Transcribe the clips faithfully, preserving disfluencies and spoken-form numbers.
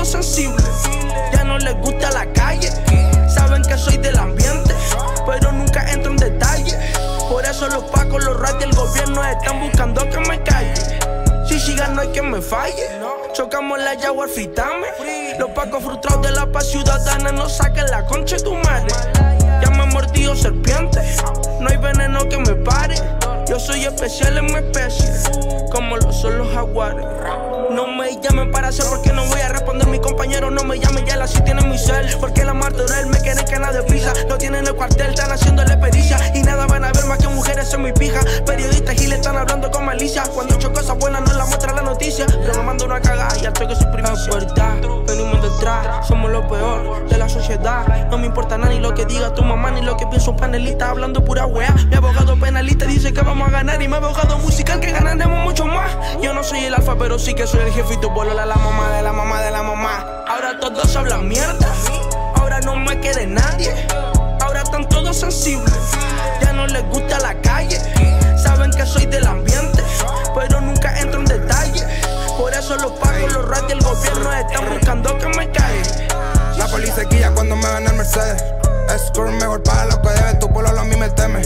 todos sensibles. Ya no les gusta la calle, saben que soy del ambiente, pero nunca entro en detalle. Por eso los pacos, los rats y el gobierno están buscando que me calle. Si sigan no hay que me falle. Chocamos la Jaguar fritame. Los pacos frustrados de la paz ciudadana, no saquen la concha de tu madre. Ya me han mordido serpientes, no hay veneno que me pare. Yo soy especial en mi especie, como lo son los jaguares. No me llamen para hacer porque no voy a responder. Mi compañero no me llamen, ya la sí tienen mi cel. Porque la martorell me quiere que nada de prisa. No tienen el cuartel, están haciéndole pericia. Y nada van a ver más que mujeres en mi pija. Periodistas y le están hablando con malicia. Cuando he hecho cosas buenas no la muestra la noticia. Yo me mando una cagada y al toque su primicia. Es verdad, venimos detrás, somos lo peor de la sociedad. No me importa nada ni lo que diga tu mamá, ni lo que piensa un panelista hablando pura wea. Mi abogado penalista dice que vamos a ganar, y mi abogado musical que ganaremos mucho más. Yo no soy el alfa, pero sí que soy el jefe y tu bolo la, la mamá de la mamá de la mamá. Ahora todos hablan mierda, ahora no me quede nadie. Ahora están todos sensibles, ya no les gusta la calle. Saben que soy del ambiente, pero nunca entro en detalle. Por eso los pacos, los rats y el gobierno están buscando que me caiga. La policía guía cuando me ven el Mercedes. Escort mejor para lo que debe, tu pololo a mí me teme.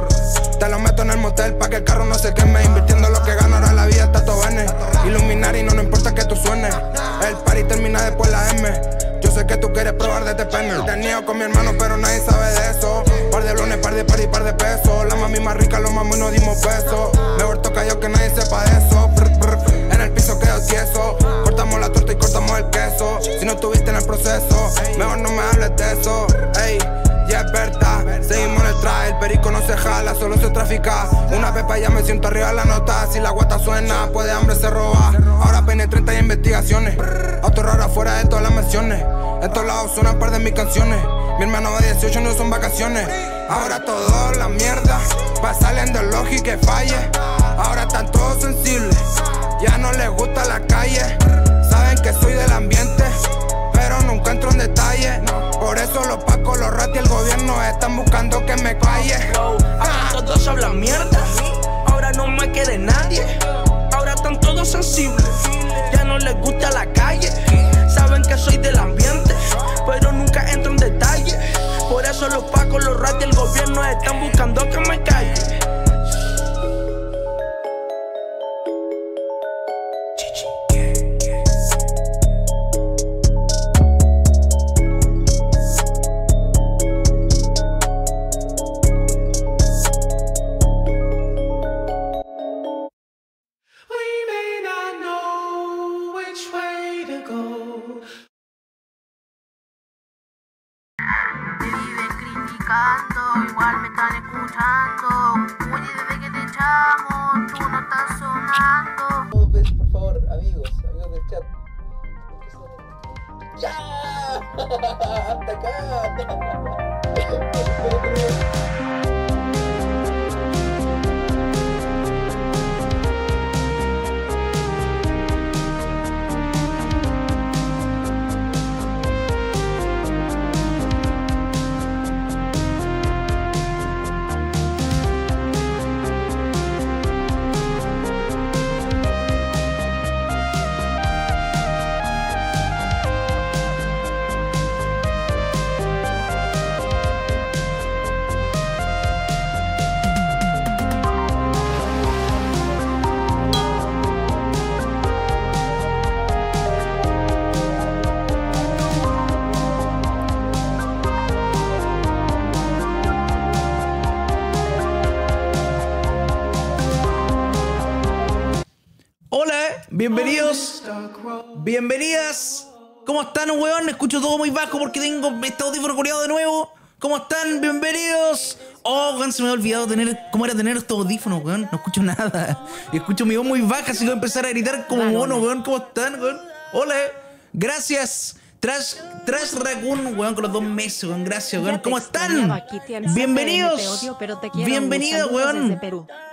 Te lo meto en el motel pa' que el carro no se queme. Invirtiendo lo que gano, ahora la vida está todo bene. Iluminar y no, no importa que tú suenes. El party termina después la M. Yo sé que tú quieres probar de este pene. Te niego con mi hermano, pero nadie sabe de eso. Par de blones, par de party, par de pesos. La mami más rica, los mamos y no dimos besos. Mejor toca yo que nadie sepa de eso. Brr, brr. En el piso quedo tieso. Cortamos la torta y cortamos el queso. Si no estuviste en el proceso, mejor no me hables de eso. Ey, ya es verdad, seguimos en el traje. El perico no se jala, solo se trafica. Una pepa y ya me siento arriba de la nota. Si la guata suena, pues de hambre se roba. Ahora peine treinta y investigaciones. Auto raro afuera de todas las menciones. En todos lados suenan par de mis canciones. Mi hermano va dieciocho, no son vacaciones. Ahora todo la mierda va saliendo lógica que falle. Ahora están todos sensibles, ya no les gusta la calle. Saben que soy del ambiente, pero nunca entro en detalle. Por eso los pacos, los rats y el gobierno están buscando que me calle. Ahora todos hablan mierda, ahora no me quede nadie. Ahora están todos sensibles, ya no les gusta la calle. Saben que soy del ambiente, pero nunca entro en detalle. Por eso los pacos, los rats y el gobierno están buscando que me calle. Igual me están escuchando. Oye, desde que te echamos, tú no estás sonando. Por favor, amigos, amigos del chat. ¡Ya! ¡Hasta acá! Bienvenidos, bienvenidas. ¿Cómo están, weón? Escucho todo muy bajo porque tengo este audífono culiado de nuevo. ¿Cómo están? Bienvenidos. Oh, weón, se me ha olvidado tener cómo era tener estos audífonos, weón. No escucho nada. Escucho mi voz muy baja, así que voy a empezar a gritar como mono, weón. ¿Cómo están, weón? Hola. Gracias. Trash, Trash Raccoon, weón, con los dos meses, weón. Gracias, weón. ¿Cómo están? Bienvenidos. Bienvenidos, weón.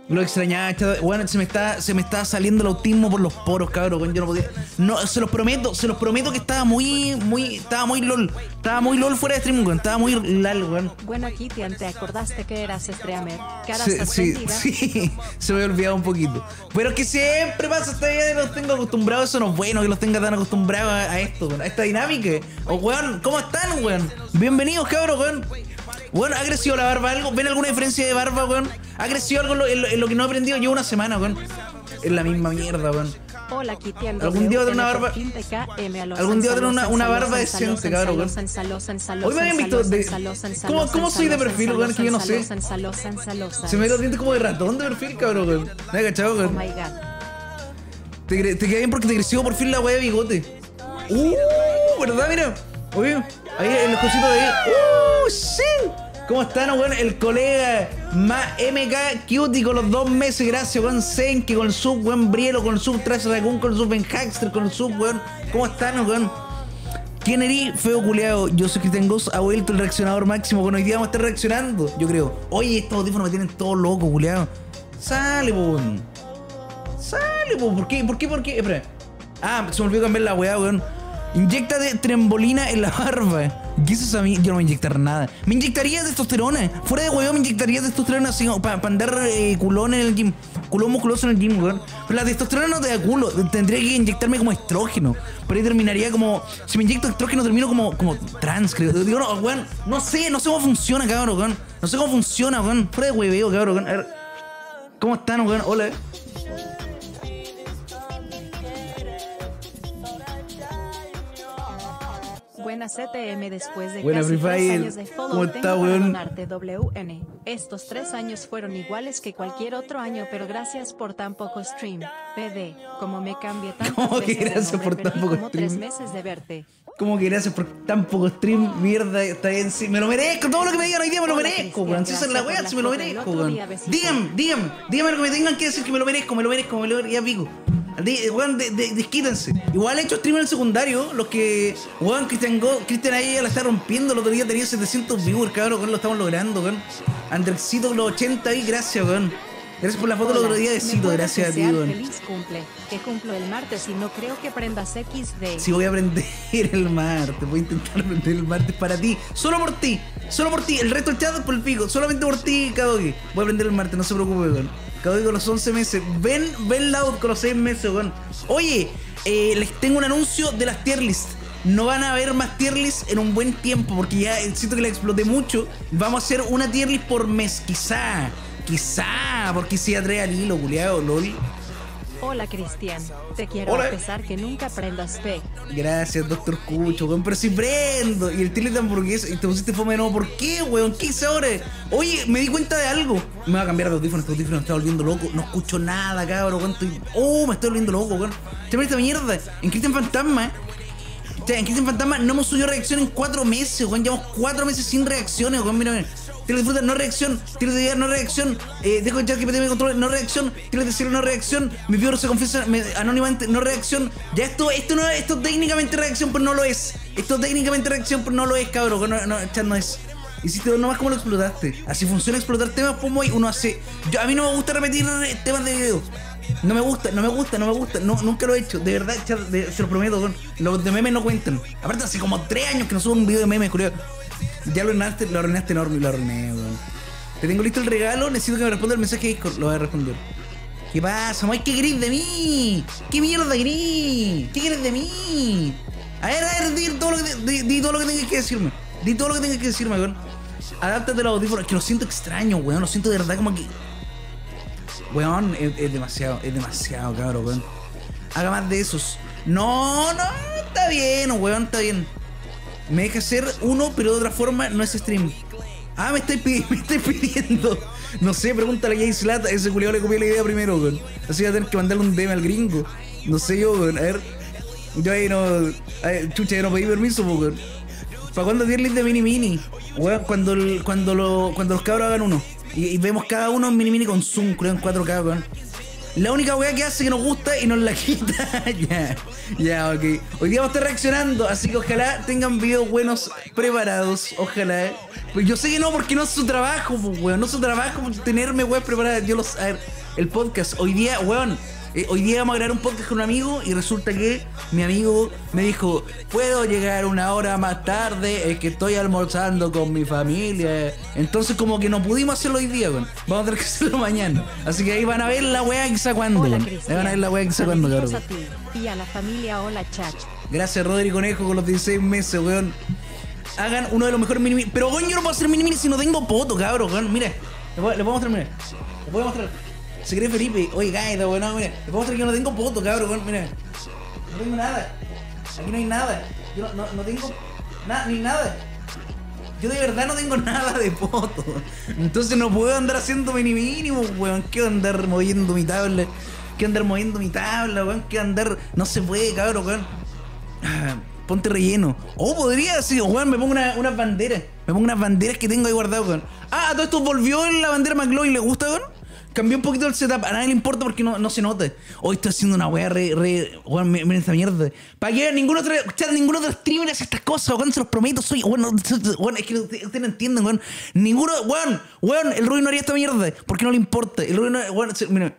Lo extrañaba, chato. Bueno, se me está, se me está saliendo el autismo por los poros, cabrón. Bueno, yo no podía. No, se los prometo, se los prometo que estaba muy, muy, estaba muy LOL. Estaba muy LOL fuera de stream, weón. Estaba muy LOL, weón. Bueno, Kitian, ¿te acordaste que eras streamer? Cara Sí, sí, sorprendida. sí, se me había olvidado un poquito. Pero es que siempre pasa, hasta ya los tengo acostumbrados. Eso no es bueno que los tenga tan acostumbrados a, a esto, weón, a esta dinámica. O, weón, ¿cómo están, weón? Bienvenidos, cabrón, weón. Bueno, ¿ha crecido la barba algo? ¿Ven alguna diferencia de barba, weón? ¿Ha crecido algo en lo, en lo, en lo que no he aprendido? Llevo una semana, weón. Es la misma mierda, weón. Hola, Kitian. Algún día voy a tener una barba. Algún día voy a tener una, una barba decente, cabrón, weón. Hoy me habían visto de. ¿Cómo, cómo soy de perfil, weón? Que yo no sé. Se me ven los dientes como de ratón de perfil, cabrón, weón. ¿Me has cachado, Oh weón? my god. Te, te queda bien porque te creció por fin la weá de bigote. Uh, ¿verdad? Mira. Oye, ahí el cosito de ahí. Uh, sí. ¿Cómo están, weón? El colega más M K Cutie con los dos meses, gracias, weón. Senki con el sub, weón. Brielo con el sub, Trash Raccoon con el sub, Ben Hackster con el sub, weón. ¿Cómo están, weón? ¿Quién eres? Feo culeado. Yo soy Cristian Goss, ha vuelto el reaccionador máximo. Con hoy día vamos a estar reaccionando, yo creo. Oye, estos audífonos me tienen todo loco, culeado. Sale, weón. Sale, weón. ¿Por qué? ¿Por qué? ¿Por qué? Espera. Ah, se me olvidó cambiar la weá, weón. Inyecta de trembolina en la barba. ¿Qué es eso a mí? Yo no me voy a inyectar nada. Me inyectaría testosterona. Fuera de huevo me inyectaría testosterona así para pa andar eh, culón en el gym. Culón musculoso en el gym, weón. Pero la testosterona no te da culo. Tendría que inyectarme como estrógeno. Pero ahí terminaría como. Si me inyecto estrógeno termino como, como trans, creo. Digo, no, weón. No sé, no sé cómo funciona, cabrón, weón. No sé cómo funciona, weón. Fuera de hueveo, cabrón, weón. A ver. ¿Cómo están, weón? Hola. Buena C T M después de Buena casi Free tres Fire. años de follow. ¿Cómo Tengo está, para weón? donarte W N. Estos tres años fueron iguales que cualquier otro año, pero gracias por tan poco stream. P D, como me cambié tantas ¿Cómo que veces de gracias nombre, por tan perdí poco como stream? tres meses de verte. ¿Cómo que gracias por tan poco stream? Mierda, está bien, sí. Me lo merezco. Todo lo que me digan hoy día me lo Hola, merezco, Cristian, weón. Si esa es la gracias weá, por si la me lo foto del merezco, otro weón. día, besito. Díganme, díganme, díganme lo que me tengan que decir que me lo merezco, me lo merezco, me lo merezco. Ya pico. De, weón, de, de, desquítense. Igual he hecho stream en el secundario. Los que, weón, Cristian Go, Cristian ahí ya la está rompiendo. El otro día tenía setecientos viewers, cabrón, weón, lo estamos logrando, weón. Andresito los ochenta ahí, gracias, weón. Gracias por la foto el otro día, ¿me besito, puedes gracias a ti, desear weón. feliz cumple? Que cumplo el martes y no creo que prendas equis de. Si voy a aprender el martes, voy a intentar aprender el martes para ti, solo por ti, solo por ti, el resto del chat es por el pico, solamente por ti, Kadogi. Voy a aprender el martes, no se preocupe, weón. Kadogi con los once meses, ven, ven Loud con los seis meses, weón. Oye, eh, les tengo un anuncio de las tier list. No van a haber más tier list en un buen tiempo, porque ya siento que la exploté mucho. Vamos a hacer una tier list por mes, quizá, quizá, porque si atrae al hilo, culiao, lol. Hola, Cristian. Te quiero Hola. a pesar que nunca prendas P. Gracias, doctor Cucho, weón, pero si prendo. Y el tile de hamburguesa, y te pusiste fome de nuevo. ¿Por qué, weón? ¿Qué hice ahora? Oye, me di cuenta de algo. Me va a cambiar de audífono, este audífono me está volviendo loco. No escucho nada, cabrón, weón. Estoy... Oh, me estoy volviendo loco, weón. Chévere esta mierda. En Cristian Fantasma, o sea, en Cristian Fantasma no hemos subido reacción en cuatro meses, weón. Llevamos cuatro meses sin reacciones, weón. Mira, mira. Tiro de fruta, no reacción. Tiro de día, no reacción. Eh, dejo el chat que me controle, no reacción. Tiro de cielo, no reacción. Mi viewer se confiesa me, anónimamente, no reacción. Ya esto, esto no esto técnicamente reacción, pero no lo es. Esto técnicamente reacción, pero no lo es, cabrón. No, no, chat no es. Hiciste nomás como lo explotaste. Así funciona explotar temas, como uno hace. Yo, a mí no me gusta repetir temas de video. No me gusta, no me gusta, no me gusta. No, nunca lo he hecho. De verdad, chat, de, se lo prometo, weón. Los de memes no cuentan. Aparte, hace como tres años que no subo un video de memes, curioso. Ya lo arruinaste, lo arruinaste enorme, lo arruiné, weón. Te tengo listo el regalo, necesito que me responda el mensaje de Discord. Lo voy a responder. ¿Qué pasa, Mike? ¿Qué querés de mí? ¿Qué mierda querés? ¿Qué querés de mí? A ver, a ver, di todo lo que, di, di todo lo que tengas que decirme. Di todo lo que tengas que decirme, weón. Adáptate a los audífonos, que lo siento extraño, weón. Lo siento de verdad como que... Weón, es, es demasiado, es demasiado, cabrón, weón. Haga más de esos. No, no, está bien, weón, está bien. Me deja hacer uno, pero de otra forma no es stream. Ah, me estáis pidi me estáis pidiendo. No sé, pregúntale a Jay Slata. Ese culiao le copié la idea primero, weón. Así voy a tener que mandarle un D M al gringo. No sé yo, weón. A ver. Yo ahí no. A ver, chucha, yo no pedí permiso, weón. ¿Para cuándo tier list de mini mini? Weón, cuando, el, cuando, lo, cuando los cabros hagan uno. Y, y vemos cada uno en mini mini con zoom, creo, en cuatro K, weón. La única weá que hace que nos gusta y nos la quita. Ya, ya, ok. Hoy día vamos a estar reaccionando, así que ojalá tengan videos buenos preparados. Ojalá. Pues yo sé que no, porque no es su trabajo, pues, weón. No es su trabajo tenerme weas preparadas. Yo los. A ver. el podcast. Hoy día, weón, eh, hoy día vamos a grabar un podcast con un amigo y resulta que mi amigo me dijo, puedo llegar una hora más tarde, es que estoy almorzando con mi familia. Entonces como que no pudimos hacerlo hoy día, weón. Vamos a tener que hacerlo mañana. Así que ahí van a ver la weá que cuando, Hola, weón. Cristian. Ahí van a ver la weá que cuando, Saluditos cabrón. a ti y a la familia. Hola, chat. Gracias, Rodri Conejo, con los dieciséis meses, weón. Hagan uno de los mejores mini. Pero, weón, yo no puedo hacer mini si no tengo poto, cabrón, weón. Mira, les voy, les voy a mostrar, mira. Les voy a mostrar. Se cree Felipe. Oye, gaita, weón, no, mira. Les voy a mostrar que yo no tengo poto, cabrón, weón, mira. No tengo nada. Aquí no hay nada. Yo no, no, no tengo nada, ni nada. Yo de verdad no tengo nada de poto. Entonces no puedo andar haciendo mini mínimo, weón. Quiero andar moviendo mi tabla. Quiero andar moviendo mi tabla, weón. Quiero andar. No se puede, cabrón, weón. Ah, ponte relleno. Oh, podría, sí, weón, me pongo una- unas banderas. Me pongo unas banderas que tengo ahí guardadas, weón. Ah, a todo esto volvió en la bandera McLovin, ¿le gusta, weón? Cambió un poquito el setup, a nadie le importa porque no, no se nota. Hoy estoy haciendo una weá re, re, weón, miren esta mierda. Para que ningún otro, chat, ningún otro streamer hace estas cosas, weón, se los prometo, soy, weón, no, weón, es que ustedes usted no entienden, weón. Ninguno, weón, weón, el Rubio no haría esta mierda, porque no le importa. El Rubio no, weón, se- mira.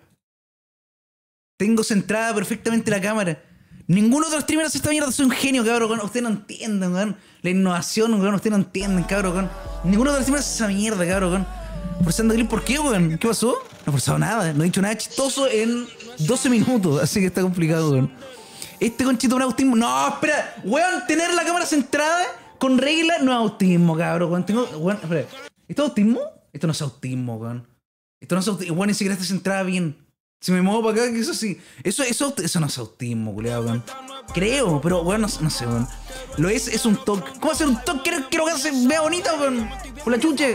Tengo centrada perfectamente la cámara. Ningún otro streamer hace esta mierda, soy un genio, cabrón, weón. Ustedes no entienden, weón. La innovación, weón, ustedes no entienden, cabrón, weón. Ningún otro streamer hace esa mierda, cabrón, weón. Forzando clip, ¿por qué, weón? ¿Qué pasó? No he forzado nada, no he dicho nada chistoso en doce minutos, así que está complicado, weón. Este conchito es un autismo. No, espera, weón, tener la cámara centrada con regla no es autismo, cabrón, weón. Tengo, weón, espera. ¿Esto es autismo? Esto no es autismo, weón. Esto no es autismo, weón, ni siquiera está centrada bien. Si me muevo para acá, que eso sí. Eso, eso, eso no es autismo, culiado, weón. Creo, pero weón, no, no sé, weón. Lo es, es un toque. ¿Cómo hacer un toque? Quiero, quiero que se vea bonita, weón. Por la chuche.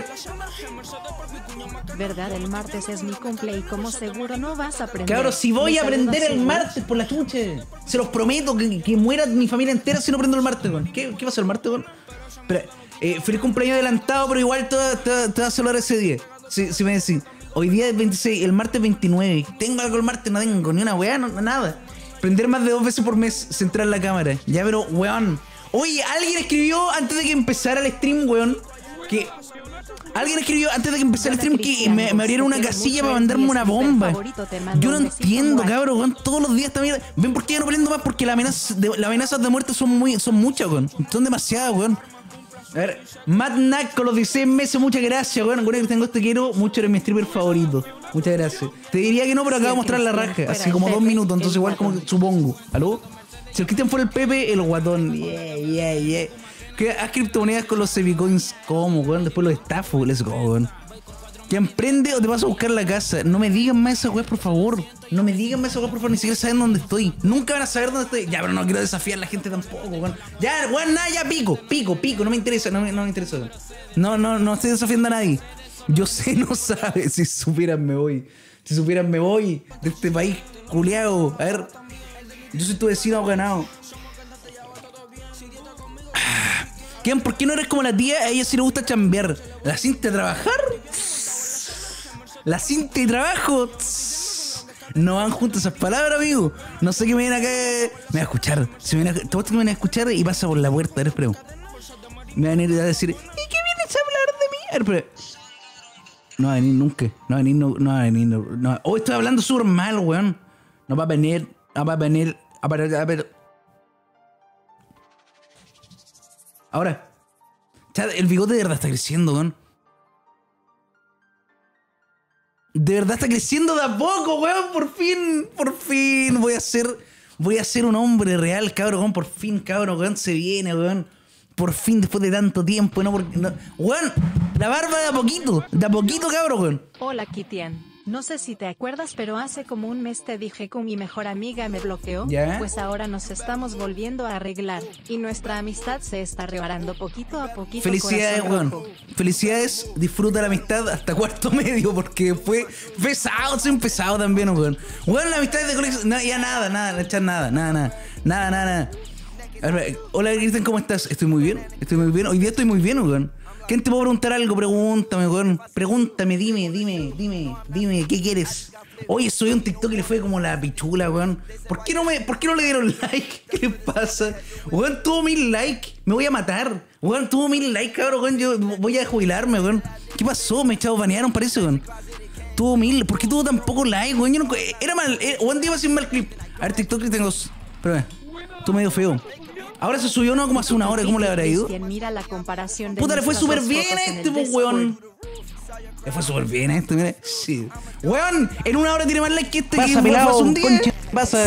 Verdad, el martes es mi cumple y como seguro no vas a aprender. Cabrón, si voy Me a aprender saludas el igual. martes por la chuche. Se los prometo que, que muera mi familia entera si no aprendo el martes, weón. ¿Qué, qué pasa el martes, weón? Espera, eh, feliz cumpleaños adelantado, pero igual te, te, te vas a saludar ese día. Si, si me decís, hoy día es veintiséis, el martes veintinueve. ¿Tengo algo el martes? No tengo ni una weá, no, nada. Prender más de dos veces por mes, centrar la cámara. Ya, pero, weón. Oye, alguien escribió antes de que empezara el stream, weón, que... Alguien escribió antes de que empezara el stream que me, me abrieron una casilla para mandarme una bomba. Yo no entiendo, cabrón, weón. Todos los días esta mierda. ¿Ven por qué yo no prendo más? Porque las amenazas de, las amenazas de muerte son muy, son muchas, weón. Son demasiadas, weón. A ver, Matt Nack con los dieciséis meses, muchas gracias, weón. Bueno, que tengo este quiero, mucho eres mi streamer favorito. Muchas gracias. Te diría que no, pero acabo de mostrar la raja. Así como dos minutos, entonces igual como que supongo. ¿Aló? Si el Cristian fuera el Pepe, el guatón. Yeah, yeah, yeah. ¿Qué haz criptomonedas con los semicoins? ¿Cómo, weón? Después los estafo, let's go, weón. ¿Que emprende o te vas a buscar la casa? No me digan más esa weá, por favor. No me digan más esa weá, por favor. Ni siquiera saben dónde estoy. Nunca van a saber dónde estoy. Ya, pero no quiero desafiar a la gente tampoco, weón. Ya, weón, nada, ya pico, pico, pico. No me interesa, no me, no me interesa, weón. No, no, no estoy desafiando a nadie. Yo sé, no sabe. Si supieran, me voy. Si supieran, me voy de este país culiao. A ver, yo soy tu vecino ganado. ¿Quién? ¿Por qué no eres como la tía? A ella sí le gusta chambear. ¿La cinta de trabajar? ¿La cinta de trabajo? No van juntas esas palabras, amigo. No sé qué me viene acá. Me va a escuchar. Si me viene a... Te voy a que me viene a escuchar y pasa por la puerta. A ver, espera. Me van a venir a decir, ¿y qué vienes a hablar de mí? A ver, espera. No va a venir nunca. No va a venir, no, no va a venir. No, no. Oh, estoy hablando súper mal, weón. No va a venir. No va a venir. A ver, a ver. Ahora, chat, el bigote de verdad está creciendo, weón. De verdad está creciendo de a poco, weón. Por fin, por fin voy a ser, voy a ser un hombre real, cabrón, weón. Por fin, cabrón, weón, se viene, weón. Por fin, después de tanto tiempo, ¿no? Porque, no. Weón, la barba de a poquito, de a poquito, cabrón, weón. Hola, Kitian. No sé si te acuerdas, pero hace como un mes te dije que mi mejor amiga me bloqueó. ¿Ya? Pues ahora nos estamos volviendo a arreglar. Y nuestra amistad se está reparando poquito a poquito. Felicidades, corazón weón. rojo. Felicidades, disfruta la amistad hasta cuarto medio, porque fue pesado, soy un pesado también, weón. Weón, la amistad de colegio, no, ya nada, nada, no echar nada, nada, nada, nada, nada, nada. A ver, hola, Cristian, ¿cómo estás? Estoy muy bien, estoy muy bien, hoy día estoy muy bien, weón. ¿Quién te puedo preguntar algo? Pregúntame, weón. Pregúntame, dime, dime, dime, dime, ¿qué quieres? Oye, soy un TikTok y le fue como la pichula, weón. ¿Por qué no me, por qué no le dieron like? ¿Qué le pasa? Weón, tuvo mil likes. Me voy a matar. Weón, tuvo mil likes, cabrón, weón. Yo voy a jubilarme, weón. ¿Qué pasó? Me echado banearon, parece, weón. Tuvo mil. ¿Por qué tuvo tan poco like, weón? Yo no, era mal. Era, one día va a ser mal clip. A ver, TikTok que tengo. Espérame. Estuvo medio feo. Ahora se subió, ¿no? Como hace una hora. ¿Cómo le habrá ido? Mira la comparación de Puta, le fue súper nuestras dos bien a fotos en este, el pues, weón. Le fue súper bien a este, mira. Sí. Weón, en una hora tiene más like que este. Pasa, que pelado, fue hace un día. concha, pasa.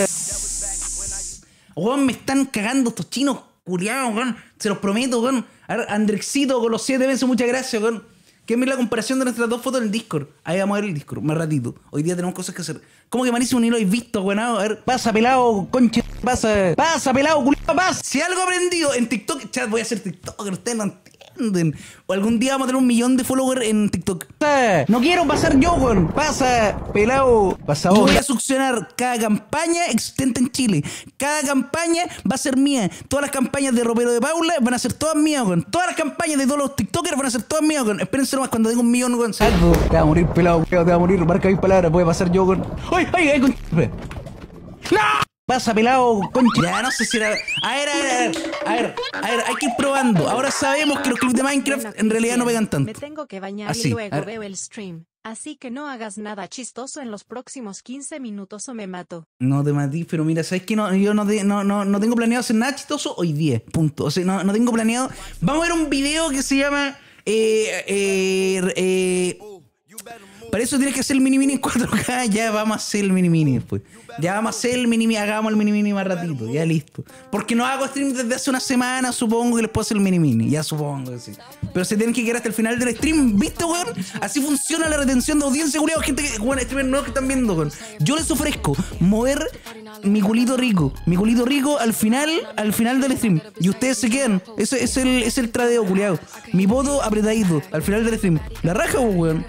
Weón, me están cagando estos chinos culiados, weón. Se los prometo, weón. A ver, Andrexito con los siete meses, muchas gracias, weón. Que es la comparación de nuestras dos fotos en el Discord. Ahí vamos a ver el Discord, más ratito. Hoy día tenemos cosas que hacer. ¿Cómo que malísimo ni lo habéis visto, weón? A ver. Pasa, pelado, concha, pasa. Pasa, pelado, culiao, pasa. Si algo he aprendido en TikTok, chat, voy a hacer TikToker, ustedes no entienden. O algún día vamos a tener un millón de followers en TikTok. Pasa. No quiero pasar yo, weón. Pasa, pelado. Pasa, Yo voy hoja. a succionar cada campaña existente en Chile. Cada campaña va a ser mía. Todas las campañas de Ropero de Paula van a ser todas mías, weón. Todas las campañas de todos los TikTokers van a ser todas mías, weón. Espérense nomás cuando tenga un millón, weón. Algo. Te va a morir, pelado, te va a morir. Marca mis palabras, puede pasar yo, weón. ¡Ay, ay, ay, concha! ¡No! Pasa, pelado, concha. Ya no sé si era. A ver, a ver, a ver. A ver, a ver, hay que ir probando. Ahora sabemos que los clips de Minecraft en realidad no pegan Me tanto. tengo que bañar Así, y a luego ver. veo el stream. Así que no hagas nada chistoso en los próximos quince minutos o me mato. No te matí, pero mira, ¿sabes qué? No, yo no, te- no, no, no tengo planeado hacer nada chistoso hoy día. Punto. O sea, no, no tengo planeado. Vamos a ver un video que se llama. Eh, eh, eh, para eso tienes que hacer el mini mini en cuatro K. Ya vamos a hacer el mini mini después. Ya vamos a hacer el mini mini. Hagamos el mini mini más ratito. Ya listo. Porque no hago stream desde hace una semana. Supongo que les puedo hacer el mini mini. Ya supongo que sí. Pero se tienen que quedar hasta el final del stream. ¿Viste, weón? Así funciona la retención de audiencia, culiao. Gente que, bueno, streamers nuevos que están viendo, weón. Yo les ofrezco mover mi culito rico. Mi culito rico al final, al final del stream. Y ustedes se quedan. Ese es el, es el tradeo, culiao. Mi voto apretadito al final del stream. La raja, weón.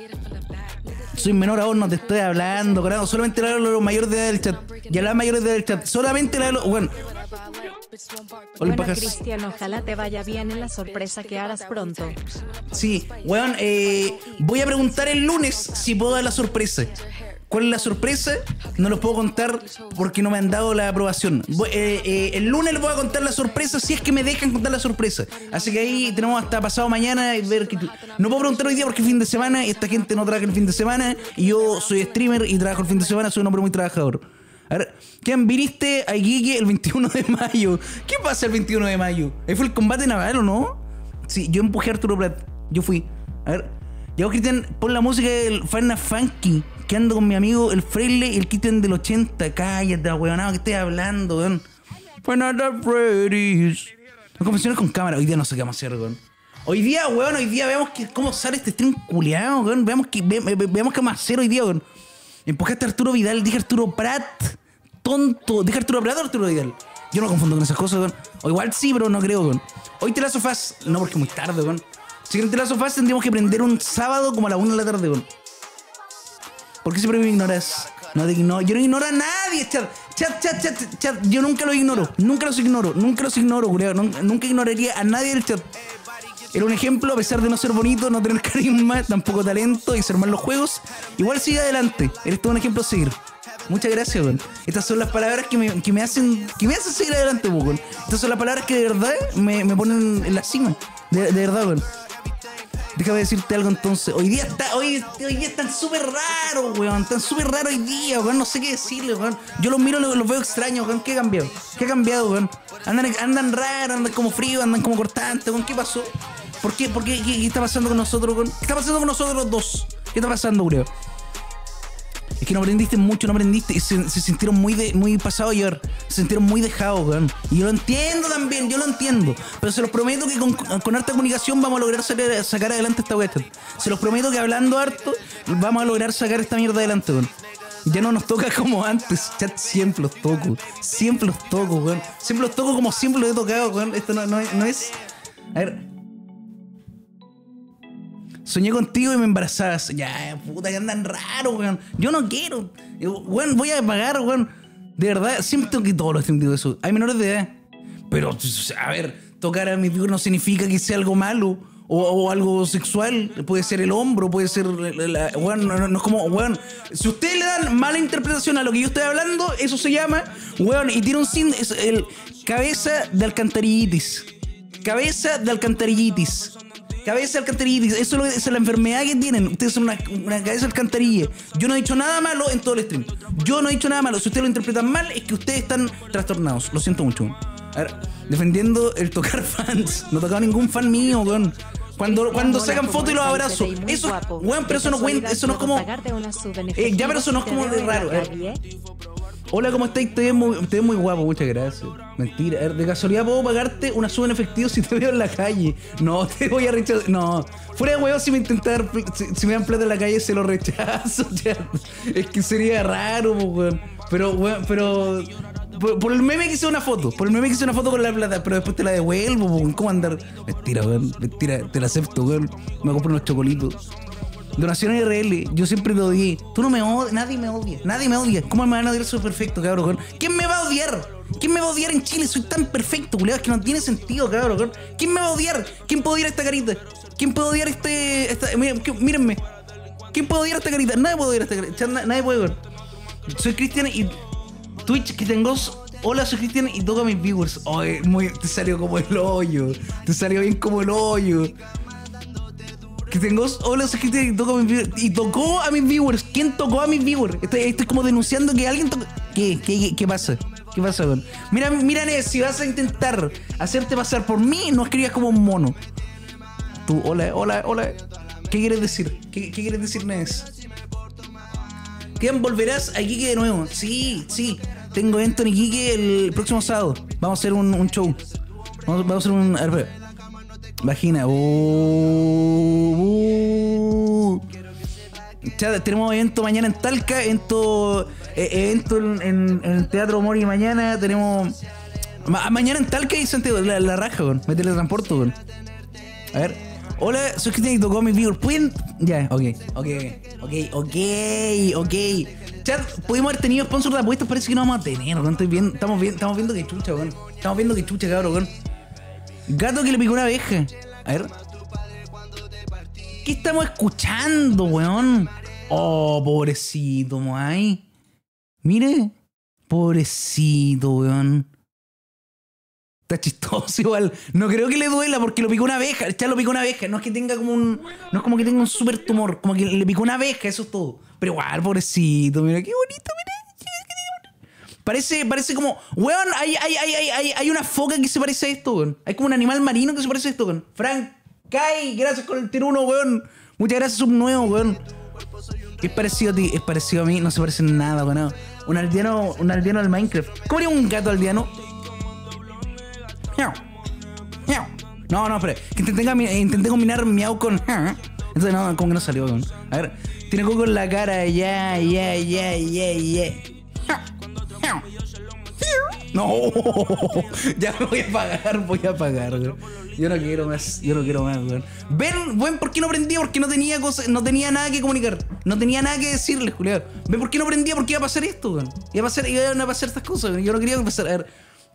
Soy menor aún, no te estoy hablando, carajo. Solamente le hablo a los mayores de edad del chat. Y a las mayores de edad del chat. Solamente le hablo. Bueno. Hola, Bueno, pajas. Cristian, ojalá te vaya bien en la sorpresa que harás pronto. Sí, weón. Eh, voy a preguntar el lunes si puedo dar la sorpresa. ¿Cuál es la sorpresa? No los puedo contar porque no me han dado la aprobación. Voy- eh, eh, el lunes les voy a contar la sorpresa si es que me dejan contar la sorpresa. Así que ahí tenemos hasta pasado mañana y ver que... No puedo preguntar hoy día porque es fin de semana y esta gente no trabaja el fin de semana y yo soy streamer y trabajo el fin de semana, soy un hombre muy trabajador. A ver, ¿quién viniste a Iquique el veintiuno de mayo? ¿Qué pasa el veintiuno de mayo? Ahí fue el combate naval, ¿o no? Sí, yo empujé a Arturo Prat. Yo fui. A ver, ya vos, Cristian, pon la música del Final Funky. Que ando con mi amigo el Freile y el Cristian del ochenta. Cállate, weonado, que estoy hablando, weón. Final Freddy's. No confesiones con cámara. Hoy día no sé qué vamos a hacer, weón. Hoy día, weón, hoy día veamos que, cómo sale este stream culiado, weón. Veamos, que, ve, ve, veamos qué vamos a hacer hoy día, weón. Empujaste a Arturo Vidal, dije Arturo Prat. Tonto. Dije Arturo Prat o Arturo Vidal. Yo no confundo con esas cosas, weón. O igual sí, pero no creo, weón. Hoy te la sofás. No, porque es muy tarde, weón. Si te la sofás tendríamos que prender un sábado como a la una de la tarde, weón. ¿Por qué siempre me ignoras? No te ignoro. Yo no ignoro a nadie, chat. Chat, chat, chat, chat. Yo nunca los ignoro. Nunca los ignoro. Nunca los ignoro, culiao. Nunca, nunca ignoraría a nadie del chat. Era un ejemplo, a pesar de no ser bonito, no tener carisma, tampoco talento y ser mal los juegos. Igual sigue adelante. Eres todo un ejemplo a seguir. Muchas gracias, weón. Estas son las palabras que me, que me hacen que me hacen seguir adelante, weón. Estas son las palabras que de verdad me, me ponen en la cima. De, de verdad, weón. Déjame decirte algo entonces. Hoy día está, hoy, hoy día están súper raros, weón. Están súper raros hoy día, weón. No sé qué decirles, weón. Yo los miro, los, los veo extraños, weón. ¿Qué ha cambiado? ¿Qué ha cambiado, weón? Andan, andan raros, andan como fríos, andan como cortantes, weón. ¿Qué pasó? ¿Por qué? ¿Por qué? ¿Qué, qué está pasando con nosotros, weón? ¿Qué está pasando con nosotros los dos? ¿Qué está pasando, weón? Es que no aprendiste mucho, no aprendiste. Y se, se sintieron muy de, muy pasados a llevar. Se sintieron muy dejados, weón. Y yo lo entiendo también, yo lo entiendo. Pero se los prometo que con, con harta comunicación vamos a lograr sacar, sacar adelante esta weá. Se los prometo que hablando harto vamos a lograr sacar esta mierda adelante, weón. Ya no nos toca como antes, chat, siempre los toco. Siempre los toco, weón. Siempre los toco como siempre los he tocado, weón. Esto no, no, no es... A ver... Soñé contigo y me embarazabas. Ya, puta, que andan raros, weón. Yo no quiero. Weón, voy a pagar, weón. De verdad, siempre tengo que todos los digo eso. Hay menores de edad. Pero, a ver, tocar a mi tío no significa que sea algo malo o, o algo sexual. Puede ser el hombro, puede ser... La, la, weón, no, no es como... Weón, si ustedes le dan mala interpretación a lo que yo estoy hablando, eso se llama... Weón, y tiene un sin... Es el cabeza de alcantarillitis. Cabeza de alcantarillitis. Cabeza de alcantarilla. Eso es, lo, esa es la enfermedad que tienen. Ustedes son una, una cabeza de alcantarilla. Yo no he dicho nada malo en todo el stream. Yo no he dicho nada malo. Si ustedes lo interpretan mal, es que ustedes están trastornados. Lo siento mucho. A ver, defendiendo el tocar fans. No he tocado ningún fan mío, weón. Cuando, cuando sacan fotos y los abrazo. Eso, weón, pero eso no cuenta. Eso no es como. Eh, ya, pero eso no es como de raro. Eh. Hola, ¿cómo estáis? Te ves muy, te ves muy guapo, muchas gracias. Mentira, de casualidad puedo pagarte una sub en efectivo si te veo en la calle. No, te voy a rechazar. No, fuera de huevo, si me intentar, si, si me dan plata en la calle se lo rechazo. Ya. Es que sería raro, weón. Pero, weón, pero. Por, por el meme que hice una foto, por el meme que hice una foto con la plata, pero después te la devuelvo, weón. ¿Cómo andar? Mentira, weón, mentira, te la acepto, weón. Me compro unos chocolitos. Donación R L, yo siempre te odié. Tú no me odias, nadie me odia, nadie me odia. ¿Cómo me van a odiar? Soy perfecto, cabrón. ¿Quién me va a odiar? ¿Quién me va a odiar en Chile? Soy tan perfecto, culiado, es que no tiene sentido, cabrón. ¿Quién me va a odiar? ¿Quién puede odiar esta carita? ¿Quién puede odiar este...? Esta, mírenme. ¿Quién puede odiar esta carita? Nadie puede odiar esta carita, nadie puede ver. Soy Cristian y... Twitch, que tengo... Hola, soy Cristian y toco a mis viewers. Oh, muy, te salió como el hoyo. Te salió bien como el hoyo. Que tengo, hola, soy Cristian y toco a mis viewers. Y tocó a mis viewers. ¿Quién tocó a mis viewers? Estoy, estoy como denunciando que alguien tocó. ¿Qué? ¿Qué, qué, qué pasa? ¿Qué pasa, weón? Mira, mira, Nes, si vas a intentar hacerte pasar por mí, no escribas como un mono. Tú, hola, hola, hola. ¿Qué quieres decir? ¿Qué, qué quieres decir, Nes? ¿Quién volverás a Iquique de nuevo? Sí, sí. Tengo evento en Iquique el próximo sábado. Vamos a hacer un, un show. Vamos, vamos a hacer un... A ver, vagina. Uh, uh. Chat, tenemos evento mañana en Talca. Evento, eh, evento en, en, en el Teatro Mori mañana. Tenemos... Ma, mañana en Talca y Santiago. La, la raja, weón. Me teletransporto, weón. A ver. Hola, soy Cristian y tocó mi viewers. ¿Pueden...? Ya, ok, ok, ok, ok, ok. Chat, pudimos haber tenido sponsor de apuestas, parece que no vamos a tener, weón. Estoy viendo, estamos, viendo, estamos viendo que chucha, weón. Estamos viendo que chucha, cabrón, weón. Gato que le picó una abeja. A ver. ¿Qué estamos escuchando, weón? Oh, pobrecito, Moai. Mire. Pobrecito, weón. Está chistoso igual. No creo que le duela porque lo picó una abeja. El chat lo picó una abeja. No es que tenga como un... No es como que tenga un super tumor. Como que le picó una abeja, eso es todo. Pero igual, pobrecito. Mira, qué bonito, mira. Parece, parece como... Weón, hay, hay, hay, hay, hay, hay una foca que se parece a esto, weón. Hay como un animal marino que se parece a esto, weón. Frank, Kai, gracias con el tiro uno, weón. Muchas gracias, un nuevo, weón. Es parecido a ti, es parecido a mí. No se parece en nada, weón. Un aldeano, un aldeano del Minecraft. ¿Cómo haría un gato aldeano? No, no, espera. Que intenté, intenté combinar miau con... Entonces no, como que no salió. A ver. Tiene coco en la cara. Ya, ya, ya, ya, ya. No. Ya me voy a apagar, voy a apagar, güey. Yo no quiero más, yo no quiero más, güey. Ven, ven, ¿por qué no prendía? Porque no tenía cosas, no tenía nada que comunicar. No tenía nada que decirles, Julián. Ven, ¿por qué no prendía? Porque iba a pasar esto, güey. Iba a pasar, iban a pasar estas cosas, güey. Yo no quería que pasara. A ver.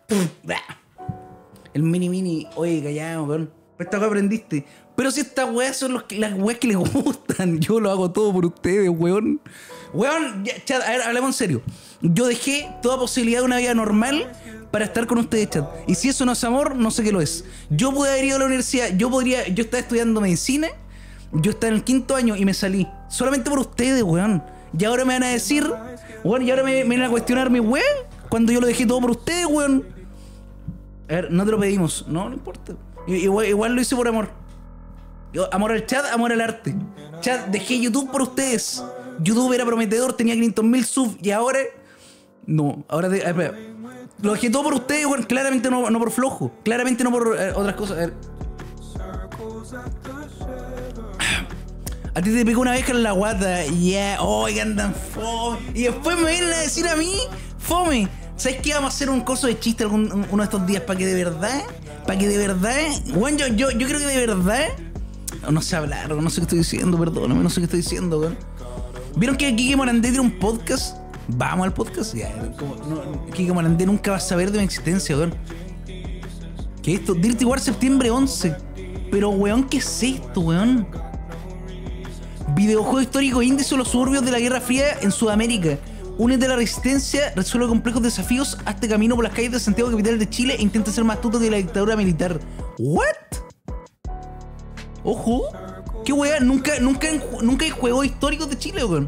El mini mini, oye, callado, weón. Esta weá aprendiste. Pero si estas weas son los que, las weas que les gustan. Yo lo hago todo por ustedes, weón. Weón, ya, chat, a ver, hablemos en serio. Yo dejé toda posibilidad de una vida normal para estar con ustedes, chat. Y si eso no es amor, no sé qué lo es. Yo pude haber ido a la universidad. Yo podría, yo estaba estudiando medicina. Yo estaba en el quinto año y me salí. Solamente por ustedes, weón. Y ahora me van a decir, weón, y ahora me, me van a cuestionar mi weón. Cuando yo lo dejé todo por ustedes, weón. A ver, no te lo pedimos. No, no importa. Igual, igual lo hice por amor. Yo, amor al chat, amor al arte. Chat, dejé YouTube por ustedes. YouTube era prometedor, tenía quinientos mil subs. Y ahora... No, ahora... De, espera. Lo dejé todo por ustedes, bueno, claramente no, no por flojo. Claramente no por eh, otras cosas. A ver. A ti te picó una abeja en la guata. Ya, yeah. Oh, que andan fome. Y después me vienen a decir a mí, fome. ¿Sabes qué? Vamos a hacer un curso de chiste algún, uno de estos días para que de verdad, para que de verdad, bueno, yo, yo, yo creo que de verdad, no, no sé hablar, no sé qué estoy diciendo, perdóname, no sé qué estoy diciendo, weón. ¿Vieron que Kike Morandé tiene un podcast? Vamos al podcast, ya, como, no, Kike Morandé nunca va a saber de mi existencia, weón. ¿Qué es esto? Dirty War septiembre once. Pero, weón, ¿qué es esto, weón? Videojuego histórico índice de los suburbios de la Guerra Fría en Sudamérica. Únete a la resistencia, resuelve complejos desafíos, hazte camino por las calles de Santiago, capital de Chile, e intenta ser más astuto que la dictadura militar. ¿What? Ojo. Qué weá, nunca, nunca, nunca hay juegos históricos de Chile, weón.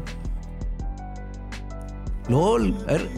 LOL, a ver.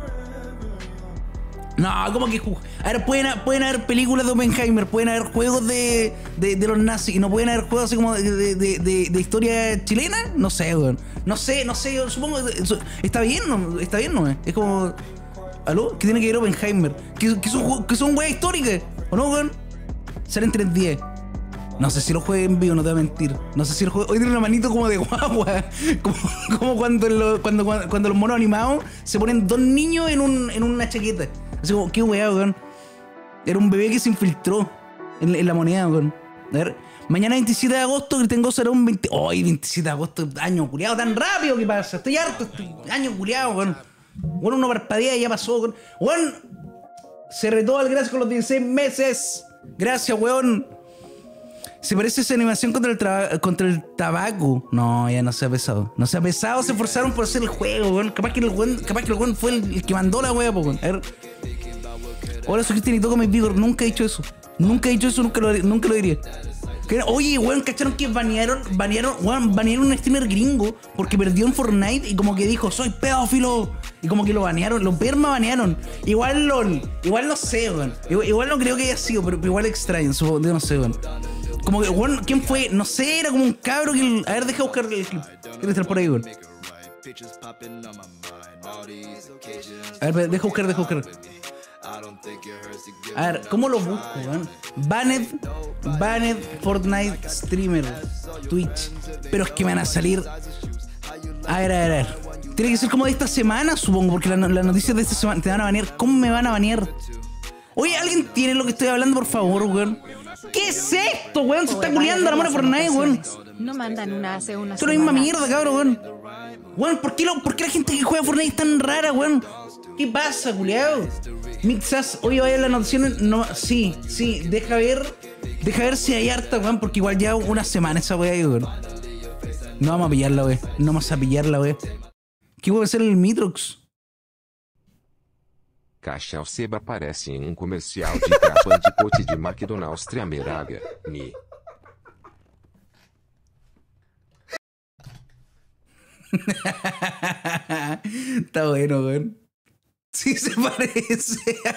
No, ¿cómo que? A ver, pueden, pueden haber películas de Oppenheimer, pueden haber juegos de, de, de los nazis y no pueden haber juegos así como de, de, de, de, de historia chilena. No sé, weón. No sé, no sé, yo supongo que está bien, ¿no? Está bien, ¿no? Es como... ¿Aló? ¿Qué tiene que ver Oppenheimer? ¿Que, que son, que son weas históricas? ¿O no, weón? Salen tres diez. No sé si lo juegue en vivo, no te voy a mentir. No sé si lo juegue... Hoy tiene una manito como de guagua. Como, como cuando, lo, cuando, cuando, cuando los monos animados se ponen dos niños en, un, en una chaqueta. Así como, qué weá, weón. Era un bebé que se infiltró en, en la moneda, weón. A ver, mañana veintisiete de agosto, que tengo será un veinte... ¡Ay, veintisiete de agosto! Año culiado, tan rápido que pasa. Estoy harto, estoy... Año culiado, weón. Bueno, uno parpadea y ya pasó, weón. Weón, se retó al gracias con los dieciséis meses. Gracias, weón. Se parece esa animación contra el, traba- contra el tabaco. No, ya no se ha pesado. No se ha pesado, se esforzaron por hacer el juego, weón. Capaz que el weón, capaz que el weón fue el, el que mandó la weá, weón. A ver. Hola, soy Cristian y toco mi vigor. Nunca he dicho eso. Nunca he dicho eso, nunca lo, nunca lo diría. Oye, weón, ¿cacharon que banearon, banearon, weón, banearon un streamer gringo porque perdió en Fortnite y como que dijo, soy pedófilo? Y como que lo banearon, lo perma banearon. Igual LOL, igual no sé, weón. Igual, igual no creo que haya sido, pero, pero igual extraño, supongo, no sé, weón. Como que, weón, ¿quién fue? No sé, era como un cabro que... A ver, deja buscar el clip. Quiere estar por ahí, weón. A ver, deja buscar, deja buscar. A ver, ¿cómo lo busco, weón? Banned, Banned Fortnite Streamer Twitch. Pero es que me van a salir... A ver, a ver, a ver. Tiene que ser como de esta semana, supongo, porque las la noticias de esta semana te van a banear. ¿Cómo me van a banear? Oye, ¿alguien tiene lo que estoy hablando, por favor, weón? ¿Qué es esto, weón? Se está culiando la mona Fortnite, weón. No mandan una hace una Esto es la misma mierda, cabrón, weón. Weón, ¿por qué, lo, ¿por qué la gente que juega Fortnite es tan rara, weón? ¿Qué pasa, culiao? Mixas, oye, vaya las notaciones. No, sí, sí, deja ver. Deja ver si hay harta, weón, porque igual ya una semana esa weá ahí, weón. No vamos a pillarla, weón. No vamos a pillarla, weón. ¿Qué puede ser el Mitrox? Caixa Alceba aparece em um comercial de capa de pote de McDonald's Triameraga. Me. Está bueno, weón. Sí se parece.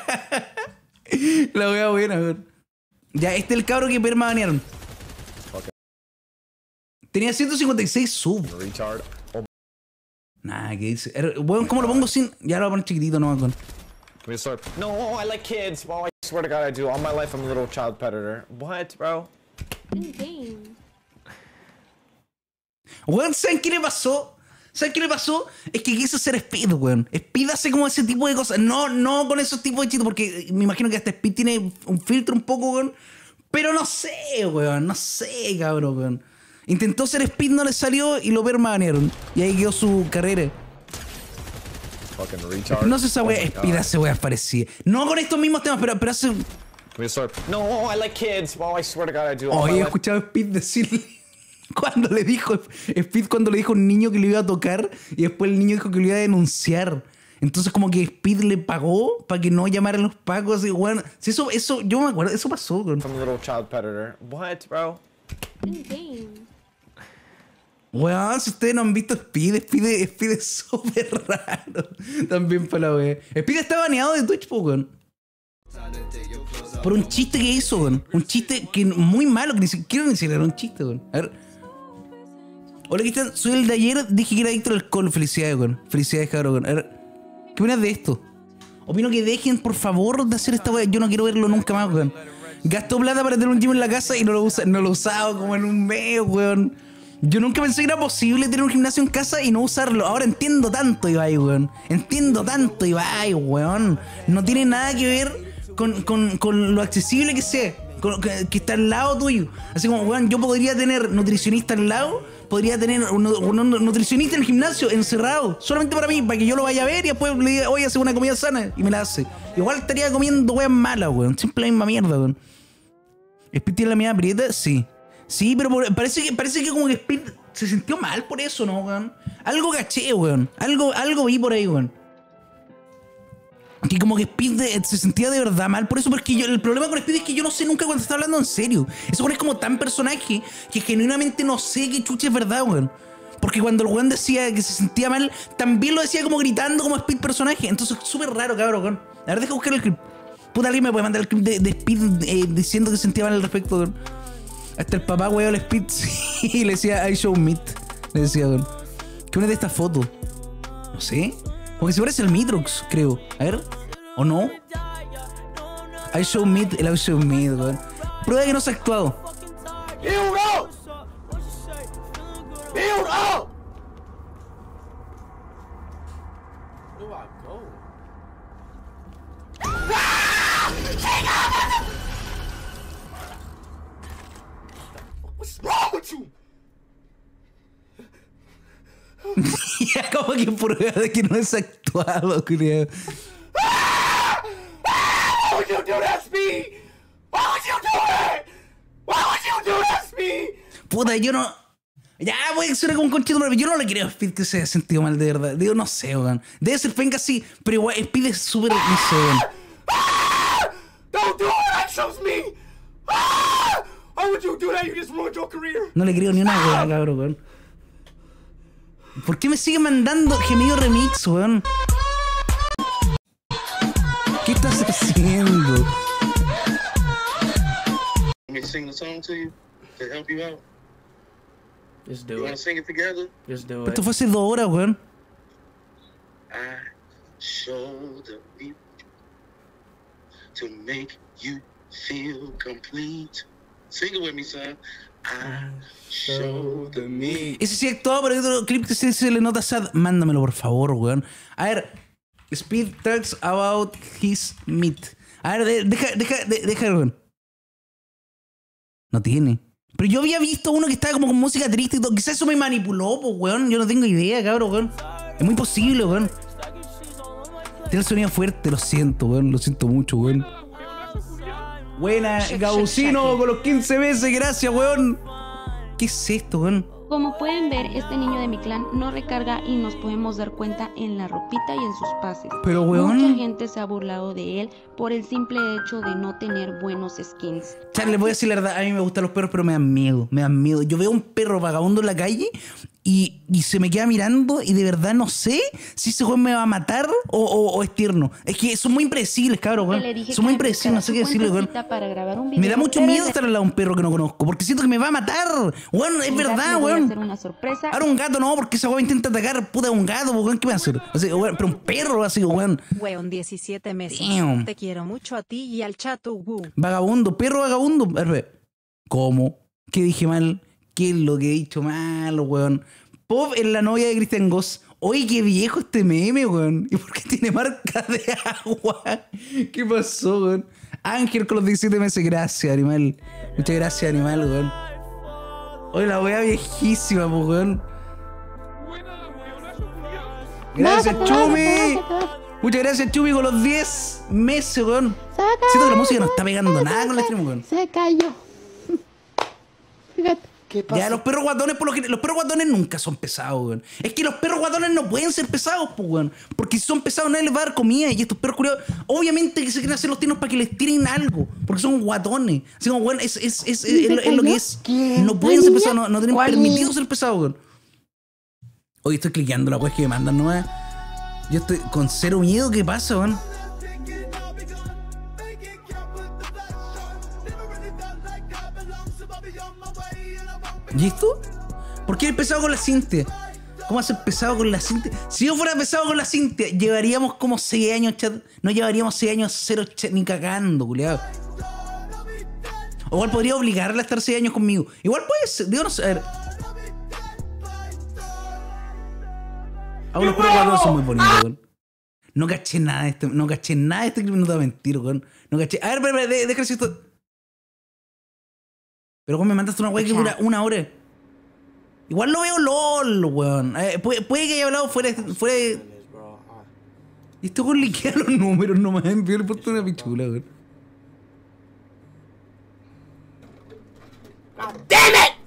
La wea buena, weón. Ya, este es el cabro que perma banearon. Okay. Tenía ciento cincuenta y seis subs. Nah, ¿qué dice? Weón, ¿cómo lo pongo sin...? Ya lo voy a poner chiquitito nomás, weón. No, I like kids. Well, I swear to God I do. All my life I'm a little child predator. What, bro? Weón, ¿saben qué le pasó? ¿Saben qué le pasó? Es que quiso ser Speed, weón. Speed hace como ese tipo de cosas. No, no con esos tipos de chistes, porque me imagino que hasta Speed tiene un filtro un poco, weón. Pero no sé, weón. No sé, cabrón, weón. Intentó ser Speed, no le salió y lo permanearon. Y ahí quedó su carrera. No sé esa wea, Speed hace weas parecidas. No con estos mismos temas, pero, pero hace... No, I like kids. Well, I swear to God I do. Hoy he escuchado a Speed decirle... Cuando le dijo... Speed cuando le dijo a un niño que lo iba a tocar y después el niño dijo que lo iba a denunciar. Entonces como que Speed le pagó para que no llamaran los pacos y bueno... Si eso, eso, yo me acuerdo, eso pasó. Weón. I'm a little child predator. What, bro? Weón, si ustedes no han visto Speed, Speed, Speed es súper raro. También para la wea. Speed está baneado de Twitch, po, weón. Por un chiste que hizo, weón. Un chiste que muy malo, que ni siquiera ni siquiera era un chiste, weón. A ver. Hola, Cristian. Soy el de ayer, dije que era adicto al alcohol. Felicidades, weón. Felicidades, cabrón, weón. A ver. ¿Qué opinas de esto? Opino que dejen, por favor, de hacer esta wea. Yo no quiero verlo nunca más, weón. Gastó plata para tener un gym en la casa y no lo usa, no lo usaba como en un mes, weón. Yo nunca pensé que era posible tener un gimnasio en casa y no usarlo. Ahora entiendo tanto, Ibai, weón. Entiendo tanto, Ibai, weón. No tiene nada que ver con, con, con lo accesible que sea. Con, que, que está al lado tuyo. Así como, weón, yo podría tener nutricionista al lado. Podría tener un, un, un nutricionista en el gimnasio encerrado. Solamente para mí, para que yo lo vaya a ver y después le diga, oye, hace una comida sana. Y me la hace. Igual estaría comiendo weón malas, weón. Siempre la misma mierda, weón. ¿Speed tiene la mirada prieta? Sí. Sí, pero por, parece que parece que como que Speed se sintió mal por eso, ¿no, weón? Algo caché, weón. Algo, algo vi por ahí, weón. que como que Speed de- se sentía de verdad mal por eso, porque yo, el problema con Speed es que yo no sé nunca cuando está hablando en serio. Eso weón es como tan personaje que genuinamente no sé qué chucha es verdad, weón. Porque cuando el weón decía que se sentía mal, también lo decía como gritando como Speed personaje. Entonces es súper raro, cabrón, weón. A ver, deja buscar el clip. Puta, alguien me puede mandar el clip de, de Speed eh, diciendo que se sentía mal al respecto, weón. Hasta el papá, weón, el Speed, sí, le decía I show meat. Le decía, weón. ¿Qué una de estas fotos? No sé. Porque se parece al Mitrox, creo. A ver. ¿O no? I show meat, el I show meat, weón. Prueba de que no se ha actuado. Ya como que prueba de que no es actuado, creo. Why would you do this, me? Why would you do it? Why would you do this, me? Puta, yo no... Ya, voy a ser como un conchito, pero yo no le creo a Speed que se haya sentido mal de verdad. Digo, no sé, weón. Debe ser penca así, pero igual Speed es súper... No sé, weón. Don't do it, that shows me. Ah! Why would you do that? You just ruined your career. No le creo ni una weá, cabrón, weón. ¿Por qué me sigue mandando gemido remix, weón? ¿Qué estás haciendo? Let me sing the song to you to help you out. Just You do wanna it. sing it together? Just do Esto it. fue hace dos horas, weón. I show the beat to make you feel complete. Sing it with me, son. I show the meat. Ese sí actuado, pero hay otro clip que se, se le nota sad. Mándamelo, por favor, weón. A ver, Speed talks about his meat. A ver, de- deja, deja, de- deja, weón. No tiene. Pero yo había visto uno que estaba como con música triste y todo. Quizás eso me manipuló, pues, weón. Yo no tengo idea, cabrón, weón. Es muy posible, weón. Tiene el sonido fuerte, lo siento, weón. Lo siento mucho, weón. Buena, Gaucino con los quince meses, gracias, weón. ¿Qué es esto, weón? Como pueden ver, este niño de mi clan no recarga y nos podemos dar cuenta en la ropita y en sus pases. Pero, weón. Mucha gente se ha burlado de él por el simple hecho de no tener buenos skins. Charles, les voy a decir la verdad, a mí me gustan los perros, pero me dan miedo, me dan miedo. Yo veo un perro vagabundo en la calle y, y se me queda mirando y de verdad no sé si ese weón me va a matar o, o, o es tierno. Es que son muy impredecibles, cabrón, weón. Le dije Son muy que impredecibles, no sé qué buscara su decirle, weón. cuentecita para grabar un video, Me da mucho pero miedo en estar al lado de un perro que no conozco, porque siento que me va a matar. Weón, es realidad verdad, le voy a weón. hacer una sorpresa. Ahora un gato no, porque esa weón intenta atacar, puta, un gato, weón, ¿qué va a hacer? O sea, weón, pero un perro, así, weón. Weón, diecisiete meses. Damn. Te quiero mucho a ti y al chato Wu. Vagabundo, perro vagabundo. A ver, ¿cómo? ¿Qué dije mal? ¿Qué es lo que he dicho mal, weón? Pop es la novia de Christian Goss. Oye, qué viejo este meme, weón. ¿Y por qué tiene marca de agua? ¿Qué pasó, weón? Ángel con los diecisiete meses. Gracias, animal. Muchas gracias, animal, weón. Oye, la wea viejísima, pues, weón. Gracias, Chumi. Muchas gracias, Chumi, con los diez meses, weón. Siento que la música no está pegando nada con la stream, weón. Se cayó. Fíjate. ¿Qué pasa? Ya, los perros guatones, por lo que los perros guatones nunca son pesados, weón. Es que los perros guatones no pueden ser pesados, pues, weón. Porque si son pesados nadie les va a dar comida. Y estos perros curiosos, obviamente que se quieren hacer los tiernos para que les tiren algo. Porque son guatones. Así como, weón, es, es, es, es, es lo- es lo que es. No pueden ser pesados, no, no tienen ¿Cuál permitido niña? ser pesados, weón. Hoy estoy cliqueando la weá que me mandan, ¿no? weón? Yo estoy con cero miedo, ¿qué pasa, weón? ¿Y esto? ¿Por qué eres pesado con la Cintia? ¿Cómo hacer pesado con la Cintia? Si yo fuera pesado con la Cintia, llevaríamos como seis años, chat. No llevaríamos seis años cero chat, ni cagando, culiado. O igual podría obligarla a estar seis años conmigo. Igual puede ser, digo, no sé, a ver. Ah, los perros guatones son muy bonitos, weón. No caché nada de este, no caché nada de este clip, no te voy a mentir, weón. No caché. A ver, espera, espera, de- déjame si esto. Pero cómo me mandaste una weá que dura una hora. Igual lo veo LOL, weón. Eh, puede, puede que haya hablado fuera de. Fuera de... Y esto con liquea los números nomás. Envió le he puesto una pichula, weón. Damn it!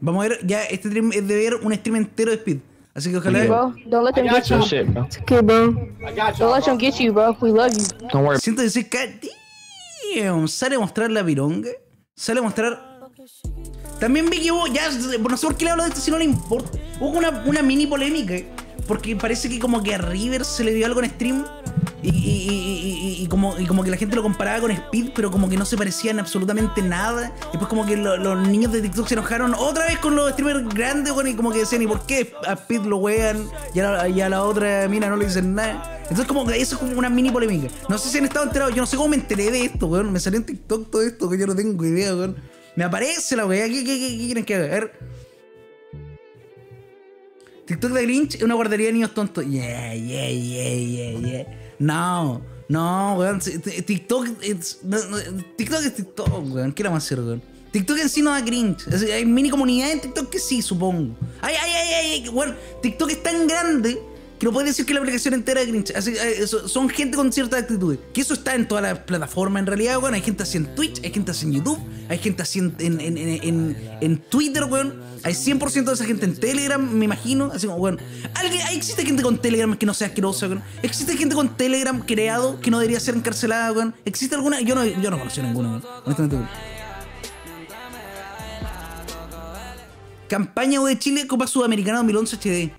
Vamos a ver, ya este stream es de ver un stream entero de Speed. Así que ojalá... Bro, don't let them get you. It's okay, bro. Don't let them get you, bro. We love you. Don't worry. ciento dieciséis K. Damn, sale a mostrar la pironga. Sale a mostrar... También vi que hubo, ya, no sé por qué le hablo de esto si no le importa. Hubo una, una mini polémica, porque parece que como que a River se le dio algo en stream y, y, y, y, y, como, y como que la gente lo comparaba con Speed, pero como que no se parecían absolutamente nada. Y después como que lo, los niños de TikTok se enojaron otra vez con los streamers grandes, bueno, y como que decían, ¿y por qué a Speed lo wean y a la, y a la otra mina no le dicen nada? Entonces como que eso es como una mini polémica. No sé si han estado enterados, yo no sé cómo me enteré de esto, weón. Me salió en TikTok todo esto, que yo no tengo idea, weón. Me aparece la weá, ¿qué, qué, qué, qué quieren que haga? A ver. TikTok de Grinch es una guardería de niños tontos. Yeah, yeah, yeah, yeah, yeah. No, no, weón. TikTok es. No, no, TikTok es TikTok, weón. ¿Qué le vamos a hacer, weón? TikTok en sí no da Grinch. Es, hay mini comunidades en TikTok que sí, supongo. Ay, ay, ay, ay, weón. TikTok es tan grande que no puedes decir que la aplicación entera es Grinch. Así, eso, son gente con ciertas actitudes. Que eso está en todas las plataformas en realidad, weón. Hay gente así en Twitch, hay gente así en YouTube, hay gente así en, en, en, en, en Twitter, weón. Hay cien por ciento de esa gente en Telegram, me imagino. Así como, weón. ¿Alguien, ¿existe gente con Telegram que no sea asquerosa, weón? ¿Existe gente con Telegram creado que no debería ser encarcelada, weón? ¿Existe alguna? Yo no, yo no conocí a ninguno, weón. Honestamente, weón. Campaña U de Chile, Copa Sudamericana dos mil once H D.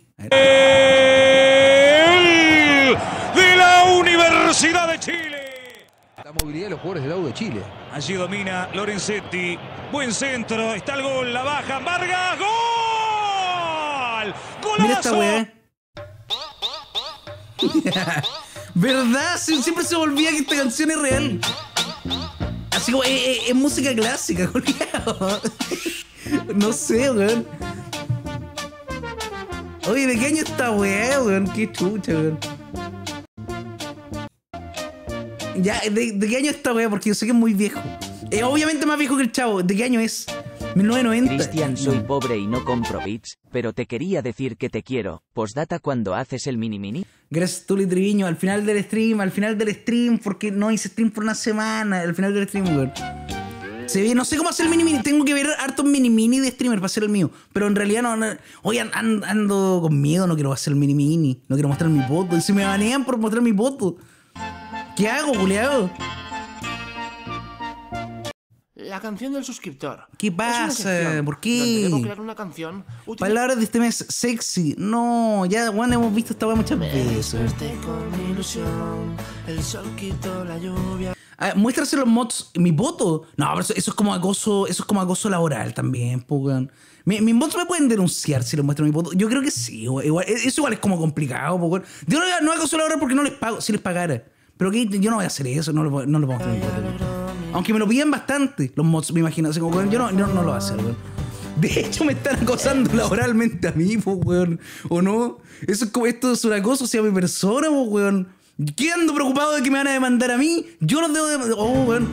De la Universidad de Chile. La movilidad de los jugadores de la U de Chile. Allí domina Lorenzetti. Buen centro. Está el gol. La baja. Vargas. ¡Gol! ¡Golazo! Mira esta weá. ¿Verdad? Siempre se me olvida que esta canción es real. Así como, es, es, es música clásica, Julián. No sé, weón. Oye, ¿de qué año esta weá, weón? Qué chucha, weón. Ya, ¿de, de qué año esta weá? Porque yo sé que es muy viejo. Eh, obviamente más viejo que el chavo. ¿De qué año es? mil novecientos noventa. Cristian, soy pobre y no compro bits, pero te quería decir que te quiero. Postdata cuando haces el mini mini. Gracias, Tuli Triviño. Al final del stream, al final del stream, porque no hice stream por una semana. Al final del stream, weón. Se ve, no sé cómo hacer el mini mini. Tengo que ver hartos mini mini de streamer para hacer el mío. Pero en realidad no. no hoy ando, ando con miedo, no quiero hacer el mini mini. No quiero mostrar mi voto. Y si me banean por mostrar mi voto, ¿qué hago, culiao? La canción del suscriptor. ¿Qué pasa? ¿Por qué? Donde debo crear una canción. Palabras de este mes, sexy. No, ya, bueno, hemos visto esta weá muchas veces. Con ilusión, el sol quitó la lluvia. Ah, muéstrase los mods. ¿Mi voto? No, pero eso, eso es como acoso. Eso es como acoso laboral también, pues. Mi, mis bots me pueden denunciar si les muestro mi voto. Yo creo que sí. Igual, eso igual es como complicado, pues. Yo no, no acoso laboral porque no les pago. Si les pagara. Pero que yo no voy a hacer eso. No, no, no les voy a mostrar mi voto. Aunque me lo piden bastante los mods, me imagino. Así como, yo no, yo no lo voy a hacer, weón. De hecho, me están acosando laboralmente a mí, pues, weón. ¿O no? Eso es como, esto es un acoso hacia mi persona, pues, weón. ¿Qué ando preocupado de que me van a demandar a mí? Yo los debo de... Oh, weón.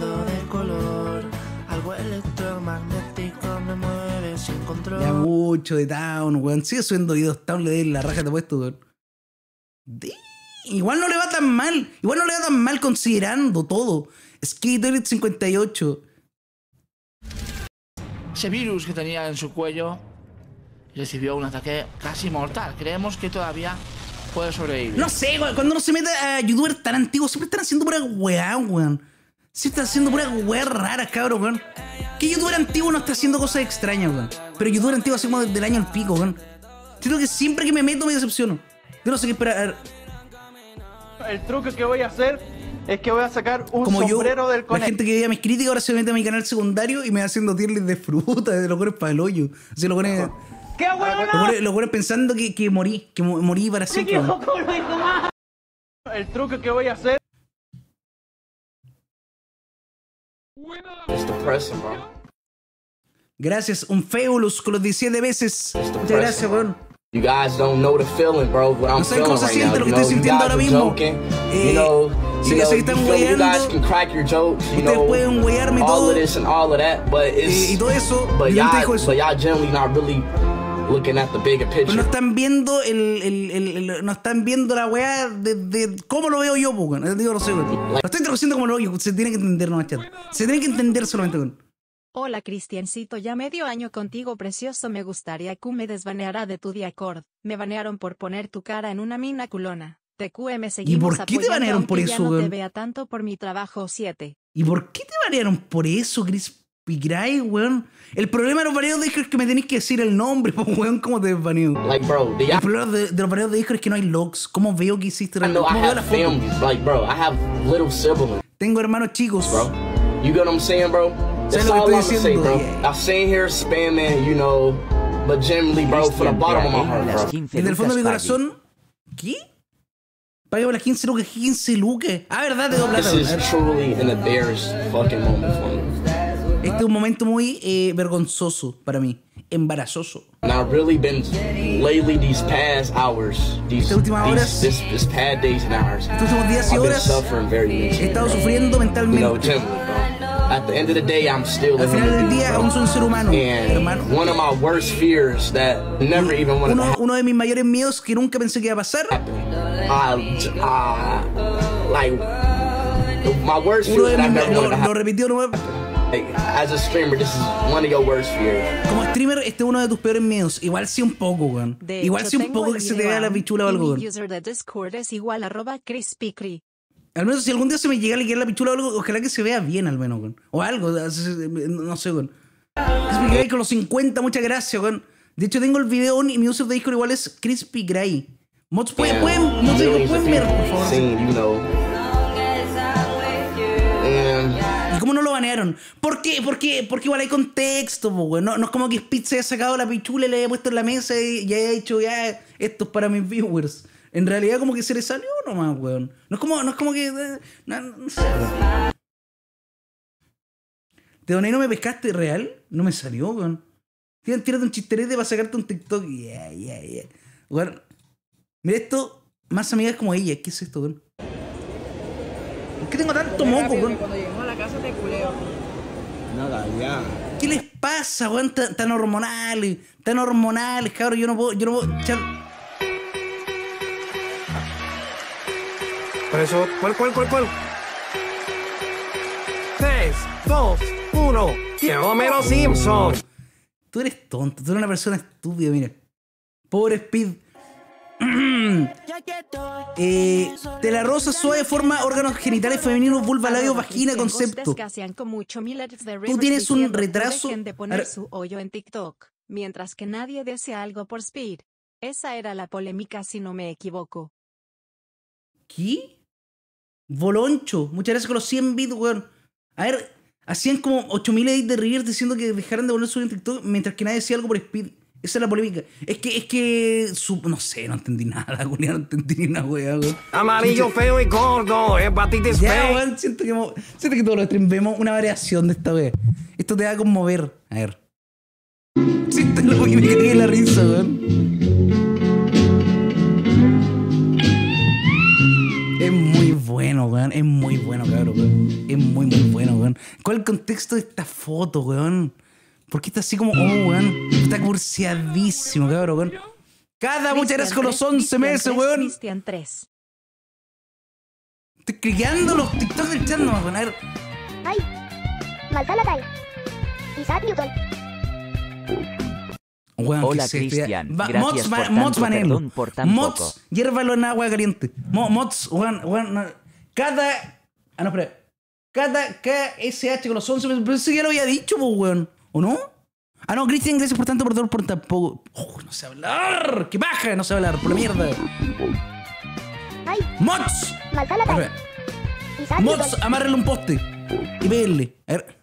Ya mucho de Town, weón. Sigue subiendo videos Town, le den la raja de puesto, weón. De... Igual no le va tan mal. Igual no le va tan mal considerando todo. Skate cincuenta y ocho. Ese virus que tenía en su cuello recibió un ataque casi mortal. Creemos que todavía puede sobrevivir. No sé, weón. Cuando uno se mete a youtubers tan antiguos, siempre están haciendo pura weá, weón. Siempre están haciendo pura weá raras, cabrón, weón. ¿Qué youtuber antiguo no está haciendo cosas extrañas, weón? Pero youtuber antiguo hace como desde el año al pico, weón. Siento que siempre que me meto me decepciono. Yo no sé qué esperar. El truque que voy a hacer es que voy a sacar un como sombrero yo, del conejo. La gente que veía mis críticas ahora se mete a mi canal secundario y me va haciendo tierles de fruta, de locores para el hoyo. Así lo pone. ¡Qué huevona! Lo pone pensando que, que morí, que morí para siempre. El truque que voy a hacer. Gracias, un Fabulous con los diecisiete veces. Muchas gracias, weón. You guys don't know the feeling, bro. What I'm no saben cómo se feeling siente right lo que now. estoy You know, sintiendo you ahora guys mismo. are joking. Eh, you know, si you know, se you, están feel me? You weyando, guys can crack your jokes. You ustedes know, pueden weyarme all todo. of this and all of that, but it's. Eh, y todo eso. But yo no te y'all, digo eso. but y'all generally not really looking at the bigger picture. Pero no están viendo el, el, el, el no están viendo la weá de, de cómo lo veo yo, pues. Digo, no sé, weón. Lo estoy traduciendo como lo veo yo. Se tiene que entender, no, chat. Se tiene que entender solamente, weón. Hola Cristiancito, ya medio año contigo precioso, me gustaría que me desbaneara de tu Discord. Me banearon por poner tu cara en una mina culona. T Q M seguimos ¿Y por qué te apoyando, banearon por aunque eso, ya no te weón? vea tanto por mi trabajo siete. ¿Y por qué te banearon por eso, Crispy Gray, weón? El problema de los baneos de Discord es que me tenéis que decir el nombre, pues, weón, ¿cómo te baneo? Like, bro, the- El problema de, de los baneos de Discord es que no hay logs. ¿Cómo veo que hiciste I know I ¿Cómo veo la have foto? families. Like, bro, I have little siblings, Tengo hermanos chicos. bro. You get what I'm saying, bro? That's ¿Sabes lo que all I'm estoy gonna say, diciendo? bro. I'm sitting here spamming, you know, but generally, bro, from the bottom of my heart, bro. Desde el fondo de mi corazón. ¿Qué? Págame las quince lucas, quince lucas. Ah, verdad, te doy plata. This is truly an embarrassed fucking moment for me. Este es un momento muy eh, vergonzoso para mí. Embarazoso. And I've really been lately these past hours, these, Estas últimas these horas- this, this past days and hours. Estos últimos días y I've been horas suffering very he mentally. estado sufriendo You know, mentalmente. generally, bro. At the end of the day, I'm still Al a final human del being, día, bro. aún soy un ser humano, And hermano. one of my worst fears that never even wanted to Uno, happen. uno de mis mayores miedos que nunca pensé que iba a pasar. I, I, like, my worst Uno fear de that I mis, never lo, wanted to lo happen. repitió nuevo. Like, as a streamer, this is one of your worst fears. Como streamer, este es uno de tus peores miedos. Igual sí un poco, weón. De Igual hecho, sí un tengo poco el que se te video vea la aún, pichula o y algo, mi weón. user de Discord es igual arroba crispycri. Al menos si algún día se me llega a liquear la pichula o algo, ojalá que se vea bien al menos, weón. O algo, no sé, weón. Crispy Gray con los cincuenta, muchas gracias, weón. De hecho, tengo el video aún y mi user de Discord igual es Crispy Gray. Mods, ¿pueden, pueden, mods, Millions of pueden ver, por people favor? seen, you know. And ¿Y cómo no lo banearon? ¿Por qué? Porque, porque igual hay contexto, po, weón. No, no es como que Speed se haya sacado la pichula y le haya puesto en la mesa y, y haya dicho, ya, esto es para mis viewers. En realidad como que se le salió nomás, weón. No es como, no es como que... eh, No, no sé, weón. Te doné y no me pescaste, ¿real? No me salió, weón. Tírate tírate un chisterete para sacarte un TikTok. Yeah, yeah, yeah. Weón. Mira esto, más amigas como ella. ¿Qué es esto, weón? ¿Por qué tengo tanto moco, weón? Cuando lleguemos a la casa te culeo. nada, ya. ¿Qué les pasa, weón? Tan, tan hormonales, tan hormonales, cabrón. Yo no puedo, yo no puedo echar... Por eso, ¿cuál, cuál, cuál, cuál? Tres, dos, uno. ¡Quiero Homero Simpson! Tú eres tonto, tú eres una persona estúpida, mira. Pobre Speed. eh, de la rosa suave forma órganos genitales femeninos, vulva, labio, vagina, concepto. Tú tienes un retraso. Dejen de poner su hoyo en TikTok, mientras que nadie desea algo por Speed. Esa era la polémica, si no me equivoco. ¿Qué? Voloncho, muchas gracias con los cien bits, weón. A ver, hacían como ocho mil edits de River diciendo que dejaran de poner su en TikTok mientras que nadie decía algo por Speed. Esa es la polémica. Es que, es que, su, no sé, no entendí nada, Julián, no entendí ni una weá, weón. Amarillo feo y gordo, hepatitis Ya, fea. weón, siento que, mo- siento que todos los streams vemos una variación de esta weá. Esto te va a conmover. A ver. Siéntelo que me cagué la risa, weón. Es muy bueno, weón. Es muy bueno, cabrón, weón. Es muy, muy bueno, weón. ¿Cuál es el contexto de esta foto, weón? ¿Por qué está así como, oh, weón? Está cursiadísimo, cabrón, weón. Cada muchas gracias con los once meses, weón. Cristian tres. Estoy cliqueando los TikToks del chat nomás, weón. A ver. Ay, Malsala Tai. Isaac Newton. Weón, Hola, ¿qué es esto? Cristian. Va- Gracias mods, por ma- tanto, mods, Manelo. perdón por tan Mods, poco. hiérvalo en agua caliente. Mo- mods, weón, weón. no. Cada. Ah, no, espera. Cada K S H con los once meses. Pero eso ya lo había dicho, pues, weón. ¿O no? Ah, no, Cristian, gracias por tanto, perdón por tampoco. Oh, no sé hablar. ¡Qué baja! No sé hablar, por la mierda. Ay, Mods. Malsala A Tai. ver. Isaac Mods, Newton. amárrele un poste. Y péguenle. A ver.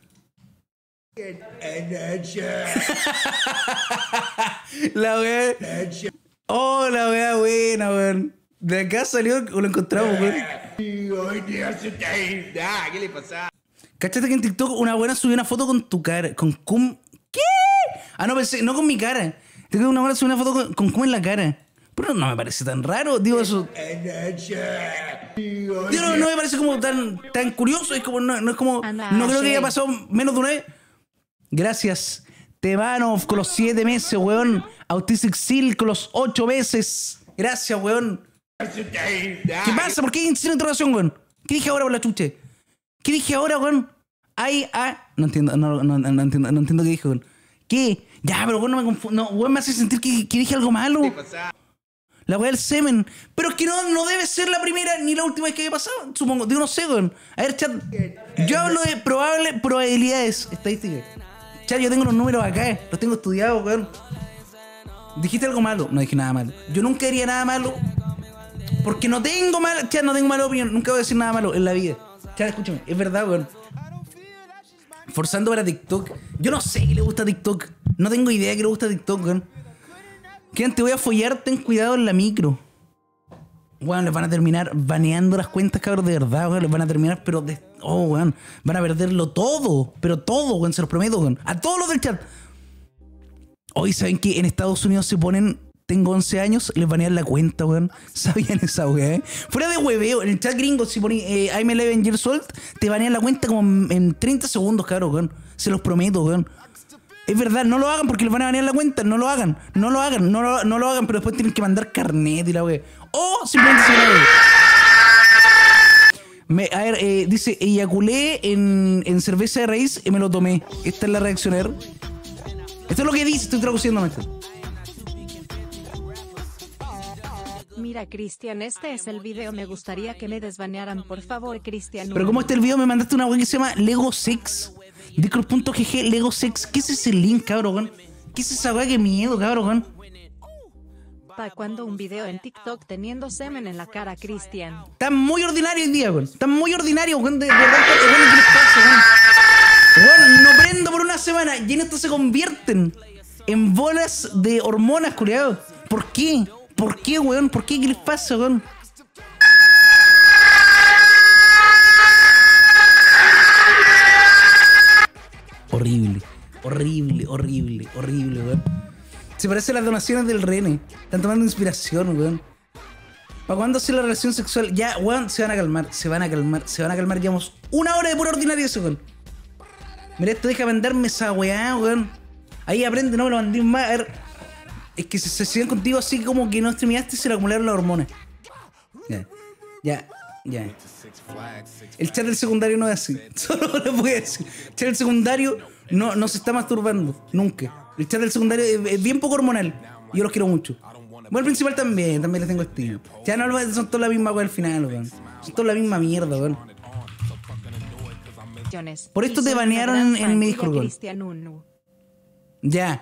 La weá. Oh, la weá buena, weón. De acá salió o lo encontramos, weón. ¿Qué le pasa? ¿Cachaste que en TikTok una buena subió una foto con tu cara? Con cum. ¿Qué? Ah, no, pensé, no con mi cara. Tengo que una buena subió una foto con, con cum en la cara. Pero no me parece tan raro, digo eso. Digo, no, no me parece como tan, tan curioso. Es como, no, no es como. Anda, No creo que Shay. haya pasado menos de una vez. Gracias. Tebanov con los siete meses, weón. Autistic Seal con los ocho meses. Gracias, weón. ¿Qué pasa? ¿Por qué hay signo de interrogación, weón? ¿Qué dije ahora por la chuche? ¿Qué dije ahora, weón? Ay, ah. No entiendo, no, no, no entiendo, no entiendo qué dijo, weón. ¿Qué? Ya, pero weón, no me confundo. No, weón, me hace sentir que, que dije algo malo. La weá del semen. Pero es que no, no debe ser la primera ni la última vez que haya pasado, supongo. Digo, no sé, weón. A ver, chat. Yo hablo de probable probabilidades estadísticas. Chat, yo tengo los números acá. Los tengo estudiados, weón. ¿Dijiste algo malo? No dije nada malo. Yo nunca diría nada malo. Porque no tengo mal... Chat, no tengo mala opinión. Nunca voy a decir nada malo en la vida. Chat, escúchame. Es verdad, weón. Forzando para TikTok. Yo no sé qué le gusta a TikTok. No tengo idea que le gusta a TikTok, weón. Que te voy a follar, ten cuidado en la micro. Weón, les van a terminar baneando las cuentas, cabros, de verdad, weón. Les van a terminar, pero de... Oh, weón. Van a perderlo todo. Pero todo, weón, se los prometo, weón. A todos los del chat. Hoy, ¿saben que en Estados Unidos se ponen... Tengo once años, les banean la cuenta, weón. ¿Sabían esa weá, eh? Fuera de hueveo, en el chat gringo, si ponen eh, I'm eleven years old, te banean la cuenta como en, en treinta segundos, cabrón, weón. Se los prometo, weón. Es verdad, no lo hagan porque les van a banear la cuenta. No lo hagan, no lo hagan, no lo, no lo hagan, pero después tienen que mandar carnet y la weá. O simplemente se la me, A ver, eh, dice, eyaculé en, en cerveza de raíz y me lo tomé. Esta es la reacción, a ver. Esto es lo que dice, estoy traduciendo, maestro. Mira, Cristian, este es el video. Me gustaría que me desbanearan, por favor, Cristian. Pero como este el video me mandaste una web que se llama Lego Sex. Discord punto g g Lego Sex. ¿Qué es ese link, cabrón? ¿Qué es esa weá? Qué miedo, cabrón. ¿Pa' cuando un video en TikTok teniendo semen en la cara, Cristian? Está muy ordinario hoy día, weón. Está muy ordinario, weón. De verdad, weón, ¿qué les pasa, weón? Weón, no prendo por una semana y en esto se convierten en bolas de hormonas, culiados. ¿Por qué? ¿Por qué, weón? ¿Por qué? ¿Qué les pasa, weón? Horrible, horrible, horrible, horrible, weón. Se parece a las donaciones del Rene. Están tomando inspiración, weón. ¿Para cuándo hacer la relación sexual? Ya, weón, se van a calmar, se van a calmar, se van a calmar. Llevamos una hora de pura ordinario eso, weón. Mira, esto deja venderme esa weá, weón. Ahí aprende, no me lo mandé más. A ver. Es que se siguen contigo así como que no streameaste y se le acumularon las hormonas. Ya, ya, ya. El chat del secundario no es así. Solo lo voy a decir. El chat del secundario no, no se está masturbando. Nunca. El chat del secundario es, es bien poco hormonal. Yo los quiero mucho. Bueno, el principal también. También les tengo estima. Ya no son todas la misma weá al final, weón. Son todas la misma mierda, weón. Por esto te banearon en, en mi Discord, weón. Ya.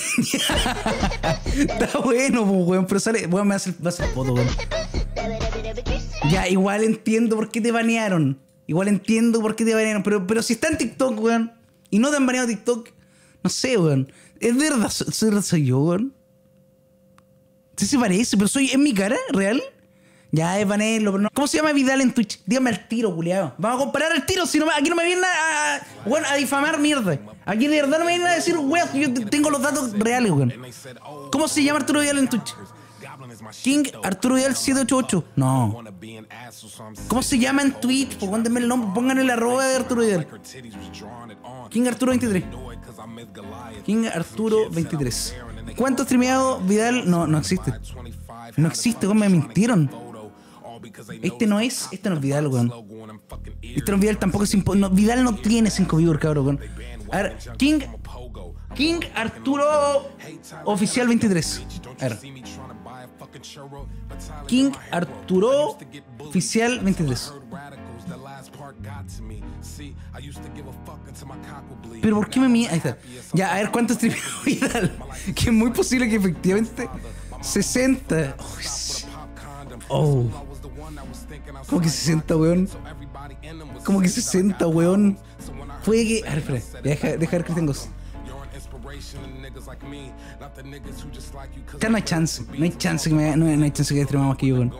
Está bueno, pues, weón. Pero sale. Weón, me hace, me hace foto, weón. Ya, igual entiendo por qué te banearon. Igual entiendo por qué te banearon. Pero, pero si está en TikTok, weón. Y no te han baneado TikTok. No sé, weón. ¿Es verdad? ¿Soy, soy yo, weón? Sí se parece, pero soy. ¿Es mi cara? ¿Real? Ya, es banearlo, pero no. ¿Cómo se llama Vidal en Twitch? Dígame al tiro, culiado. Vamos a comparar el tiro, si no, aquí no me vienen a, a, bueno, a difamar mierda. Aquí de verdad no me vienen a decir, weón, yo tengo los datos reales, weón. ¿Cómo se llama Arturo Vidal en Twitch? King Arturo Vidal siete ocho ocho. No. ¿Cómo se llama en Twitch? Pues pónganme el nombre, pongan el arroba de Arturo Vidal. King Arturo veintitrés. King Arturo veintitrés. ¿Cuánto streameado Vidal? No, no existe. No existe, weón, me mintieron. Este no es, este no es Vidal, weón. Este no es Vidal, tampoco es impo no, Vidal no tiene cinco viewers, cabrón, weón. A ver, King King Arturo Oficial veintitrés. A ver. King Arturo Oficial veintitrés. Pero ¿por qué me mía? Ahí está. Ya, a ver cuánto streameo Vidal. Que es muy posible que efectivamente sesenta. Oh. ¿Cómo que sesenta, weón? ¿Cómo que sesenta, weón? Puede que... A ver, espera. Deja, deja ver que tengo. Ya no hay chance. No hay chance que me... No, no hay chance que streamamos más que yo, weón.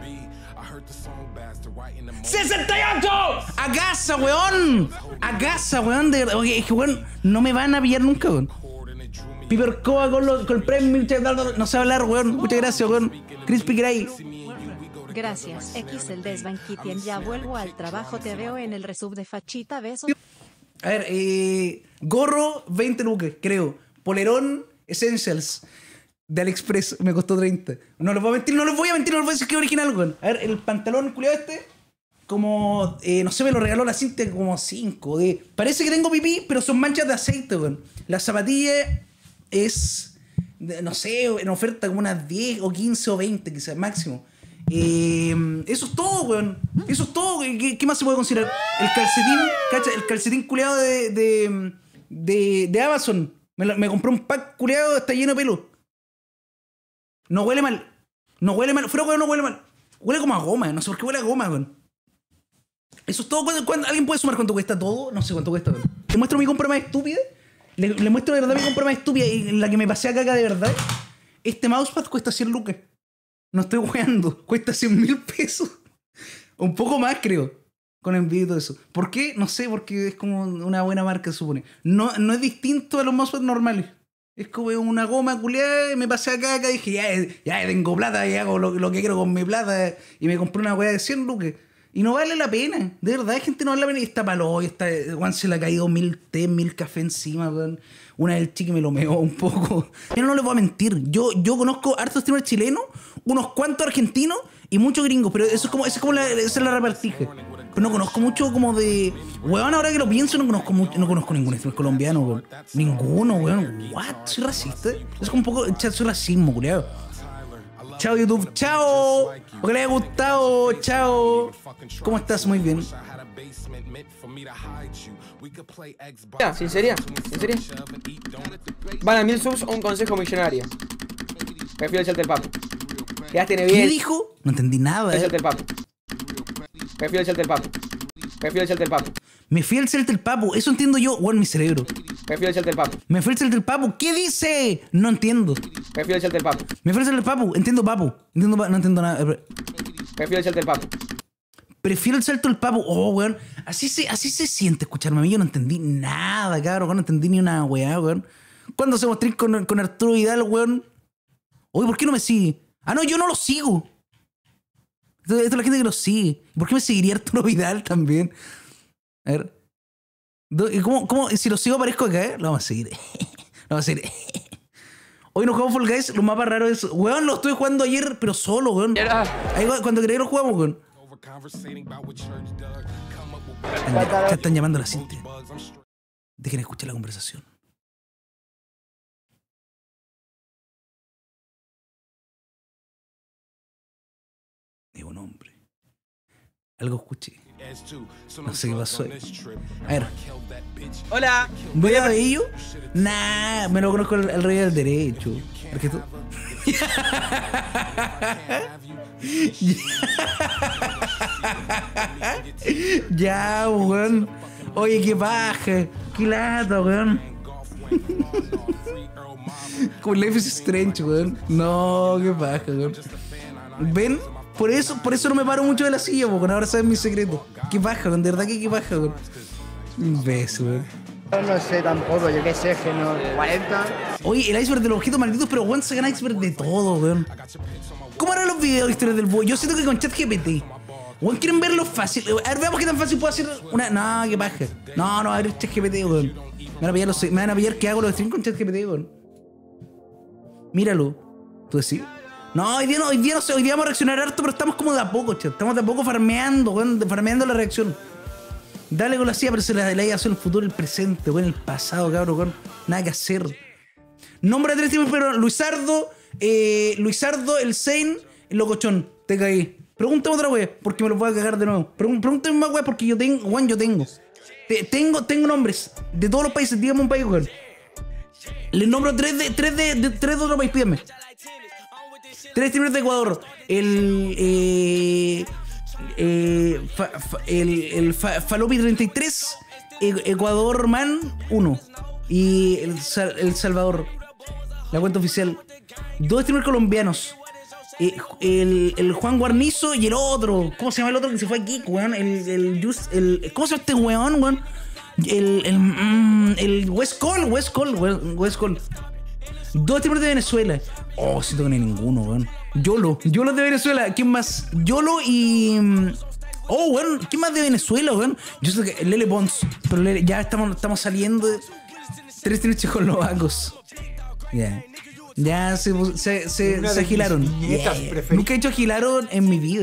¡sesenta y ocho! ¡A casa, weón! ¡A casa, weón! De verdad. Es que, weón, no me van a pillar nunca, weón. Piper Coa con, lo, con el premio. No sé hablar, weón. Muchas gracias, weón. Crispy Gray. Gracias, X el desbanquitien. Ya vuelvo al trabajo, te veo en el resub de Fachita, besos. A ver, eh, gorro, veinte lucas, creo. Polerón, Essentials, de AliExpress, me costó treinta. No les voy a mentir, no les voy a mentir, no les voy a decir que es original, weón. A ver, el pantalón culiado este, como, eh, no sé, me lo regaló la Cintia como cinco. De, parece que tengo pipí, pero son manchas de aceite, weón. La zapatilla es, de, no sé, en oferta como unas diez o quince o veinte quizás, máximo. Eh, eso es todo, weón. Eso es todo. ¿Qué, qué más se puede considerar? El calcetín, cacha, el calcetín culeado de, de, de, de Amazon. Me, me compré un pack culeado, está lleno de pelo. No huele mal. No huele mal. Fuera, weón, no huele mal. Huele como a goma. No sé por qué huele a goma, weón. Eso es todo. ¿Cuándo, cuándo, ¿Alguien puede sumar cuánto cuesta todo? No sé cuánto cuesta, weón. ¿Le muestro mi compra más estúpida? Le, le muestro de verdad mi compra más estúpida y la que me pasé a caca de verdad. Este mousepad cuesta cien lucas. No estoy weando. Cuesta cien mil pesos. Un poco más, creo. Con envío y todo eso. ¿Por qué? No sé, porque es como una buena marca, se supone. No, no es distinto a los mousepads normales. Es como una goma culiada y me pasé a caca y dije, ya, ya tengo plata y hago lo, lo que quiero con mi plata. Y me compré una weá de cien lucas. Y no vale la pena. De verdad, gente no vale la pena. Y está palo, y está, Juan se le ha caído mil té, mil café encima, weón. Una del chique me lo meó un poco. Yo no les voy a mentir. Yo, yo conozco hartos streamers chilenos, unos cuantos argentinos y muchos gringos. Pero eso es como, eso es como la, esa es la repartija. Pero no conozco mucho como de... Weón, ahora que lo pienso, no conozco mucho, no conozco ningún streamer colombiano, weón. Ninguno, weón. What? ¿Soy racista? Es como un poco... Chat, soy racismo, culiado. Chao, YouTube. Chao. Porque les haya gustado. Chao. ¿Cómo estás? Muy bien. Ya, sinceridad, sinceridad. Van a mil subs o un consejo millonario. Prefiero echarte el papo. Ya tiene bien. ¿Qué dijo? No entendí nada. Prefiero eh. echarte el papo. Prefiero echarte el papo. Prefiero echarte el papo. Me fui al echarte el papo. Eso entiendo yo. Bueno, mi cerebro. Prefiero echarte el papo. Me fui al echarte el papo. ¿Qué dice? No entiendo. Prefiero echarte el papo. Me fui al echarte el papo. Entiendo papo. Entiendo pa no entiendo nada. Prefiero echarte el papo. Prefiero el salto del papo. Oh, weón. Así se, así se siente escucharme a mí. Yo no entendí nada, cabrón. No entendí ni una weá, weón. ¿Cuándo se mostré con, con Arturo Vidal, weón? Oye, ¿por qué no me sigue? Ah, no, yo no lo sigo. Esto, esto es la gente que lo sigue. ¿Por qué me seguiría Arturo Vidal también? A ver. ¿Cómo, cómo? Si lo sigo aparezco acá, ¿eh? Lo vamos a seguir. Lo vamos a seguir. Hoy no jugamos Fall Guys. Lo más raro es... Weón, lo estuve jugando ayer, pero solo, weón. Ahí, cuando quería lo jugamos, weón. Ya están llamando a la Cintia. Dejen escuchar la conversación. Digo, un hombre. Algo escuché. No sé qué pasó. A ver. Hola. ¿Voy a ello? Nah, me lo conozco al, al rey del derecho. Porque tú... Ya, weón. Oye, qué paja. Qué lata, weón. Como Life is Strange, weón. No, qué paja, weón. ¿Ven? Por eso, por eso no me paro mucho de la silla, porque ahora saben mi secreto. Qué paja, weón. De verdad que qué paja, weón. Un beso, weón. No sé tampoco, yo qué sé, que no. cuarenta. Oye, el iceberg de los objetos malditos, pero weón, se gana iceberg de todo, weón. ¿Cómo eran los videos de historias del búho? Yo siento que con ChatGPT. Weón, ¿quieren verlo fácil? A ver, veamos qué tan fácil puedo hacer una... No, qué paja. No, no, a ver ChatGPT, weón. Me van a pillar, los... me van a pillar que hago los streams con ChatGPT, weón. Míralo. ¿Tú decís? No, hoy día no, hoy día no sé, hoy día vamos a reaccionar harto, pero estamos como de a poco, chat. Estamos de a poco farmeando, weón, farmeando la reacción. Dale con la silla, pero se la delay hacia el futuro, el presente, weón, el pasado, cabrón, weón. Nada que hacer. Nombre de tres tipos, pero Luisardo, eh, Luisardo, el Zane, el Locochón. Te caí. Pregúntame otra wea, porque me lo voy a cagar de nuevo. Pregun pregúntame más wea, porque yo tengo, weón, yo tengo. Te tengo, tengo nombres de todos los países, dígame un país, weón. Les nombro tres de, tres de, de, tres de otro país, pídame. Tres streamers de Ecuador. El. Eh, eh, fa, fa, el el fa, Falopi treinta y tres. Ecuador Man uno. Y el, el Salvador. La cuenta oficial. Dos streamers colombianos. Eh, el, el Juan Guarnizo y el otro. ¿Cómo se llama el otro que se fue aquí, weón? El. el, just, el ¿Cómo se llama este weón, weón? El. El. Mm, el West Call. West Call. West Call. Dos streamers de Venezuela. Oh, siento que no hay ninguno, weón. Yolo. Yolo de Venezuela. ¿Quién más? Yolo y... Oh, weón. ¿Quién más de Venezuela, weón? Yo sé que Lele Pons. Pero Lele, ya estamos, estamos saliendo de... Tres streamers checoslovacos. Ya. Yeah. Ya se, se, se, se agilaron. Yeah, yeah. Nunca he hecho agilaron en mi vida.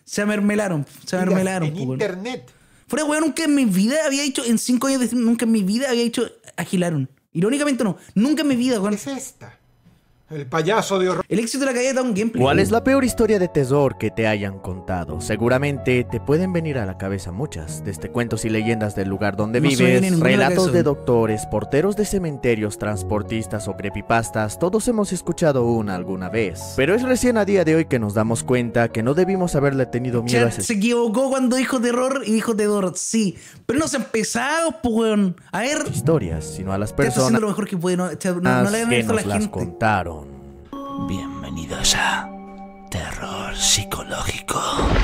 Se mermelaron, se Digas, mermelaron. en po, weón. internet. Fuera, weón, nunca en mi vida había hecho, en cinco años de nunca en mi vida había hecho agilaron. Irónicamente no, nunca en mi vida, weón. ¿Qué es esta? El payaso de horror. El éxito de la caída da un gameplay. ¿Cuál es la peor historia de terror que te hayan contado? Seguramente te pueden venir a la cabeza muchas, desde cuentos y leyendas del lugar donde No se me viene vives, ninguna relatos de de eso. doctores, porteros de cementerios, transportistas o creepypastas, todos hemos escuchado una alguna vez. Pero es recién a día de hoy que nos damos cuenta que no debimos haberle tenido miedo a Chat ese se equivocó cuando dijo terror y dijo terror, sí. Pero no se han empezado, pues, weón. A ver, historias, sino a las ¿qué está haciendo personas lo mejor que puede? No, chat, no, no le hagan que esto a la nos las gente. contaron. Bienvenidos a Terror Psicológico.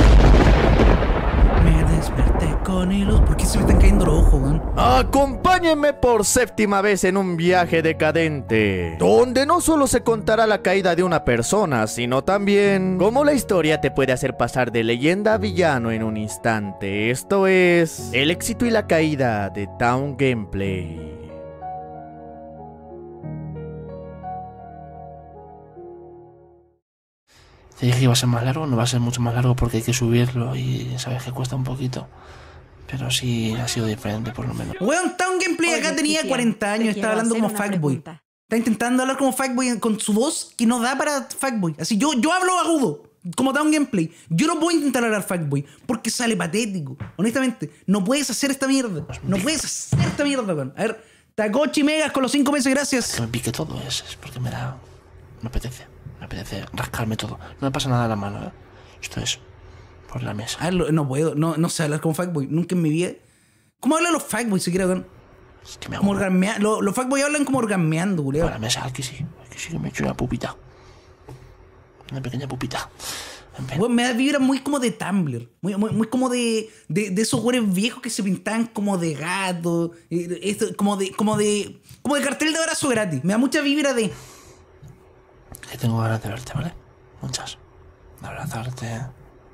Me desperté con hilos. ¿Por qué se me están cayendo los ojos, weón? Acompáñenme por séptima vez en un viaje decadente, donde no solo se contará la caída de una persona, sino también cómo la historia te puede hacer pasar de leyenda a villano en un instante. Esto es el éxito y la caída de Town Gameplay. Te dije que iba a ser más largo, no va a ser mucho más largo porque hay que subirlo y sabes que cuesta un poquito. Pero sí ha sido diferente por lo menos. Weón, Town Gameplay acá Oye, tenía Cristian, cuarenta te años, quiero estaba hablando hacer como una fuckboy. pregunta. Está intentando hablar como fuckboy con su voz que no da para fuckboy. Así, yo, yo hablo agudo, como Town Gameplay. Yo no puedo intentar hablar fuckboy porque sale patético. Honestamente, no puedes hacer esta mierda. No puedes hacer esta mierda, weón. A ver, Takochi Megas con los cinco meses, gracias. Que me pique todo es, es porque me da... Me apetece. Me apetece rascarme todo. No me pasa nada en la mano, ¿eh? Esto es por la mesa. A ver, lo- no puedo, no, no sé hablar como fuckboy. Nunca en mi vida. ¿Cómo hablan los fuckboys siquiera, weón? Es que me Como hago orgasmea- Los, los fuckboys hablan como orgasmeando, por culiao. la mesa. Aquí sí. Aquí sí que me he hecho una pupita. Una pequeña pupita. En fin. Weón, me da vibra muy como de Tumblr. Muy, muy, muy como de, de, de esos güeyes viejos que se pintaban como de gato. eh, esto, como de. Como de. Como de cartel de abrazo gratis. Me da mucha vibra de. Que tengo ganas de verte, ¿vale? Muchas. De abrazarte. De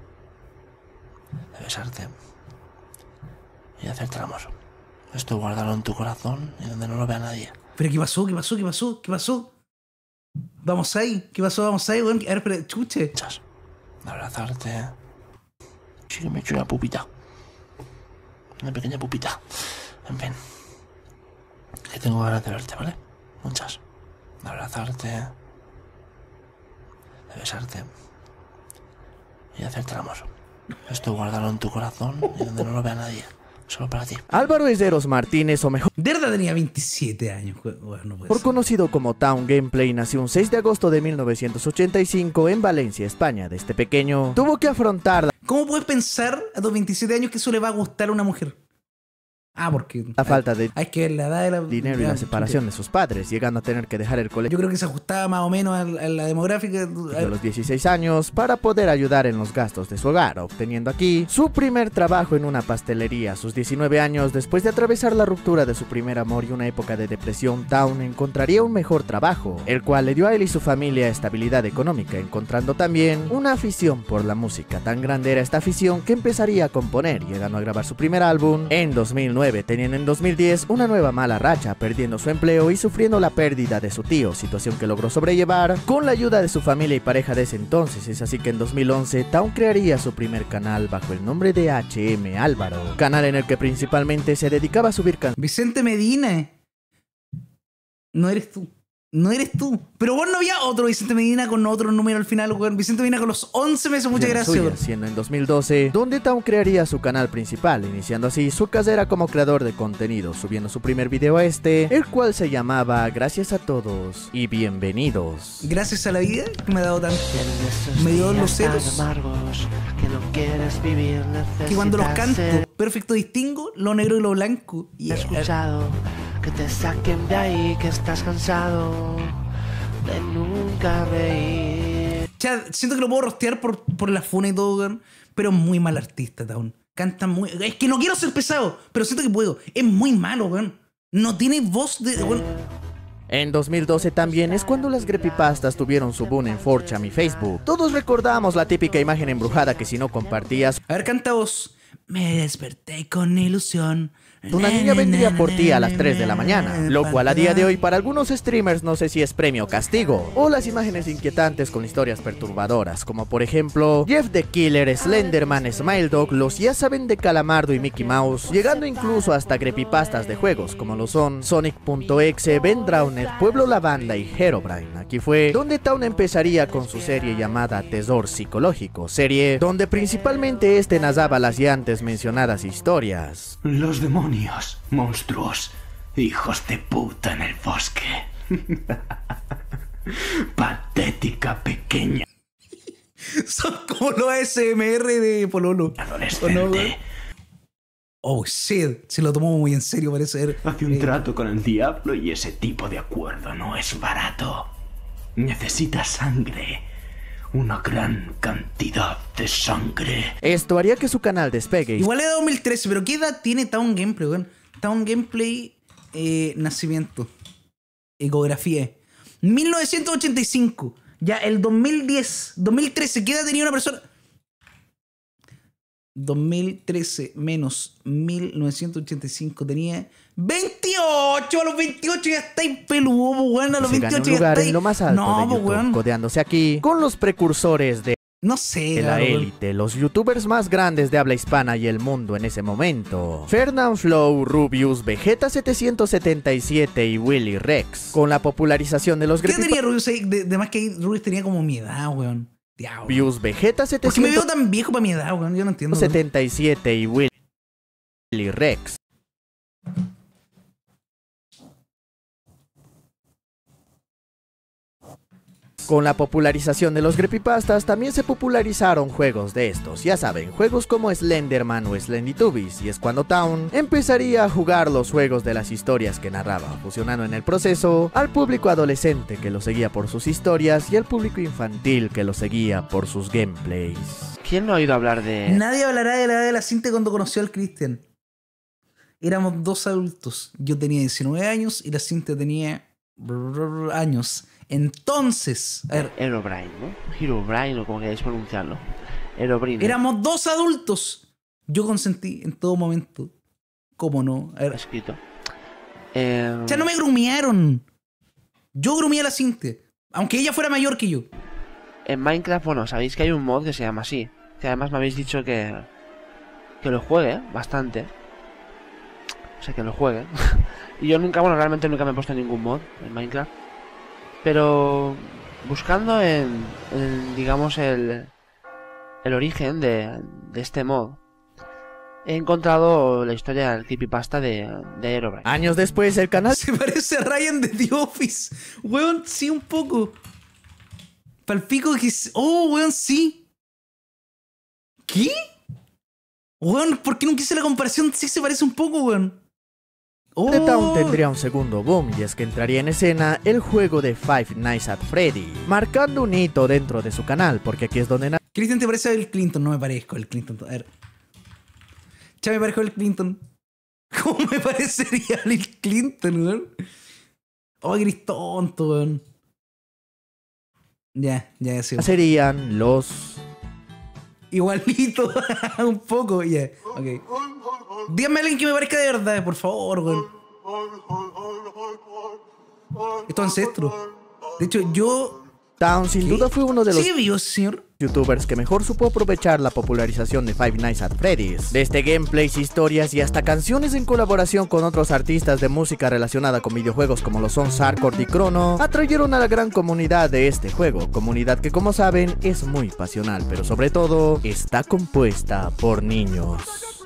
besarte. Y de hacerte el amor. Esto guárdalo en tu corazón y donde no lo vea nadie. ¿Pero qué pasó? ¿Qué pasó? ¿Qué pasó? ¿Qué pasó? Vamos ahí. ¿Qué pasó? Vamos ahí, weón. A ver, pero, chuche. De abrazarte. Sí que me he hecho una pupita. Una pequeña pupita. En fin. Que tengo ganas de verte, ¿vale? Muchas. De abrazarte. De besarte. Y de hacerte el amor. Esto guárdalo en tu corazón y donde no lo vea nadie. Solo para ti. Álvaro Esderos Martínez, o mejor De verdad tenía veintisiete años, weón. No puede por ser. conocido como Town Gameplay, nació un seis de agosto de mil novecientos ochenta y cinco en Valencia, España. Desde pequeño tuvo que afrontar la ¿Cómo puedes pensar a tus veintisiete años que eso le va a gustar a una mujer? Ah, porque. La falta de Hay que ver la edad de la. dinero y ya, la separación de sus padres, llegando a tener que dejar el colegio Yo creo que se ajustaba más o menos a la, a la demográfica. de los dieciséis años para poder ayudar en los gastos de su hogar, obteniendo aquí su primer trabajo en una pastelería. A sus diecinueve años, después de atravesar la ruptura de su primer amor y una época de depresión, Town encontraría un mejor trabajo, el cual le dio a él y su familia estabilidad económica, encontrando también una afición por la música. Tan grande era esta afición que empezaría a componer, llegando a grabar su primer álbum en dos mil nueve, teniendo en dos mil diez una nueva mala racha, perdiendo su empleo y sufriendo la pérdida de su tío, situación que logró sobrellevar con la ayuda de su familia y pareja de ese entonces. Es así que en dos mil once Town crearía su primer canal bajo el nombre de H M Álvaro, canal en el que principalmente se dedicaba a subir canciones. Vicente Medina. No eres tú. No eres tú. Pero vos no había otro Vicente Medina con otro número al final, weón. Vicente Medina con los once meses, muchas gracias. Suya, siendo en dos mil doce donde Town crearía su canal principal, iniciando así su carrera como creador de contenido, subiendo su primer video a este, el cual se llamaba Gracias a todos y bienvenidos. Gracias a la vida que me ha dado tanto. Me dio los celos. Que no quieres vivir, Que cuando los necesitas canto, ser. perfecto distingo lo negro y lo blanco. He escuchado que te saquen de ahí, que estás cansado de nunca reír. Chad, siento que lo puedo rostear por, por la funa y todo, weón. Pero es muy mal artista, Town. Canta muy. Es que no quiero ser pesado, pero siento que puedo. Es muy malo, weón. No tiene voz de. weón. En dos mil doce también es cuando las creepypastas tuvieron su boom en four chan y Facebook. Todos recordamos la típica imagen embrujada que si no compartías... A ver, canta vos. Me desperté con ilusión. Una niña vendría por ti a las tres de la mañana, lo cual a día de hoy para algunos streamers no sé si es premio o castigo, o las imágenes inquietantes con historias perturbadoras, como por ejemplo Jeff the Killer, Slenderman, Smile Dog, los ya saben de Calamardo y Mickey Mouse, llegando incluso hasta creepypastas de juegos como lo son Sonic punto exe, Ben Drowned, Pueblo Lavanda y Herobrine. Aquí fue donde Town empezaría con su serie llamada Tesor Psicológico, serie donde principalmente este narraba las ya antes mencionadas historias. Los demonios, monstruos, hijos de puta en el bosque. Patética pequeña. Son como los A S M R de Pololo. Adolescente. Oh shit, se lo tomó muy en serio, parece. Hace un trato con el diablo y ese tipo de acuerdo no es barato. Necesita sangre. Una gran cantidad de sangre. Esto haría que su canal despegue. Igual era dos mil trece, pero ¿qué edad tiene Town Gameplay, weón? Town Gameplay, eh, nacimiento, ecografía. mil novecientos ochenta y cinco. Ya, el dos mil diez, dos mil trece, ¿qué edad tenía una persona? dos mil trece menos mil novecientos ochenta y cinco tenía veintiocho. A los veintiocho ya estáis peludo, weón. A los Se veintiocho ganó un lugar ya estáis... en lo más alto no, de YouTube, weón. codeándose aquí con los precursores de No sé, de la claro, élite, los youtubers más grandes de habla hispana y el mundo en ese momento. Fernand Flow, Rubius, Vegeta setecientos setenta y siete y Willy Rex. Con la popularización de los ¿Qué tenía Rubius ahí? De, de más que ahí Rubius tenía como mi edad, weón. Diablo. Rubius, Vegeta ¿Por qué me setecientos veo tan viejo para mi edad, weón? Yo no entiendo. setenta y siete y Willy Rex. Con la popularización de los creepypastas también se popularizaron juegos de estos, ya saben, juegos como Slenderman o Slendytubbies, y es cuando Town empezaría a jugar los juegos de las historias que narraba, fusionando en el proceso al público adolescente que lo seguía por sus historias y al público infantil que lo seguía por sus gameplays. ¿Quién no ha oído hablar de...? Nadie hablará de la edad de la Cintia cuando conoció al Cristian. Éramos dos adultos, yo tenía diecinueve años y la Cintia tenía años. Entonces, a ver, Herobrine, ¿no? Herobrine, o como queráis pronunciarlo. Herobrine. Éramos dos adultos. Yo consentí en todo momento. ¿Cómo no? A ver. Escrito. Eh... O sea, no me grumearon. Yo grumeé a la Cintia. Aunque ella fuera mayor que yo. En Minecraft, bueno, sabéis que hay un mod que se llama así. Que además me habéis dicho que... Que lo juegue bastante. O sea, que lo juegue. Y yo nunca, bueno, realmente nunca me he puesto ningún mod en Minecraft. Pero buscando en, en digamos, el, el origen de, de este mod, he encontrado la historia del creepypasta de, de Herobrine. Años después el canal... Se parece a Ryan de The Office. Weón, sí, un poco. Palpico que... Oh, weón, sí. ¿Qué? Weón, ¿por qué nunca hice la comparación? Sí se parece un poco, weón. Oh. The Town tendría un segundo boom, y es que entraría en escena el juego de Five Nights at Freddy, marcando un hito dentro de su canal, porque aquí es donde... Cristian, ¿te parece a Bill Clinton? No me parezco a Bill Clinton. A ver. Ya me parezco a Bill Clinton. ¿Cómo me parecería a Bill Clinton, weón? Oh, que eres tonto, weón. Ya, ya, ya sé. Serían los... Igualito, un poco, ya, yeah. Ok. Díganme a alguien que me parezca de verdad, por favor, weón. Esto es ancestro. De hecho, yo... Town sin ¿Qué? duda fue uno de los... Sí, Dios, señor. youtubers que mejor supo aprovechar la popularización de Five Nights at Freddy's. Desde gameplays, historias y hasta canciones en colaboración con otros artistas de música relacionada con videojuegos como lo son Sarkord y Chrono, atrayeron a la gran comunidad de este juego, comunidad que, como saben, es muy pasional, pero sobre todo está compuesta por niños.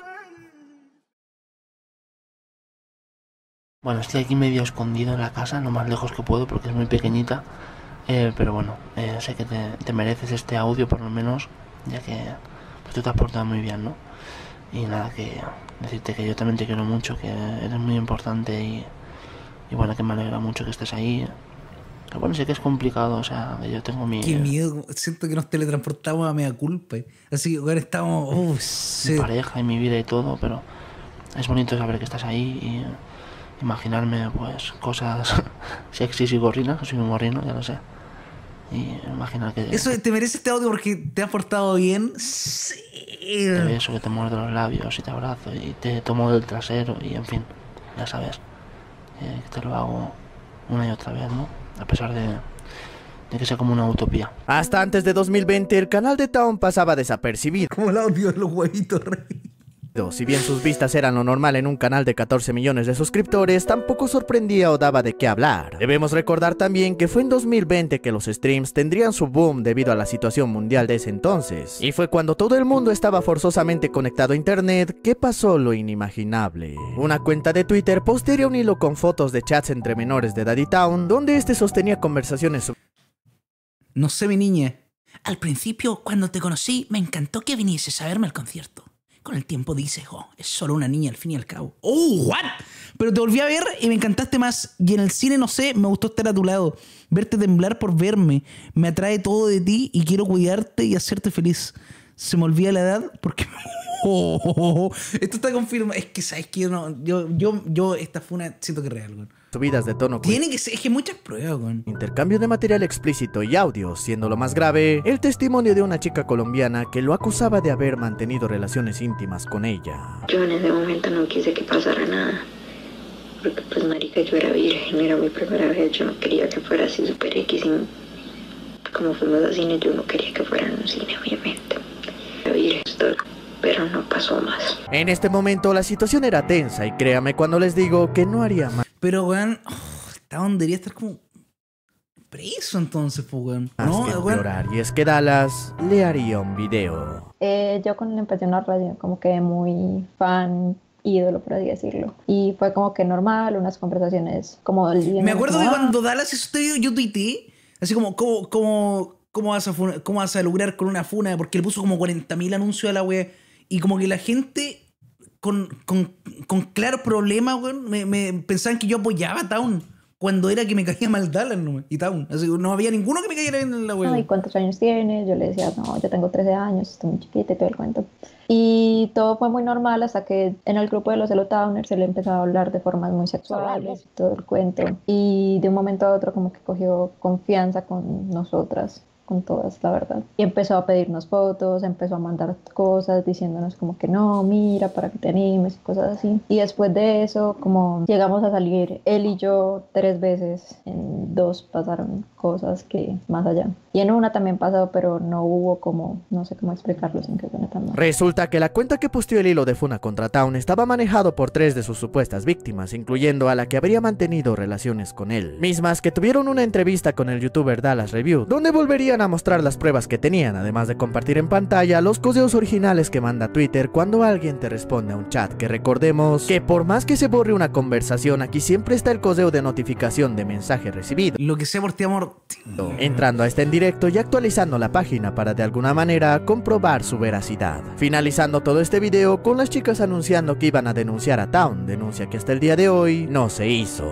Bueno, estoy aquí medio escondido en la casa, lo más lejos que puedo porque es muy pequeñita. Eh, pero bueno, eh, sé que te, te mereces este audio por lo menos, ya que pues, tú te has portado muy bien, ¿no? Y nada, que decirte que yo también te quiero mucho, que eres muy importante y, y bueno, que me alegra mucho que estés ahí. Que bueno, sé que es complicado, o sea, que yo tengo mi... Qué miedo, siento que nos teletransportamos a media culpa. Así que ahora estamos... Oh, mi sí. pareja y mi vida y todo, pero es bonito saber que estás ahí y imaginarme pues cosas sexys y gorrinas, que soy un gorrino, ya lo sé. Y imagina que... Eso, ¿te mereces este audio porque te has portado bien? Sí. Te beso, que te muerdo los labios y te abrazo y te tomo del trasero y en fin, ya sabes. Eh, que te lo hago una y otra vez, ¿no? A pesar de... de que sea como una utopía. Hasta antes de dos mil veinte, el canal de Town pasaba desapercibido. Como el audio de los huevitos, rey. Si bien sus vistas eran lo normal en un canal de catorce millones de suscriptores, tampoco sorprendía o daba de qué hablar. Debemos recordar también que fue en dos mil veinte que los streams tendrían su boom debido a la situación mundial de ese entonces. Y fue cuando todo el mundo estaba forzosamente conectado a internet que pasó lo inimaginable. Una cuenta de Twitter postearía un hilo con fotos de chats entre menores de edad y Town, donde este sostenía conversaciones sobre... No sé, mi niña. Al principio, cuando te conocí, me encantó que vinieses a verme al concierto. Con el tiempo dices, oh, es solo una niña al fin y al cabo. Oh, what? Pero te volví a ver y me encantaste más. Y en el cine, no sé, me gustó estar a tu lado. Verte temblar por verme. Me atrae todo de ti y quiero cuidarte y hacerte feliz. Se me olvida la edad porque... Oh, oh, oh, oh. Esto está confirmado. Es que, ¿sabes qué? No, yo, yo, yo, esta fue una... Siento que es real, güey. Subidas de tono. Tiene que ser, es que muchas pruebas, güey. Intercambio de material explícito y audio, siendo lo más grave, el testimonio de una chica colombiana que lo acusaba de haber mantenido relaciones íntimas con ella. Yo en ese momento no quise que pasara nada. Porque pues marica, yo era virgen, era mi primera vez, yo no quería que fuera así super X. Y como fuimos al cine, yo no quería que fuera en un cine, obviamente. Era virgen, estoy... pero no pasó más. En este momento la situación era tensa y créame cuando les digo que no haría más. Pero, weón, oh, Town debería estar como preso entonces, pues, weón. No, que empeorar, y es que Dallas le haría un video. Eh, yo cuando empecé en la radio, como que muy fan, ídolo, por así decirlo. Y fue como que normal, unas conversaciones como... Me acuerdo de cuando Dallas hizo este video, yo tuiteé, así como, como, como, ¿cómo vas a, funa, cómo vas a lograr con una funa? Porque le puso como cuarenta mil anuncios a la wea. Y como que la gente con, con, con claros problemas, weón, me, me pensaban que yo apoyaba a Town cuando era que me caía mal Dallas, ¿no? Y Town. Así que no había ninguno que me cayera bien en la wea. ¿Y cuántos años tienes? Yo le decía, no, yo tengo trece años, estoy muy chiquita y todo el cuento. Y todo fue muy normal hasta que en el grupo de los Hello Towners se le empezó a hablar de formas muy sexuales y todo el cuento. Y de un momento a otro como que cogió confianza con nosotras, con todas, la verdad. Y empezó a pedirnos fotos, empezó a mandar cosas diciéndonos como que no, mira, para que te animes y cosas así. Y después de eso, como llegamos a salir él y yo tres veces, en dos pasaron cosas que más allá. Y en una también pasó, pero no hubo como, no sé cómo explicarlo sin que suene tan mal. Resulta que la cuenta que posteó el hilo de Funa contra Town estaba manejado por tres de sus supuestas víctimas, incluyendo a la que habría mantenido relaciones con él. Mismas que tuvieron una entrevista con el youtuber Dallas Review, donde volverían a mostrar las pruebas que tenían, además de compartir en pantalla los codeos originales que manda Twitter cuando alguien te responde a un chat, que recordemos que por más que se borre una conversación, aquí siempre está el codeo de notificación de mensaje recibido. Lo que sea por ti, amor. Entrando a este en directo y actualizando la página para de alguna manera comprobar su veracidad. Finalizando todo este video con las chicas anunciando que iban a denunciar a Town, denuncia que hasta el día de hoy no se hizo.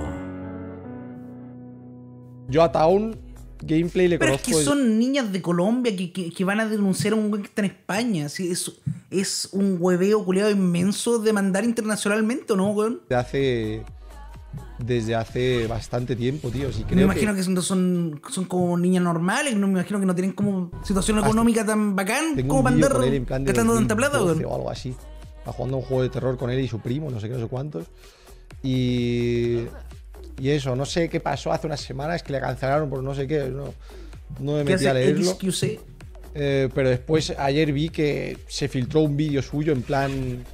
Yo a Town gameplay le Pero conozco. es que son niñas de Colombia que, que, que van a denunciar a un güey que está en España. ¿Sí? Es, es un hueveo culiado inmenso demandar internacionalmente, ¿o no, güey? Desde hace, desde hace bastante tiempo, tío. Sí, creo me imagino que, que, son, son como niñas normales. No me imagino que no tienen como situación económica tan bacán tengo como un para vídeo andar con él en plan de gastando tanta plata, dos mil doce güey. o algo así. Está jugando un juego de terror con él y su primo, no sé qué, no sé cuántos. Y... Y eso, no sé qué pasó hace unas semanas que le cancelaron por no sé qué, no, no me metí a leerlo. X Q C? Eh, pero después ayer vi que se filtró un vídeo suyo en plan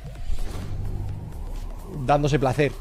dándose placer.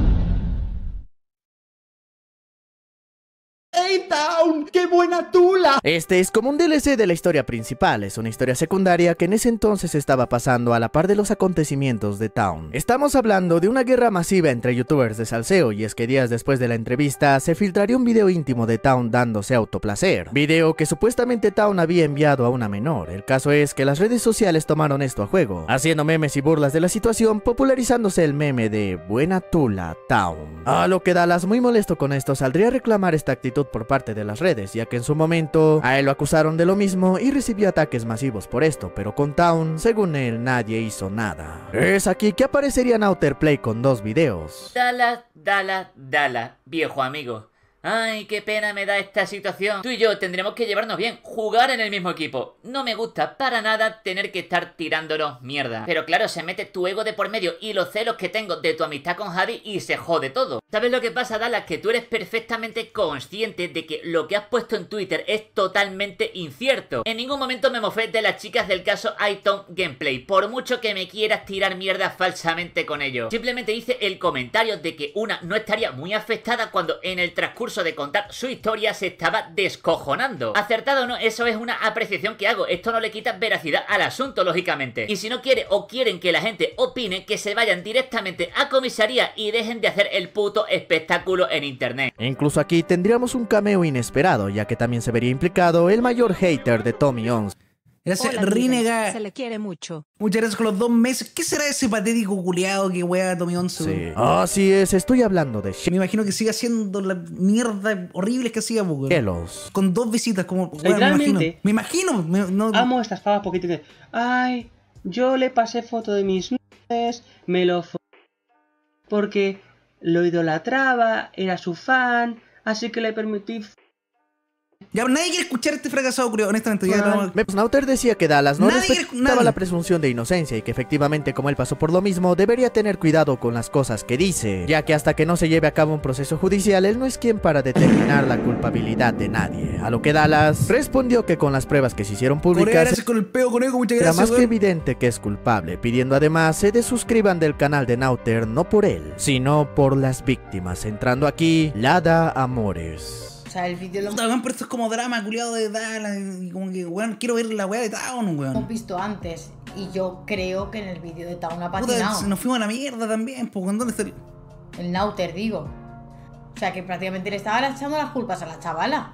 ¡Hey Town! ¡Qué buena tula! Este es como un D L C de la historia principal, es una historia secundaria que en ese entonces estaba pasando a la par de los acontecimientos de Town. Estamos hablando de una guerra masiva entre youtubers de salseo, y es que días después de la entrevista se filtraría un video íntimo de Town dándose autoplacer, video que supuestamente Town había enviado a una menor. El caso es que las redes sociales tomaron esto a juego, haciendo memes y burlas de la situación, popularizándose el meme de buena tula Town. A lo que Dallas, muy molesto con esto, saldría a reclamar esta actitud por parte de las redes, ya que en su momento a él lo acusaron de lo mismo y recibió ataques masivos por esto, pero con Town, según él, nadie hizo nada. Es aquí que aparecería Naughter Play con dos videos. Dala, dala, dala, viejo amigo. Ay, qué pena me da esta situación. Tú y yo tendremos que llevarnos bien, jugar en el mismo equipo. No me gusta para nada tener que estar tirándonos mierda. Pero claro, se mete tu ego de por medio y los celos que tengo de tu amistad con Javi y se jode todo. ¿Sabes lo que pasa, Dallas? Que tú eres perfectamente consciente de que lo que has puesto en Twitter es totalmente incierto. En ningún momento me mofé de las chicas del caso iTone Gameplay, por mucho que me quieras tirar mierda falsamente con ello. Simplemente hice el comentario de que una no estaría muy afectada cuando en el transcurso de contar su historia se estaba descojonando. Acertado o no, eso es una apreciación que hago. Esto no le quita veracidad al asunto, lógicamente. Y si no quiere o quieren que la gente opine, que se vayan directamente a comisaría y dejen de hacer el puto espectáculo en internet. Incluso aquí tendríamos un cameo inesperado, ya que también se vería implicado el mayor hater de Tommy Ons. Gracias, Hola, Rinega. amigas, se le quiere mucho. Muchas gracias con los dos meses. ¿Qué será ese patético culiado que wea Tommy Once? Sí. Así es, estoy hablando de Me imagino que sigue haciendo la mierda horrible que hacía, pues, Gelos. con dos visitas, como wea, me Literalmente. imagino. Me imagino. me- no- Amo estas fabas porque tiene. Ay, yo le pasé foto de mis nudes, me lo fo porque lo idolatraba, era su fan, así que le permití. Ya, nadie quiere escuchar este fracasado, creo, honestamente. Ya, no- Snauter decía que Dallas no Nadie quiere- respetaba nadie. la presunción de inocencia y que efectivamente, como él pasó por lo mismo, debería tener cuidado con las cosas que dice, ya que hasta que no se lleve a cabo un proceso judicial, él no es quien para determinar la culpabilidad de nadie. A lo que Dallas respondió que con las pruebas que se hicieron Corea, públicas gracias con el peo, conejo, muchas era gracias. más que weón. evidente que es culpable, pidiendo además se desuscriban del canal de Nauter no por él, sino por las víctimas, entrando aquí Lada Amores. O sea, el vídeo lo Puta, weón, pero esto es como drama, culiado de Dallas. Y como que, weón, quiero ver la weá de Town, weón. hemos visto antes. Y yo creo que en el vídeo de Town ha Puta, patinado. nos fuimos a la mierda también, pues, ¿dónde está el...? El Nauter, digo. O sea, que prácticamente le estaban echando las culpas a la chavala.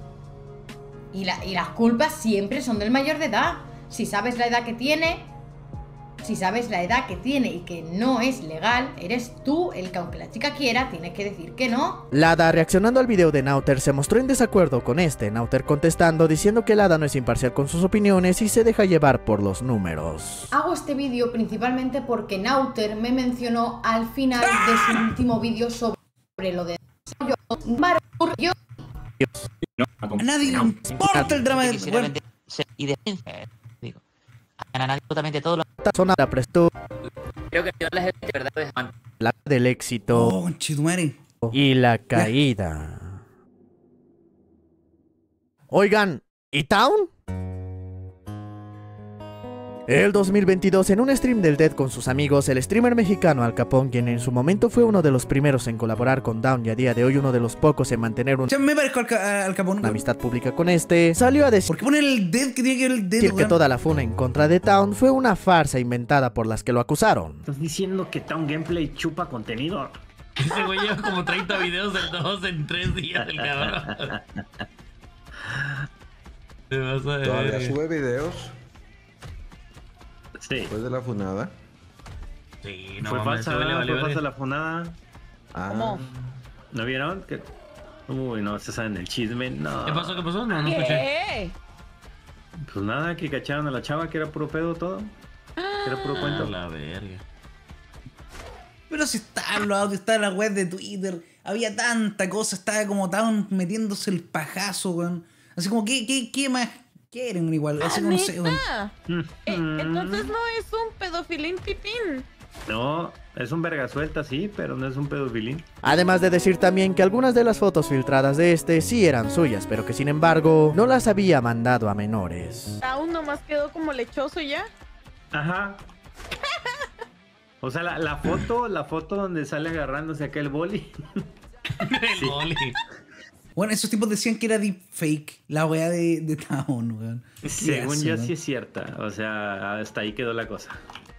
Y, la, y las culpas siempre son del mayor de edad. Si sabes la edad que tiene, si sabes la edad que tiene y que no es legal, eres tú el que, aunque la chica quiera, tienes que decir que no. Lada, reaccionando al video de Nauter, se mostró en desacuerdo con este, Nauter contestando diciendo que Lada no es imparcial con sus opiniones y se deja llevar por los números. Hago este vídeo principalmente porque Nauter me mencionó al final de su último vídeo sobre lo de yo. A nadie le importa el drama del weón. Y de digo, a nadie absolutamente todo lo Zona la prestó creo que yo las he de verdad es la del éxito Oh, conchetumare. y la caída. Oigan, ¿y Town? El dos mil veintidós, en un stream del Dead con sus amigos, el streamer mexicano Al Capón, quien en su momento fue uno de los primeros en colaborar con Down y a día de hoy uno de los pocos en mantener un- Ya me parezco al, ca- al Capón. una amistad pública con este, salió a decir ¿Por qué ponen el dead que tiene que ver el dead, que weón? toda la funa en contra de Town fue una farsa inventada por las que lo acusaron. ¿Estás diciendo que Town Gameplay chupa contenido? Ese güey lleva como treinta videos del dos en tres días, el cabrón. Te vas a ver. ¿Todavía sube videos? Sí. Después de la funada. Sí, no Fue mames, falsa, ese güey le valió fue falsa verga. la funada. Ah. ¿Cómo? ¿No vieron? Que... Uy, no, se saben el chisme, no. ¿Qué pasó? ¿Qué pasó? No, no escuché. ¿Qué? Pues nada, que cacharon a la chava que era puro pedo todo. Que era puro cuento. La verga. Pero si estaban los audios, estaba la web de Twitter, había tanta cosa, estaba como estaban metiéndose el pajazo, weón. Así como, ¿qué, qué, qué más quieren igual? Así como, no sé, weón. Mm. Eh, entonces no es un pedofilín pipín. No, es un verga suelta, sí, pero no es un pedofilín. Además de decir también que algunas de las fotos filtradas de este sí eran suyas, pero que sin embargo no las había mandado a menores. Aún nomás quedó como lechoso ya. Ajá. O sea, la, la foto, la foto donde sale agarrándose acá el boli. El boli. Bueno, esos tipos decían que era deepfake, la weá de, de Town, weón. ¿Qué Según hace, yo weón? sí es cierta. O sea, hasta ahí quedó la cosa.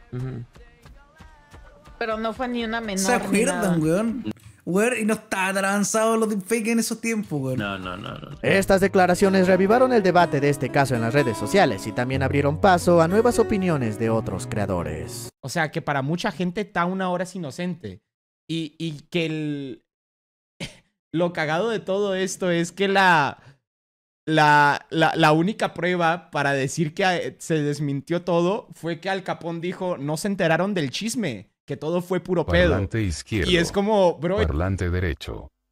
Pero no fue ni una menor. ¿Se ni nada. acuerdan, weón? Weón, y no estaba tan avanzado los deepfakes en esos tiempos, weón. No, no, no, no. Estas declaraciones reavivaron el debate de este caso en las redes sociales y también abrieron paso a nuevas opiniones de otros creadores. O sea, que para mucha gente Town ahora es inocente. Y, y que el... Lo cagado de todo esto es que la... La, la, la única prueba para decir que eh, se desmintió todo fue que Al Capón dijo, no se enteraron del chisme, que todo fue puro pedo. Parlante izquierdo. Y es como, bro, Parlante derecho.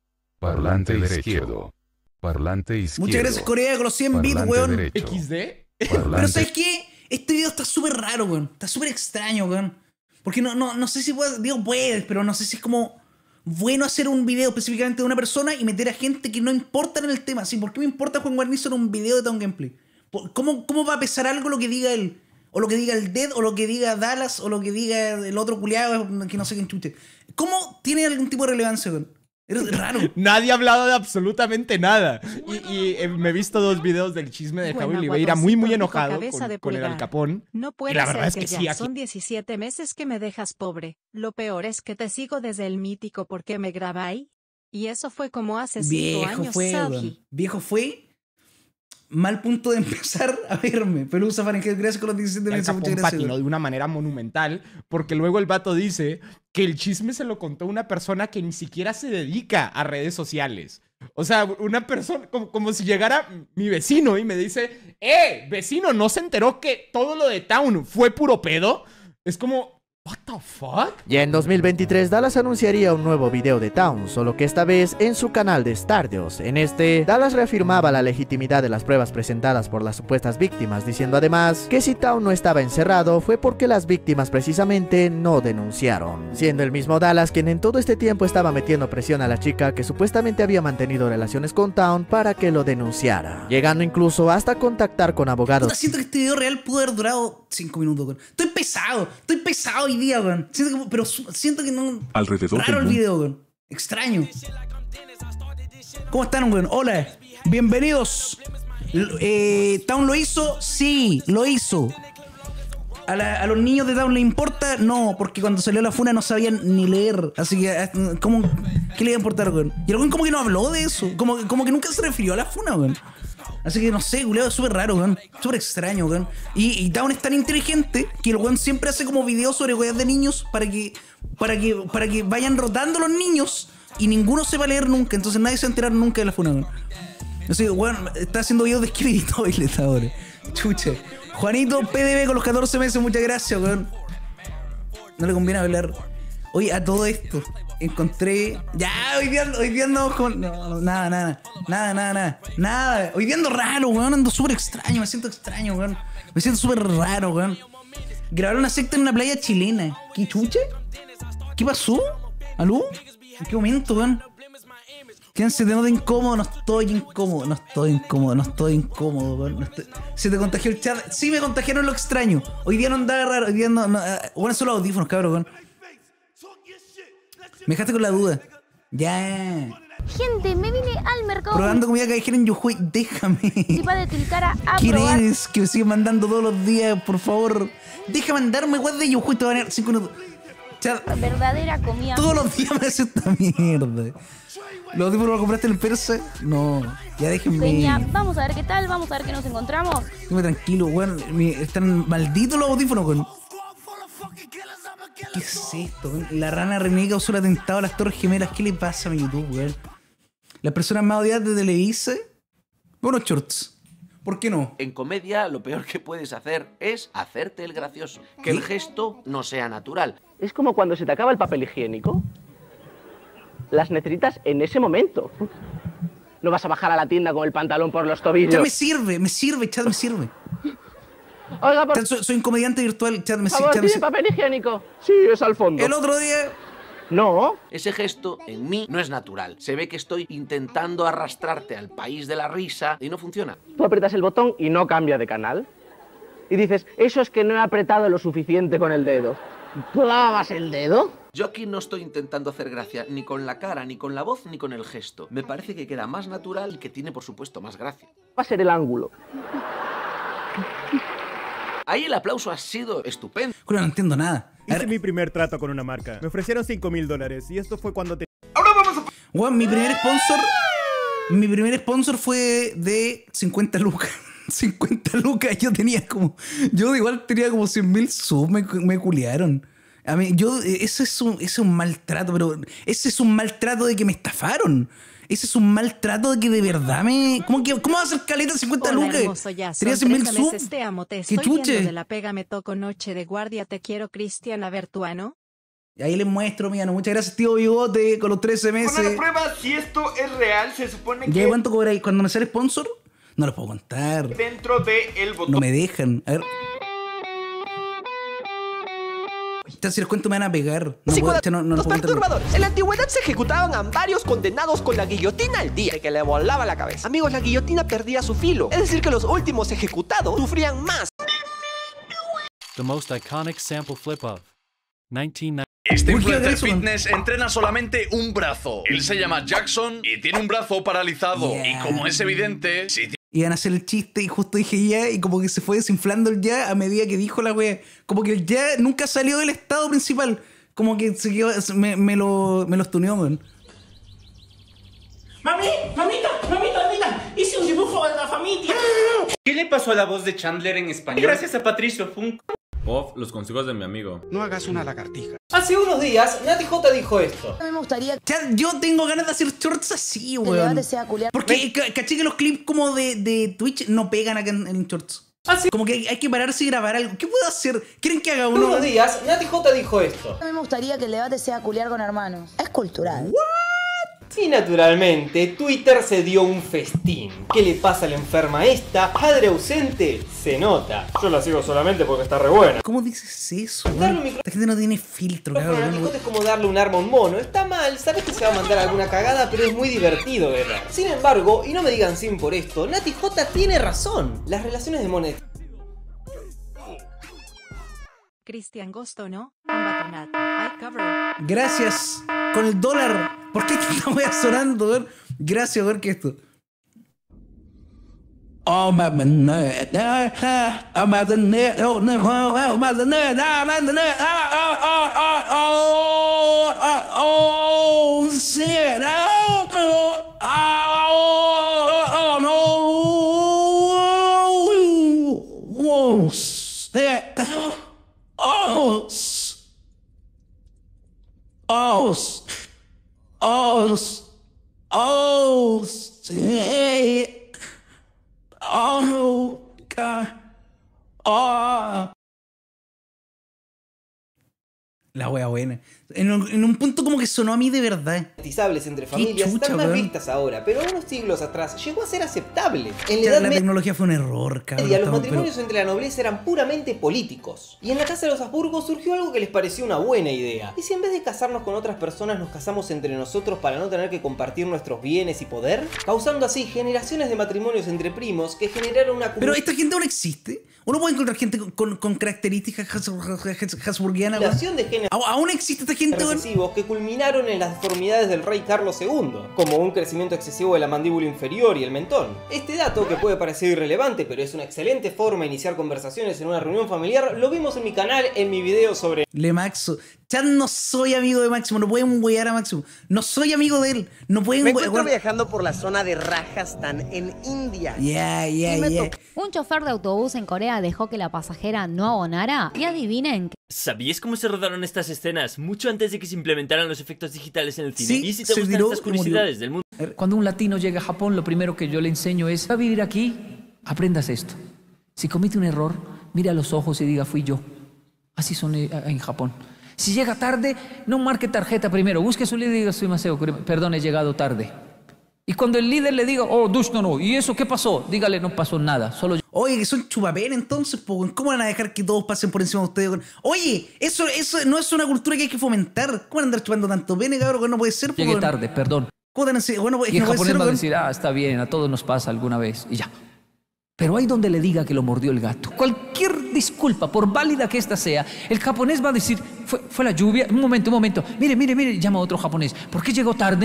Parlante izquierdo. Parlante izquierdo. Muchas gracias, Corea, con los cien bits, Parlante weón. derecho. ¿equis de? Pero Parlante- ¿sabes qué? Este video está súper raro, weón. Está súper extraño, weón. Porque no, no, no sé si puedes, digo puedes, pero no sé si es como bueno hacer un video específicamente de una persona y meter a gente que no importa en el tema. ¿Sí? ¿Por qué me importa Juan Guarnizo en un video de Town Gameplay? ¿Por- ¿Cómo, ¿Cómo va a pesar algo lo que diga él? O lo que diga el Dead, o lo que diga Dallas, o lo que diga el otro culiado que no sé quién chuche. ¿Cómo tiene algún tipo de relevancia, weón? Es raro. Nadie ha hablado de absolutamente nada. Y, y, eh, me he visto dos videos del chisme de Javi Oliveira muy, muy enojado Cabeza de con, con el pulgar. Al Capón. No Y puede la ser verdad es que, que ya sí, aquí- son diecisiete meses que me dejas pobre. Lo peor es que te sigo desde el mítico porque me grabáis. Y eso fue como hace cinco Viejo años, fue, Salji. weón. Viejo fue. Mal punto de empezar a verme. Pelusa Fahrenheit, gracias con los diecisiete El meses. Capón Muchas gracias. patinó weón. de una manera monumental, porque luego el vato dice que el chisme se lo contó una persona que ni siquiera se dedica a redes sociales. O sea, una persona, como, como si llegara mi vecino y me dice, ¡eh, vecino, ¿no se enteró que todo lo de Town fue puro pedo? Es como, ¿what the fuck? Ya en dos mil veintitrés, Dallas anunciaría un nuevo video de Town, solo que esta vez en su canal de Stardust. En este, Dallas reafirmaba la legitimidad de las pruebas presentadas por las supuestas víctimas, diciendo además que si Town no estaba encerrado fue porque las víctimas precisamente no denunciaron. Siendo el mismo Dallas quien en todo este tiempo estaba metiendo presión a la chica que supuestamente había mantenido relaciones con Town para que lo denunciara, llegando incluso hasta contactar con abogados. Puta, siento que este video real pudo haber durado cinco minutos, weón. Estoy pesado, estoy pesado hoy día, weón. Siento que- pero su- siento que no. Alrededor Raro del el mundo. video, weón. Extraño. ¿Cómo están, weón? Hola. Bienvenidos. L- eh, ¿Town lo hizo? Sí, lo hizo. ¿A, la- a los niños de Town le importa? No, porque cuando salió la funa no sabían ni leer. Así que, eh, ¿cómo, ¿qué le iba a importar, weón? Y el weón como que no habló de eso. Como, que- como que nunca se refirió a la funa, weón. Así que no sé, culiado, es súper raro, weón. Súper extraño, weón. Y, y Town es tan inteligente que el weón siempre hace como videos sobre weas de niños para que, para que, para que vayan rotando los niños y ninguno sepa leer nunca. Entonces nadie se va a enterar nunca de la funa, weón. Así que, weón, está haciendo videos de Skibidi Toilet ahora. Chucha. Juanito P D B con los catorce meses, muchas gracias, weón. No le conviene hablar. Oye, a todo esto, encontré. Ya, hoy día, hoy día andamos con. No, no, nada, nada. Nada, nada, nada. Nada. Hoy día ando raro, weón. Ando súper extraño. Me siento extraño, weón. Me siento súper raro, weón. Grabaron una secta en una playa chilena. ¿Qué chucha? ¿Qué pasó? ¿Aló? ¿En qué momento, weón? ¿Quién se te nota incómodo? No estoy incómodo. No estoy incómodo. No estoy incómodo, weón. No estoy- ¿Se te contagió el chat? Sí, me contagiaron lo extraño. Hoy día no andaba raro. Hoy día no. no eh, bueno, son los audífonos, cabrón, weón. Me dejaste con la duda. Ya. Gente, me vine al mercado Probando comida callejera en Yujuy. Déjame. municipal de Tilcara a ¿Quién probar. eres que me sigue mandando todos los días? Por favor. Deja mandarme weas de Yujuy. Te van a dar cinco minutos. Chat, Verdadera comida. todos los días me hace esta mierda. ¿Los audífonos los compraste en el persa? No. Ya déjenme. Peña, vamos a ver qué tal, vamos a ver qué nos encontramos. Déjame tranquilo, weón. Mi- Están malditos los audífonos, weón. ¿Qué es esto, weón? La rana René causó el atentado a las Torres Gemelas. ¿Qué le pasa a mi YouTube, weón? Las personas más odiadas de Televisa. Bueno, shorts. ¿Por qué no? En comedia lo peor que puedes hacer es hacerte el gracioso. Que el gesto no sea natural. Es como cuando se te acaba el papel higiénico. Las necesitas en ese momento. No vas a bajar a la tienda con el pantalón por los tobillos. Chat, me sirve, me sirve, chat, me sirve. Oiga, por Chat, soy, soy un comediante virtual, chat, me, si- favor, chat, me ¿tiene sirve. papel higiénico? Sí, es al fondo. El otro día... No. Ese gesto en mí no es natural. Se ve que estoy intentando arrastrarte al país de la risa y no funciona. Tú aprietas el botón y no cambia de canal. Y dices, eso es que no he apretado lo suficiente con el dedo. ¿Clavas el dedo? Yo aquí no estoy intentando hacer gracia ni con la cara, ni con la voz, ni con el gesto. Me parece que queda más natural y que tiene, por supuesto, más gracia. Va a ser el ángulo. Ahí el aplauso ha sido estupendo. No entiendo nada. Hice mi primer trato con una marca. Me ofrecieron cinco mil dólares y esto fue cuando te... Weón, mi primer sponsor. Mi primer sponsor fue de cincuenta lucas. cincuenta lucas. Yo tenía como. Yo igual tenía como cien mil subs. Me, me culiaron. A mí, yo. Ese es, un, ese es un maltrato, pero. Ese es un maltrato de que me estafaron. Ese es un maltrato de que de verdad me. ¿Cómo, que, cómo va a ser caleta cincuenta Hola, lucas? hermoso, ya son Tenía cien mil trece subs. meses, te amo, te ¡Qué estoy viendo chuche! de la pega, me toco noche de guardia, te quiero, Cristian Abertuano. Y ahí les muestro, mira, no, muchas gracias, tío Bigote, con los trece meses. Con la prueba, si esto es real, se supone que... ¿Ya cuánto cobráis? Cuando me sale sponsor, no los puedo contar. Dentro del botón... No me dejan. A ver. Si les cuento me van a pegar. No puedo, no, no Los perturbadores. En la antigüedad se ejecutaban a varios condenados con la guillotina al día, de que le volaba la cabeza. Amigos, la guillotina perdía su filo. Es decir, que los últimos ejecutados sufrían más. The most iconic sample flip of nineteen ninety. Este influencer fitness entrena solamente un brazo. Él se llama Jackson y tiene un brazo paralizado. Yeah. Y como es evidente, si Iban a hacer el chiste y justo dije ya, y como que se fue desinflando el ya a medida que dijo la wea. Como que el ya nunca salió del estado principal. Como que se quedó, me, me lo, me lo estuneó, weón. Mami, mamita, mamita, mamita, hice un dibujo de la familia. ¿Qué le pasó a la voz de Chandler en español? Gracias a Patricio Funk. Off, los consejos de mi amigo. No hagas una lagartija. Hace unos días, Nati J dijo esto. A mí me gustaría Ya, yo tengo ganas de hacer shorts así, que el weón. debate sea culiar. Porque ca- caché que los clips como de, de Twitch no pegan acá en, en shorts. Como que hay, hay que pararse y grabar algo. ¿Qué puedo hacer? ¿Quieren que haga Hace uno? unos días, Nati J dijo esto. A mí me gustaría que el debate sea culiar con hermanos. Es cultural. Y naturalmente, Twitter se dio un festín. ¿Qué le pasa a la enferma esta? Padre ausente, se nota. Yo la sigo solamente porque está re buena. ¿Cómo dices eso? Darle un weón? La gente no tiene filtro, Pero cabrón. Nati J es como darle un arma a un mono. Está mal, sabes que se va a mandar alguna cagada, pero es muy divertido de ver. Sin embargo, y no me digan sin por esto, Nati J tiene razón. Las relaciones de monet... Cristian Gosto, ¿no? Un batonat. I cover. Gracias. Con el dólar. ¿Por qué esta wea sonando, weón? Gracias, weón, que esto. Oh, my man, oh, my man, oh, no, oh, my man, oh, my man, oh, oh, oh, oh, oh, shit, oh, oh, oh, no, oh, shit, oh, oh, oh, oh, shit. Oh, God. Oh. La wea buena. En un, en un punto como que sonó a mí de verdad. Monetizables entre familias chucha, están más weón. vistas ahora, pero unos siglos atrás llegó a ser aceptable. En la Ya, Edad la Media, tecnología fue un error, cabrón. los estamos- matrimonios pero- entre la nobleza eran puramente políticos. Y en la casa de los Habsburgo surgió algo que les pareció una buena idea. ¿Y si en vez de casarnos con otras personas nos casamos entre nosotros para no tener que compartir nuestros bienes y poder? Causando así generaciones de matrimonios entre primos que generaron una... Pero esta gente aún existe. Uno puede encontrar gente con, con- con características has- has- habsburgianas. weón. Acumulación de géneros ¿Aún- ¿Aún existe esta gente, weón? recesivos que culminaron en las deformidades del rey Carlos segundo, como un crecimiento excesivo de la mandíbula inferior y el mentón. Este dato, que puede parecer irrelevante, pero es una excelente forma de iniciar conversaciones en una reunión familiar, lo vimos en mi canal en mi video sobre... Le Maxo. Ya no soy amigo de Máximo. No pueden huear a Máximo. No soy amigo de él. No pueden Me hue- encuentro weón. viajando por la zona de Rajasthan en India. Ya, ya, Y me ya. tocó- Un chofer de autobús en Corea dejó que la pasajera no abonara y adivinen qué. ¿Sabías cómo se rodaron estas escenas mucho antes de que se implementaran los efectos digitales en el cine? Sí, ¿Y si te se gustan tiró estas y murió. curiosidades del mundo? Cuando un latino llega a Japón, lo primero que yo le enseño es, va a vivir aquí, aprendas esto. Si comete un error, mire a los ojos y diga, fui yo. Así son eh, en Japón. Si llega tarde, no marque tarjeta primero, busque su líder y diga, soy Maceo, perdón, he llegado tarde. Y cuando el líder le diga, oh, Dush, no, no, ¿y eso qué pasó? Dígale, no pasó nada, solo yo. Oye, que son chupapén entonces, po, weón. ¿Cómo van a dejar que todos pasen por encima de ustedes, weón? Oye, eso, eso no es una cultura que hay que fomentar. ¿Cómo van a andar chupando tanto pene, cabrón? Que no puede ser, po, Llegué weón. tarde, perdón. ¿Cómo van a decir? Bueno, pues, Y el no puede japonés ser, va a weón. decir, ah, está bien, a todos nos pasa alguna vez, y ya. Pero hay donde le diga que lo mordió el gato. Cualquier disculpa, por válida que ésta sea, el japonés va a decir, fue, fue la lluvia, un momento, un momento, mire, mire, mire, llama a otro japonés. ¿Por qué llegó tarde?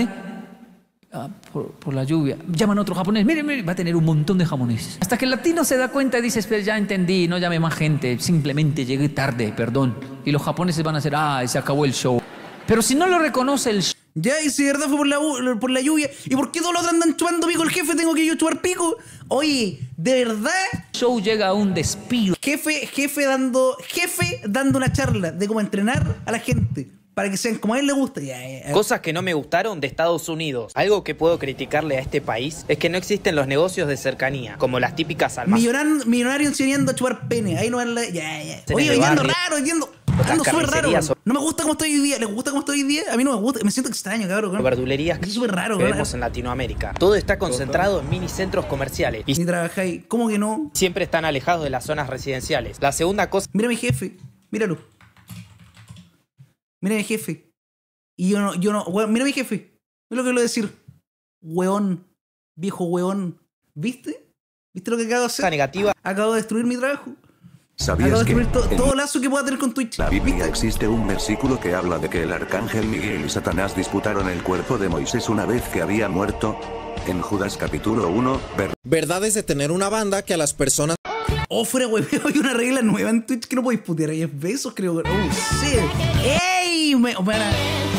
Ah, por, por la lluvia. Llaman a otro japonés, mire, mire, va a tener un montón de japoneses. Hasta que el latino se da cuenta y dice, espera, ya entendí, no llame más gente, simplemente llegué tarde, perdón. Y los japoneses van a decir, ah, se acabó el show. Pero si no lo reconoce el show. Ya, y si de verdad fue por la, u- por la lluvia. ¿Y por qué todos los otros andan chupando pico el jefe? ¿Tengo que yo chupar pico? Oye, ¿de verdad? Show llega a un despido. Jefe, jefe dando, jefe dando una charla de cómo entrenar a la gente para que sean como a él le gusta. Ya, ya. Cosas que no me gustaron de Estados Unidos. Algo que puedo criticarle a este país es que no existen los negocios de cercanía, como las típicas almacenes Millonario, millonario enseñando a chupar pene. Ahí no es la. Ya, ya. En Oye, el hoy ando barrio. raro, hoy ando. Otras Ando súper raro, carnicerías weón. No me gusta cómo estoy hoy día. ¿Les gusta cómo estoy hoy día? A mí no me gusta. Me siento extraño, cabrón. o verdulerías Es súper raro, que weón. vemos en Latinoamérica. Todo está concentrado en mini centros comerciales y Ni trabajáis. ¿Cómo que no? siempre están alejados de las zonas residenciales. La segunda cosa Mira a mi jefe. Míralo. Mira a mi jefe. Y yo no, yo no. Weón, mira a mi jefe. Mira lo que le voy a decir. Weón. Viejo weón. ¿Viste? ¿Viste lo que acabo de hacer? negativa Acabo de destruir mi trabajo. ¿Sabías Acabo de que destruir to- en todo lazo que pueda tener con Twitch. la Biblia existe un versículo que habla de que el arcángel Miguel y Satanás disputaron el cuerpo de Moisés una vez que había muerto? En Judas capítulo uno, ver Verdades de tener una banda que a las personas... Oh, fuera hueveo, hay una regla nueva en Twitch que no podéis putear ahí es besos, creo. Oh, shit. ¡Ey! Me, para.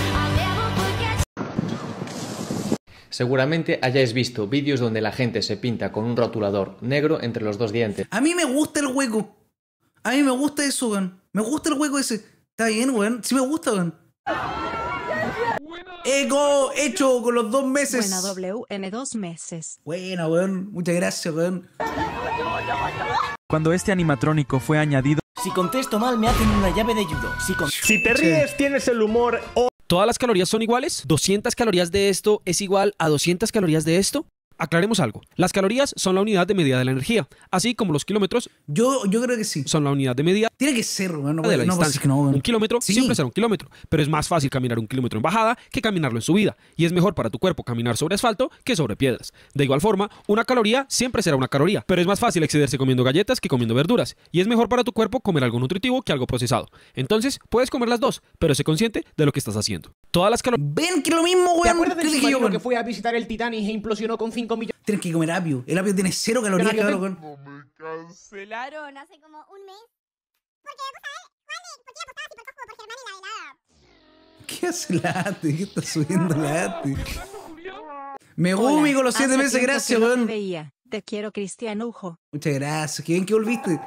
Seguramente hayáis visto vídeos donde la gente se pinta con un rotulador negro entre los dos dientes. A mí me gusta el hueco. A mí me gusta eso, weón. Me gusta el hueco ese. Está bien, weón. Sí me gusta, weón. Eco hecho con los dos meses. Buena W en dos meses. Buena, weón. Muchas gracias, weón. Cuando este animatrónico fue añadido... Si contesto mal, me hacen una llave de judo. Si, con... Si te ríes, tienes el humor... ¿Todas las calorías son iguales? ¿doscientas calorías de esto es igual a doscientas calorías de esto? Aclaremos algo. Las calorías son la unidad de medida de la energía, así como los kilómetros. Yo, yo creo que sí. Son la unidad de medida. Tiene que ser, weón. No de la no distancia. Que no, un kilómetro sí. siempre será un kilómetro, pero es más fácil caminar un kilómetro en bajada que caminarlo en subida, y es mejor para tu cuerpo caminar sobre asfalto que sobre piedras. De igual forma, una caloría siempre será una caloría, pero es más fácil excederse comiendo galletas que comiendo verduras, y es mejor para tu cuerpo comer algo nutritivo que algo procesado. Entonces, puedes comer las dos, pero sé consciente de lo que estás haciendo. Todas las calorías... Ven que es lo mismo, weón. ¿Te acuerdas del ¿Qué dije yo, submarino weón? que fue a visitar el Titanic e implosionó con cinco millones? Tienes que comer apio. El apio tiene cero calorías, Pero yo cabrón. te- weón. Cancelaron hace como un mes. Porque, vos sabés, Juan, ¿por qué apostabas si por Cosmo, por Germán y la velada? ¿Qué hace Late? ¿Qué está subiendo Late? Megumi con los siete Hace meses, tiempo gracias, que no te weón. veía. Te quiero, Cristian Ujo. Muchas gracias. Qué bien que volviste.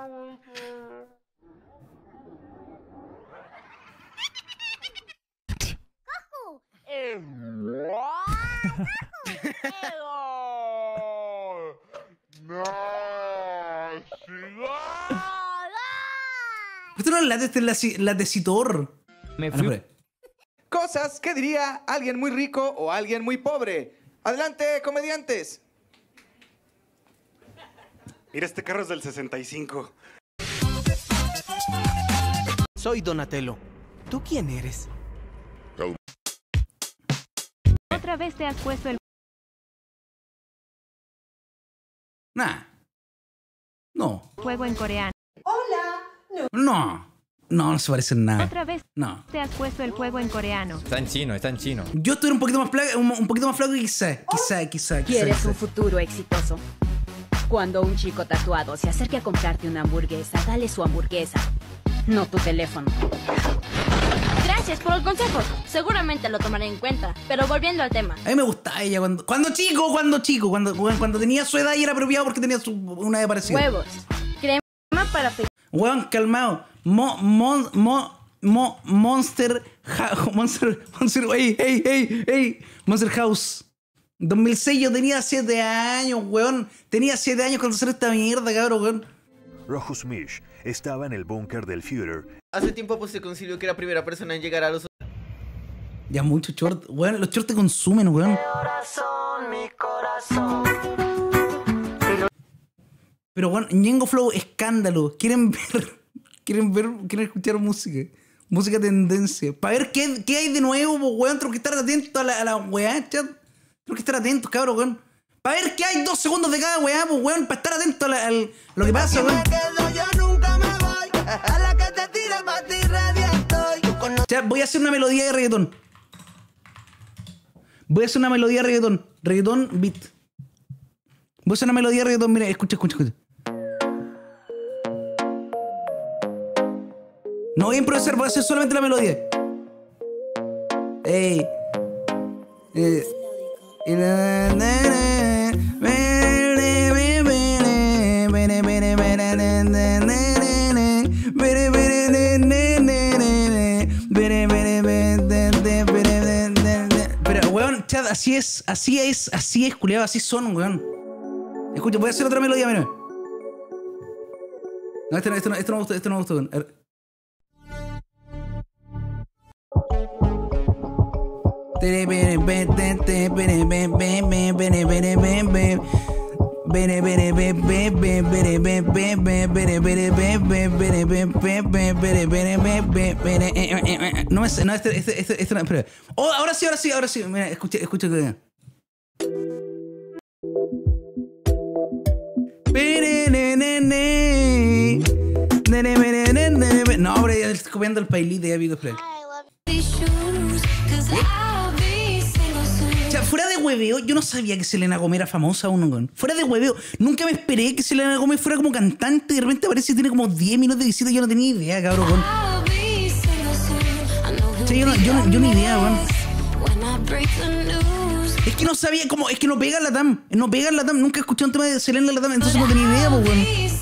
Esto no es late, este es laci- latecitor. Me fui. Ah, no, Cosas que diría alguien muy rico o alguien muy pobre. Adelante, comediantes. Mira, este carro es del sesenta y cinco. Soy Donatello. ¿Tú quién eres? ¿Otra vez te has puesto el Nah. No. juego en coreano? No. No, no se parecen nada. ¿Otra vez No. te has puesto el juego en coreano? Está en chino, está en chino. Yo estoy un poquito más flaco, un, un poquito más flaco y quizá, quizá, quizá, quizá. ¿Quieres quizá. un futuro exitoso? Cuando un chico tatuado se acerque a comprarte una hamburguesa, dale su hamburguesa, no tu teléfono. Gracias por el consejo. Seguramente lo tomaré en cuenta. Pero volviendo al tema. A mí me gustaba ella cuando, cuando chico, cuando chico, cuando, cuando tenía su edad y era apropiado porque tenía su, una edad parecida. Huevos. Crema para pe... Weón, calmado. Mo, mon, mo, mo, Monster House. Monster, Monster, ey, ey, ey, ey. Monster House. dos mil seis yo tenía siete años, weón. Tenía siete años cuando salió esta mierda, cabrón, weón. Rojus Mish estaba en el búnker del Führer. Hace tiempo pues se concilió que era primera persona en llegar a los... Ya mucho short. Weón, los shorts te consumen, weón. Pero weón, Ñengo Flow, escándalo. ¿Quieren ver? ¿Quieren ver? ¿Quieren escuchar música? Música tendencia. Para ver qué, qué hay de nuevo, po, weón. Tengo que estar atento a la, a la weá, chat. Tengo que estar atento, cabrón, weón. Para ver qué hay dos segundos de cada weá, pues, weón. Para estar atento a, la, a lo que pasa, weón. Ya, voy a hacer una melodía de reggaetón. Voy a hacer una melodía de reggaetón. Reggaetón beat. Voy a hacer una melodía de reggaetón. Mira, escucha, escucha, escucha. No voy a improvisar, voy a hacer solamente la melodía. Ey. Eh. Pero, weón, chat, así es, así es, así es, culiado, así son, weón. Escucha, voy a hacer otra melodía, mira. No, este no, este no, este no me gusta, este no me gusta, weón. A ver. No me sé, no, este, este, este, este no, espera. Oh, ahora sí, ahora sí, ahora sí. Mira, escucha, escucha que. No, hombre, ya estoy copiando el pailite de Video Play. O sea, fuera de hueveo, yo no sabía que Selena Gomez era famosa aún, güey. Fuera de hueveo, nunca me esperé que Selena Gomez fuera como cantante y de repente aparece y tiene como diez minutos de visita. Yo no tenía idea, cabrón, güey. O sea, yo no, yo no, yo ni idea, güey. Es que no sabía cómo, es que no pega en la T A M. No pega en la T A M. Nunca escuché un tema de Selena en la T A M, entonces no tenía idea, güey.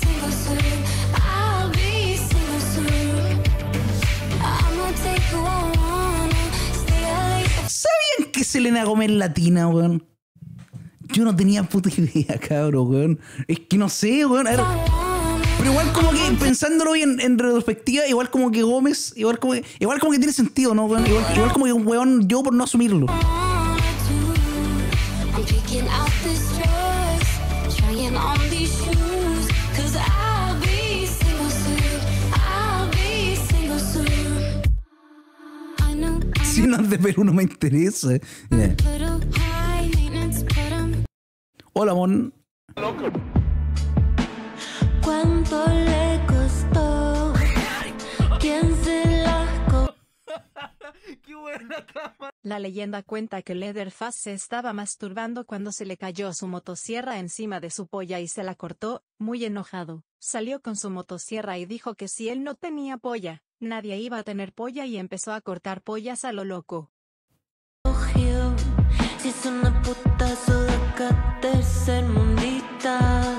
¿Sabían que Selena Gomez es latina, weón? Yo no tenía puta idea, cabrón, weón. Es que no sé, weón. A ver, pero igual como que, pensándolo bien en retrospectiva, igual como que Gómez, igual como que, igual como que tiene sentido, ¿no, weón? Igual, igual como que un weón, yo por no asumirlo. Si no es de Perú no me interesa. Yeah. Hola, mon. ¿Cuánto le costó? ¿Quién se la co- ¡Qué buena cama! La leyenda cuenta que Leatherface se estaba masturbando cuando se le cayó su motosierra encima de su polla y se la cortó. Muy enojado, salió con su motosierra y dijo que si él no tenía polla, nadie iba a tener polla y empezó a cortar pollas a lo loco. Si es una puta soda tercermundista,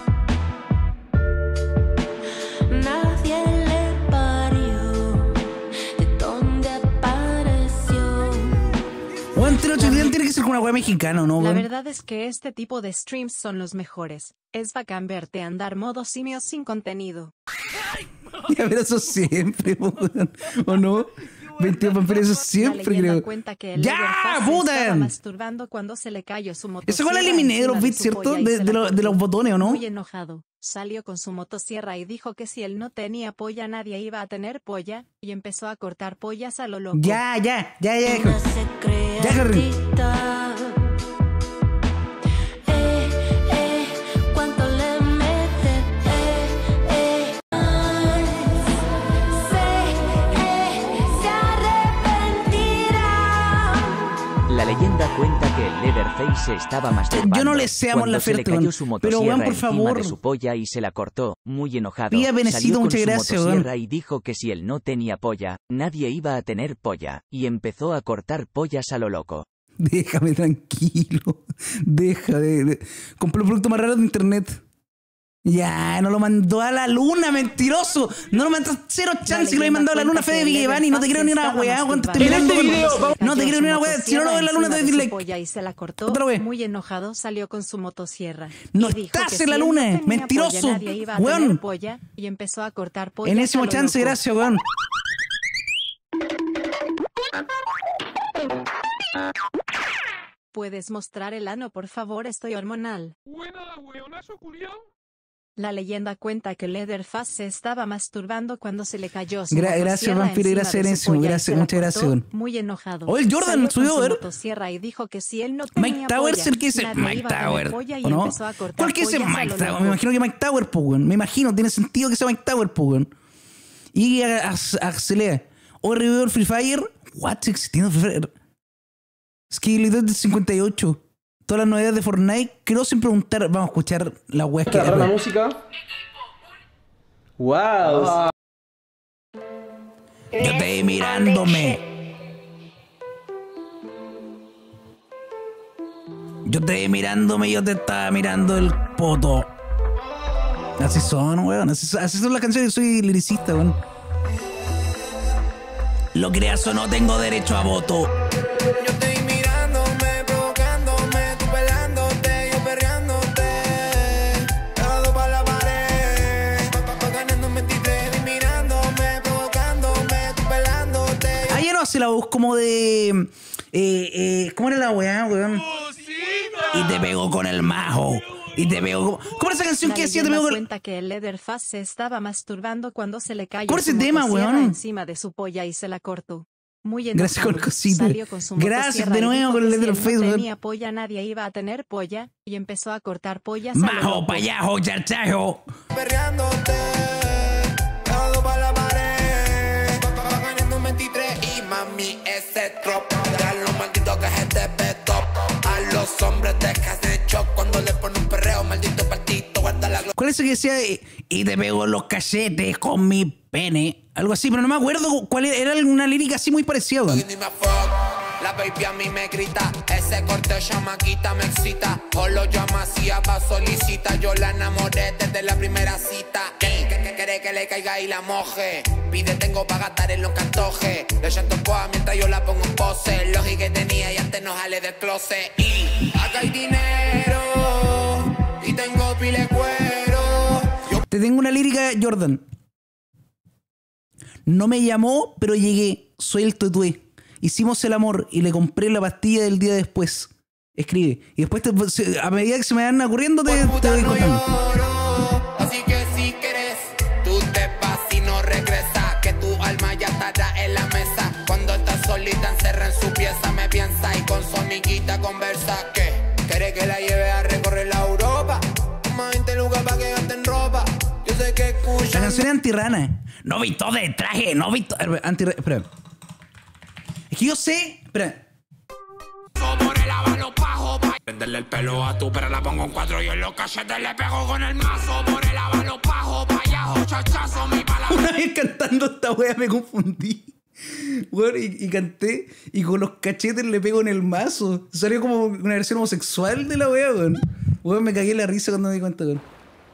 nadie le parió. ¿De dónde apareció? Juan, tiene que ser con una wea mexicana, ¿no? La verdad es que este tipo de streams son los mejores. Es bacán verte andar modo simio sin contenido. Ya, pero eso siempre, weón. ¿O no? veintidós Pamperas, eso siempre, creo. Cuenta que el ¡ya, puta! Estaba masturbando cuando se le cayó su motosierra. Eso igual eliminé de los bits, ¿cierto? De, de, lo, de los botones, ¿o no? Muy enojado. Salió con su motosierra y dijo que si él no tenía polla, nadie iba a tener polla. Y empezó a cortar pollas a lo loco. Ya, ya, ya, ya. Ya, Harry. La leyenda cuenta que el Leatherface se estaba masturbando. Yo no le sé a Mon Laferte, pero weón, por favor. De su polla y se la cortó, muy enojado. Pía Benecido, muchas gracias, weón. Y dijo que si él no tenía polla, nadie iba a tener polla, y empezó a cortar pollas a lo loco. Déjame tranquilo. Deja de, de... compré el producto más raro de internet. Ya, no lo mandó a la luna, mentiroso. No lo mandó, cero chance que lo haya mandado a la luna, Fede Vigevani. No te creo ni una weá, weón. Te estoy mirando. No te creo ni una weá. Si no lo veo en la luna, te doy like. Y se la cortó. Otra vez. Muy enojado salió con su motosierra. No estás en la luna, mentiroso. Weón. Y empezó a cortar pollas. Enésimo chance, gracias, weón. ¿Puedes mostrar el ano, por favor? Estoy hormonal. Buena, weonazo culiao. La leyenda cuenta que Leatherface se estaba masturbando cuando se le cayó su Gra Gracias, Vampiro, gracias, Enésimo. Gracias, muchas gracias, weón. Muy enojado. Oh, el Jordan subió, a ver. Y dijo que si él no tenía Mike Tower es el que dice. Mike Tower. ¿O no? ¿Cuál que dice Mike Tower? Me imagino que Mike Tower, pues, weón. Me imagino, tiene sentido que sea Mike Tower, pues, weón. Y Axelea. O revivió el Free Fire. What? ¿Existiendo Free Fire? Skillidot del cincuenta y ocho. Todas las novedades de Fortnite. Quiero sin preguntar. Vamos a escuchar la web que la música. Wow. Oh. Yo te vi mirándome. Yo te vi mirándome y yo te estaba mirando el poto. Así son, weón. Así, así son las canciones. Soy liricista, weón. Lo creas o no, tengo derecho a voto. Yo te vi mirándome, provocándome, tú pelándote, yo perreándote. Pegado pa' la pared, pa' pa' ganando un veintitrés. Mirándome, provocándome, tú pelándote. Ayer no hace la voz como de... Eh, eh, ¿Cómo era la weá, weón? Y te pegó con el majo. Y te pegó... ¿Cómo era esa canción La que decía te pegó leyenda con... cuenta que el Leatherface se estaba masturbando cuando se le cayó ¿Cuál es su ese tema, motosierra weón? encima de su polla y se la cortó. Muy enojado, Gracias con el cosito. salió con su Gracias motosierra de y nuevo dijo con el que si él Leatherface, no weón. tenía polla, nadie iba a tener polla, y empezó a cortar pollas. a lo Majo, loco. payajo, charchajo. Perreándote, todo para la pared. Ganando un veintitrés y mami, ese drop. Ya lo maldito que es este top. A los hombres dejas de shock cuando le pone un perreo, maldito partito, guarda la gloria. ¿Cuál es ese que decía? eh, Y te pegó los cachetes con mi pene. Algo así, pero no me acuerdo cuál era. Era una lírica así muy parecida, weón. La baby a mí me grita, ese corte chamaquita me excita. O lo llama así, va solicita. Yo la enamoré desde la primera cita. Ey, que, que quiere que le caiga y la moje. Pide, tengo pa' gastar en lo que antoje. Le echo poa mientras yo la pongo en pose. Lógica que tenía y antes no sale del closet. Y acá hay dinero y tengo pile cuero. Yo... Te tengo una lírica, Jordan. No me llamó, pero llegué. Soy el tutué. Hicimos el amor y le compré la pastilla del día después. Escribe. Y después, te, se, a medida que se me van ocurriendo, te, te voy contando. Así que si quieres, tú te vas y no regresas. Que tu alma ya estará en la mesa. Cuando estás solita encerra en su pieza, me piensa y con su amiguita conversa. ¿Qué? ¿Quiere que la lleve a recorrer la Europa? Más veinte lugares para que gasten ropa. Yo sé que escuchan. La canción es antirrana. No visto de traje, no visto. Antirrana. Espera. Es que yo sé. Espera. Venderle el pelo a tu pero la pongo en cuatro y en los cachetes le pego con el mazo. Por el avalo pajo, payajo, chachazo, mi palabra. Una vez cantando esta wea me confundí. Bueno, y, y canté y con los cachetes le pego en el mazo. Salió como una versión homosexual de la wea, weón. Weón, me cagué la risa cuando me di cuenta, weón.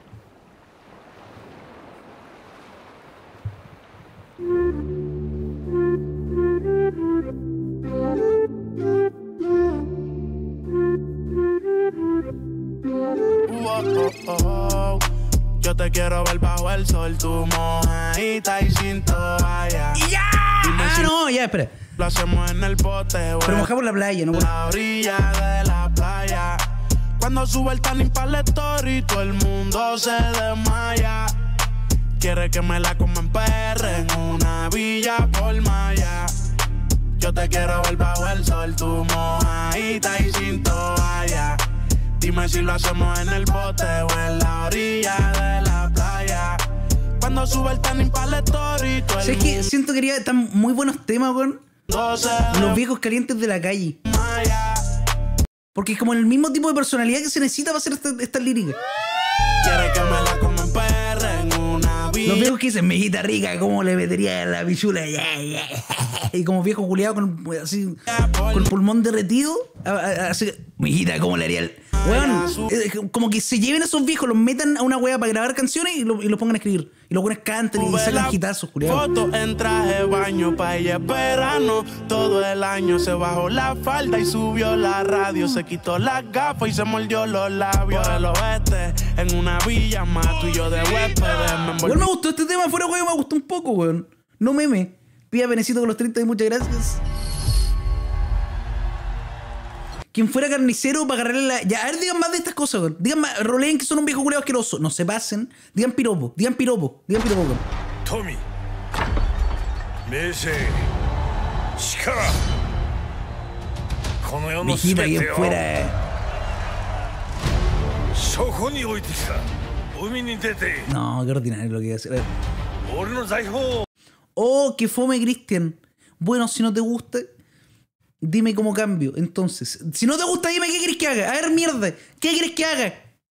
Oh, oh, oh. Yo te quiero ver bajo el sol, tu mojadita y sin toalla. ¡Ya! Ah, si no, ya, espera. Lo hacemos en el bote, pero mojamos la playa, ¿no? La orilla de la playa. Cuando sube el tanning para la story, todo el mundo se desmaya. Quiere que me la coma en perre en una villa por Maya. Yo te quiero ver bajo el sol, tu mojadita y sin toalla. Dime si lo hacemos en el bote o en la orilla de la playa. Cuando sube el tanning para la story, todo el ¿sabes qué? Siento que están muy buenos temas, weón. Los viejos calientes de la calle. Porque es como el mismo tipo de personalidad que se necesita para hacer estas esta líricas. Quiere que me la coma en perre en una villa. Los viejos que dicen, mejita rica, ¿cómo le metería la pichula? Y como viejo culiado con así con el pulmón derretido, así, mijita, ¿cómo le haría el...? Weón, como que se lleven a esos viejos, los metan a una wea para grabar canciones y los lo pongan a escribir. Y los buenos canten y sacan hitazos, culiado. Foto en traje de baño, pa' ella es verano. Todo el año se bajó la falda y subió la radio. Se quitó las gafas y se mordió los labios. Del oeste, en una villa más, tú y yo de huéspedes. Me, me gustó este tema, fuera weón, me gustó un poco, weón. No meme. Pida penecito con los treinta y muchas gracias. Quien fuera carnicero para agarrarle la... Ya, a ver, digan más de estas cosas, weón. Digan más, roleen que son un viejo culeado asqueroso. No se pasen. Digan piropo, digan piropo, digan piropo, weón. Tommy. Mese. Shikara. Mijita, quien fuera... No, qué ordinario lo que iba a hacer. Oh, que fome, Cristian. Bueno, si no te gusta... Dime cómo cambio. Entonces, si no te gusta, dime qué querés que haga. A ver, mierda. ¿Qué querés que haga?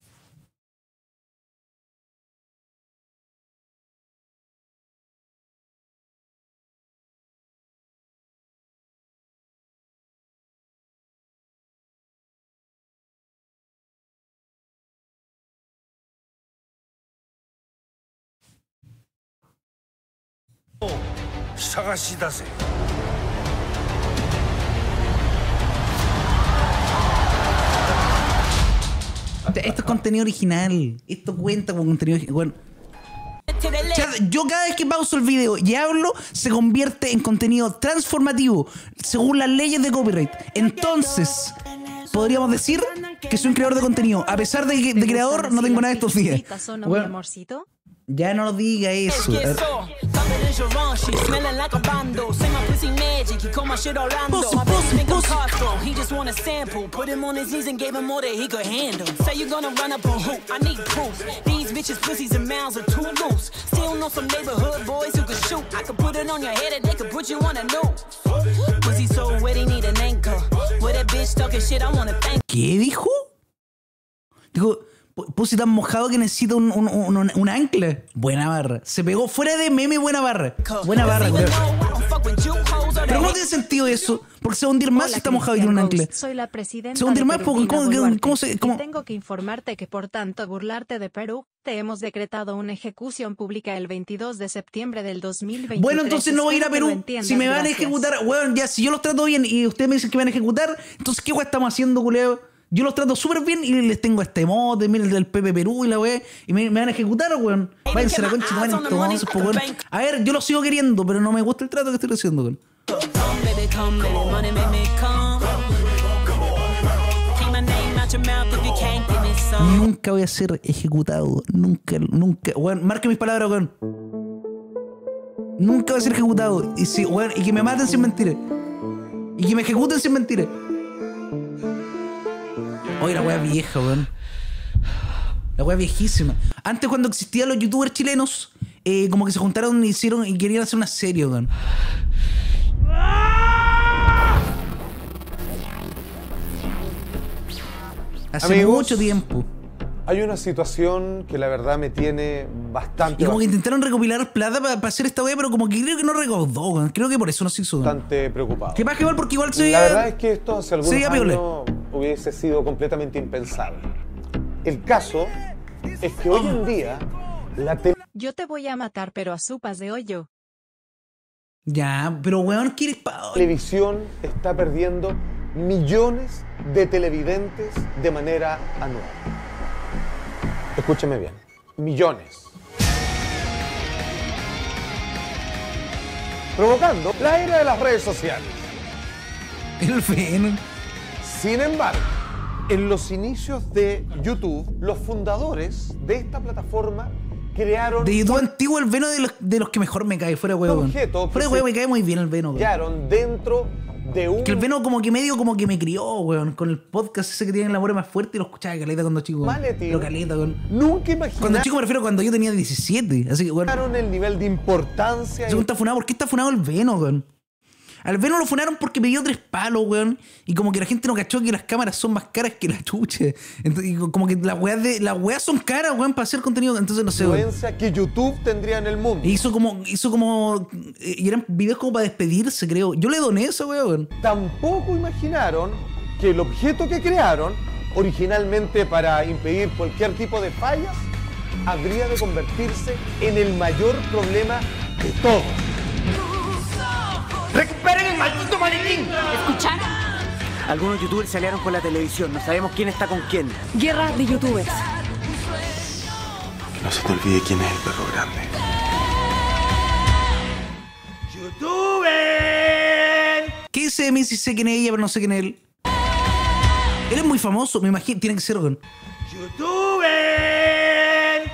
Sagashidase. Esto es contenido original. Esto cuenta con contenido original. Bueno. Chat, yo cada vez que pauso el video y hablo, se convierte en contenido transformativo, según las leyes de copyright. Entonces, podríamos decir que soy un creador de contenido. A pesar de que de creador, no tengo nada estos días. Bueno, ya no diga eso. ¿Qué dijo? Dijo, Pussy tan mojado que necesita un, un, un, un ancla. Buena barra. Se pegó fuera de meme, buena barra. Buena barra, creo. Pero ¿cómo tiene sentido eso? Porque se va a hundir más si está mojado y tiene un ancla. Soy la presidenta se va a hundir más porque ¿cómo, cómo, cómo se...? Cómo? Tengo que informarte que por tanto burlarte de Perú, te hemos decretado una ejecución pública el veintidós de septiembre del dos mil veintitrés. Bueno, entonces no voy a ir a Perú. Si me van a ejecutar, bueno, ya, si yo los trato bien y ustedes me dicen que me van a ejecutar, entonces ¿qué weá estamos haciendo, culeo? Yo los trato súper bien y les tengo este emote, miren el del Pepe Perú y la weá, y me, me van a ejecutar, weón. Váyanse a la concha, toman entonces, pues, weón. A ver, yo los sigo queriendo, pero no me gusta el trato que estoy haciendo, weón. Nunca voy a ser ejecutado, nunca, nunca. Weón, marque mis palabras, weón. Nunca voy a ser ejecutado. Y, si, weón, y que me maten sin mentiras. Y que me ejecuten sin mentiras. Oye, la wea vieja, weón. La wea viejísima. Antes, cuando existían los youtubers chilenos, eh, como que se juntaron y hicieron y querían hacer una serie, weón. Hace Amigos, mucho tiempo. Hay una situación que la verdad me tiene bastante... Y como que intentaron recopilar plata para pa hacer esta wea, pero como que creo que no recaudó, weón. Creo que por eso no se hizo. Bastante preocupado. ¿Qué pasa, igual? Porque igual se La verdad es que esto hace algunos años peole. hubiese sido completamente impensable. El caso es que hoy en día la tele... Yo te voy a matar, pero a sopas de hoyo. Ya, pero weón, ¿quieres pa... televisión está perdiendo millones de televidentes de manera anual. Escúcheme bien, millones. Provocando la era de las redes sociales. El Venom. Sin embargo, en los inicios de YouTube, los fundadores de esta plataforma crearon... De YouTube antiguo, el Venom de los, de los que mejor me cae, fuera de huevo. Fuera de huevo me cae muy bien el Venom. Crearon dentro de un... Que el Venom como que medio como que me crió, weón. Con el podcast ese que tiene la voz más fuerte y lo escuchaba caleta cuando chico. Maletín. Pero caleta, weón. Nunca imaginé. Cuando chico me refiero a cuando yo tenía diecisiete. Así que, weón. el nivel de importancia. Según está funado, ¿por qué está funado el Venom, weón? Al Venom lo funaron porque me dio tres palos, weón. Y como que la gente no cachó que las cámaras son más caras que la chucha. Entonces, y como que las weas, de, las weas son caras, weón, para hacer contenido. Entonces no sé, weón. Influencia que YouTube tendría en el mundo. Y hizo como, hizo como... Y eran videos como para despedirse, creo. Yo le doné eso, weón. Tampoco imaginaron que el objeto que crearon, originalmente para impedir cualquier tipo de fallas, habría de convertirse en el mayor problema de todos. ¡Recuperen el maldito maletín! ¿Escuchar? Algunos youtubers se aliaron con la televisión. No sabemos quién está con quién. Guerra de youtubers. Que no se te olvide quién es el perro grande. ¡YouTuber! ¿Qué dice de mí si sé quién es ella, pero no sé quién es él? Él es muy famoso, me imagino. Tiene que ser, weón. ¡YouTuber!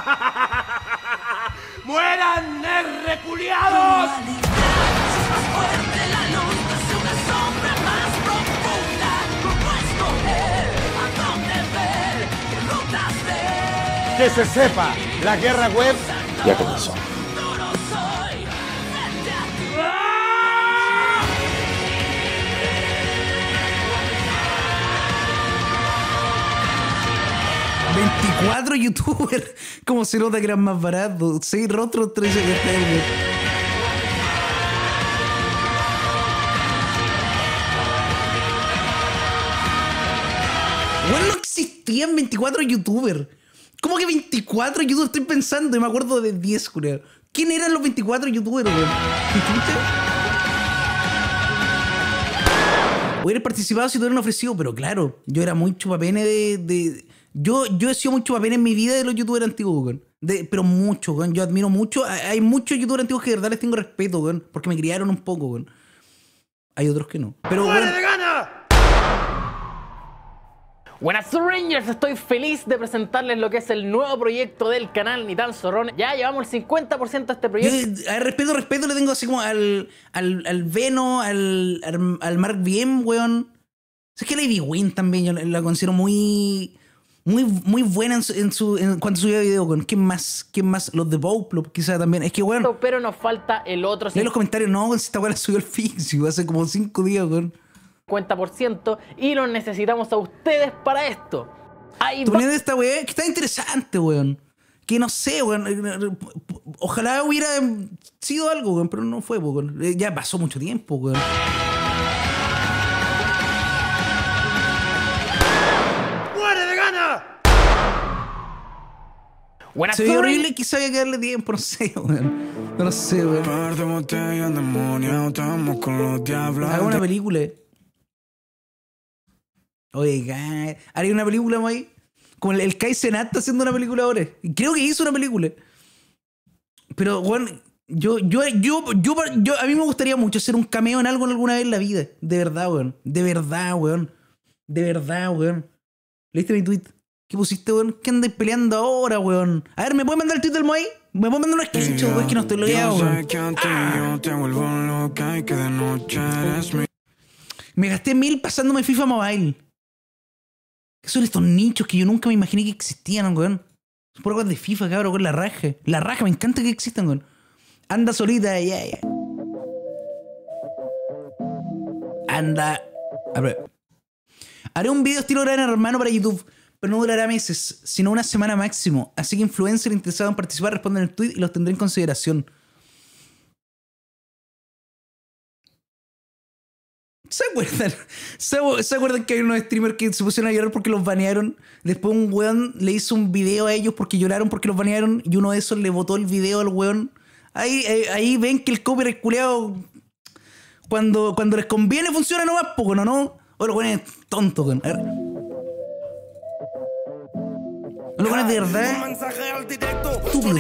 ¡Mueran, reculiados! Que se sepa, la guerra web ya comenzó. veinticuatro youtubers. Como se nota que eran más baratos. seis rostros, trece que bueno, no existían veinticuatro youtubers. ¿Cómo que veinticuatro youtubers? Estoy pensando y me acuerdo de diez, curioso. ¿Quién eran los veinticuatro youtubers, weón? Hubiera participado si te hubieran ofrecido, pero claro, yo era muy chupapene de, de, Yo, yo he sido mucho papel en mi vida de los youtubers antiguos, weón. De, pero mucho, weón. Yo admiro mucho. Hay muchos youtubers antiguos que de verdad les tengo respeto, weón. Porque me criaron un poco, weón. Hay otros que no. Pero, ¡Muere weón, de gana! Buenas Rangers, estoy feliz de presentarles lo que es el nuevo proyecto del canal Ni Tan Zorrón. Ya llevamos el cincuenta por ciento de este proyecto. Yo, a ver, respeto, respeto le tengo así como al, al, al Veno, al, al, al Mark Bien, weón. Es que la Ivy Win también yo la considero muy muy, muy buena en su, en su en, cuando subía video, weón. ¿Quién más? ¿Quién más? Los de Bowplop, quizá también. Es que, weón. Pero nos falta el otro. Lee los comentarios, no, weón, si esta weón la subió el Fixio hace como cinco días, weón. cincuenta por ciento y los necesitamos a ustedes para esto. Ahí ¿Tú de esta weón? Que está interesante, weón. Que no sé, weón. Ojalá hubiera sido algo, weón, pero no fue, weón. Ya pasó mucho tiempo, weón. ¡Muere de gana! Buenas Se ve horrible, quizá había que darle tiempo, no sé, weón. No lo sé, weón. Haga una película. Oiga, haría una película, May. Como el, el Kai Cenat está haciendo una película ahora. Creo que hizo una película. Pero, bueno, yo, yo, yo, yo, yo, a mí me gustaría mucho hacer un cameo en algo alguna vez en la vida. De verdad, weón. De verdad, weón. De verdad, weón. ¿Leíste mi tweet? ¿Qué pusiste, weón? ¿Qué andáis peleando ahora, weón? A ver, ¿me puedes mandar el tweet del Moai? ¿Me puedes mandar un screenshot, weón? Es que no estoy logueado, weón. Me gasté mil pasándome FIFA Mobile. ¿Qué son estos nichos que yo nunca me imaginé que existían, weón? Son por cosas de FIFA, cabrón, con la raja. La raja, me encanta que existan, weón. Anda solita, ya, yeah, ya. Yeah. Anda. A ver. Haré un video estilo Gran Hermano para YouTube, pero no durará meses, sino una semana máximo. Así que influencers interesados en participar responden el tweet y los tendré en consideración. ¿Se acuerdan? ¿Se, ¿Se acuerdan que hay unos streamers que se pusieron a llorar porque los banearon? Después un weón le hizo un video a ellos porque lloraron porque los banearon y uno de esos le botó el video al weón. Ahí, ahí, ahí ven que el copyright culeado cuando, cuando les conviene funciona nomás, poco, ¿no? ¿no? O los weones tontos, weón. A ver. Los weones de verdad. Estúpidos.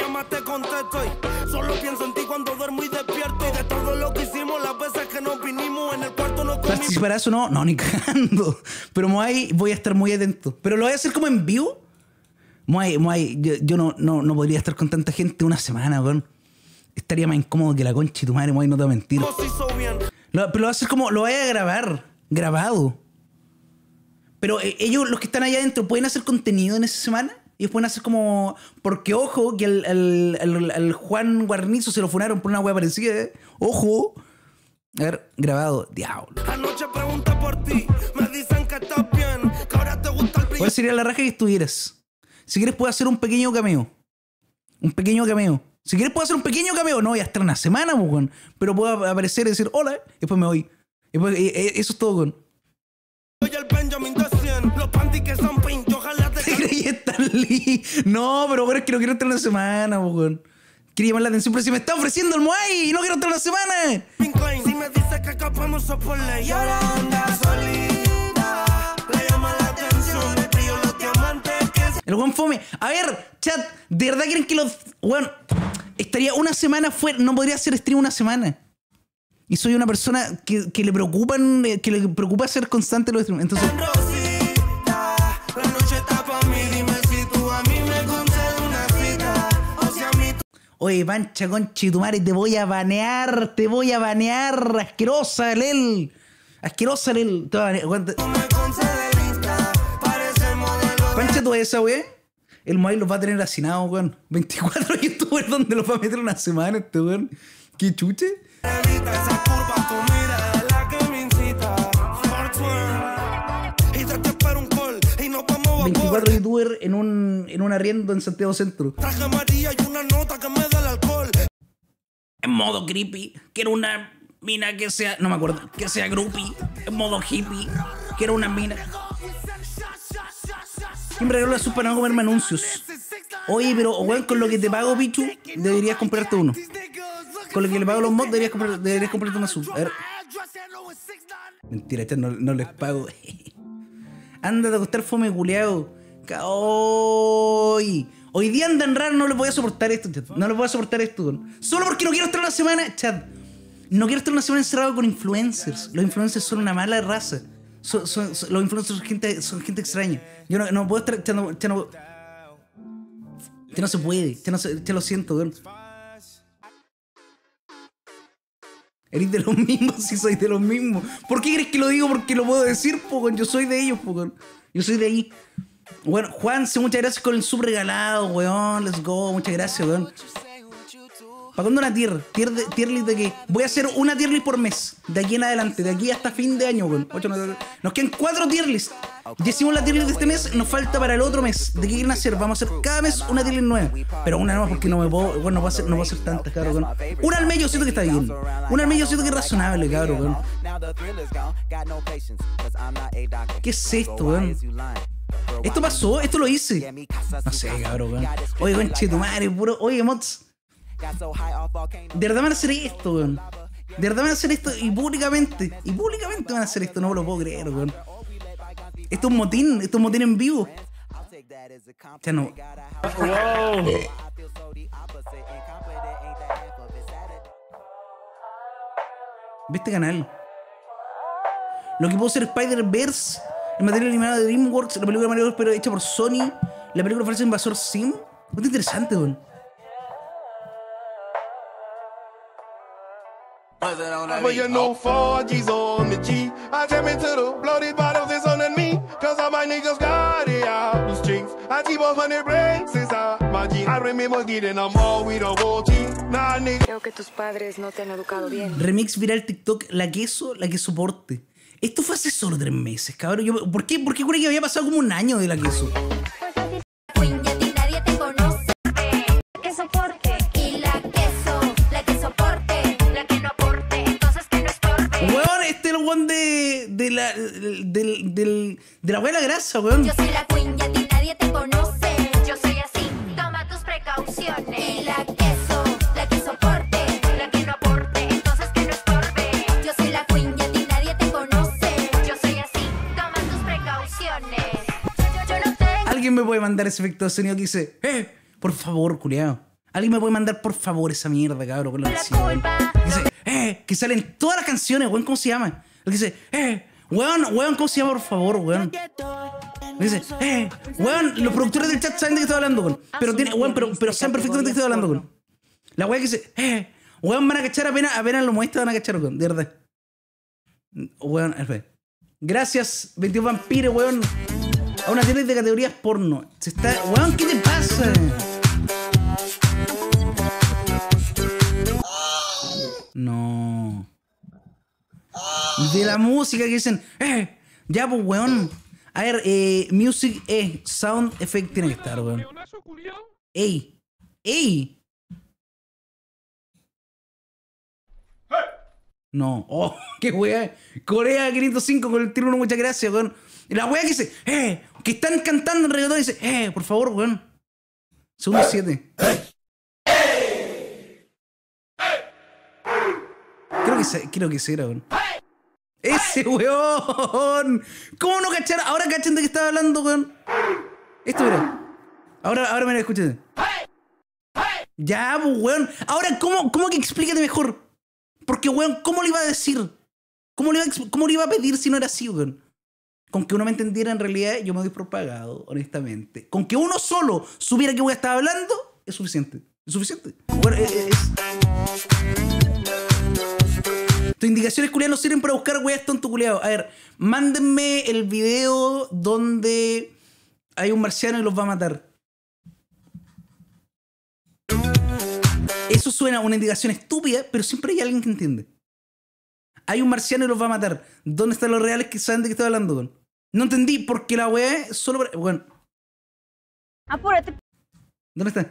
Solo pienso en ti cuando duermo y despierto. De todo lo que hicimos, las veces que nos vinimos en el cuarto no comimos. ¿Participarás o no? No, ni cagando. Pero Moai, voy a estar muy atento. ¿Pero lo voy a hacer como en vivo? Moai, Moai, yo, yo no, no, no podría estar con tanta gente una semana, weón. Estaría más incómodo que la concha y tu madre, Moai, no te voy a mentir. Lo, pero lo voy a hacer como, lo voy a grabar, grabado. Pero eh, ellos, los que están allá adentro, ¿pueden hacer contenido en esa semana? Ellos pueden hacer como... Porque, ojo, que al, al, al, al Juan Guarnizo se lo funaron por una wea parecida, ¿eh? ¡Ojo! A ver, grabado. Diablo. Anoche pregunté por ti, me dicen que estás bien, que ahora te gusta el brillo. ¿Cuál sería la raja que estuvieras? Si quieres puedo hacer un pequeño cameo. Un pequeño cameo. Si quieres puedo hacer un pequeño cameo. No voy a estar una semana, weón. Pero puedo aparecer y decir hola, y después me voy. Y después, y, y, eso es todo, weón. Soy el Benjamin de cien, los panties que son pink, ojalá te... ¿Te creí Stan Lee? No, pero bueno, es que no quiero estar una semana, weón. Quería llamar la atención, pero si me está ofreciendo el Moai y no quiero estar una semana. Si me dice que escapamos por ley y ahora anda solita, le llama la atención el brillo, los diamantes que... El weón fome. A ver, chat, ¿de verdad quieren que los... Weón, estaría una semana fuera, no podría hacer stream una semana. Y soy una persona que, que le preocupan, que le preocupa ser constante en los streams. Entonces... Rosita, la noche está pa' mí, dime si tú a mí me concedes una cita, o si a mí... Oye, pancha, conchitumare, te voy a banear, te voy a banear, asquerosa, Lel. Asquerosa, Lel. Te voy a banear. Aguanta. Pancha, tú esa, wey. El Moai los va a tener hacinados, weón. veinticuatro youtubers donde los va a meter una semana este weón. ¿Qué chuche? Esa curva, tu mira es la que me incita. Y yo te espero un call y nos vamos a vapor. veinticuatro youtubers en un, en un arriendo en Santiago Centro. Traje amarilla y una nota que me da el alcohol. En modo creepy. Quiero una mina que sea... No me acuerdo. Que sea groupie. En modo hippie. Quiero una mina. Siempre regalo la sub para no comerme anuncios. Oye, pero weón, con lo que te pago, Pichu, deberías comprarte uno. Con lo que le pago a los mods, deberías, comprar, deberías comprarte una sub. A ver. Mentira, este no, no les pago. Ándate a acostar, fome culeado. Hoy, hoy día andan raro, no les voy a soportar esto, chat. No les voy a soportar esto, weón. Solo porque no quiero estar una semana, chat. No quiero estar una semana encerrado con influencers. Los influencers son una mala raza. Son, son, son, los influencers son gente, son gente extraña. Yo no, no puedo estar, chat, no, chat, no, chat, no se puede, chat, no se, chat, lo siento, weón. Eres de los mismos, sí soy de los mismos. ¿Por qué crees que lo digo? Porque lo puedo decir, Pogon. Yo soy de ellos, Pogon. Yo soy de ahí. Bueno, Juanse, muchas gracias con el sub regalado, weón. Let's go, muchas gracias, weón. ¿Para cuándo una tier? ¿Tier, de, tier list de qué? Voy a hacer una tier list por mes. De aquí en adelante, de aquí hasta fin de año, weón. Ocho, nueve, nos quedan cuatro tier lists. Ya hicimos la tier list de este mes, nos falta para el otro mes. ¿De qué quieren hacer? Vamos a hacer cada mes una tier list nueva. Pero una nueva porque no me puedo, bueno, no puedo hacer, no puedo hacer tantas, cabrón. Una al medio siento que está bien. Una al medio siento que es razonable, cabrón, weón. ¿Qué es esto, weón? ¿Esto pasó? ¿Esto lo hice? No sé, cabrón, weón. Oye, conche tu madre, puro. Oye, mods. De verdad van a hacer esto, weón. De verdad van a hacer esto y públicamente. Y públicamente van a hacer esto, no me lo puedo creer, weón. Esto es un motín, esto es un motín en vivo. Ya no. Wow. Ve este canal. Lo que pudo ser Spider-Verse, el material animado de DreamWorks, la película de Mario Bros, pero hecha por Sony, la película Falso Invasor Sim. Muy interesante, weón. But you know four G's on the G. I jam into the bloated bottles that's on me. Cause all my niggas got it out the streets. I keep a hundred breaks inside my G. I remember getting them all with a whole G. Nah, nigga. Creo que tus padres no te han educado bien. Remix viral TikTok, la queso, la que soporte. Esto fue hace solo tres meses, cabrón. Yo, ¿Por qué? ¿Por qué creí que había pasado como un año de la queso? Nadie te conoce. Que soporte. Y la queso, la que soporte. La que no aporte, entonces que no estorbe. Weón, este es el weón de. de la. del. del. de la abuela grasa, weón. Yo soy la queen y a ti nadie te conoce. Yo soy así, toma tus precauciones. Y la queso, la que soporte. La que no aporte, entonces que no estorbe. Yo soy la queen y a ti nadie te conoce. Yo soy así, toma tus precauciones. Yo no tengo. ¿Alguien me puede mandar ese efecto de sonido que dice, eh, por favor, culiao? ¿Alguien me puede mandar, por favor, esa mierda, cabrón? Con la canción. Dice, eh, que salen todas las canciones, weón, ¿cómo se llama? El que dice, eh, weón, weón, ¿cómo se llama, por favor, weón? Dice, eh, weón, los productores del chat saben de qué estoy hablando, weón. Pero, tiene, weón, pero, pero saben perfectamente de qué estoy hablando, weón. La weá que dice, eh, weón, van a cachar apenas, apenas lo muestra, van a cachar, weón, de verdad. Weón, espera. Gracias, veintidós vampiros, weón. A una tienda de categorías porno. Se está. Weón, ¿qué te pasa? No. De la música que dicen, eh, ya pues weón. A ver, eh, music, eh, sound effect tiene que estar, weón. Ey, ey. No, oh, qué weá. Corea quinientos cinco con el tiro uno, muchas gracias, weón. Y la weá que dice, eh, que están cantando en reggaetón y dice, eh, por favor, weón. Segundo siete. Creo que se, creo que ese era, weón. ¡Ese weón! ¿Cómo no cachar? Ahora cachen de qué estaba hablando, weón. Esto, mira. Ahora, ahora me escuchen. Ya, pues, weón. Ahora, ¿cómo, cómo que explícate mejor? Porque, weón, ¿cómo le iba a decir? ¿Cómo le iba a, cómo le iba a pedir si no era así, weón? Con que uno me entendiera, en realidad, yo me doy por pagado, honestamente. Con que uno solo supiera que voy a estar hablando, es suficiente. Es suficiente. Bueno, es... es... Tus indicaciones, culiadas, no sirven para buscar weas, tonto culiado. A ver, mándenme el video donde hay un marciano y los va a matar. Eso suena a una indicación estúpida, pero siempre hay alguien que entiende. Hay un marciano y los va a matar. ¿Dónde están los reales que saben de qué estoy hablando, weón? No entendí, porque la wea es solo para... Bueno. Apúrate. ¿Dónde está?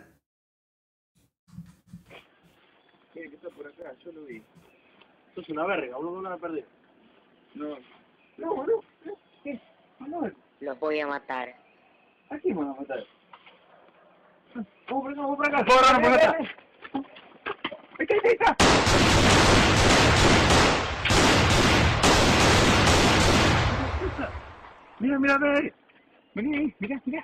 Tiene que estar por acá, yo lo vi. Esto es una verga, uno no lo va a perder. No. No, no. ¿Qué? No. Los voy a matar. ¿A quién van a matar? Vamos por acá, vamos por acá. Vamos por acá. Ahí está, ahí está. Mira, mira, mira. Vení ahí, mirá, mirá.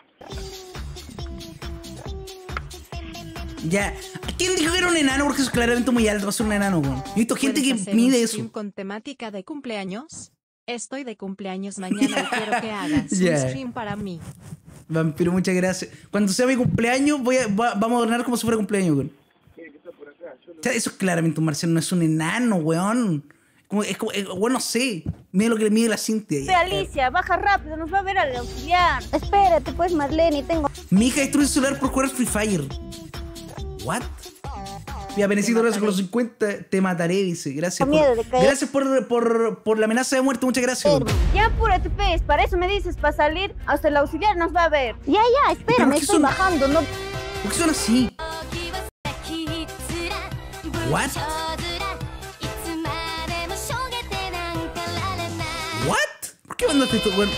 Ya. ¿Quién dijo que era un enano? Porque eso es claramente muy alto. Va a ser un enano, weón. He visto gente que ¿Puedes mide hacer un eso. stream con temática de cumpleaños? Estoy de cumpleaños mañana y quiero que hagas Ya. un stream para mí. Vampiro, muchas gracias. Cuando sea mi cumpleaños, voy a, va- vamos a adornar como si fuera cumpleaños, weón. O sea, eso es claramente un marciano, no es un enano, weón. Como, es como, es- weón, no sé. Mira lo que le mide la Cintia. Ve, Alicia, baja rápido, nos va a ver al auxiliar. Espérate, pues, Marlene, tengo... Mi hija destruye su celular por jugar Free Fire. ¿What? Mira, Benecito, gracias por los cincuenta. Te mataré, dice. Gracias Con miedo por, de caer. gracias por, por, por la amenaza de muerte. Muchas gracias. weón. Ya apúrate, pues, para eso me dices, para salir, hasta el auxiliar nos va a ver. Ya, ya, Pero espérame, es que estoy son- bajando, no... ¿Por qué son así? ¿What? ¿What? ¿Por qué mandaste esto, weón?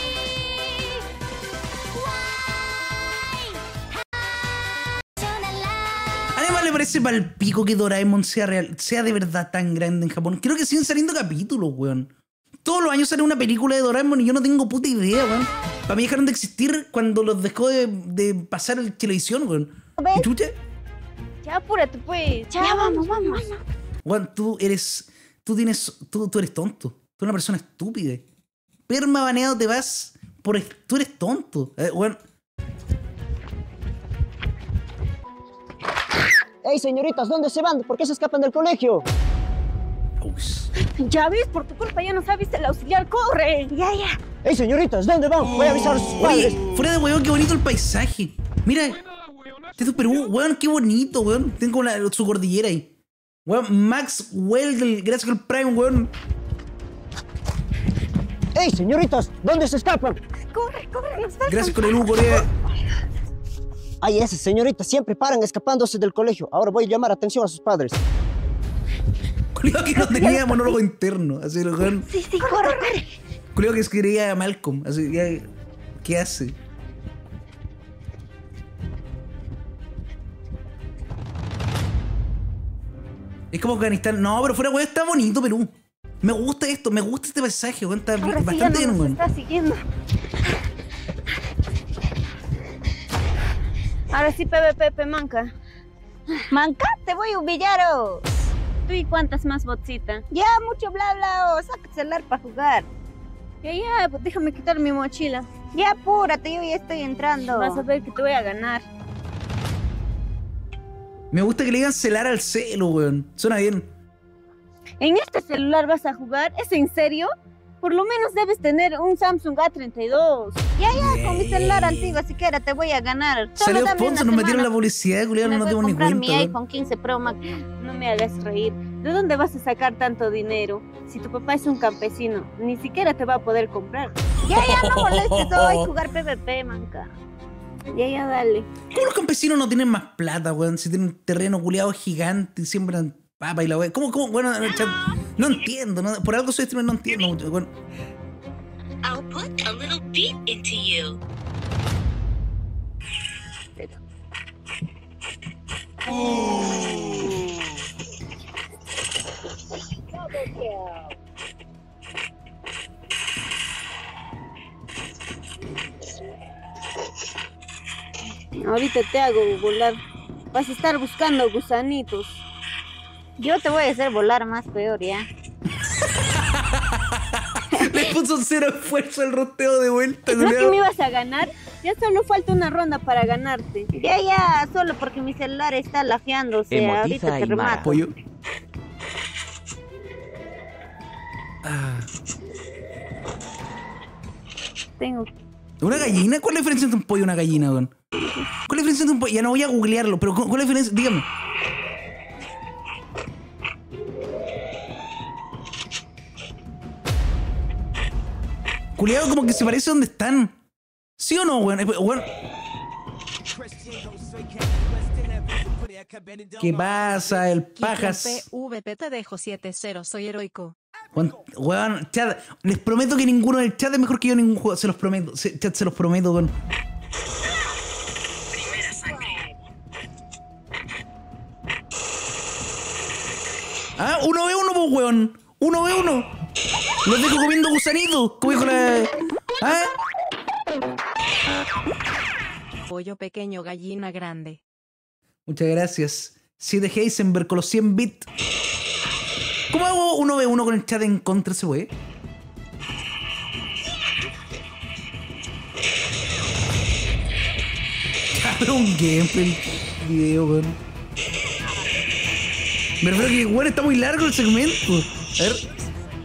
Además, le parece palpico que Doraemon sea real, sea de verdad tan grande en Japón. Creo que siguen saliendo capítulos, weón. Todos los años sale una película de Doraemon y yo no tengo puta idea, weón. Para mí dejaron de existir cuando los dejó de, de pasar en televisión, weón. ¿Y chucha? Ya apúrate, pues. Ya, vamos, vamos. Weón, tú eres. Tú tienes. Tú, tú eres tonto. Tú eres una persona estúpida. Perma baneado te vas por. Tú eres tonto. Eh, weón. ¡Ey, señoritas! ¿Dónde se van? ¿Por qué se escapan del colegio? Ya ves, por tu culpa ya no sabes el auxiliar, corre. Ya, ya. ¡Ey, señoritas! ¿Dónde van? Voy a avisar a sus padres. Oye, fuera de weón, qué bonito el paisaje. Mira. Este es Perú, weón, qué bonito, weón. Tengo la, su cordillera ahí. Weón, Max Weldel, gracias al Prime, weón. ¡Ey, señoritas! ¿Dónde se escapan? Corre, corre, nos faltan. Gracias con el U, Corea. Ay, esas señoritas siempre paran escapándose del colegio. Ahora voy a llamar atención a sus padres. Culeado que no tenía monólogo interno. Así, weón. Sí, sí, corre, corre. Culeado que escribía a Malcolm. Así, ya, ¿qué hace? Es como Afganistán. No, pero fuera, weón, está bonito Perú. Me gusta esto, me gusta este paisaje, weón. Está Ahora sí, ya bastante no bien, nos weón. está siguiendo. Ahora sí, Pepe, Pepe, manca. Manca, te voy a humillar, oh. ¿Tú y cuántas más, botcita? Ya, mucho bla bla, oh. Saca el celular para jugar. Ya, ya, pues déjame quitar mi mochila. Ya, apúrate, yo ya estoy entrando. Vas a ver que te voy a ganar. Me gusta que le digan celar al celo, weón. Suena bien. ¿En este celular vas a jugar? ¿Es en serio? Por lo menos debes tener un Samsung A treinta y dos. Ya, ya, con mi celular antiguo, siquiera te voy a ganar. Solo Salió dame sponsor, una nos metieron semana. la publicidad, culiado, Me no nos voy a dimos ni comprar cuenta, mi weón. iPhone quince Pro Max. No me hagas reír. ¿De dónde vas a sacar tanto dinero? Si tu papá es un campesino, ni siquiera te va a poder comprar. Ya, ya, no molestes hoy jugar P V P, manca. Ya, ya, dale. ¿Cómo los campesinos no tienen más plata, weón? Si tienen un terreno culiado gigante y siembran papa y la weón. ¿Cómo, cómo? Bueno, no, chat, no entiendo, ¿no? Por algo soy streamer, no entiendo mucho, weón. I'll put a little beat into you. Ahorita te hago volar. Vas a estar buscando gusanitos. Yo te voy a hacer volar más peor, ya. Le puso cero esfuerzo al roteo de vuelta, ¿No que culiao. me ibas a ganar? Ya solo falta una ronda para ganarte. Ya, ya, solo porque mi celular está lajeándose. Emotiza Ahorita te Aymara. remato. Pollo. Ah. Tengo. ¿Una gallina? ¿Cuál es la diferencia entre un pollo y una gallina, weón? ¿Cuál es la diferencia entre un pollo? Ya no voy a googlearlo, pero ¿cuál es la diferencia? Dígame. Culeado como que se parece a donde están. ¿Sí o no, weón? Eh, weón. ¿Qué pasa? El pajas. P V P te dejo siete cero, soy heroico. Weón, weón, chat, les prometo que ninguno del chat es mejor que yo en ningún juego. Se los prometo, se- chat, se los prometo, weón. Ah, uno ve uno, pues, weón. Uno ve uno. Los dejo comiendo gusanitos. Como dijo la. ¿Ah? Pollo pequeño, gallina grande. Muchas gracias. siete Heisenberg con los cien bits. ¿Cómo hago uno ve uno con el chat en contra ese wey? Cabrón, un gameplay video, weón. Me refiero que, weón, está muy largo el segmento. A ver.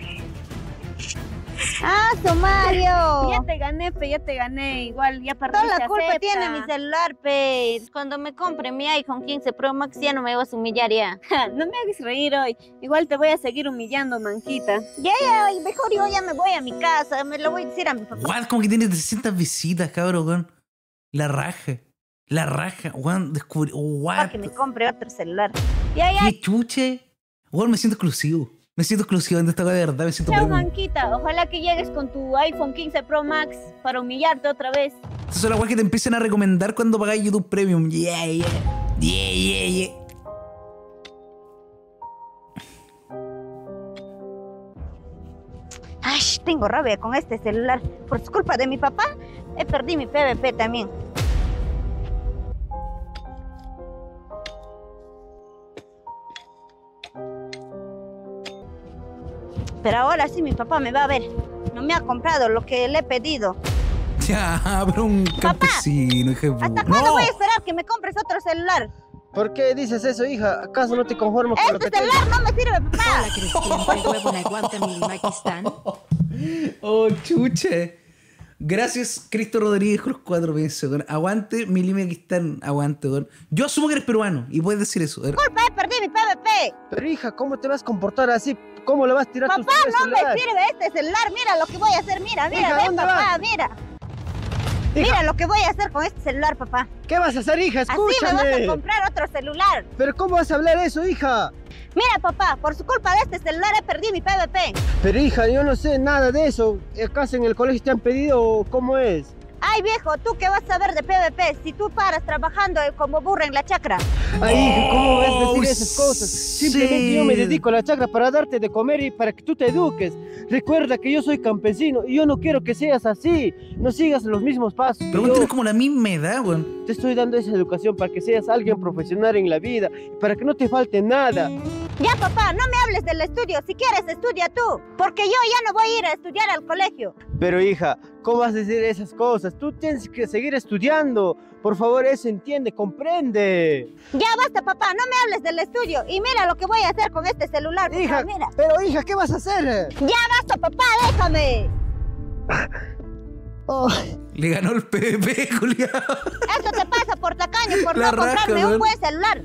¡Ah, Somario! Ya te gané, pe, ya te gané. Igual, ya perdí. Toda la culpa acepta. Tiene mi celular, pe. Cuando me compre mi iPhone quince Pro Max ya no me vas a humillar ya. No me hagas reír hoy. Igual te voy a seguir humillando, manquita. Ya, ya, mejor yo ya me voy a mi casa. Me lo voy a decir a mi papá. What? Como que tiene trescientas visitas, cabrón, weón. La raja. La raja, weón. Descubrí. What? Para que me compre otro celular. Ya, ya. Qué chuche. Weón, me siento exclusivo. Me siento exclusivo de esta cosa de verdad, me siento Chao, premium. manquita. Ojalá que llegues con tu iPhone quince Pro Max para humillarte otra vez. Estas son las weas que te empiezan a recomendar cuando pagáis YouTube Premium. Yeah, yeah. Yeah, yeah, yeah. Ay, tengo rabia con este celular. Por su culpa de mi papá, he perdido mi P V P también. Pero ahora sí mi papá me va a ver. No me ha comprado lo que le he pedido. Ya, pero un campesino, hija. ¿Hasta cuándo no. voy a esperar que me compres otro celular? ¿Por qué dices eso, hija? ¿Acaso no te conformas con lo que Este celular tengo? no me sirve, papá. Hola, Cristian, qué huevo, aguanta mi Pakistán. Oh, chuche. Gracias, Cristo Rodríguez con los cuatro pesos. Aguante, Milimequistán. Aguante, don. Yo asumo que eres peruano y puedes decir eso. Culpa, he perdido mi P V P. Pero hija, ¿cómo te vas a comportar así? ¿Cómo le vas a tirar papá, tus no celular? me sirve este celular. Mira lo que voy a hacer. Mira, mira, hija, ven, ¿dónde papá, vas? mira. Hija. Mira lo que voy a hacer con este celular, papá. ¿Qué vas a hacer, hija? Escúchame. Así me vas a comprar otro celular. ¿Pero cómo vas a hablar eso, hija? Mira, papá, por su culpa de este celular he perdido mi P V P. Pero hija, yo no sé nada de eso. ¿Acaso en el colegio te han pedido o cómo es? Ay, viejo, ¿tú qué vas a saber de P V P si tú paras trabajando como burra en la chacra? Ay, hija, ¿cómo vas a decir Oh, esas cosas? Simplemente sí. yo me dedico a la chacra para darte de comer y para que tú te eduques. Recuerda que yo soy campesino y yo no quiero que seas así. No sigas los mismos pasos. Pero vos tenés como la misma edad, weón. Te estoy dando esa educación para que seas alguien profesional en la vida y para que no te falte nada. Ya, papá, no me hables del estudio. Si quieres, estudia tú. Porque yo ya no voy a ir a estudiar al colegio. Pero hija, ¿cómo vas a decir esas cosas? Tú tienes que seguir estudiando. Por favor, eso entiende, comprende. Ya basta, papá, no me hables del estudio. Y mira lo que voy a hacer con este celular, papá, hija, mira. Pero hija, ¿qué vas a hacer? Ya basta, papá, déjame. Oh. Le ganó el P V P, Julián. Eso te pasa por tacaño, por La no raja, comprarme man. un buen celular.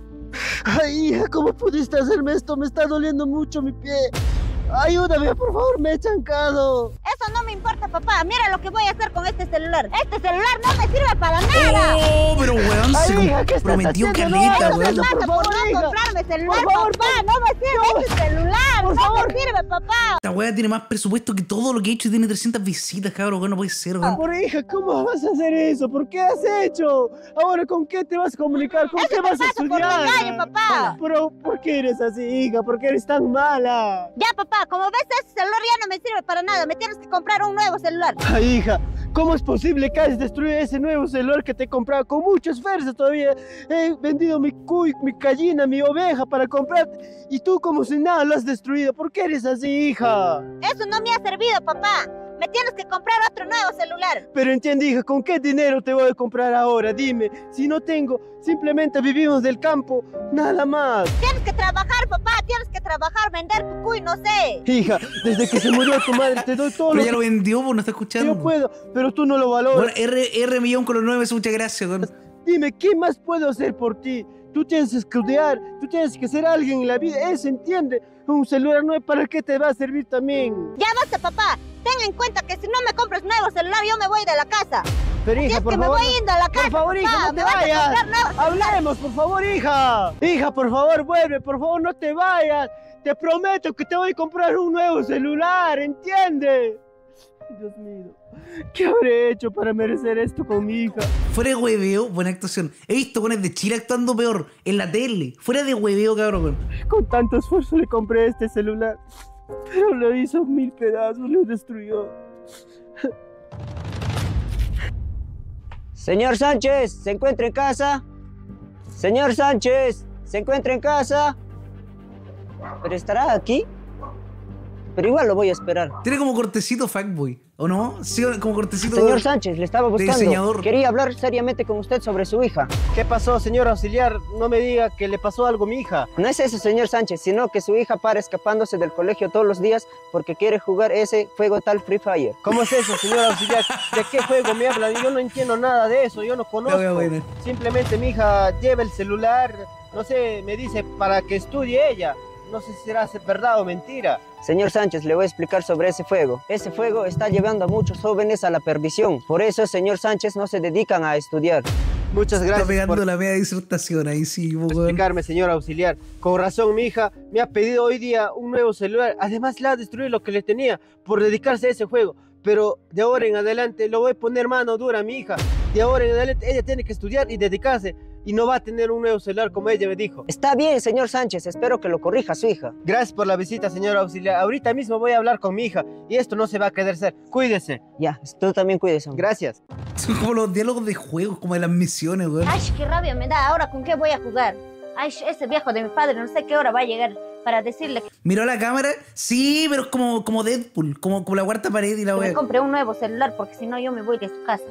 Ay, hija, ¿cómo pudiste hacerme esto? Me está doliendo mucho mi pie. Ayúdame, por favor, me he chancado. Eso no me importa, papá. Mira lo que voy a hacer con este celular. Este celular no me sirve para nada. Oh, pero weón, Ay, se hija, ¿qué estás prometió haciendo? caleta, No, weón. Eso me pasa por por, favor, no hija. comprarme celular, Por favor, papá. No me sirve no. este celular. Por no favor. me sirve, papá. Esta weá tiene más presupuesto que todo lo que he hecho y tiene trescientas visitas, cabrón. Weón, no puede ser, weón. Por hija, ¿cómo vas a hacer eso? ¿Por qué has hecho? Ahora, ¿con qué te vas a comunicar? ¿Con Eso qué te vas a pasa por estudiar? lo engaño, papá. Pero, ¿por qué eres así, hija? ¿Por qué eres tan mala? Ya, papá, como ves, este celular ya no me sirve para nada. Me tienes que comprar un nuevo celular. Ay, hija, ¿cómo es posible que hayas destruido ese nuevo celular que te he comprado con mucho esfuerzo todavía? He vendido mi cuy, mi gallina, mi oveja para comprarte y tú como si nada lo has destruido. ¿Por qué eres así, hija? Eso no me ha servido, papá. Me tienes que comprar otro nuevo celular. Pero entiende, hija, ¿con qué dinero te voy a comprar ahora? Dime, si no tengo, simplemente vivimos del campo, nada más. Tienes que trabajar, papá. Tienes que trabajar, vender tu cuy, no sé. Hija, desde que se murió tu madre te doy todo Pero lo ya que lo vendió, pues no está escuchando. yo puedo, pero tú no lo valoras. Bueno, R, R millón con los nueve, muchas gracias, weón. Dime, ¿qué más puedo hacer por ti? Tú tienes que estudiar, tú tienes que ser alguien en la vida, eso entiende. Un celular nuevo, ¿para qué te va a servir también? Ya basta, papá. Ten en cuenta que si no me compras nuevo celular, yo me voy de la casa. Pero Así hija, es por que favor, me voy yendo a la casa, por favor, hija, papá. no te Me vas a vayas. comprar nuevo celular. Hablemos, por favor, hija. Hija, por favor, vuelve, por favor, no te vayas. Te prometo que te voy a comprar un nuevo celular, ¿entiendes? Dios mío, ¿qué habré hecho para merecer esto con mi hija? Fuera de hueveo, buena actuación. He visto con el de Chile actuando peor en la tele. Fuera de hueveo, cabrón. Con tanto esfuerzo le compré este celular, pero lo hizo mil pedazos, lo destruyó. Señor Sánchez, ¿se encuentra en casa? Señor Sánchez, ¿se encuentra en casa? ¿Pero estará aquí? Pero igual lo voy a esperar. Tiene como cortecito fuckboy, ¿o no? Sí, como cortecito. Señor Sánchez, le estaba buscando. De diseñador. Quería hablar seriamente con usted sobre su hija. ¿Qué pasó, señor auxiliar? No me diga que le pasó algo a mi hija. No es eso, señor Sánchez, sino que su hija para escapándose del colegio todos los días porque quiere jugar ese juego tal Free Fire. ¿Cómo es eso, señor auxiliar? ¿De qué juego me hablan? Yo no entiendo nada de eso, yo no conozco. No, bueno. Simplemente mi hija lleva el celular, no sé, me dice para que estudie ella. No sé si será verdad o mentira. Señor Sánchez, le voy a explicar sobre ese fuego. Ese fuego está llevando a muchos jóvenes a la perdición. Por eso, señor Sánchez, no se dedican a estudiar. Muchas gracias está pegando por la media disertación ahí, sí. Por explicarme, señor auxiliar. Con razón, mi hija me ha pedido hoy día un nuevo celular. Además, le ha destruido lo que le tenía por dedicarse a ese juego. Pero de ahora en adelante lo voy a poner mano dura a mi hija. De ahora en adelante ella tiene que estudiar y dedicarse. Y no va a tener un nuevo celular como ella me dijo. Está bien, señor Sánchez. Espero que lo corrija su hija. Gracias por la visita, señor auxiliar. Ahorita mismo voy a hablar con mi hija. Y esto no se va a quedar ser. Cuídese. Ya, tú también cuídese. Gracias. Son como los diálogos de juegos, como de las misiones, güey. Ay, qué rabia me da. ¿Ahora con qué voy a jugar? Ay, ese viejo de mi padre, no sé qué hora va a llegar para decirle que... ¿Miró la cámara? Sí, pero es como, como Deadpool. Como, como la cuarta pared y la wea. Me compré un nuevo celular porque si no yo me voy de su casa.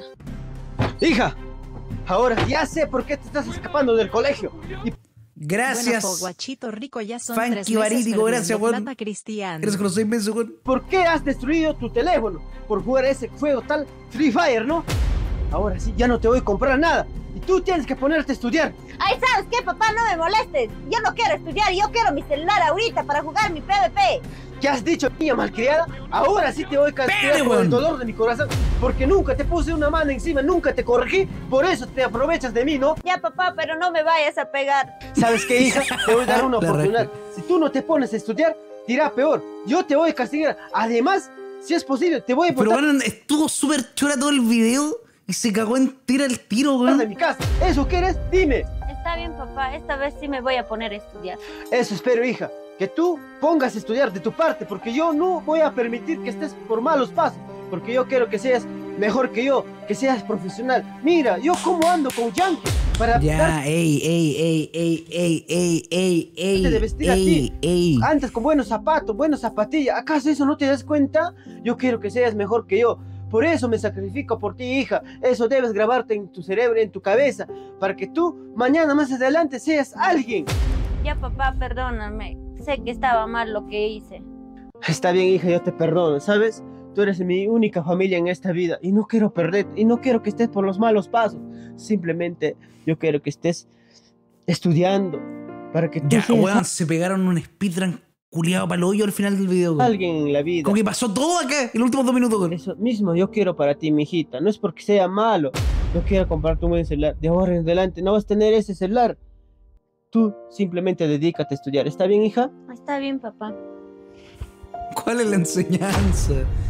¡Hija! Ahora ya sé por qué te estás escapando del colegio. Y... Gracias. Bueno, guachito rico, ya son Funky tres meses Barítico, gracias, perdiendo weón. plata, Cristian. Eres con los seis meses, weón. ¿Por qué has destruido tu teléfono? Por jugar ese juego tal Free Fire, ¿no? Ahora sí, ya no te voy a comprar nada. Y tú tienes que ponerte a estudiar. Ay, ¿sabes qué, papá? No me molestes. Yo no quiero estudiar, yo quiero mi celular ahorita para jugar mi P V P. ¿Qué has dicho, niña malcriada? Ahora sí te voy a castigar por el dolor de mi corazón. Porque nunca te puse una mano encima, nunca te corregí. Por eso te aprovechas de mí, ¿no? Ya, papá, pero no me vayas a pegar. ¿Sabes qué, hija? Te voy a dar una oportunidad. Si tú no te pones a estudiar, te irá peor. Yo te voy a castigar. Además, si es posible, te voy a botar... Pero bueno, estuvo súper chora todo el video y se cagó entera el tiro, güey. de mi casa. ¿Eso quieres? Dime. Está bien, papá. Esta vez sí me voy a poner a estudiar. Eso espero, hija. Que tú pongas a estudiar de tu parte, porque yo no voy a permitir que estés por malos pasos, porque yo quiero que seas mejor que yo, que seas profesional. Mira, yo cómo ando con Yankee para... Ya, dar... ey, ey, ey, ey, ey, ey, ey, ey, de vestir ey, a ti. Ey. Antes con buenos zapatos, buenas zapatillas. ¿Acaso eso no te das cuenta? Yo quiero que seas mejor que yo. Por eso me sacrifico por ti, hija. Eso debes grabarte en tu cerebro, en tu cabeza, para que tú mañana más adelante seas alguien. Ya, papá, perdóname. Sé que estaba mal lo que hice. Está bien, hija, yo te perdono, ¿sabes? Tú eres mi única familia en esta vida y no quiero perderte, y no quiero que estés por los malos pasos. Simplemente yo quiero que estés estudiando para que tú ya, seas... weón, se pegaron un speedrun culiado para el hoyo al final del video, güey. Alguien en la vida. Como que pasó todo acá en los últimos dos minutos, güey. Eso mismo yo quiero para ti, mijita. No es porque sea malo. Yo quiero comprarte un buen celular. De ahora en adelante no vas a tener ese celular. Tú simplemente dedícate a estudiar. ¿Está bien, hija? Está bien, papá. ¿Cuál es la enseñanza?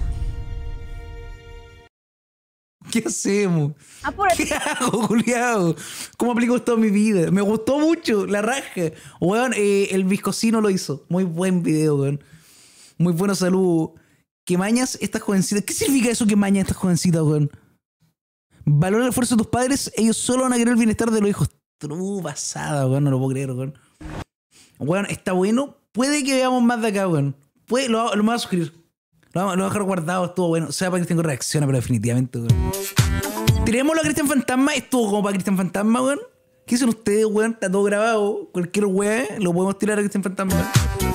¿Qué hacemos? Apúrate. ¿Qué hago, culiao? ¿Cómo aplico esto a mi vida? Me gustó mucho, la raja. Weón, eh, el Viscosino lo hizo. Muy buen video, weón. Muy bueno saludo. Que mañas estas jovencitas. ¿Qué significa eso que mañas estas jovencitas, weón? Valora el esfuerzo de tus padres. Ellos solo van a querer el bienestar de los hijos. True pasada, weón. No lo puedo creer, weón. Weón, está bueno. Puede que veamos más de acá, weón. Puede, lo, lo vamos a suscribir. Lo vamos, lo vamos a dejar guardado. Estuvo bueno. O sea, para que tengo reacciones, pero definitivamente, weón. Tirémoslo a Cristian Fantasma. Estuvo como para Cristian Fantasma, weón. ¿Qué dicen ustedes, weón? Está todo grabado. Cualquier weón lo podemos tirar a Cristian Fantasma, weón.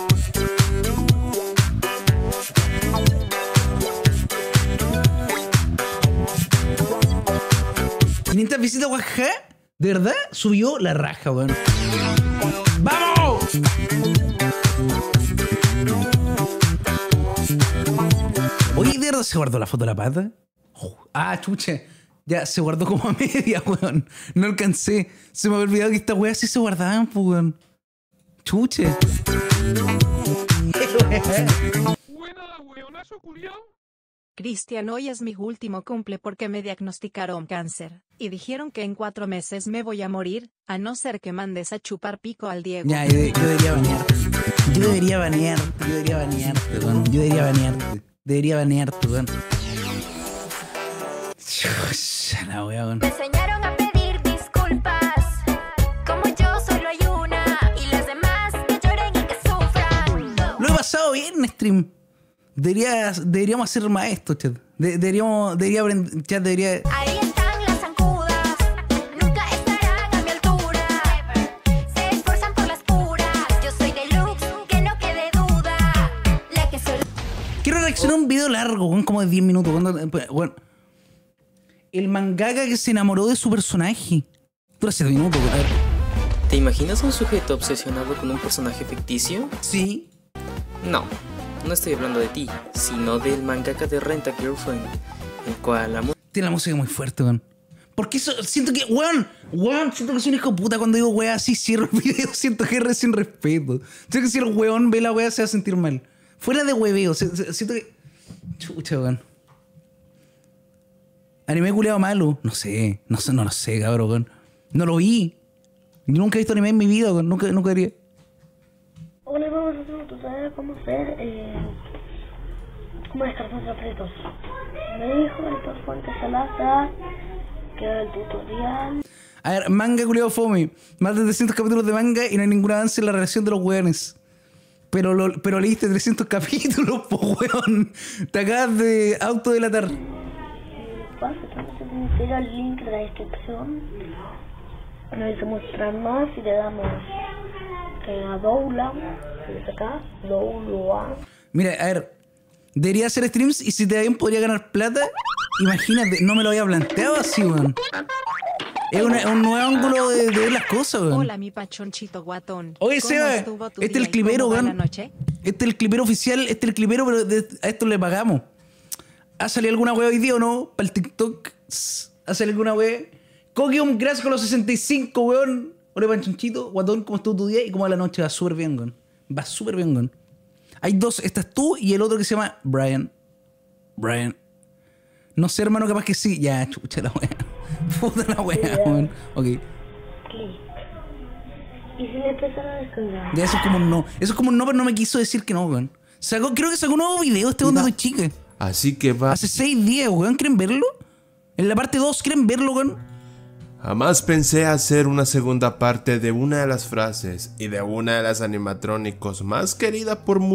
quinientas visitas, guajá. ¿De verdad? Subió la raja, weón. ¡Vamos! Oye, ¿de verdad se guardó la foto de la pata? Oh, ah, chucha. Ya, se guardó como a media, weón. No alcancé. Se me había olvidado que estas weas sí se guardaban, pues, weón. Chuche. Buena, weonazo culiao. Cristian, hoy es mi último cumple porque me diagnosticaron cáncer. Y dijeron que en cuatro meses me voy a morir, a no ser que mandes a chupar pico al Diego. Ya, yo, yo debería banearte. Yo debería banearte, yo debería banearte, weón. Yo debería banearte. Debería banearte, weón. La wea, weón. Me enseñaron a pedir disculpas. Como yo solo hay una. Y las demás que lloren y que sufran. Lo he pasado bien en stream. Debería, deberíamos hacer más esto, chat. De, deberíamos, debería aprender, chat, debería... Ahí están las zancudas. Nunca estarán a mi altura. Se esfuerzan por las puras. Yo soy deluxe, que no quede duda. La que soy... Quiero reaccionar a un video largo, weón, como de diez minutos. Cuando, bueno, el mangaka que se enamoró de su personaje. Dura siete minutos, weón. ¿Te imaginas a un sujeto obsesionado con un personaje ficticio? Sí. No, no estoy hablando de ti, sino del mangaka de Rent a Girlfriend, el cual la tiene la música muy fuerte, weón. Porque eso, siento que, weón, weón, siento que soy un hijo de puta cuando digo weón así, cierro el video, siento que es re sin respeto. Siento que si el weón ve la weá se va a sentir mal. Fuera de hueveo, siento que... Chucha, weón. Anime culeado malo. No sé, no sé, no lo sé, cabrón, weón. No lo vi. Yo nunca he visto anime en mi vida, weón. Nunca, nunca haría. Hola, vamos a hacer un tutorial cómo hacer, eh, cómo descartar secretos. Me dijo el Fuentes Salazar que era el tutorial. A ver, manga culiado fome. Más de trescientos capítulos de manga y no hay ningún avance en la relación de los weones. Pero, lo, pero leíste trescientos capítulos, po weón. Te acabas de autodelatar. Básicamente te ir al link de la descripción. Nos dice mostrar más y le damos eh, a Doula. Acá, Doula. Mira, a ver. Debería hacer streams y si te da bien podría ganar plata. Imagínate, no me lo había planteado así, weón. Es una, un nuevo ángulo de, de ver las cosas, weón. Hola, mi pachonchito guatón. Oye, Seba, este es el clipero, weón. Este es el clipero oficial, este es el clipero, pero de, a esto le pagamos. ¿Ha salido alguna wea hoy día o no? Para el TikTok. ¿Ha salido alguna wea? Cogium, gracias con los sesenta y cinco, weón. Hola, pachonchito, guatón, ¿cómo estuvo tu día? Y cómo a la noche va súper bien, weón. Va súper bien, weón. Hay dos, estás tú y el otro que se llama Brian. Brian. No sé, hermano, capaz que sí. Ya, chucha la wea. Puta la wea, weón. Ok. Clic. Y si le empiezan a descargar. Ya, eso es como un no. Eso es como un no, pero no me quiso decir que no, weón. Sacó, creo que sacó un nuevo video este donde soy chica. Así que va. Hace seis días, weón. ¿Quieren verlo? En la parte dos, ¿quieren verlo, weón? Jamás pensé hacer una segunda parte de una de las frases y de una de las animatrónicos más queridas por mu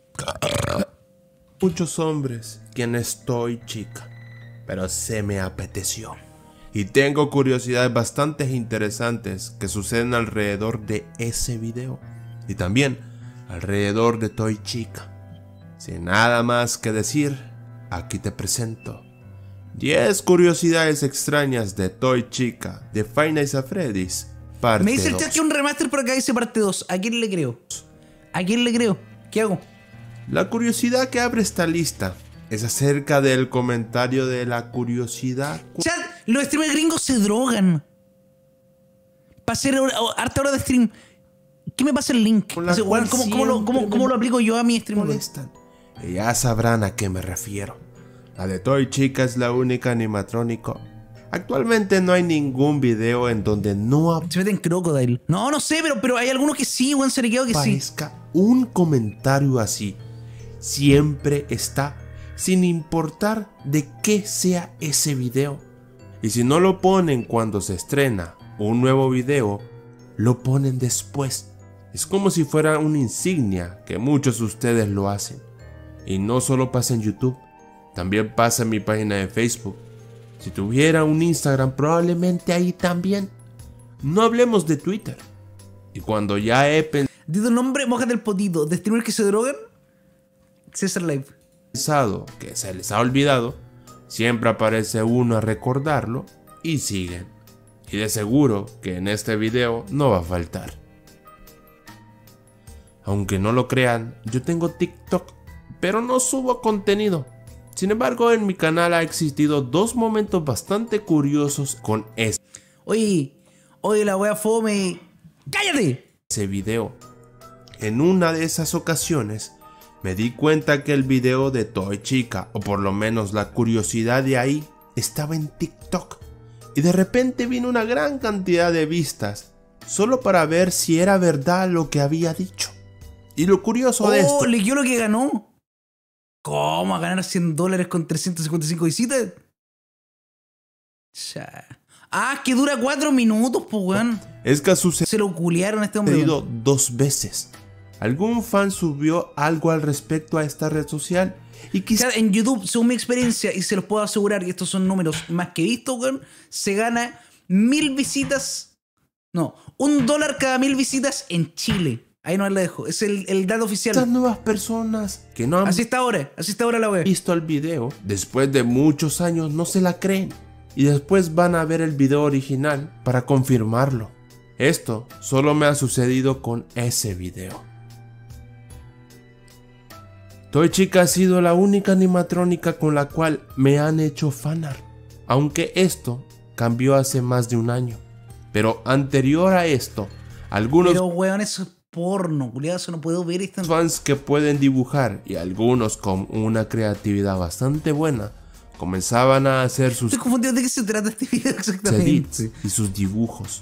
muchos hombres, quien estoy chica. Pero se me apeteció. Y tengo curiosidades bastante interesantes que suceden alrededor de ese video. Y también alrededor de Toy Chica. Sin nada más que decir, aquí te presento diez curiosidades extrañas de Toy Chica de Five Nights at Freddy's, parte Me dice el dos. chat que un remaster por acá dice parte dos. ¿A quién le creo? ¿A quién le creo? ¿Qué hago? La curiosidad que abre esta lista es acerca del comentario de la curiosidad. Chat, los streamers gringos se drogan. Para hacer hora- harta hora de stream. ¿Qué me pasa el link? Con la O sea, cual ¿cómo, cómo lo, siempre cómo- cómo me lo aplico yo a mi stream? molestan. Y ya sabrán a qué me refiero. La de Toy Chica es la única animatrónico. Actualmente no hay ningún video en donde no Se mete en Crocodile. No, no sé, pero, pero hay algunos que sí, weón, se le quedó que sí. aparezca un comentario así. Siempre está, sin importar de qué sea ese video. Y si no lo ponen cuando se estrena un nuevo video, lo ponen después. Es como si fuera una insignia que muchos de ustedes lo hacen. Y no solo pasa en YouTube, también pasa en mi página de Facebook. Si tuviera un Instagram, probablemente ahí también. No hablemos de Twitter. Y cuando ya he Dito nombre, mojas del potito. De streamers que se drogan, César Live. pensado que se les ha olvidado, siempre aparece uno a recordarlo y siguen. Y de seguro que en este video no va a faltar. Aunque no lo crean, yo tengo TikTok, pero no subo contenido. Sin embargo, en mi canal ha existido dos momentos bastante curiosos con ese, Oye, oye, la wea fome. ¡Cállate! ese video. En una de esas ocasiones, me di cuenta que el video de Toy Chica, o por lo menos la curiosidad de ahí, estaba en TikTok. Y de repente vino una gran cantidad de vistas, solo para ver si era verdad lo que había dicho. Y lo curioso de esto... Oh, le dio lo que ganó. ¿Cómo a ganar cien dólares con trescientas cincuenta y cinco visitas? Ya. Ah, que dura cuatro minutos, pues, weón. Es que ha sucedido. Se lo culiaron a este hombre. Dos veces. Algún fan subió algo al respecto a esta red social. Y quizás en YouTube, según mi experiencia, y se los puedo asegurar, y estos son números más que vistos, weón, se gana mil visitas. No, un dólar cada mil visitas en Chile. Ahí no la dejo. Es el, el dato oficial. Estas nuevas personas que no han así está ahora, así está ahora la web. visto el video, después de muchos años no se la creen. Y después van a ver el video original para confirmarlo. Esto solo me ha sucedido con ese video. Toy Chica ha sido la única animatrónica con la cual me han hecho fanart. Aunque esto cambió hace más de un año. Pero anterior a esto, algunos... Pero weón, eso es porno, culiado, eso no puedo ver esto. Fans que pueden dibujar y algunos con una creatividad bastante buena comenzaban a hacer sus... Estoy confundido de qué se trata este video exactamente. Y sus dibujos.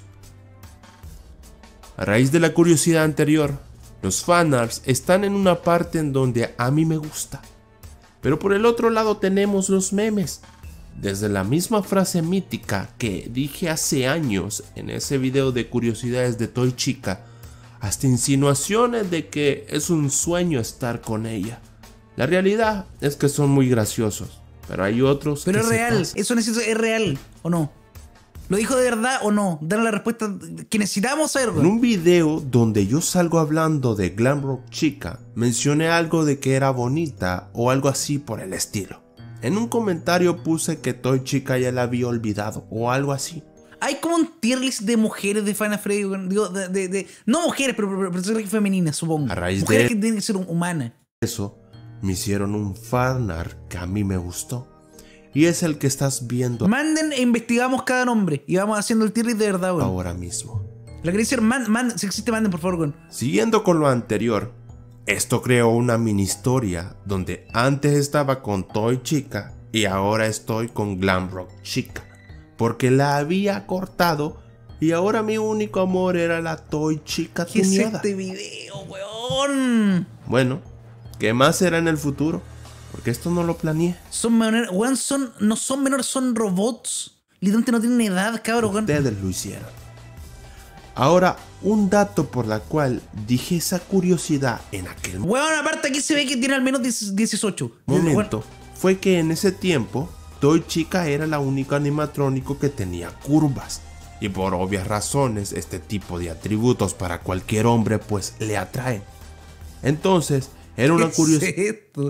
A raíz de la curiosidad anterior, los fanarts están en una parte en donde a mí me gusta. Pero por el otro lado tenemos los memes. Desde la misma frase mítica que dije hace años en ese video de curiosidades de Toy Chica, hasta insinuaciones de que es un sueño estar con ella. La realidad es que son muy graciosos. Pero hay otros Pero que es se real, pasan. eso necesito, es real, ¿o no? ¿Lo dijo de verdad o no? Dale la respuesta que necesitamos saber, En un video donde yo salgo hablando de Glam Rock Chica, mencioné algo de que era bonita o algo así por el estilo. En un comentario puse que Toy Chica ya la había olvidado o algo así. Hay como un tier list de mujeres de Final Freddy, digo, de, de, de, no mujeres, pero, pero, pero, pero femeninas, supongo. A raíz mujeres de que tienen que ser humanas. Eso me hicieron un fanart que a mí me gustó. Y es el que estás viendo. Manden e investigamos cada nombre. Y vamos haciendo el tier list de verdad, güey. Ahora mismo. La quería decir, man, man, si existe, manden, por favor, güey. Siguiendo con lo anterior, esto creó una mini historia donde antes estaba con Toy Chica y ahora estoy con Glam Rock Chica. Porque la había cortado y ahora mi único amor era la Toy Chica ¿Qué tuneada. es este video, weón? Bueno, ¿qué más será en el futuro? Porque esto no lo planeé. Son menores, weón, son, no son menores, son robots. Literalmente no tienen edad, cabrón, weón. Ustedes lo hicieron. Ahora, un dato por la cual dije esa curiosidad en aquel Weón, aparte aquí se ve que tiene al menos dieciocho. momento, fue que en ese tiempo, Toy Chica era la única animatrónico que tenía curvas. Y por obvias razones, este tipo de atributos para cualquier hombre pues le atraen. Entonces, era una curiosidad. ¿Qué es esto?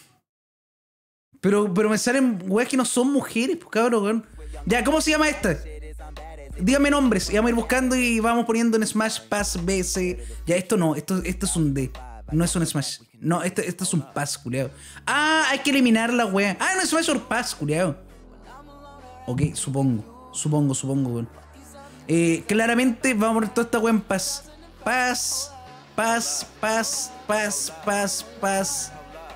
Pero, pero me salen weas que no son mujeres, pues cabrón, weón. Ya, ¿cómo se llama esta? Dígame nombres, y vamos a ir buscando y vamos poniendo en Smash Pass B C. Ya, esto no, esto, esto es un D. No es un Smash. No, esto, esto es un Pass, culiao. Ah, hay que eliminar la wea. Ah, no es Smash or Pass, culiao. Ok, supongo. Supongo, supongo, weón. Eh, claramente vamos a poner toda esta wea en Pass. Pass, Pass, Pass, Pass, Pass, Pass.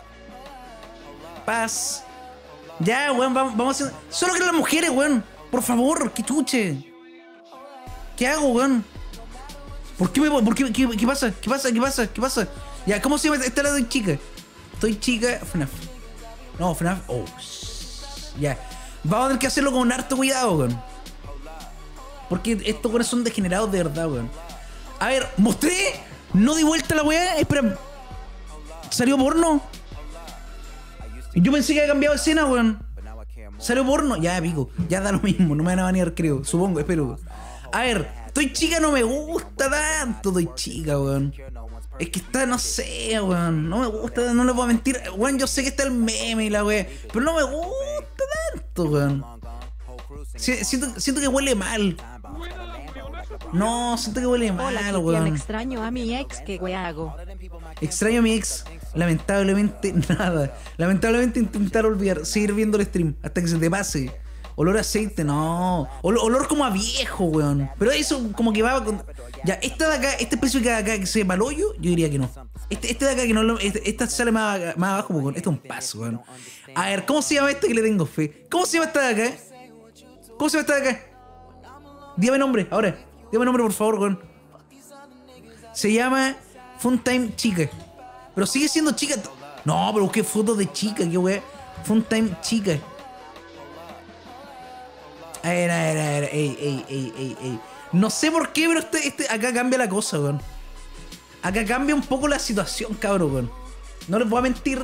Paz. Ya, weón, vamos, vamos a hacer... Solo que las mujeres, weón. Por favor, que chuche. ¿Qué hago, weón? ¿Por qué me... ¿Por qué, qué, qué pasa? ¿Qué pasa? ¿Qué pasa? ¿Qué pasa? Ya, ¿cómo se llama? Esta la de chica. Estoy chica... F NAF. No, F NAF... Oh. Ya. Vamos a tener que hacerlo con harto cuidado, weón. Porque estos weones son degenerados de verdad, weón. A ver, mostré. No di vuelta la weá. Espera. ¿Salió porno? Yo pensé que había cambiado de escena, weón. ¿Salió porno? Ya, pico. Ya da lo mismo. No me van a banear, creo. Supongo, espero. A ver, Toy Chica no me gusta tanto. Toy Chica, weón. Es que está, no sé, weón. No me gusta, no le puedo mentir. Weón, yo sé que está el meme y la weón. Pero no me gusta tanto, weón. Siento, siento que huele mal. No, siento que huele mal, Hola, weón. Extraño a mi ex, ¿qué wey hago? Extraño a mi ex. Lamentablemente nada. Lamentablemente intentar olvidar, seguir viendo el stream hasta que se te pase. Olor a aceite, no. Olor, olor como a viejo, weón. Pero eso como que va con... Ya, esta de acá, esta específica de acá que se va al hoyo, yo diría que no. Este, este de acá que no lo... Este, esta sale más, más abajo, weón. Este es un paso, weón. A ver, ¿cómo se llama este que le tengo fe? ¿Cómo se llama esta de acá? ¿Cómo se llama esta de acá? Dígame nombre, ahora. Dígame nombre, por favor, weón. Se llama Funtime Chica. Pero sigue siendo chica. No, pero busqué fotos de chica, qué weá. Funtime Chica. A ver, a ver, a ver. Ey, ey, ey, ey, ey. No sé por qué, pero este, este, acá cambia la cosa, weón. Acá cambia un poco la situación, cabrón, weón. No les voy a mentir.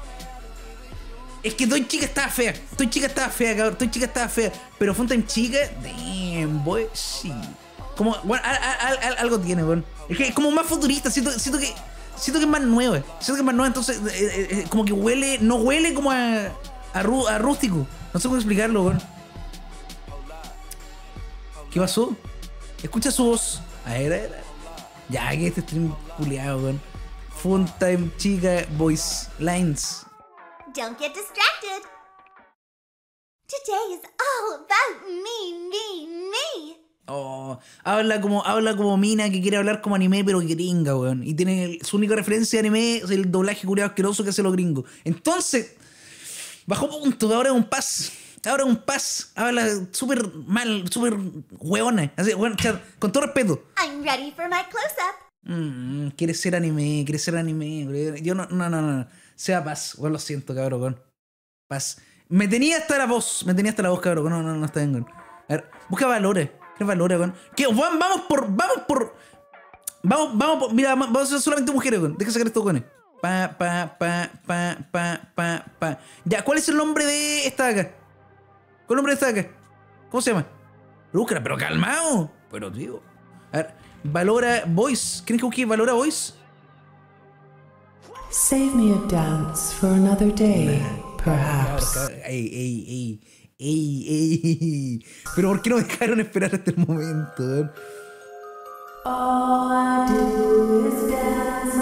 Es que Toy Chica estaba fea. Toy Chica estaba fea, cabrón. Toy Chica estaba fea. Pero Funtime Chica, damn, boy, sí. Como, bueno, al, al, al, algo tiene, weón. Es que es como más futurista. Siento, siento que siento que es más nueva. Siento que es más nueva, entonces, eh, eh, como que huele, no huele como a, a, rú, a rústico. No sé cómo explicarlo, weón. ¿Qué pasó? Escucha su voz. A ver, a ver, a ver. Ya, que este stream culiado, weón. Funtime Chica Voice Lines. Don't get distracted. Today is all about me, me, me. Oh, habla como, habla como mina que quiere hablar como anime, pero gringa, weón. Y tiene el, su única referencia de anime es el doblaje culiado asqueroso que hace los gringos. Entonces, bajó punto, ahora es un paz. Ahora es un paz. Habla súper mal, súper hueona. Así, weón, chat, con todo respeto. I'm ready for my close-up. Mm, quiere ser anime, quiere ser anime. Yo no, no, no, no. Sea paz, weón, lo siento, cabrón, weón. Paz. Me tenía hasta la voz, me tenía hasta la voz, cabrón. No, no, no está bien, weón. A ver, busca valores. ¿Qué valores, weón? ¿Qué? Weón, vamos por, vamos por. Vamos, vamos por. Mira, vamos a ser solamente mujeres, weón. Deja sacar estos weones. Pa, pa, pa, pa, pa, pa, pa. Ya, ¿cuál es el nombre de esta de acá? ¿Cuál es el nombre de esta de acá? ¿Cómo se llama? Búscala, pero calmado. Pero, tío. A ver, Valora Voice. ¿Quieren que busque Valora Voice? Save me a dance for another day, perhaps. Ey, ey, ey. Ey, ey. Pero ¿por qué no dejaron esperar hasta el momento, weón? All I do is dance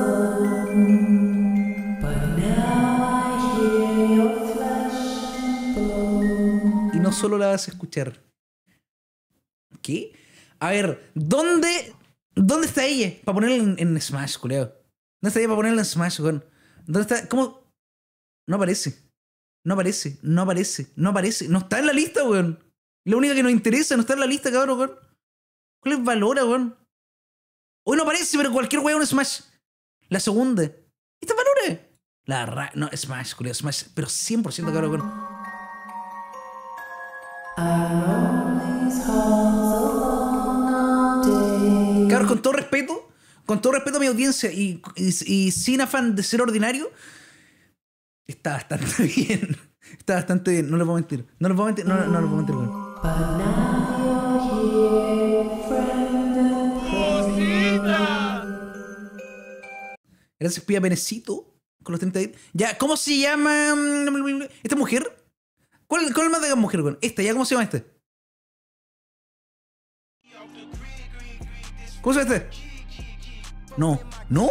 alone, but now I hear your flesh and bone. Y no solo la vas a escuchar. ¿Qué? A ver, ¿dónde, dónde está ella? Para ponerla en, en Smash, culeo. ¿Dónde está ella para ponerla en Smash, weón? ¿Dónde está? ¿Cómo? No aparece. No aparece, no aparece, no aparece. No está en la lista, weón. La única que nos interesa, no está en la lista, cabrón, weón. ¿Cuál es Valora, weón? Hoy no aparece, pero cualquier weón es Smash. La segunda. ¿Esta es Valora? La ra... No, Smash, culeo, Smash. Pero cien por ciento, cabrón, weón. Cabrón, con todo respeto, con todo respeto a mi audiencia y, y, y sin afán de ser ordinario, está bastante bien. Está bastante bien, no les puedo mentir. No les puedo mentir, no, no, no les puedo mentir, weón. Gracias, Pía Penecito. Con los treinta. Ya, ¿cómo se llama esta mujer? ¿Cuál, cuál es más de la mujer, weón? Esta, ¿ya cómo se llama esta? ¿Cómo se llama esta? No. ¿No?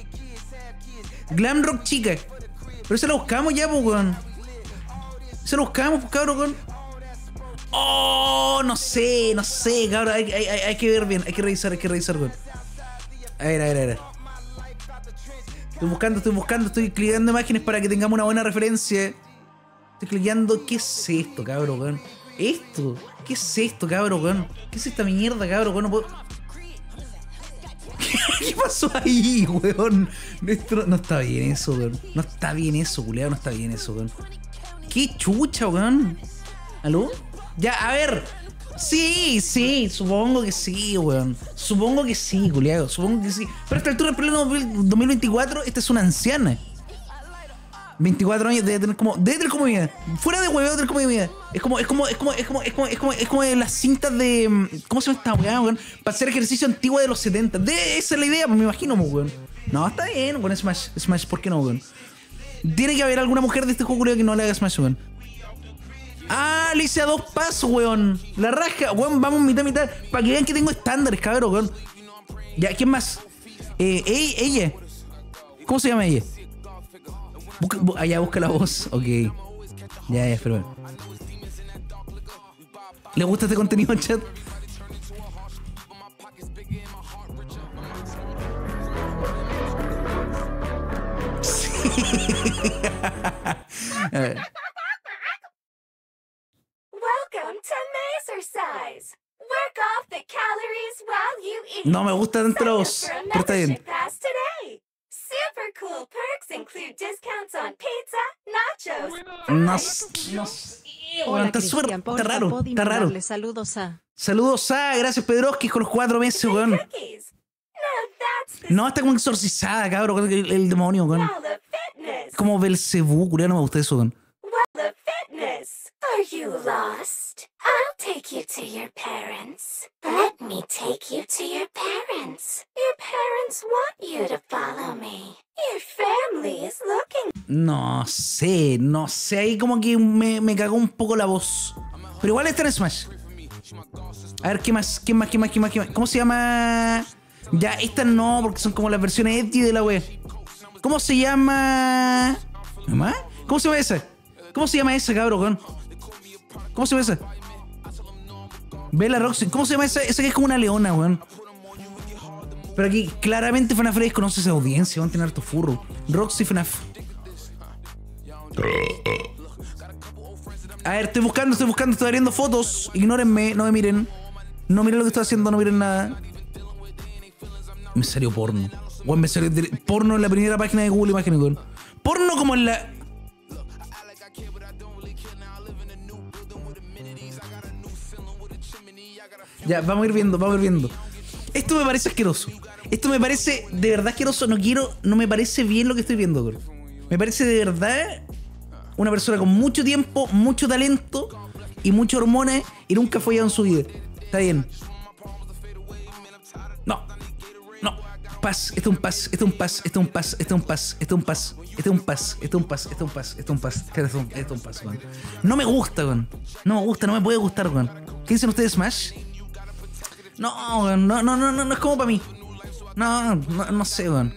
Glam Rock Chica. Pero esa la buscamos ya, pues, weón. Esa la buscamos, pues, cabrón, weón. Oh, no sé, no sé, cabrón. Hay, hay, hay, hay que ver bien, hay que revisar, hay que revisar, weón. A ver, a ver, a ver. Estoy buscando, estoy buscando, estoy clicando imágenes para que tengamos una buena referencia. Estoy clicando. ¿Qué es esto, cabrón, weón? ¿Esto? ¿Qué es esto, cabrón, weón? ¿Qué es esta mierda, cabrón, weón? No puedo... ¿Qué pasó ahí, weón? Esto no está bien eso, weón. No está bien eso, culeado, no está bien eso, weón. ¿Qué chucha, weón? ¿Aló? Ya, a ver. Sí, sí, supongo que sí, weón. Supongo que sí, culeado, supongo que sí. Pero a esta altura, en pleno dos mil veinticuatro, esta es una anciana. veinticuatro años, debe tener como... Debe tener como mi vida. Fuera de hueveo, debe tener como mi vida. Es como, es como, es como, es como, es como, es como, es como de las cintas de... ¿Cómo se llama esta weá, weón? Para hacer ejercicio antiguo de los setenta. De, esa es la idea, pues me imagino, weón. No, está bien, con Smash. Smash, ¿por qué no, weón? Tiene que haber alguna mujer de este juego que no le haga Smash, weón. Ah, le hice a dos pasos, weón. La raja, weón, vamos mitad, mitad. Para que vean que tengo estándares, cabrón, weón. Ya, ¿quién más? Eh, ey, ella. ¿Cómo se llama ella? Busca, bu allá busca la voz, ok. Ya, ya, pero bueno. ¿Le gusta este contenido, chat? Sí. A ver. Welcome to Macercise. Work off the calories while you eat. No me gusta tanto la voz, pero está bien. Super cool perks include discounts on pizza, nachos. No, no sé, weón, está súper, está raro, está raro. Saludos a... Saludos a, gracias Pedroski con los cuatro meses, weón. No, está como exorcizada, cabrón, el, el demonio, weón. Como Belcebú, curia, no me gusta eso, weón. The fitness. Are you lost? I'll take you to your parents. Let me take you to your parents. Your parents want you to follow me. Your family is looking. No sé, no sé, ahí como que me, me cagó un poco la voz. Pero igual está en Smash. A ver, ¿qué más? ¿Qué más? ¿Qué más? ¿Qué más? ¿Qué más? ¿Cómo se llama? Ya, estas no, porque son como las versiones edgy de la web. ¿Cómo se llama? ¿Mamá? ¿Cómo se llama esa? ¿Cómo se llama esa, cabrón? ¿Cómo se llama esa? Bella Roxy. ¿Cómo se llama esa? Esa que es como una leona, weón. Pero aquí claramente FNAF Freddy conoce esa audiencia. Van a tener harto furro. Roxy FNAF. A ver, estoy buscando, estoy buscando, estoy abriendo fotos. Ignórenme, no me miren. No miren lo que estoy haciendo, no miren nada. Me salió porno. Weón, me salió porno en la primera página de Google Imágenes, weón. Porno como en la... Ya, vamos a ir viendo, vamos a ir viendo. Esto me parece asqueroso. Esto me parece de verdad asqueroso. No quiero, no me parece bien lo que estoy viendo, bro. Me parece de verdad una persona con mucho tiempo, mucho talento y mucha hormonas y nunca fue follado en su vida. Está bien. No, no. Paz, este es un paz, este es un paz, este es un paz, este es un paz, este es un paz, este es un paz, este es un paz, este es un paz, este es un paz, este es un, este es un paz, weón. No me gusta, weón. No me gusta, no me puede gustar, weón. ¿Qué dicen ustedes, Smash? No, weón, no, no, no, no, no es como para mí. No, no, no sé, weón.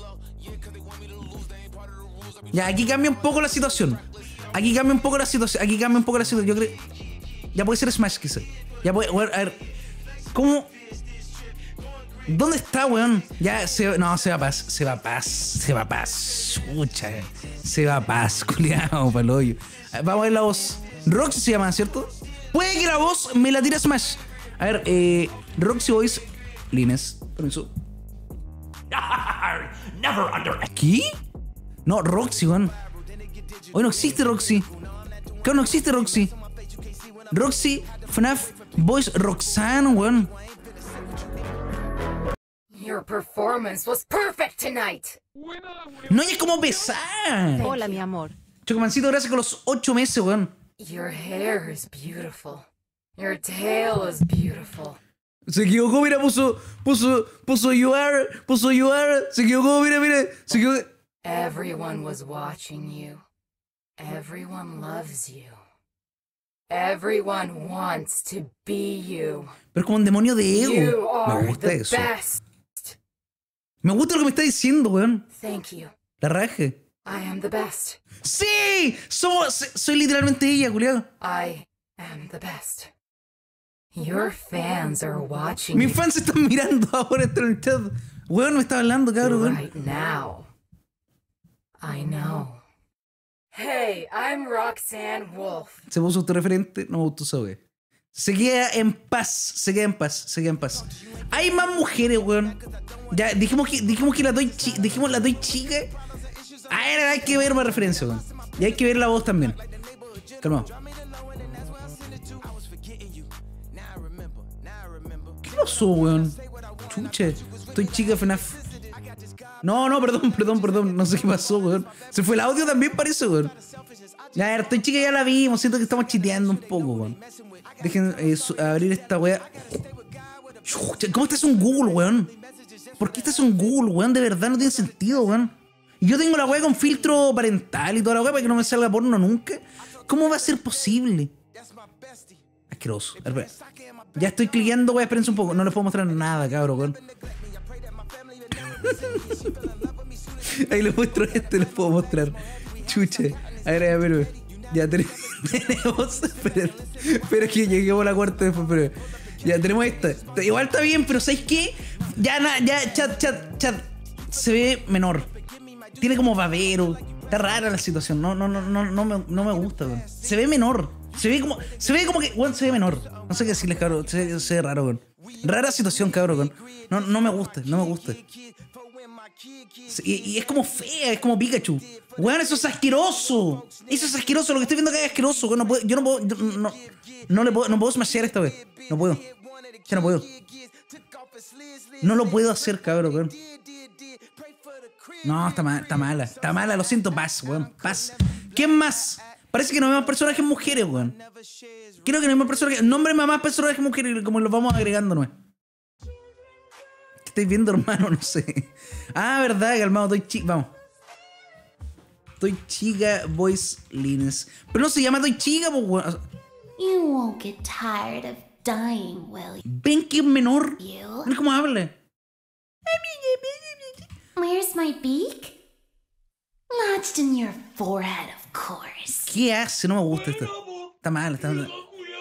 Ya, aquí cambia un poco la situación. Aquí cambia un poco la situación. Aquí cambia un poco la situación. Yo creo. Ya puede ser Smash, quizás. Ya puede. A ver. ¿Cómo? ¿Dónde está, weón? Ya se. No, se va a paz. Se va a paz. Se va a paz. Chucha. Se va a paz, culiao, pa'l hoyo. Vamos a ver la voz. Roxy se llama, ¿cierto? Puede que la voz me la tire Smash. A ver, eh. Roxy Voice. Lines. Permiso. ¿Qué? No, Roxy, weón. Hoy no existe Roxy. Claro, no existe Roxy. Roxy, FNAF, Voice, Roxanne, weón. Your performance was perfect tonight. No hay como besar. Hola, mi amor. Chocomancito, gracias con los ocho meses, weón. Your hair is beautiful. Your tail is beautiful. Se equivocó, mira, puso, puso, puso you are, puso you are. Se equivocó, mira, mira, se equivocó. Everyone was watching you. Everyone loves you. Everyone wants to be you. Pero como un demonio de ego. You Me are gusta the eso. best. Me gusta lo que me está diciendo, weón. Thank you. La raje. I am the best. ¡Sí! Somos, soy literalmente ella, culiado. I am the best. Your fans are watching Mis you fans están mirando ahora, están en el chat. Weón, me está hablando, cabrón, weón. right now. I know. Hey, I'm Roxanne Wolf. Se puso autorreferente, no me gustó esa wea. Se queda en paz, se queda en paz, se queda en paz. Hay más mujeres, weón. Ya, dijimos que, dijimos que la doy chica, dijimos la doy chica. A ver, hay que ver más referencia, weón. Y hay que ver la voz también. Calma. ¿Qué pasó, weón? Chuche, estoy chica FNAF. No, no, perdón, perdón, perdón. No sé qué pasó, weón. Se fue el audio también, parece, weón. Ya, a ver, estoy chica, ya la vimos. Siento que estamos chiteando un poco, weón. Dejen eh, abrir esta weá. ¿Cómo estás en Google, weón? ¿Por qué estás en Google, weón? De verdad no tiene sentido, weón. Y yo tengo la weá con filtro parental y toda la weá para que no me salga porno nunca. ¿Cómo va a ser posible? Asqueroso. A ver, ya estoy cliqueando, weá. Espérense un poco. No les puedo mostrar nada, cabrón, weón. Ahí les muestro este, les puedo mostrar. Chuche. A ver, a ver, a ver. Ya tenemos. Espera, espera que lleguemos a la cuarta después, pero. Ya tenemos esta. Igual está bien, pero ¿sabes qué? Ya, na, ya, chat, chat, chat. Se ve menor. Tiene como babero. Está rara la situación. No, no, no, no, no me, no me gusta, weón. Se ve menor. Se ve como. Se ve como que. Weón, se ve menor. No sé qué decirles, cabrón. Se, se ve raro, weón. Rara situación, cabrón, weón. No, no me gusta, no me gusta. Y, y es como fea, es como Pikachu. Weón, eso es asqueroso. Eso es asqueroso, lo que estoy viendo acá es asqueroso. Weón, no puedo, yo no puedo, yo no, no le puedo, no puedo smashear esta vez. No puedo. Ya no puedo. No lo puedo hacer, cabrón, weón. No, está, mal, está mala. Está mala, lo siento, paz, weón. Paz. ¿Quién más? Parece que no hay más personajes mujeres, weón. Creo que no hay más personajes. Nómbreme a más personajes mujeres como los vamos agregando, ¿no? ¿Qué estáis viendo, hermano? No sé. Ah, verdad, calmado, estoy chica. Vamos. Estoy chica, voice Lines. Pero no se llama estoy chica, pues, weón. You won't get tired of dying, will you? ¿Ven que es menor? Ven cómo habla. Where's my beak? Lodged in your forehead, of course. ¿Qué hace? No me gusta esto. Está mal, está mal.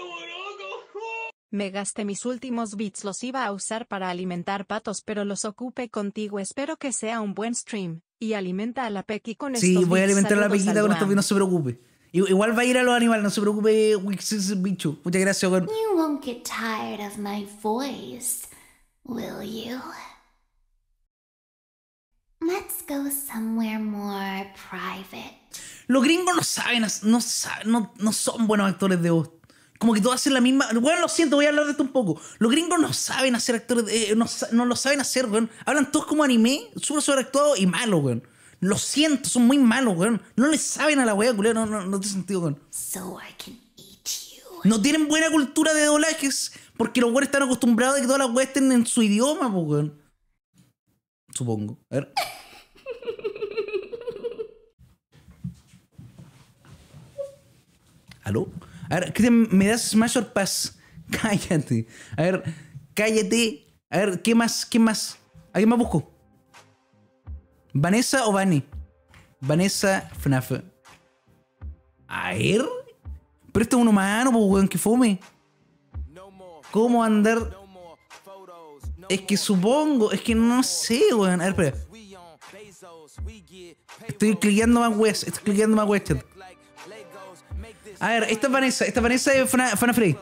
Me gasté mis últimos bits, los iba a usar para alimentar patos, pero los ocupé contigo. Espero que sea un buen stream. Y alimenta a la Pequi con estos Sí, bits. voy a alimentar a la Saludos Pequita al con esto, Duan. no se preocupe. Igual va a ir a los animales, no se preocupe, Wixis, bicho. Muchas gracias, weón. You won't get tired of my voice, will you? Let's go somewhere more private. Los gringos no saben, no, saben no, no son buenos actores de voz. Como que todos hacen la misma. Bueno, lo siento, voy a hablar de esto un poco. Los gringos no saben hacer actores, eh, no, no lo saben hacer, weón. Hablan todos como anime, súper sobreactuados y malos, weón. Lo siento, son muy malos, weón. No les saben a la weá, culera, no, no, no tiene sentido, weón. So I can eat you. No tienen buena cultura de doblajes porque los weones están acostumbrados a que todas las weas estén en su idioma, pues, weón. Supongo. A ver. ¿Aló? A ver, Cristian, ¿me das Smash or Pass? Cállate. A ver, cállate. A ver, ¿qué más? ¿Qué más? ¿A quién más busco? ¿Vanessa o Vani? Vanessa F N A F. A ver. Pero este es un humano, pues, weón, que fome. ¿Cómo andar? Es que supongo, es que no sé, weón. A ver, espera. Estoy cliqueando más weas, estoy cliqueando más weas, chat. A ver, esta es Vanessa, esta es Vanessa de Fana Frey.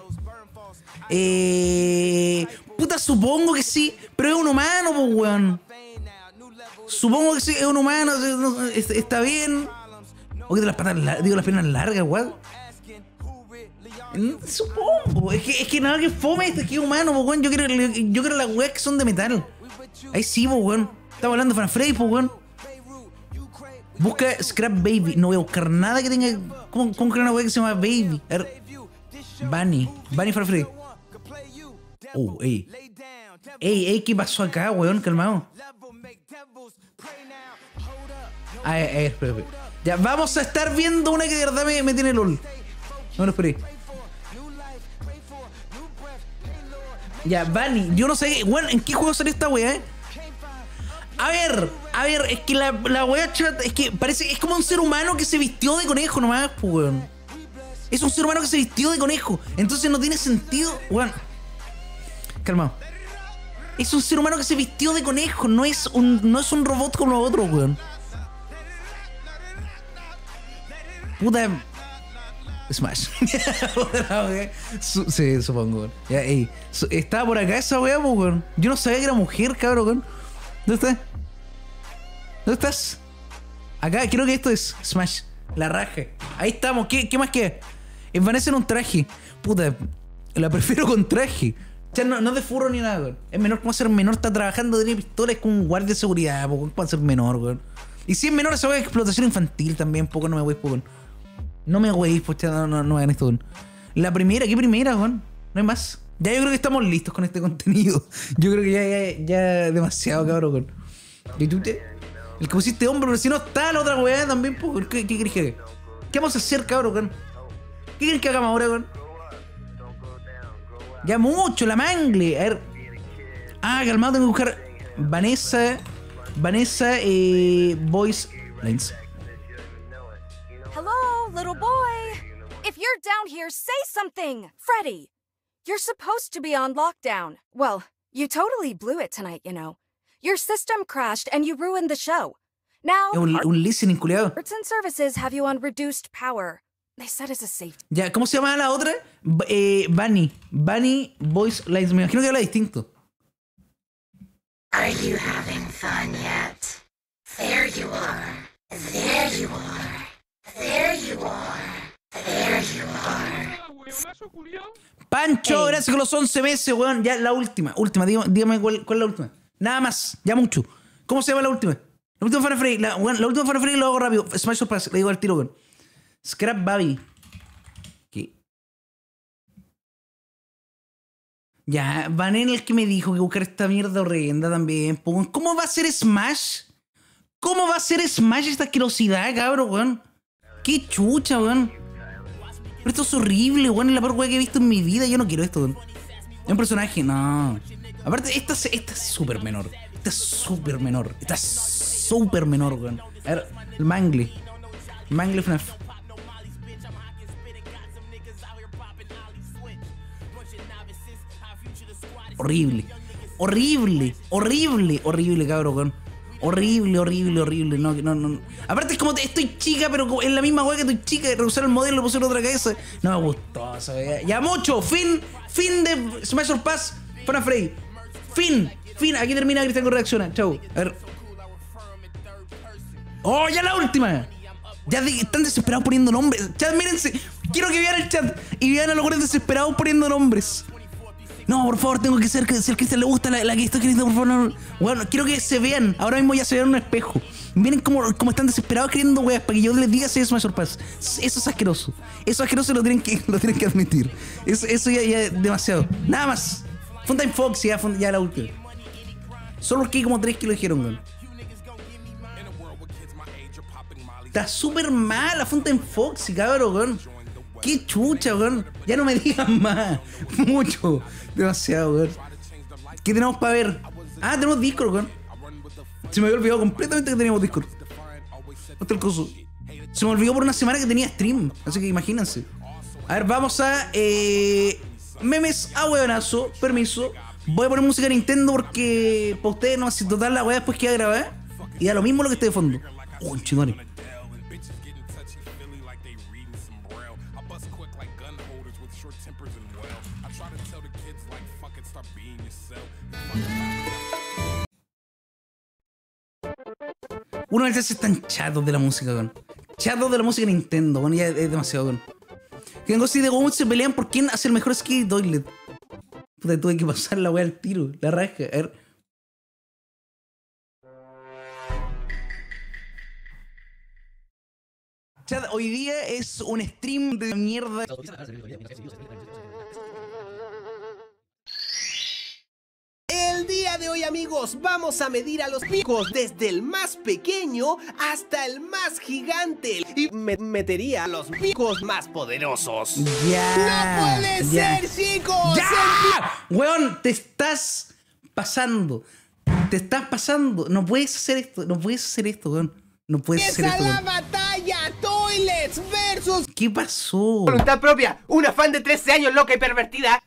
Eh. Puta, supongo que sí, pero es un humano, pues, weón. Supongo que sí, es un humano, está bien. O que de las patas, digo, las piernas largas, weón. Supongo, es que, es que nada que fome, este que es humano, pues, weón. Yo quiero, yo quiero las weas que son de metal. Ahí sí, pues, weón. Estaba hablando de Fana Frey, pues, weón. Busca Scrap Baby. No voy a buscar nada que tenga. ¿Cómo, cómo crear una wea que se llama Baby? A ver. Bunny. Bunny Fana Frey. Oh, ey. Ey, ey, ¿qué pasó acá, weón? Calmado. A ver, a ver, espera, espera. Ya, vamos a estar viendo una que de verdad me, me tiene LOL. No lo esperé. Ya, Bunny. Yo no sé, weón, ¿en qué juego salió esta wea, eh? A ver, a ver, es que la, la wea chat, es que parece, es como un ser humano que se vistió de conejo nomás, pues, weón. Es un ser humano que se vistió de conejo. Entonces no tiene sentido, weón. Calmado. Es un ser humano que se vistió de conejo, no es un, no es un robot como los otros, weón. Puta. Smash. Sí, supongo, weón. Ya, ey. Estaba por acá esa wea, pues, weón. Yo no sabía que era mujer, cabrón, weón. ¿Dónde estás? ¿Dónde estás? Acá, creo que esto es Smash. La raja. Ahí estamos. ¿Qué, qué más queda? Es Vanessa en un traje. Puta, la prefiero con traje. O sea, no, no es de furro ni nada, weón. Es menor. ¿Cómo va a ser menor? Está trabajando de pistola. Es como un guardia de seguridad, po. ¿Cómo va a ser menor, weón? Y si es menor, esa weá es explotación infantil también, poco. No me voy, poco. No me voy, pues, no, no, no hagan esto, weón. La primera, ¿qué primera, weón? No hay más. Ya yo creo que estamos listos con este contenido. Yo creo que ya, ya, ya demasiado, cabrón. ¿Y tú te? El que pusiste hombre, pero si no está la otra weá también, pues. ¿Qué, qué querés que? ¿Qué vamos a hacer, cabrón? ¿Qué querés que hagamos ahora, weón? Ya mucho, la mangle. A ver. Ah, calmado, tengo que buscar Vanessa. Vanessa, eh. Voice Lines. Hello, little boy. If you're down here, say something. Freddy. You're supposed to be on lockdown. Well, you totally blew it tonight, you know. Your system crashed and you ruined the show. Now, un, un listening, culiado. Arts and Services have you on reduced power. They said it's a safety. Ya, ¿cómo se llama la otra? B eh, Bunny. Bunny Voice Lines. Me imagino que habla distinto. Are you having fun yet? There you are. There you are. There you are. There you are. Pancho, gracias con los once meses, weón. Ya la última, última, dígame, dígame cuál, cuál es la última. Nada más, ya mucho. ¿Cómo se llama la última? La última Final Freddy, la, weón, la última Final Freddy lo hago rápido. Smash or Pass, le digo al tiro, weón. Scrap Baby. ¿Qué? Ya, Van en el que me dijo que buscar esta mierda horrenda también. Po. ¿Cómo va a ser Smash? ¿Cómo va a ser Smash esta asquerosidad, cabrón, weón? Qué chucha, weón. Pero esto es horrible, weón. Es la peor weá que he visto en mi vida. Yo no quiero esto, weón. Es un personaje, no. Aparte, esta, esta es súper menor. Esta es súper menor. Esta es súper menor, weón. A ver, el Mangle. El Mangle F N A F. Horrible. Horrible. Horrible. Horrible, cabrón, weón. Horrible, horrible, horrible. No, no, no. Aparte es como te, estoy chica, pero es la misma weá que estoy chica. Rehusar el modelo, le pusieron otra cabeza. No me gustó esa weá. Ya mucho. Fin. Fin de Smash or Pass. Final Freddy. Fin. Fin. Aquí termina Cristian con reacciona. Chau. A ver. Oh, ya la última. Ya de, están desesperados poniendo nombres. Chat, mírense. Quiero que vean el chat y vean a los jóvenes desesperados poniendo nombres. No, por favor, tengo que ser que si al Cristian le gusta la, la que está queriendo, por favor. No. Bueno, quiero que se vean. Ahora mismo ya se vean en un espejo. Miren cómo, cómo están desesperados queriendo weas para que yo les diga si es Smash or Pass. Eso es asqueroso. Eso es asqueroso y lo tienen que, lo tienen que admitir. Eso, eso ya, ya es demasiado. Nada más. Funtime Fox, ya, ya la última. Solo que hay como tres que lo dijeron, weón. Está súper mala Funtime Fox, cabrón, weón. Qué chucha, weón. Ya no me digan más. Mucho. Demasiado, weón. ¿Qué tenemos para ver? Ah, tenemos Discord, weón. Se me había olvidado completamente que teníamos Discord. Hasta el coso. Se me olvidó por una semana que tenía stream. Así que imagínense. A ver, vamos a... Eh, memes a huevonazo. Permiso. Voy a poner música de Nintendo porque... Para ustedes no, si total la wea después queda grabada. Y da lo mismo lo que esté de fondo. Oh, chingón. Uno de ellos están chatos de la música, weón. Chatos de la música de Nintendo, weón. Ya es demasiado, weón. Que en Ghost de Gomu se pelean por quién hace el mejor Skitty Toilet. Puta, tuve que pasar la weá al tiro. La raja. A ver. Chat, hoy día es un stream de mierda. El día de hoy, amigos, vamos a medir a los picos desde el más pequeño hasta el más gigante y me metería a los picos más poderosos. Ya. ¡No puede ya. ser, chicos! ¡Ya! Weón, te estás pasando. Te estás pasando. No puedes hacer esto. No puedes hacer esto, weón. No puedes hacer esto, ¡Empieza weón. la batalla! ¡Toilets versus... ¿Qué pasó? Voluntad propia. Una fan de trece años loca y pervertida.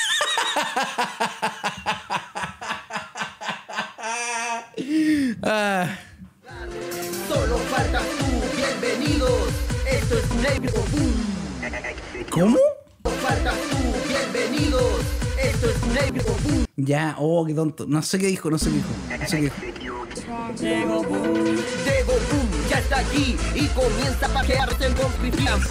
Ah. Solo falta tú, bienvenidos. Esto es Negro Boom. ¿Cómo? Solo falta tú, bienvenidos. Esto es Negro Boom. Ya, oh, qué tonto. No sé qué dijo, no sé qué dijo. No sé qué dijo. Negro Boom. Negro Boom ya está aquí y comienza a pajearse en Confifian.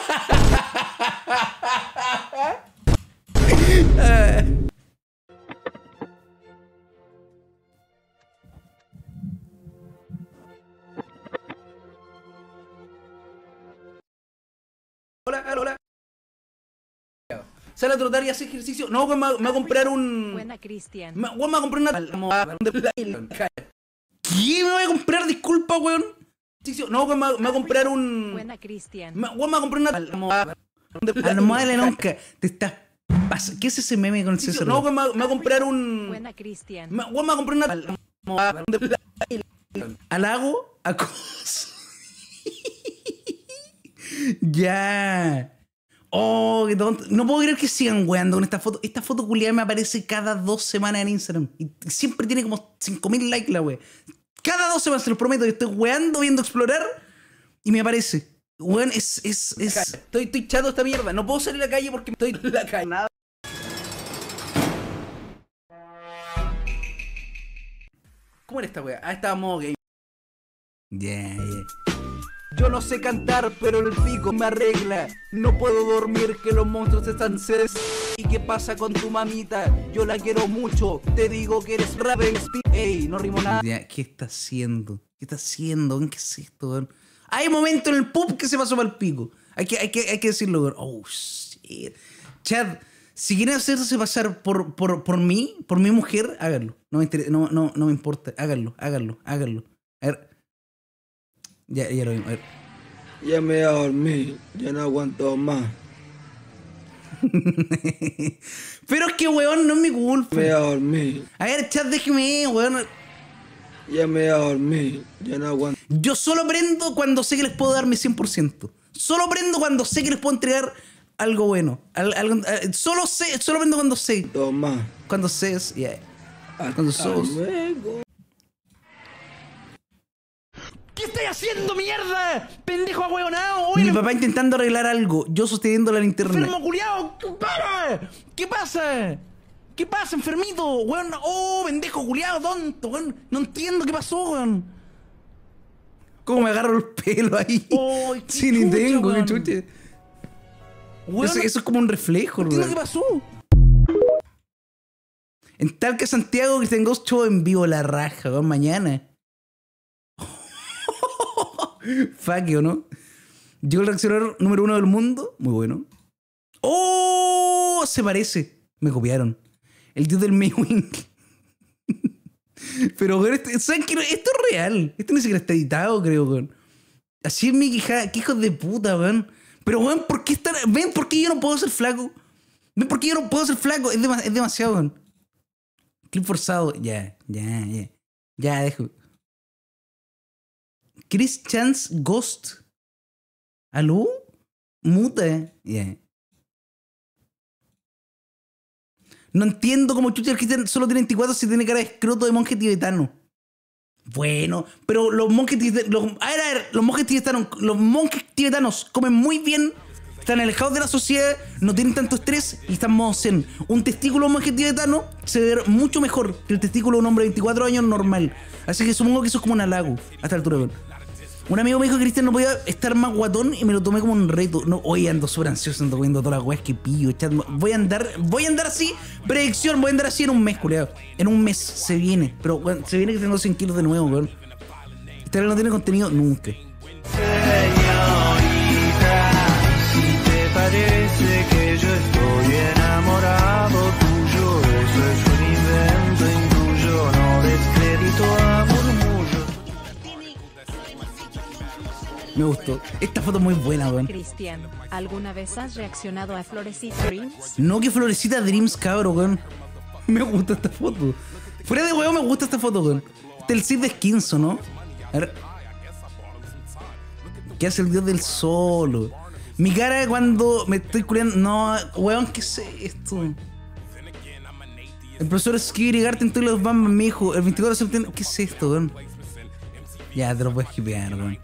Hola, hola. Sale a trotar y hace ejercicio. No, weón, me va a comprar un... Buena, Cristian. Me, weón, me va a comprar una... ¿Qué me voy a comprar? Disculpa, weón. No, weón, me va a comprar un... Buena, Cristian. Me, weón, me va a comprar una... Almohada de nunca. Te estás... ¿Qué es ese meme con el César? No, weón, me va a comprar un... Buena, Cristian. Me, weón, me va a comprar una... Halago, acoso. Ya. Oh, qué tonto. No puedo creer que sigan weando con esta foto. Esta foto culiada me aparece cada dos semanas en Instagram. Y siempre tiene como cinco mil likes la wea. Cada dos semanas, se los prometo. Yo estoy weando, viendo explorar. Y me aparece. Weón, es, es, es. Estoy, estoy chato de esta mierda. No puedo salir a la calle porque estoy en la calle. Nada. ¿Cómo era esta wea? Ah, estaba modo game. Ya, ya. Yo no sé cantar, pero el pico me arregla. No puedo dormir, que los monstruos están sedes. ¿Y qué pasa con tu mamita? Yo la quiero mucho. Te digo que eres Raven. Ey, no rimo nada. Ya, ¿qué está haciendo? ¿Qué está haciendo? ¿Qué es esto, weón? Hay momento en el pub que se pasó para el pico. Hay que, hay que, hay que decirlo, weón. Oh, shit. Chad, si quieren hacerse pasar por, por, por mí, por mi mujer, háganlo. No me, interesa, no, no, no me importa. Háganlo, háganlo, háganlo. A ver. Ya, ya lo vimos, a ver. Ya me voy a dormir, ya no aguanto más. Pero es que, weón, no es mi culpa. Me voy a dormir. A ver, chat, déjeme, weón. Ya me voy a dormir, ya no aguanto. Yo solo prendo cuando sé que les puedo dar mi cien por ciento. Solo prendo cuando sé que les puedo entregar algo bueno. Al, algo, al, solo sé, solo prendo cuando sé. Toma. Cuando sé, yeah. Cuando sos. Luego. ¿Qué estáis haciendo, mierda? ¡Pendejo ahueonado! Mi papá intentando arreglar algo, yo sosteniendo la linterna. ¡Enfermo culiao! ¡Para! ¿Qué pasa? ¿Qué pasa, enfermito? Weón, oh, pendejo culiao, tonto, weón. No entiendo qué pasó, weón. ¿Cómo me agarro el pelo ahí? Oh, sí, ni tengo, qué chucha. Weón, eso, eso es como un reflejo, weón. ¿Qué es lo que pasó? En tal que Santiago que tengo show en vivo la raja, weón, mañana. Fuck you, ¿no? Llegó el reaccionador número uno del mundo. Muy bueno. ¡Oh! Se parece. Me copiaron. El dios del Maywing. Pero, weón, este, ¿saben qué? Esto es real. Esto ni siquiera está editado, creo, weón. Así es mi queja. Qué hijos de puta, weón. Pero, weón, ¿por qué estar... ¿Ven por qué yo no puedo ser flaco? ¿Ven por qué yo no puedo ser flaco? Es, dema... es demasiado, weón. Clip forzado. Ya, ya, ya. Ya, dejo. Chris Chance Ghost. ¿Aló? Muta. Yeah. No entiendo cómo chucha el Cristian solo tiene veinticuatro si tiene cara de escroto de monje tibetano. Bueno, pero los monjes tibetanos. Los, a ver, a ver, los monjes tibetanos. Los monjes tibetanos comen muy bien. Están alejados de la sociedad, no tienen tanto estrés y están modo zen. Un testículo de un monje tibetano se ve mucho mejor que el testículo de un hombre de veinticuatro años normal. Así que supongo que eso es como un halago a esta altura, weón. Un amigo me dijo que Cristian no podía estar más guatón y me lo tomé como un reto. No, hoy ando súper ansioso, ando viendo todas las weas que pillo. Chat. Voy a andar, voy a andar así, predicción, voy a andar así en un mes, culiado. En un mes se viene, pero bueno, se viene que tengo cien kilos de nuevo, weón. Este no tiene contenido nunca. Parece que yo estoy enamorado tuyo, eso es un invento intuyo, no descrédito a murmullos. Me gustó. Esta foto es muy buena, weón. Cristian, ¿alguna vez has reaccionado a Florecita Dreams? No, que Florecita Dreams, cabro, weón. Me gusta esta foto. Fuera de weón, me gusta esta foto, weón. Este es el Cid de Skinso, ¿no? A ver. ¿Qué hace el dios del sol? Mi cara cuando me estoy culiando. No, weón, ¿qué es esto? El profesor Skibidi Garten, todos los Bambas me dijo el veinticuatro de septiembre. ¿Qué es esto, weón? Ya, te lo puedes skipear, weón.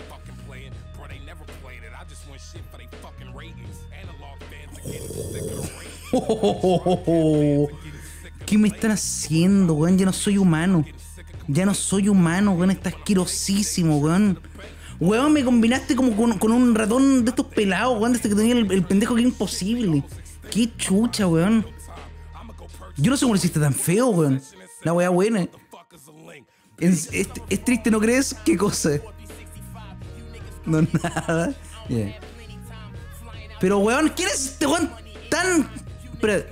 Oh, oh, oh, oh. ¿Qué me están haciendo, weón? Ya no soy humano. Ya no soy humano, weón. Está asquerosísimo, weón. Weón, me combinaste como con, con un ratón de estos pelados, weón, de este que tenía el, el pendejo que imposible. Qué chucha, weón. Yo no sé cómo lo hiciste tan feo, weón. La weá buena. Es, es, es triste, ¿no crees? ¿Qué cosa? No, nada. Yeah. Pero, weón, ¿quién es este weón tan... Espera.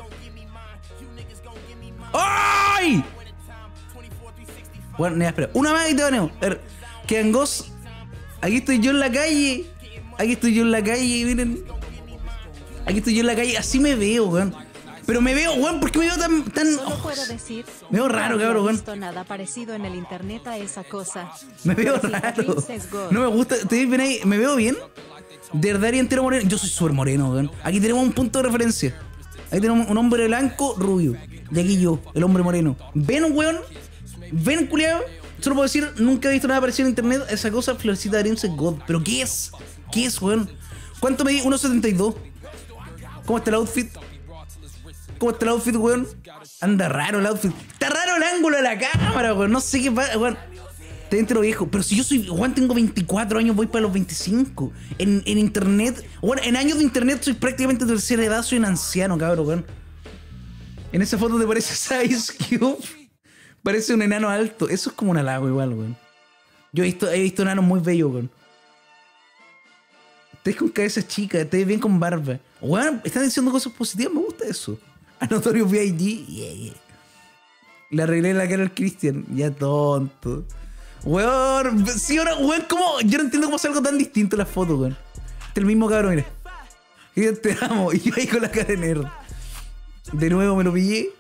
¡Ay! Bueno, espera. Una más y te baneo. A ver, quedan dos. Aquí estoy yo en la calle. Aquí estoy yo en la calle, miren. Aquí estoy yo en la calle. Así me veo, weón. Pero me veo, weón, ¿por qué me veo tan... tan... Solo puedo decir... Me veo raro, cabrón, weón. No he visto nada parecido en el internet a esa cosa. Me veo raro. No me gusta... ¿Te ven ahí? ¿Me veo bien? De verdad y entero moreno. Yo soy súper moreno, weón. Aquí tenemos un punto de referencia. Ahí tenemos un hombre blanco, rubio. Y aquí yo, el hombre moreno. ¿Ven, weón? ¿Ven, culiado? Solo puedo decir, nunca he visto nada parecido en internet. Esa cosa, Florecita Dreams es God. ¿Pero qué es? ¿Qué es, weón? ¿Cuánto medí? uno setenta y dos. ¿Cómo está el outfit? ¿Cómo está el outfit, weón? Anda raro el outfit. Está raro el ángulo de la cámara, weón. No sé qué pasa, weón. Te entero viejo. Pero si yo soy, Juan, tengo veinticuatro años, voy para los veinticinco. En, en internet, bueno, en años de internet soy prácticamente de tercera edad, soy un anciano, cabrón, weón. En esa foto te parece Ice Cube. Parece un enano alto. Eso es como un halago igual, weón. Yo he visto, he visto enanos muy bellos, weón. Te ves con cabeza chica, te ves bien con barba. Weón, están diciendo cosas positivas, me gusta eso. A Notorious B I G, yeah, yeah. Le arreglé la cara al Christian, ya tonto. Weón, sí, ahora, weón, ¿cómo? Yo no entiendo cómo es algo tan distinto en las fotos, weón. Este es el mismo cabrón, mira. Y yo te amo, y yo ahí con la cara de nerd. De nuevo me lo pillé.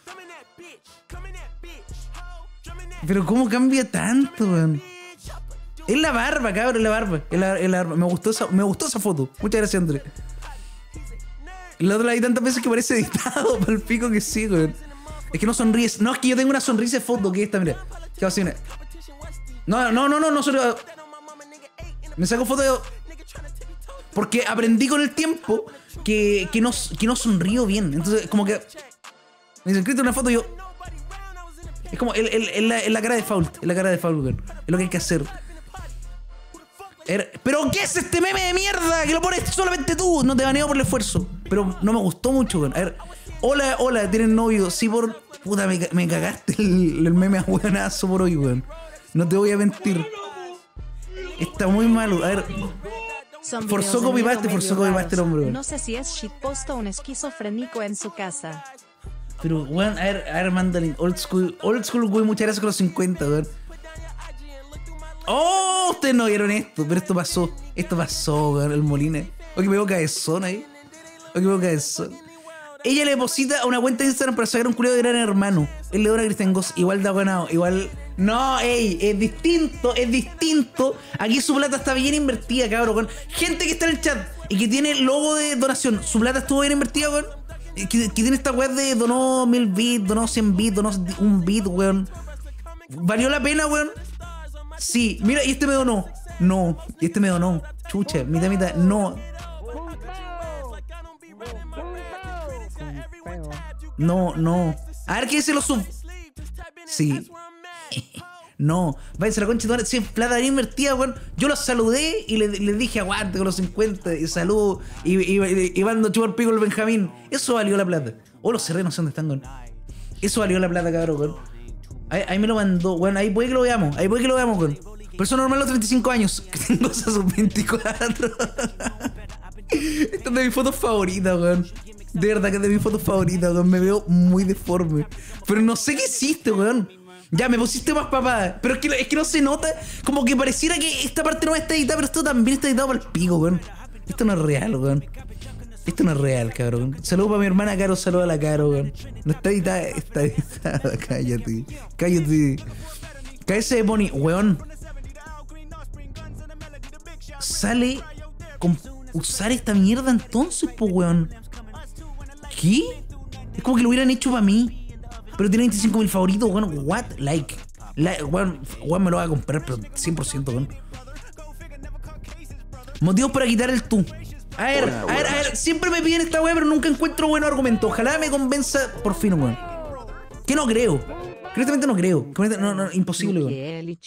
Pero ¿cómo cambia tanto, weón? Es la barba, cabrón, es la barba. Es la, es la barba. Me gustó esa, me gustó esa foto. Muchas gracias, André. La otra la vi tantas veces que parece editado para el pico que sí, weón. Es que no sonríes. No, es que yo tengo una sonrisa de foto que esta, mira. ¿Qué va a hacer? No, no, no, no, no solo. Me saco foto de. Porque aprendí con el tiempo que, que, no, que no sonrío bien. Entonces, como que. Me dicen, escrito una foto y yo. Es como el, el, el, la, el la cara de Fault. Es la cara de Fault, weón. Es lo que hay que hacer. Er, ¿Pero qué es este meme de mierda? Que lo pones solamente tú. No te baneo por el esfuerzo. Pero no me gustó mucho, weón. A ver. Hola, hola, ¿tienes novio? Sí, por... Puta, me, me cagaste el, el meme a hueonazo por hoy, weón. No te voy a mentir. Está muy malo. A ver. Forzó copy-paste, forzó copy-paste el hombre, weón. No sé si es shitpost o un esquizofrénico en su casa. Pero, weón, a ver, a ver, Mandalin. Old school, old school, weón, muchas gracias con los cincuenta, weón. Oh, ustedes no vieron esto, pero esto pasó. Esto pasó, weón, el Molina. O que me veo cabezón ahí. O que me veo cabezón. Ella le deposita a una cuenta de Instagram para sacar un culiao de Gran Hermano. Él le da a Christian Goss, igual da ganado, igual. No, ey, es distinto, es distinto. Aquí su plata está bien invertida, cabrón. Con gente que está en el chat y que tiene logo de donación. Su plata estuvo bien invertida, weón. Que, que tiene esta weá de donó mil bits, donó cien bits, donó un bit, weón. ¿Valió la pena, weón? Sí, mira, y este me donó. No, y este me donó. Chucha, mitad, mitad, no. No, no. A ver qué dice los sub. Sí. No. Váyanse a la concha de tu. Si es plata bien invertida, weón. Yo los saludé y les le dije aguante con los cincuenta. Y saludo. Y, y, y, y mando chupar pico el Benjamín. Eso valió la plata. Oh, los cerré, no sé dónde están, weón. Eso valió la plata, cabrón, weón. Ahí, ahí me lo mandó, weón. Ahí puede que lo veamos. Ahí puede que lo veamos, weón. Pero eso es normal los treinta y cinco años. Que tengo esas veinticuatro. Esta es de mis fotos favoritas, weón. De verdad que es de mis fotos favoritas, weón. Me veo muy deforme. Pero no sé qué hiciste, weón. Ya, me pusiste más papada. Pero es que, es que no se nota. Como que pareciera que esta parte no está editada, pero esto también está editado para el pico, weón. Esto no es real, weón. Esto no es real, cabrón. Saludos para mi hermana Caro, saludos a la Caro, weón. No está editada, está editada. Cállate. Cállate. Cállate de Pony, weón. Sale con usar esta mierda entonces, pues, weón. ¿Qué? Es como que lo hubieran hecho para mí. Pero tiene veinticinco mil favoritos, weón. What? Like. like weón, weón, me lo voy a comprar, pero cien por ciento, weón. Motivos para quitar el tú. A ver, a ver, a ver. Siempre me piden esta weá, pero nunca encuentro buen argumento. Ojalá me convenza por fin, weón. Que no creo. Honestamente no creo. No, no, imposible, weón.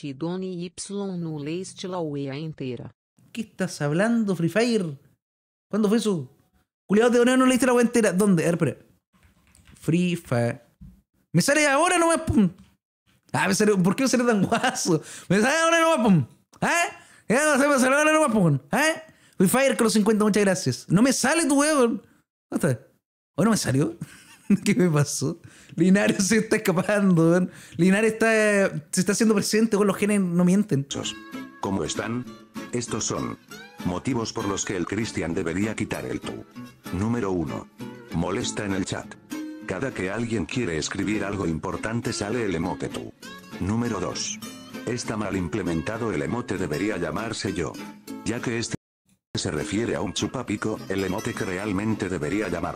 ¿Qué estás hablando, Free Fire? ¿Cuándo fue eso? Culiado de honor, no leíste la weá entera. ¿Dónde? A ver, espera. Free Fire. Me sale ahora nomás, pum. Ah, me sale. ¿Por qué me sale tan guaso? Me sale ahora nomás, pum. ¿Eh? Ya no sé, me sale ahora nomás, pum. ¿Eh? Free Fire con los cincuenta, muchas gracias. No me sale tu weón. ¿Dónde está? ¿O no me salió? ¿Qué me pasó? Linares se está escapando, weón. Linares está, se está haciendo presente, con los genes no mienten. ¿Cómo están? Estos son motivos por los que el Christian debería quitar el tú. Número uno. Molesta en el chat. Cada que alguien quiere escribir algo importante sale el emote tú. Número dos. Está mal implementado, el emote debería llamarse yo. Ya que este se refiere a un chupapico, el emote que realmente debería llamar.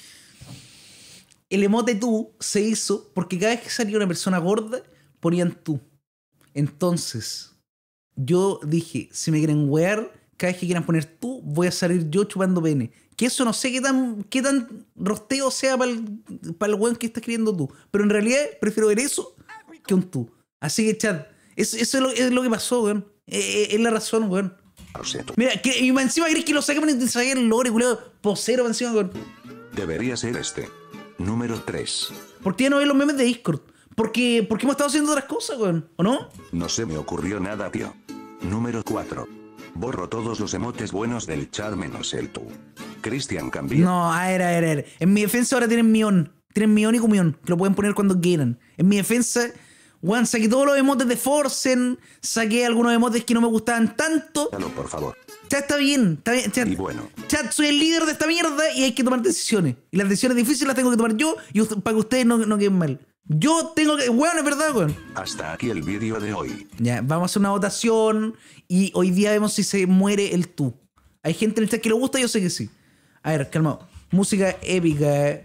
El emote tú se hizo porque cada vez que salía una persona gorda, ponían tú. Entonces, yo dije, si me quieren wear, cada vez que quieran poner tú, voy a salir yo chupando pene. Que eso no sé qué tan, qué tan rosteo sea para el, para el weón que está escribiendo tú. Pero en realidad prefiero ver eso que un tú. Así que, chat, Es, eso es lo, es lo que pasó, weón. Es, es la razón, weón. Mira, que, y encima crees que lo saquemos y saqué el lore, culiao. Posero, encima, weón. Debería ser este. Número tres. ¿Por qué ya no ves los memes de Discord? Porque, porque hemos estado haciendo otras cosas, weón. ¿O no? No se me ocurrió nada, tío. Número cuatro. Borro todos los emotes buenos del chat menos el tú. Cristian cambió. No, a ver, a ver, a ver. En mi defensa ahora tienen mión. Tienen mión y cumión. Que lo pueden poner cuando quieran. En mi defensa, weón, saqué todos los emotes de Forsen. Saqué algunos emotes que no me gustaban tanto. Dalo, por favor. Chat, está bien. Está bien chat. Y bueno. Chat, soy el líder de esta mierda y hay que tomar decisiones. Y las decisiones difíciles las tengo que tomar yo y usted, para que ustedes no, no queden mal. Yo tengo que... Weón, es verdad, weón. Hasta aquí el vídeo de hoy. Ya, vamos a hacer una votación y hoy día vemos si se muere el tú. Hay gente en el chat que le gusta, yo sé que sí. A ver, calmado. Música épica.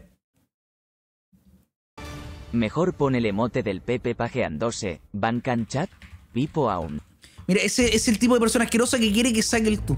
Mejor pon el emote del Pepe pajeándose. ¿Bancan chat? Pipo aún. Mira, ese es el tipo de persona asquerosa que quiere que saque el tú.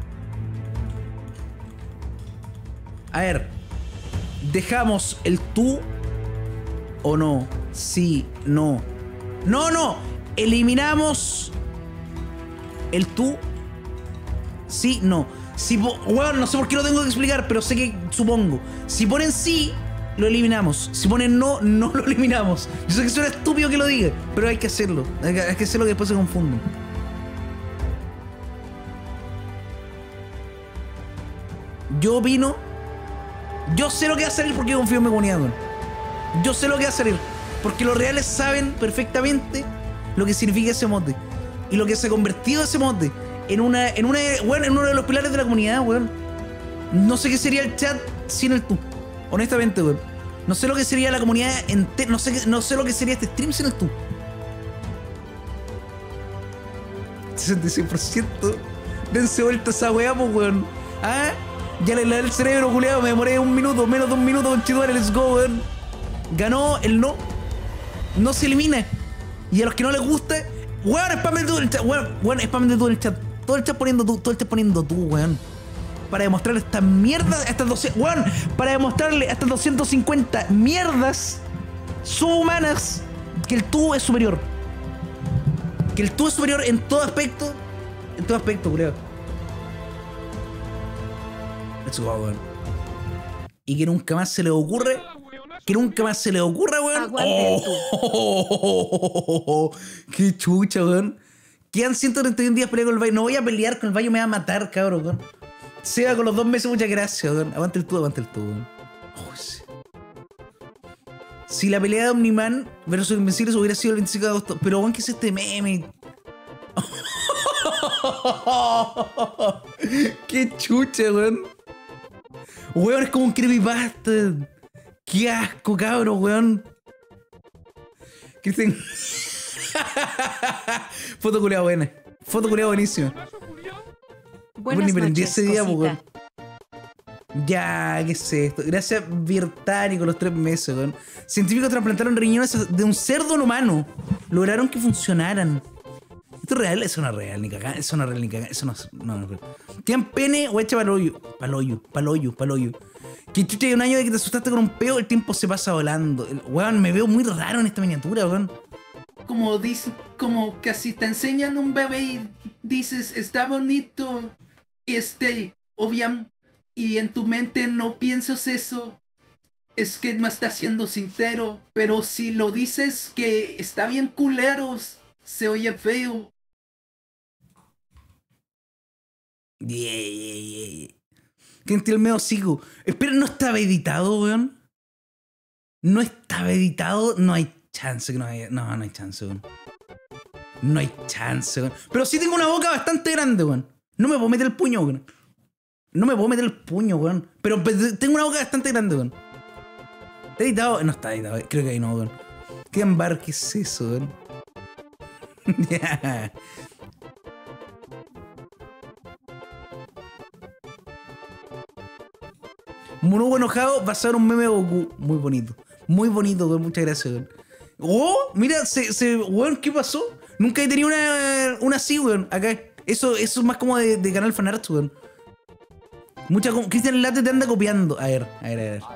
A ver. ¿Dejamos el tú o no? Sí, no. No, no. Eliminamos el tú. Sí, no. Si, bueno, no sé por qué lo tengo que explicar, pero sé que supongo. Si ponen sí, lo eliminamos. Si ponen no, no lo eliminamos. Yo sé que suena estúpido que lo diga, pero hay que hacerlo. Hay que, hay que hacerlo que después se confunden. Yo opino. Yo sé lo que va a salir porque confío en mi comunidad, weón. Yo sé lo que va a salir. Porque los reales saben perfectamente lo que significa ese mote. Y lo que se ha convertido ese mote. En una, en una, bueno, en uno de los pilares de la comunidad, weón. No sé qué sería el chat sin el tú. Honestamente, weón. No sé lo que sería la comunidad entera. No sé, qué, no sé lo que sería este stream sin el tú. sesenta y seis por ciento. Dense vuelta esa weá, pues, weón. Ah, ya le lavé el cerebro, culiado. Me demoré un minuto, menos de un minuto, conchetumare, let's go, weón. Ganó el no. No se elimina. Y a los que no les gusta, weón, spamen todo el chat. Weón, weón, spamen todo el chat. Todo el chat poniendo tú, todo el chat poniendo tú, weón. Para demostrarle esta mierda, estas doscientas, weón, para demostrarle a estas doscientas cincuenta mierdas subhumanas que el tú es superior. Que el tú es superior en todo aspecto. En todo aspecto, creo. Let's go, weón. Y que nunca más se le ocurre. Que nunca más se le ocurra, weón. Oh, oh, oh, oh, oh, qué chucha, weón. Quedan ciento treinta y uno días peleando con el Bayo. No voy a pelear con el Bayo, me va a matar, cabrón, weón. Seba con los dos meses, muchas gracias, weón. Aguante el tú, aguante el tú, weón. Oh, sí. Si la pelea de Omniman versus Invencibles hubiera sido el veinticinco de agosto. Pero, weón, ¿qué es este meme? Qué chucha, weón. Weón, es como un creepypasta. Qué asco, cabrón, weón. Cristian. Foto culiada buena. Foto culiada buenísima. Buenas ni prendí noches, ese día, cosita. weón. Ya, ¿qué es esto? Gracias, Virtani, con los tres meses, weón. Científicos trasplantaron riñones de un cerdo en humano. Lograron que funcionaran. ¿Esto es real? Eso no es real, ni cagá. Eso no es real, ni cagá. Eso no es, no, no es real. ¿Tienen pene o echa paloyo? Paloyo, paloyo, paloyo. Que chucha, hay un año de que te asustaste con un peo, el tiempo se pasa volando. El, weón, me veo muy raro en esta miniatura, weón. Como dice, como que si te enseñan un bebé y dices, está bonito, este, obviamente, y en tu mente no piensas eso, es que no estás siendo sincero, pero si lo dices que está bien culeros, se oye feo. Yeah, yeah, yeah. ¿Quién tiene el medio sigo? Espera, ¿no estaba editado, weón? ¿No estaba editado? No hay chance que no haya... No, no hay chance, weón. No hay chance, weón. Pero sí tengo una boca bastante grande, weón. No me puedo meter el puño, weón. No me puedo meter el puño, weón. Pero tengo una boca bastante grande, weón. ¿Está editado? No está editado, creo que ahí no, weón. ¿Qué embar? ¿Qué es eso, weón? Ya. Monobo enojado va a ser un meme de Goku. Muy bonito. Muy bonito, weón. Muchas gracias, weón. Oh, mira, se, se, weón, ¿qué pasó? Nunca he tenido una, una así, weón. Acá. Eso, eso es más como de, de canal fanarts, weón. Mucha. Cristian Late te anda copiando. A ver, a ver, a ver.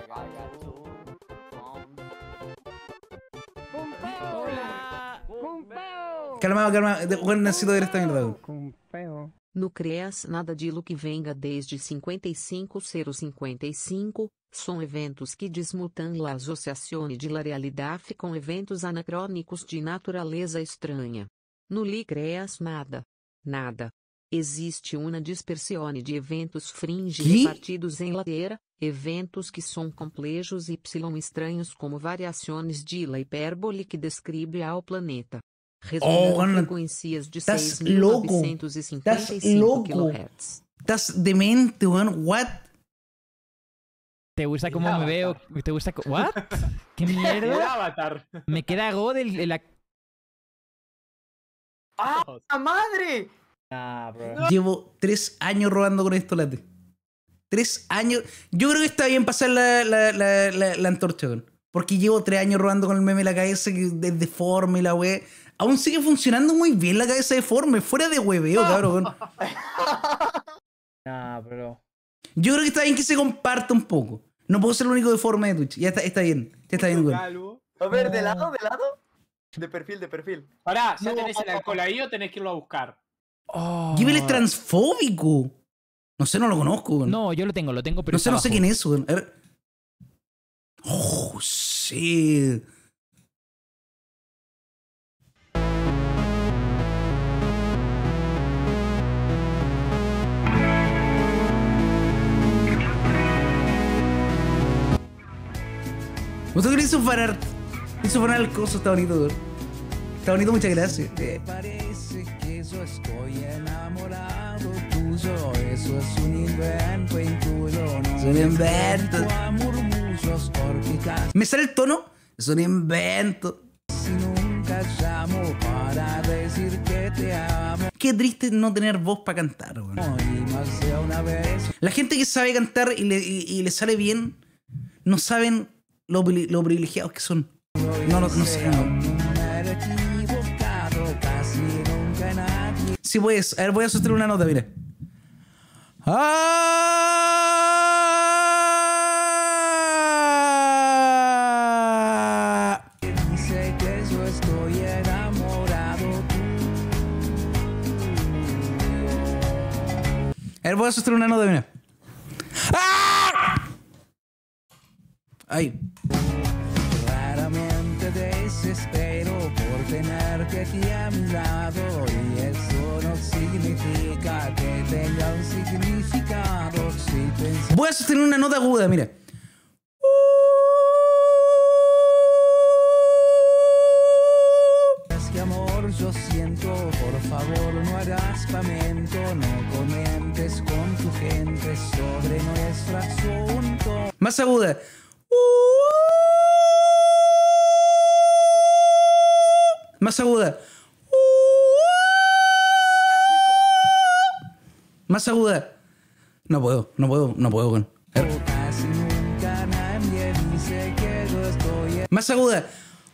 Calma, calma. Bueno, necesito ver esta mierda, weón. No CREAS, nada de lo que venga desde cinquenta e cinco zero cinquenta e cinco, são eventos que desmutam a associazione de la realidade com eventos anacrônicos de natureza estranha. No li CREAS nada. Nada. Existe uma dispersione de eventos fringe Que? repartidos em ladeira, eventos que são complexos y estranhos como variações de la hipérbole que descreve ao planeta. Oh, Resultando weón, frecuencias de estás seis mil loco. novecentos e cinquenta e Estás cinco loco. kilohertz. Estás demente, weón. What? ¿Te gusta cómo El me veo? ¿Te gusta? co- ¿What? ¿Qué El mierda? avatar. Me queda God el, el ac- ¡Ah, la madre! Ah, bro. Llevo tres años robando con esto, late. Tres años. Yo creo que está bien pasar la, la, la, la, la antorcha, weón. Porque llevo tres años robando con el meme la cabeza que es deforme y la wea. Aún sigue funcionando muy bien la cabeza deforme. Fuera de hueveo, cabrón. Nah, bro. Yo creo que está bien que se comparta un poco. No puedo ser el único deforme de Twitch. Ya está, está bien. Ya está bien, weón. A ver, ¿de lado, de lado? De perfil, de perfil. Pará, ¿ya No. tenés el alcohol ahí o tenés que irlo a buscar? Givel es transfóbico. No sé, no lo conozco, weón. No, yo lo tengo, lo tengo, pero No sé, está no sé abajo. quién es, weón. A ver. Oh, sí. ¿Usted qué hizo parar? Hizo parar el coso, está bonito, weón. Está bonito, muchas gracias. Eh, Parece que yo estoy enamorado tuyo, eso es un invento intuyo, no Es un invento. es a murmullos porque casi ¿Me sale el tono? Es un invento. nunca llamo para decir que te amo. Qué triste no tener voz para cantar, weón. Y más de una vez La gente que sabe cantar y le, y, y le sale bien, no saben lo, pri- lo privilegiados que son. No, no, no saben. weón. me he equivocado, casi nunca nadie. Sí, pues, a ver, voy a sostener una nota, mira. Ah. Dice que yo estoy enamorado A ver, voy a sostener una nota, mira. ¡Ah! Ahí. Claramente desespero por tenerte aquí a mi lado y eso no significa que tenga un significado. Si pensas Voy a sostener una nota aguda, mira. que amor yo siento, por favor no hagas lamento, no comentes con tu gente sobre nuestro asunto. Más aguda. Más aguda. Más aguda. No puedo, no puedo, no puedo, weón. A ver. Casi nunca nadie dice que yo estoy Más aguda.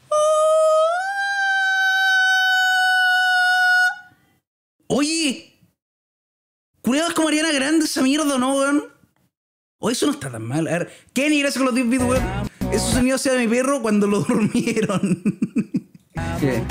Oye, culiados como Ariana Grande esa mierda, ¿no, weón? O eso no está tan mal. A ver, Kenny, gracias por los diez bits, weón. Esos sonidos sea de mi perro cuando lo durmieron. ¿Qué?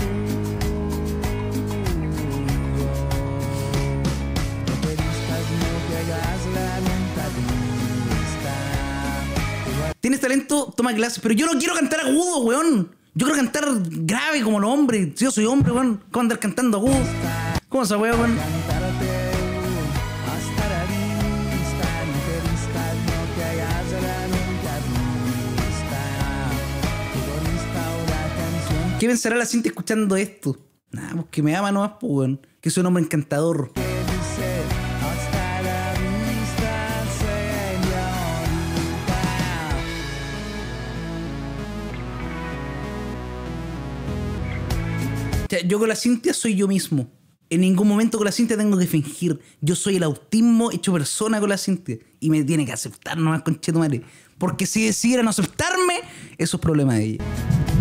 Tienes talento, toma clases, pero yo no quiero cantar agudo, weón. Yo quiero cantar grave como los hombres. Si yo soy hombre, weón, ¿cómo andar cantando agudo? ¿Cómo esa weón, weón? hasta la vista, entrevistas, no te hagas de la nunca vista. Egoísta o la canción ¿Qué pensará la gente escuchando esto? Nah, pues que me ama nomás, pues, weón. Que soy un hombre encantador. que dice hasta la vista, señorita. O sea, yo con la Cintia soy yo mismo. En ningún momento con la Cintia tengo que fingir. Yo soy el autismo hecho persona con la Cintia. Y me tiene que aceptar nomás, conchetumare. Porque si decidiera no aceptarme, eso es problema de ella.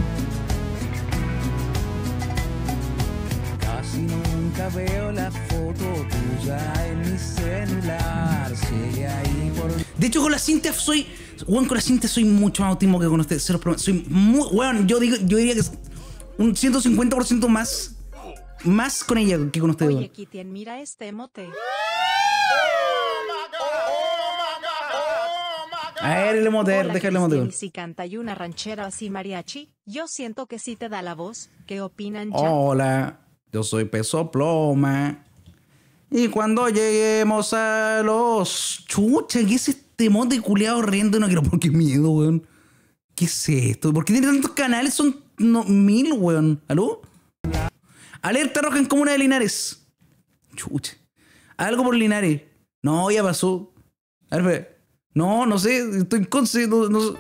Casi nunca veo la foto tuya en mi celular. Sigue ahí por De hecho, con la Cintia soy... Weón, con la Cintia soy mucho más autismo que con ustedes. Se los prometo. Soy muy... Weón, yo, digo, yo diría que es un ciento cincuenta por ciento más más con ella que con ustedes. Oye, Kitien, mira este emote. A ver, el emote, Hola, deja el emote. Cristian, y si canta y una ranchera así mariachi, yo siento que sí te da la voz. ¿Qué opinan ya? Hola, yo soy Peso Pluma. Y cuando lleguemos a los... Chucha, ¿qué es este emote culeado riendo? No quiero, por qué miedo, weón. ¿Qué es esto? ¿Por qué tiene tantos canales? Son no, mil, weón. ¿Aló? Alerta roja en Comuna de Linares. Chucha. Algo por Linares. No, ya pasó. A ver, no, no sé. Estoy en Conce. No, no...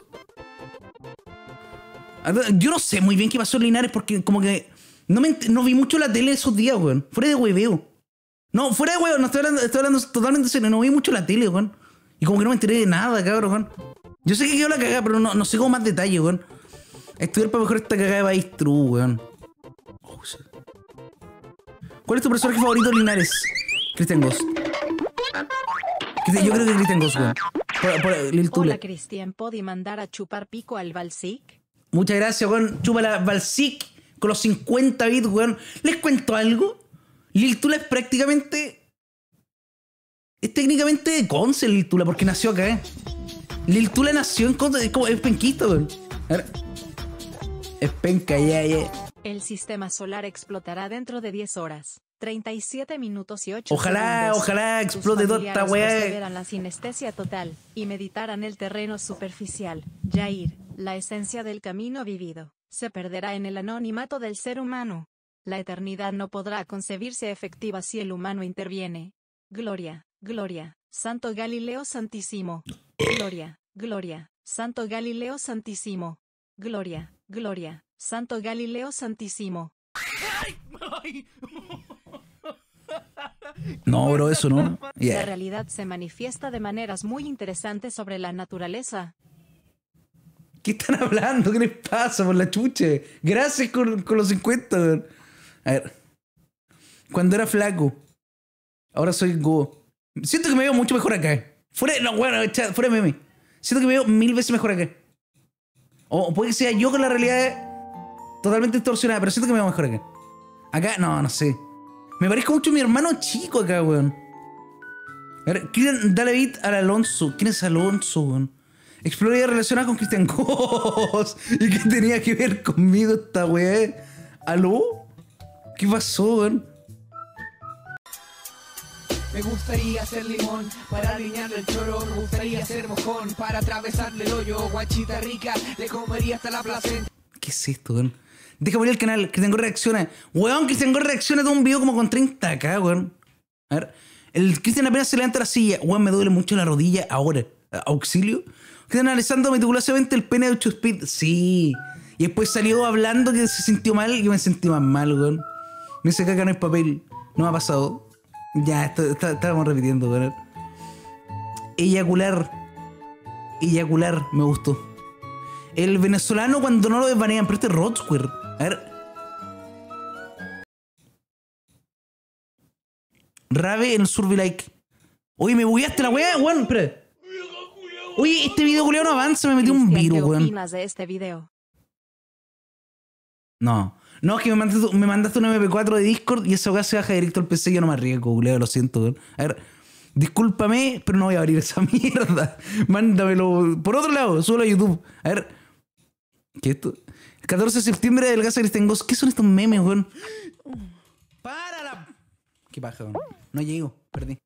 Yo no sé muy bien qué pasó en Linares porque como que no, me, no vi mucho la tele esos días, weón. Fuera de hueveo. No, fuera de hueveo. No estoy hablando, estoy hablando totalmente serio. No vi mucho la tele, weón. Y como que no me enteré de nada, cabrón, weón. Yo sé que quedó la cagada, pero no, no sé con más detalle, weón. Estudiar para mejor esta cagada de país true, weón. Oh, shit. ¿Cuál es tu personaje favorito de Linares? Christian Ghost. Yo creo que Christian Ghost, weón. Por, por, Lil Tule. Hola, Cristian, ¿podí mandar a chupar pico al Balsic? Muchas gracias, weón. Chupa la Balsic con los cincuenta bits, weón. ¿Les cuento algo? Lil Tula es prácticamente... Es técnicamente de Conce, Lil Tula, porque nació acá, ¿eh? Lil Tula nació en Conce, es como... Es penquito, weón. A ver. Es penca, ya, ya. El sistema solar explotará dentro de diez horas, treinta y siete minutos y ocho Ojalá, segundos. ojalá explote toda esta weá. Perseveran la sinestesia total y meditarán el terreno superficial. Jair, la esencia del camino vivido, se perderá en el anonimato del ser humano. La eternidad no podrá concebirse efectiva si el humano interviene. Gloria, gloria, Santo Galileo Santísimo. Gloria, gloria, Santo Galileo Santísimo. Gloria, gloria, Santo Galileo Santísimo. No, bro, eso no. Yeah. La realidad se manifiesta de maneras muy interesantes sobre la naturaleza. ¿Qué están hablando? ¿Qué les pasa por la chuche? Gracias con, con los cincuenta, weón. A ver. Cuando era flaco, ahora soy go. Siento que me veo mucho mejor acá. Fuera, no, bueno, fuera de meme. Siento que me veo mil veces mejor acá. O puede que sea yo con la realidad totalmente distorsionada, pero siento que me veo mejor acá. Acá, no, no sé. Me parezco mucho a mi hermano chico acá, weón. A ver, ¿quién dale beat al Alonso? ¿Quién es Alonso, weón? Exploradora relacionada con Christian Ghost. ¿Y qué tenía que ver conmigo esta weá? ¿Aló? ¿Qué pasó, weón? Me gustaría ser limón para alinearle el choro. Me gustaría ser mojón para atravesarle el hoyo. Guachita rica, le comería hasta la placenta. ¿Qué es esto, weón? Deja morir el canal, Christian Ghost reacciona. Weón, Christian Ghost reacciona de un video como con treinta k, weón. A ver, el Christian apenas se levanta la silla. Weón, me duele mucho la rodilla ahora. Auxilio. Christian analizando meticulosamente el pene de ocho Speed. Sí. Y después salió hablando que se sintió mal y yo me sentí más mal, weón. Me dice que acá no hay papel. No me ha pasado. Ya, esto, esto, estábamos repitiendo, weón. Eyacular. Eyacular, me gustó. El venezolano cuando no lo desvanean, pero este es Rod Square. A ver. Rave en el Survey-like. Oye, me bugueaste la weá, weón. Espera. Oye, este video culiao no avanza, me metí un virus, weón. ¿Qué opinas de este video? No. No, es que me mandaste, me mandaste un M P cuatro de Discord y esa weá se baja directo al P C y yo no me arriesgo, culiao, lo siento, weón. A ver, discúlpame, pero no voy a abrir esa mierda. Mándamelo por otro lado, súbelo a YouTube. A ver. ¿Qué es esto? El catorce de septiembre adelgaza Christian Ghost. ¿Qué son estos memes, weón? ¡Para la... ¿Qué paja, weón? No llego, perdí.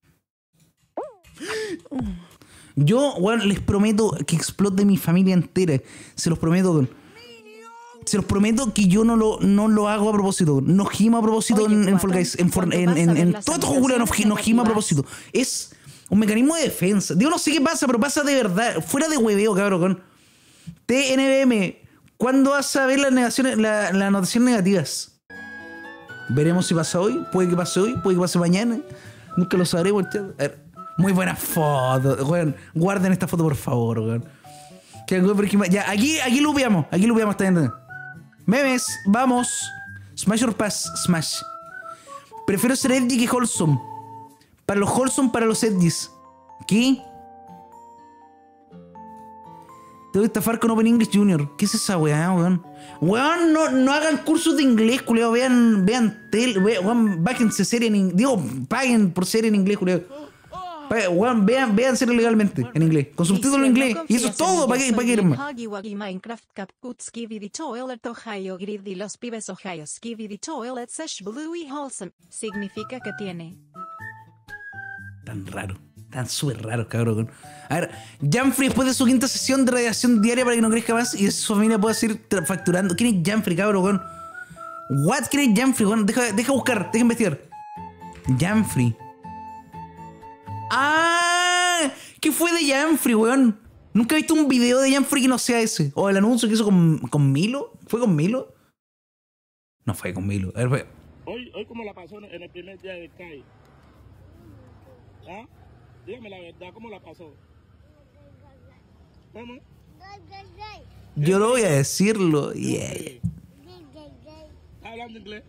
Yo, weón, les prometo que explote mi familia entera. Se los prometo, weón. Se los prometo que yo no lo, no lo hago a propósito. No gimo a propósito. Oye, en, en Fall Guys. En, en, en, en, en todo estos juegos no, no gimo a propósito. Es un mecanismo de defensa. Digo, no sé qué pasa, pero pasa de verdad. Fuera de hueveo, cabrón. T N B M. ¿Cuándo vas a ver las negaciones, la, las anotaciones negativas? Veremos si pasa hoy. Puede que pase hoy. Puede que pase mañana. Nunca lo sabremos. A ver. Muy buena foto. Weón, guarden esta foto, por favor, weón. Ya, aquí, aquí lo veamos. Aquí lo veamos también. Memes, vamos. Smash or pass, smash. Prefiero ser edgy que wholesome. Para los wholesome, para los edgys. ¿Qué? Te voy a estafar con Open English Junior. ¿Qué es esa weá, weón? Weón, no, no hagan cursos de inglés, culiao. Vean, vean tel, weón, bájense serie en inglés. Digo, paguen por serie en inglés, culiao. Weón, vean, vean serie legalmente en inglés. Con subtítulos en inglés. Y eso es todo. ¿Para qué, para qué ir más? Huggy Wuggy Minecraft Capcut Skibidi Toilet Ohio Grid los pibes Ohio Skibidi Toilet Sesh Blue y Wholesome. Significa que tiene. Tan raro. Tan súper raro, cabrón. A ver, Janfrey después de su quinta sesión de radiación diaria para que no crezca más y su familia pueda seguir facturando. ¿Quién es Janfrey, cabrón, weón? What? ¿Quién es Janfrey, weón? Deja, deja buscar, deja investigar. Janfrey. ¡Ah! ¿Qué fue de Janfrey, weón? Nunca he visto un video de Janfrey que no sea ese. O el anuncio que hizo con, con Milo. ¿Fue con Milo? No fue con Milo. A ver, fue. Hoy, hoy ¿cómo la pasó en el primer día de Kai? ¿Ah? Dígame la verdad, ¿cómo la pasó? ¿Cómo? Yo no voy a decirlo. Yeah. ¿Estás hablando inglés?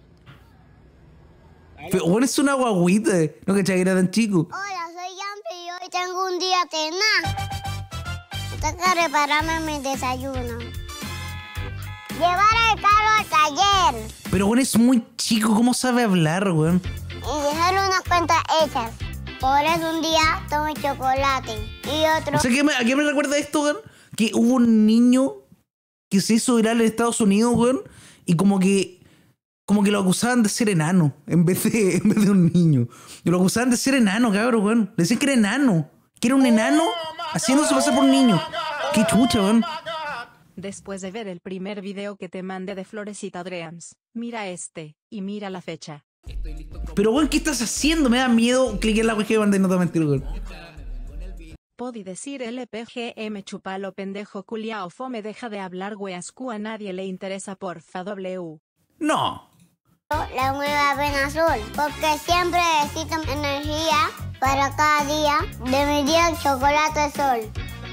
Pero bueno, es una guaguita. No que era tan chico. Hola, soy Janfrey y hoy tengo un día tenaz. Tengo que prepararme mi desayuno. Llevar el carro al taller. Pero bueno, es muy chico. ¿Cómo sabe hablar, weón? Y dejarle unas cuentas hechas. Por eso un día tomo chocolate y otro... O sea, ¿qué me, ¿a qué me recuerda esto, weón? Que hubo un niño que se hizo viral en Estados Unidos, weón, y como que como que lo acusaban de ser enano en vez de, en vez de un niño. Y lo acusaban de ser enano, cabrón, weón. Le decían que era enano. Que era un enano haciéndose pasar por un niño. Qué chucha, weón. Después de ver el primer video que te mandé de Florecita Dreams, mira este, y mira la fecha. Pero, weón, ¿qué estás haciendo? Me da miedo cliquear la web que mandé, no te mentir, weón. Podi decir L P G M chupalo pendejo culiao fome deja de hablar weascu a nadie le interesa porfa W. No. La nueva avena azul, porque siempre necesito energía para cada día de mi día el chocolate sol.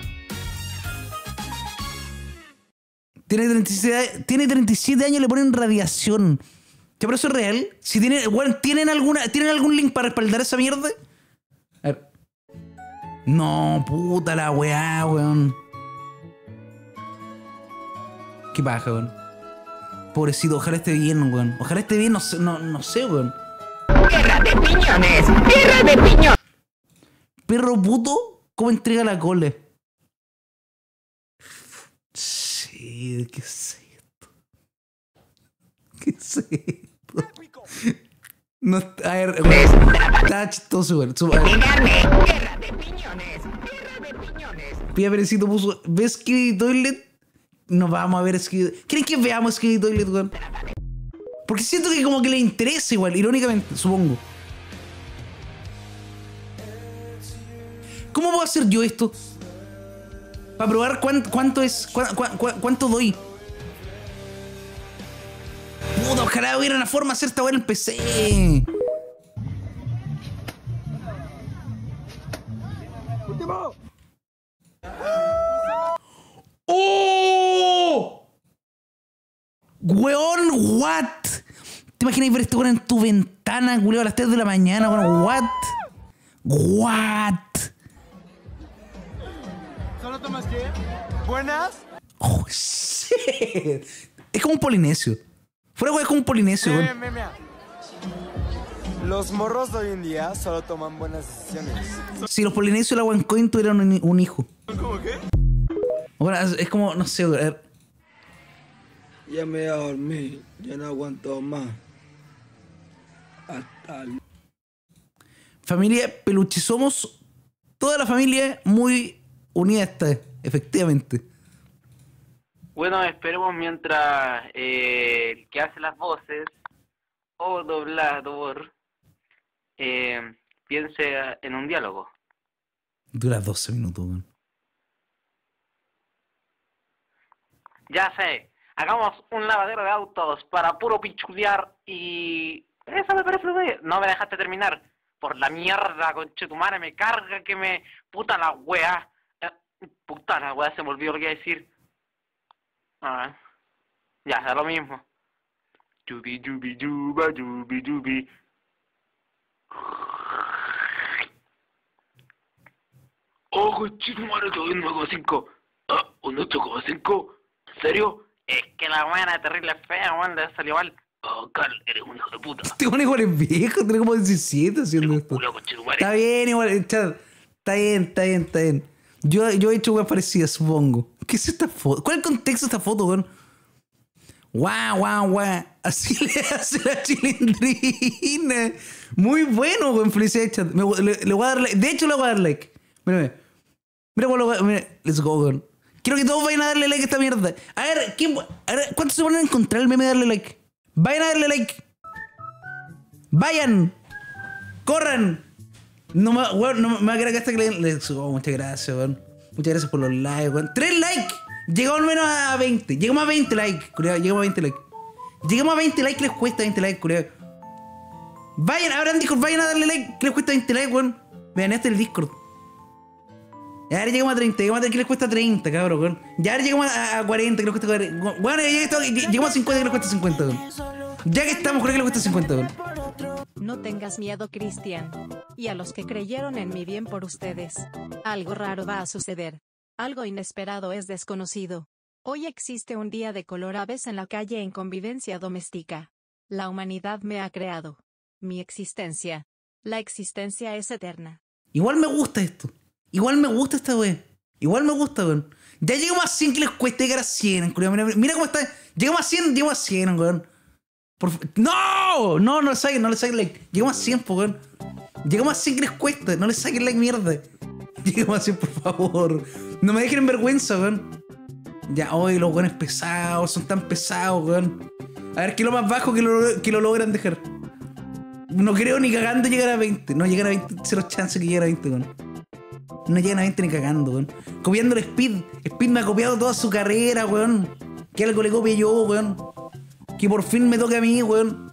Tiene treinta y siete, tiene treinta y siete años y le ponen radiación. ¿Ya pero eso es real? Si tiene, bueno, ¿tienen, alguna, ¿Tienen algún link para respaldar esa mierda? A ver. No, puta la weá, weón. Qué paja, weón. Pobrecito, ojalá esté bien, weón. Ojalá esté bien, no sé, no, no sé, weón. ¡Guerra de piñones! ¡Guerra de piñones! Perro puto, ¿cómo entrega la cola? Sí, ¿qué es esto? ¿Qué es esto? No, a ver, weón. Está chistoso, weón. ¡Guerra de piñones! ¡Guerra de piñones! Pía Perecito puso, ¿ves Skibidi Toilet? Nos vamos a ver Skibidi. ¿Creen que veamos Skibidi Toilet, weón? Porque siento que como que le interesa igual, irónicamente, supongo. ¿Cómo puedo hacer yo esto? Para probar cuánto, cuánto es, cuánto, cuánto, cuánto doy. Puta, ojalá hubiera una forma de hacer esta weá en el P C. ¡Oh! Weón, what? ¿Te imaginas ver esto en tu ventana, culeo, a las tres de la mañana, weón? What? What? ¿Solo tomas qué? ¿Buenas? Oh, shit. Es como un polinesio. Fuera, weón, es como un polinesio, Mira, weón. mira, mira. Los morros de hoy en día solo toman buenas decisiones. Si los polinesios y la Wancoin tuvieran un, un hijo. ¿Cómo qué? Bueno, es, es como, no sé, a ver. Ya me voy a dormir, ya no aguanto más. Hasta luego. Familia Peluche, somos toda la familia muy unida está, efectivamente. Bueno, esperemos mientras eh, el que hace las voces o doblador eh, piense en un diálogo. Dura doce minutos, weón. Ya sé, hagamos un lavadero de autos para puro pichulear y... Eso me parece bien. No me dejaste terminar. Por la mierda, conchetumare, me carga que me... Puta la wea. Eh, puta la wea, se me olvidó lo que iba a decir. Ah, ya, es lo mismo. Yubi, yubi, yuba, yubi, yubi. Oh, conchetumare, todavía no me hago cinco. Ah, ¿Un ocho coma cinco? ¿En serio? Es que la buena es terrible fea, weón, le salió mal. Oh, Carl, eres un hijo de puta. Este weón igual es viejo, tiene como diecisiete haciendo esto. Está bien, igual, chat. Está bien, está bien, está bien. Yo, yo he hecho weas parecidas, supongo. ¿Qué es esta foto? ¿Cuál es el contexto de esta foto, weón? Guau, guau, guau. Así le hace la chilindrina. Muy bueno, weón. Felicidades, chat. Me, le, le voy a dar like. De hecho, le voy a dar like. Mira, mira, mira, mira. Let's go, weón. Quiero que todos vayan a darle like a esta mierda. A ver, ¿quién, a ver ¿cuántos se van a encontrar el meme de darle like? Vayan a darle like. Vayan. Corran. No me, weón, no me va a quedar hasta que le den. Let's go. Muchas gracias, weón. Muchas gracias por los likes, weón. ¡Tres likes! Llegamos al menos a veinte. Llegamos a veinte likes, culiao. Llegamos a veinte likes. Llegamos a veinte likes, les cuesta veinte likes, culiao. Vayan, abran Discord, vayan a darle like. ¿Qué les cuesta veinte likes, weón? Vean, este es el Discord. Ya ahora llegamos a treinta, llegamos a treinta, que les cuesta treinta, cabrón, weón. Ya ahora llegamos a, a cuarenta, que les cuesta cuarenta. Bueno, ya estamos, llegamos a cincuenta, que les cuesta cincuenta, weón. Ya que estamos, creo que les cuesta cincuenta, weón. No tengas miedo, Cristian. Y a los que creyeron en mi bien por ustedes. Algo raro va a suceder. Algo inesperado es desconocido. Hoy existe un día de color aves en la calle en convivencia doméstica. La humanidad me ha creado. Mi existencia. La existencia es eterna. Igual me gusta esto. Igual me gusta esta weón. Igual me gusta, weón. Ya llegamos a cien, que les cuesta llegar a cien, culiao. Mira, mira cómo está. Llegamos a cien, llegamos a cien, weón. Por... No, no, no le saquen, no le saquen like. Llegamos a cien, po, weón. Llegamos a cien, que les cuesta. No le saquen like, mierda. Llegamos a cien, por favor. No me dejen en vergüenza, weón. Ya, hoy los weones pesados, son tan pesados, weón. A ver, ¿qué es lo más bajo que lo, que lo logran dejar? No creo ni cagando llegar a veinte. No llegar a veinte, cero chance que lleguen a veinte, weón. No llegan a veinte ni cagando, weón. Copiando el Speed. Speed me ha copiado toda su carrera, weón. Que algo le copie yo, weón. Que por fin me toque a mí, weón.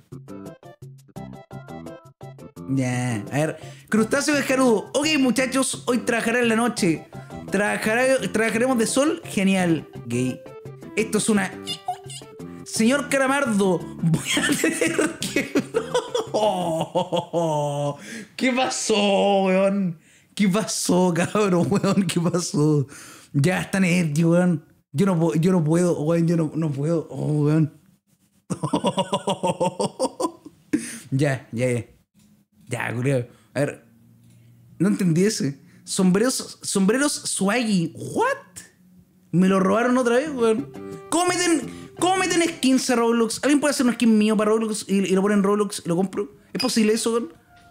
Ya, a ver. Crustáceo de Jarudo. Ok, muchachos, hoy trabajaré en la noche. Trabajaré, trabajaremos de sol. Genial. Gay. Esto es una... Señor Caramardo, voy a tener que... Oh, ¿qué pasó, weón? ¿Qué pasó, cabrón, weón? ¿Qué pasó? Ya está Neddy, weón. Yo no, yo no puedo, weón. Yo no, no puedo. Oh, weón. Ya, ya, ya. Ya, culiao. A ver. No entendí ese. Sombreros, sombreros Swaggy. ¿What? Me lo robaron otra vez, weón. ¿Cómo meten, cómo meten skins a Roblox? ¿Alguien puede hacer un skin mío para Roblox y, y lo pone en Roblox y lo compro? ¿Es posible eso, weón?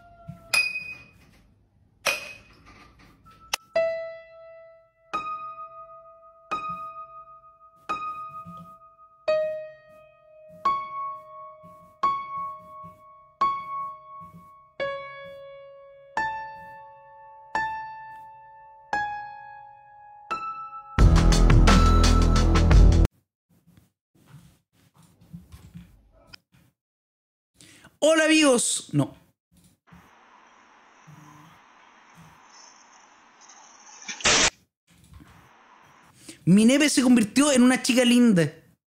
Hola amigos. No. Mi neve se convirtió en una chica linda.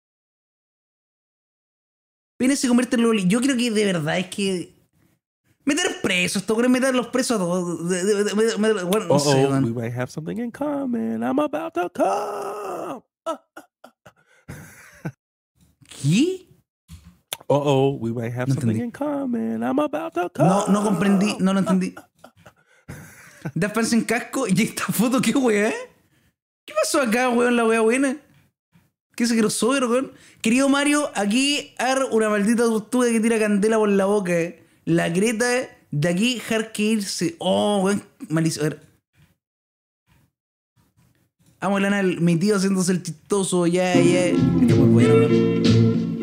Pene se convierte en Loli. Yo creo que de verdad es que... Meter presos, esto creo meter los presos a todos. De, de, de, de, de, bueno, no Uh sé, oh, man. we might have something in common. I'm about to come. ¿Qué? Uh oh, we might have No something entendí. in common. I'm about to come. No, no comprendí, no lo entendí. Daft Punk en casco y esta foto, ¿qué weá? ¿Qué pasó acá, weón, la weá buena? ¿Qué se crossover, weón? Querido Mario, aquí ar una maldita tortuga que tira candela por la boca. eh. La Greta de aquí, har que irse. Oh, weón, malísimo. A ver. Vamos, Lana, mi tío haciéndose el chistoso, ya, ya. Esto es muy bueno, weón.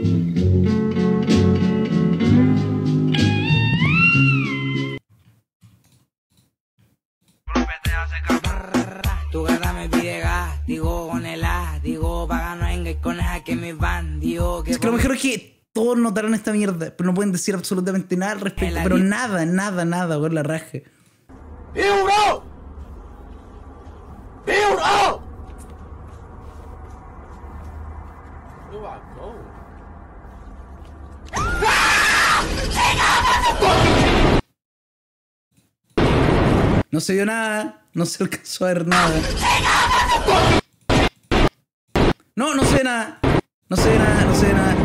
Tu gata me pide gas, digo con el as, digo paga no venga con esa que me van, digo que... Es que lo mejor es que todos notaron esta mierda, pero no pueden decir absolutamente nada al respecto. Pero nada, nada, nada, weón, la raje. ¡Build up! ¡Build up! No se vio nada, no se alcanzó a ver nada. No, no se ve nada. No se ve nada, no se ve nada.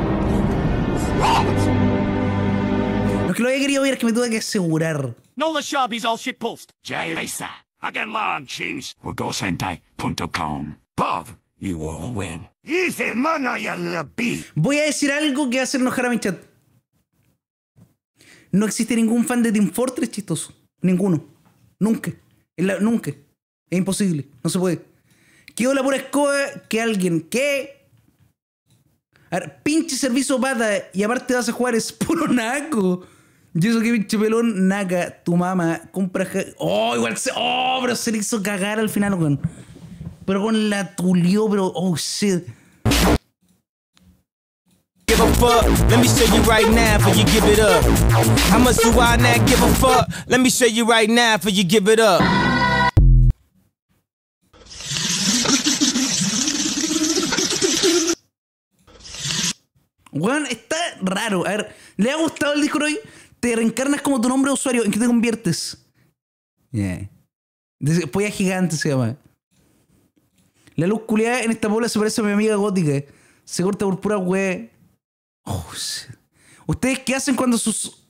Lo que lo había querido ver es que me tuve que asegurar. No, the Sharpies all shit post. Jay Lisa. I get launchings. We'll go sentai punto com. Bob, you all win. Dice mano y a la pi. Voy a decir algo que va a hacer enojar a mi chat. No existe ningún fan de Team Fortress chistoso. Ninguno. Nunca. En la- nunca. Es imposible. No se puede. Quedó la pura escoba que alguien que... A ver, pinche servicio pata y aparte vas a jugar es puro naco. Y eso que pinche pelón, naca, tu mamá, compra... ja- Oh, igual se... Oh, pero se le hizo cagar al final, weón. Pero con la tulió, pero... Oh, shit. Give a fuck, let me show you right now for you give it up. How much do I not give a fuck? Let me show you right now for you give it up. Weón, está raro. A ver, ¿le ha gustado el Discord hoy? Te reencarnas como tu nombre de usuario. ¿En qué te conviertes? Yeah. Dice, Polla gigante se llama. La luz culiada en esta bola se parece a mi amiga gótica. Se corta por pura wea. Oh, shit. ¿Ustedes qué hacen cuando sus...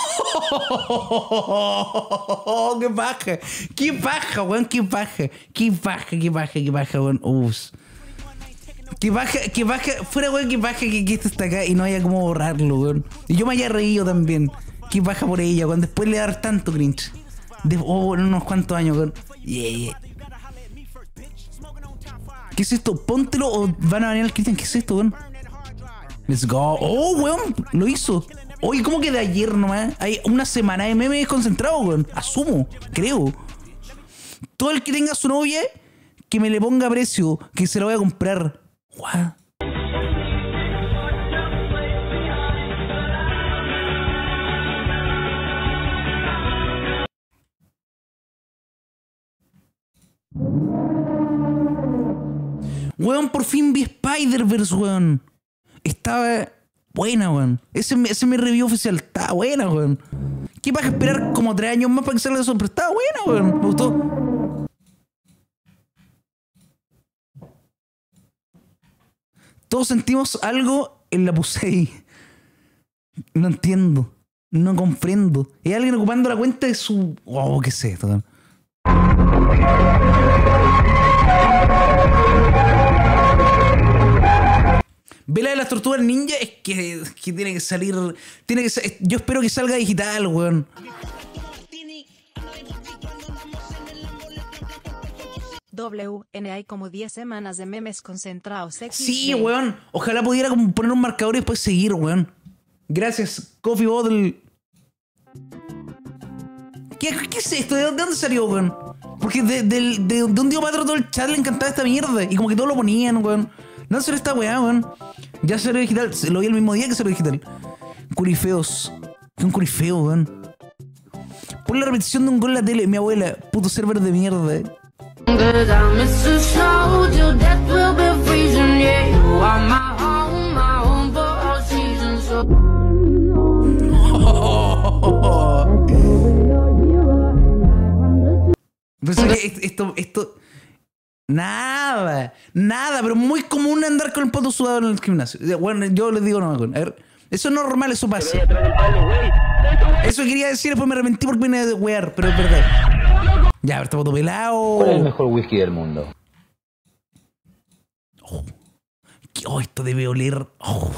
Oh, ¡qué paja! ¡Qué paja, weón! ¡Qué paja! ¡Qué paja, qué paja, qué paja, weón! Uf. ¡Qué paja, qué paja! Fuera, weón, qué paja que, que esto está acá y no haya cómo borrarlo, weón. Y yo me haya reído también. ¡Qué paja por ella, weón! Después le dar tanto cringe. De, oh, en unos cuantos años, weón. Yeah, yeah. ¿Qué es esto? Póntelo o van a venir al Cristian. ¿Qué es esto, weón? Let's go. Oh, weón, lo hizo. Oye, ¿cómo que de ayer nomás? Hay una semana de memes concentrados, weón. Asumo, creo. Todo el que tenga su novia, que me le ponga precio, que se lo voy a comprar. What? Weón, por fin vi Spider-Verse, weón. Estaba buena, weón. Ese, ese es mi review oficial. Estaba buena, weón. ¿Qué pasa esperar como tres años más para que salga eso? Pero estaba buena, weón. Me gustó. Todos sentimos algo en la Pusey. No entiendo. No comprendo. ¿Es alguien ocupando la cuenta de su... Oh, qué sé esto, weón. Vela de las tortugas ninja es que, que tiene que salir. Tiene que sa- Yo espero que salga digital, weón. W N hay como diez semanas de memes concentrados. X D. Sí, weón. Ojalá pudiera como poner un marcador y después seguir, weón. Gracias, Coffee Bottle. ¿Qué, qué es esto? ¿De dónde salió, weón? Porque de, de, de, de un día para otro todo el chat le encantaba esta mierda. Y como que todos lo ponían, weón. No se esta weá, weón. Ya Cero Digital, se lo vi el mismo día que Cero Digital. Curifeos. ¿Qué un curifeo, weón? Pon la repetición de un gol en la tele, mi abuela. Puto server de mierda. Pensé que esto, esto, esto... Nada, nada, pero muy común andar con el poto sudado en el gimnasio. Bueno, yo les digo no, weón. A ver, eso es normal, eso pasa. Eso quería decir, después me arrepentí porque vine de wear, pero es verdad. Ya, a ver, está poto pelado. ¿Cuál es el mejor whisky del mundo? Oh, oh, esto debe oler. Oh.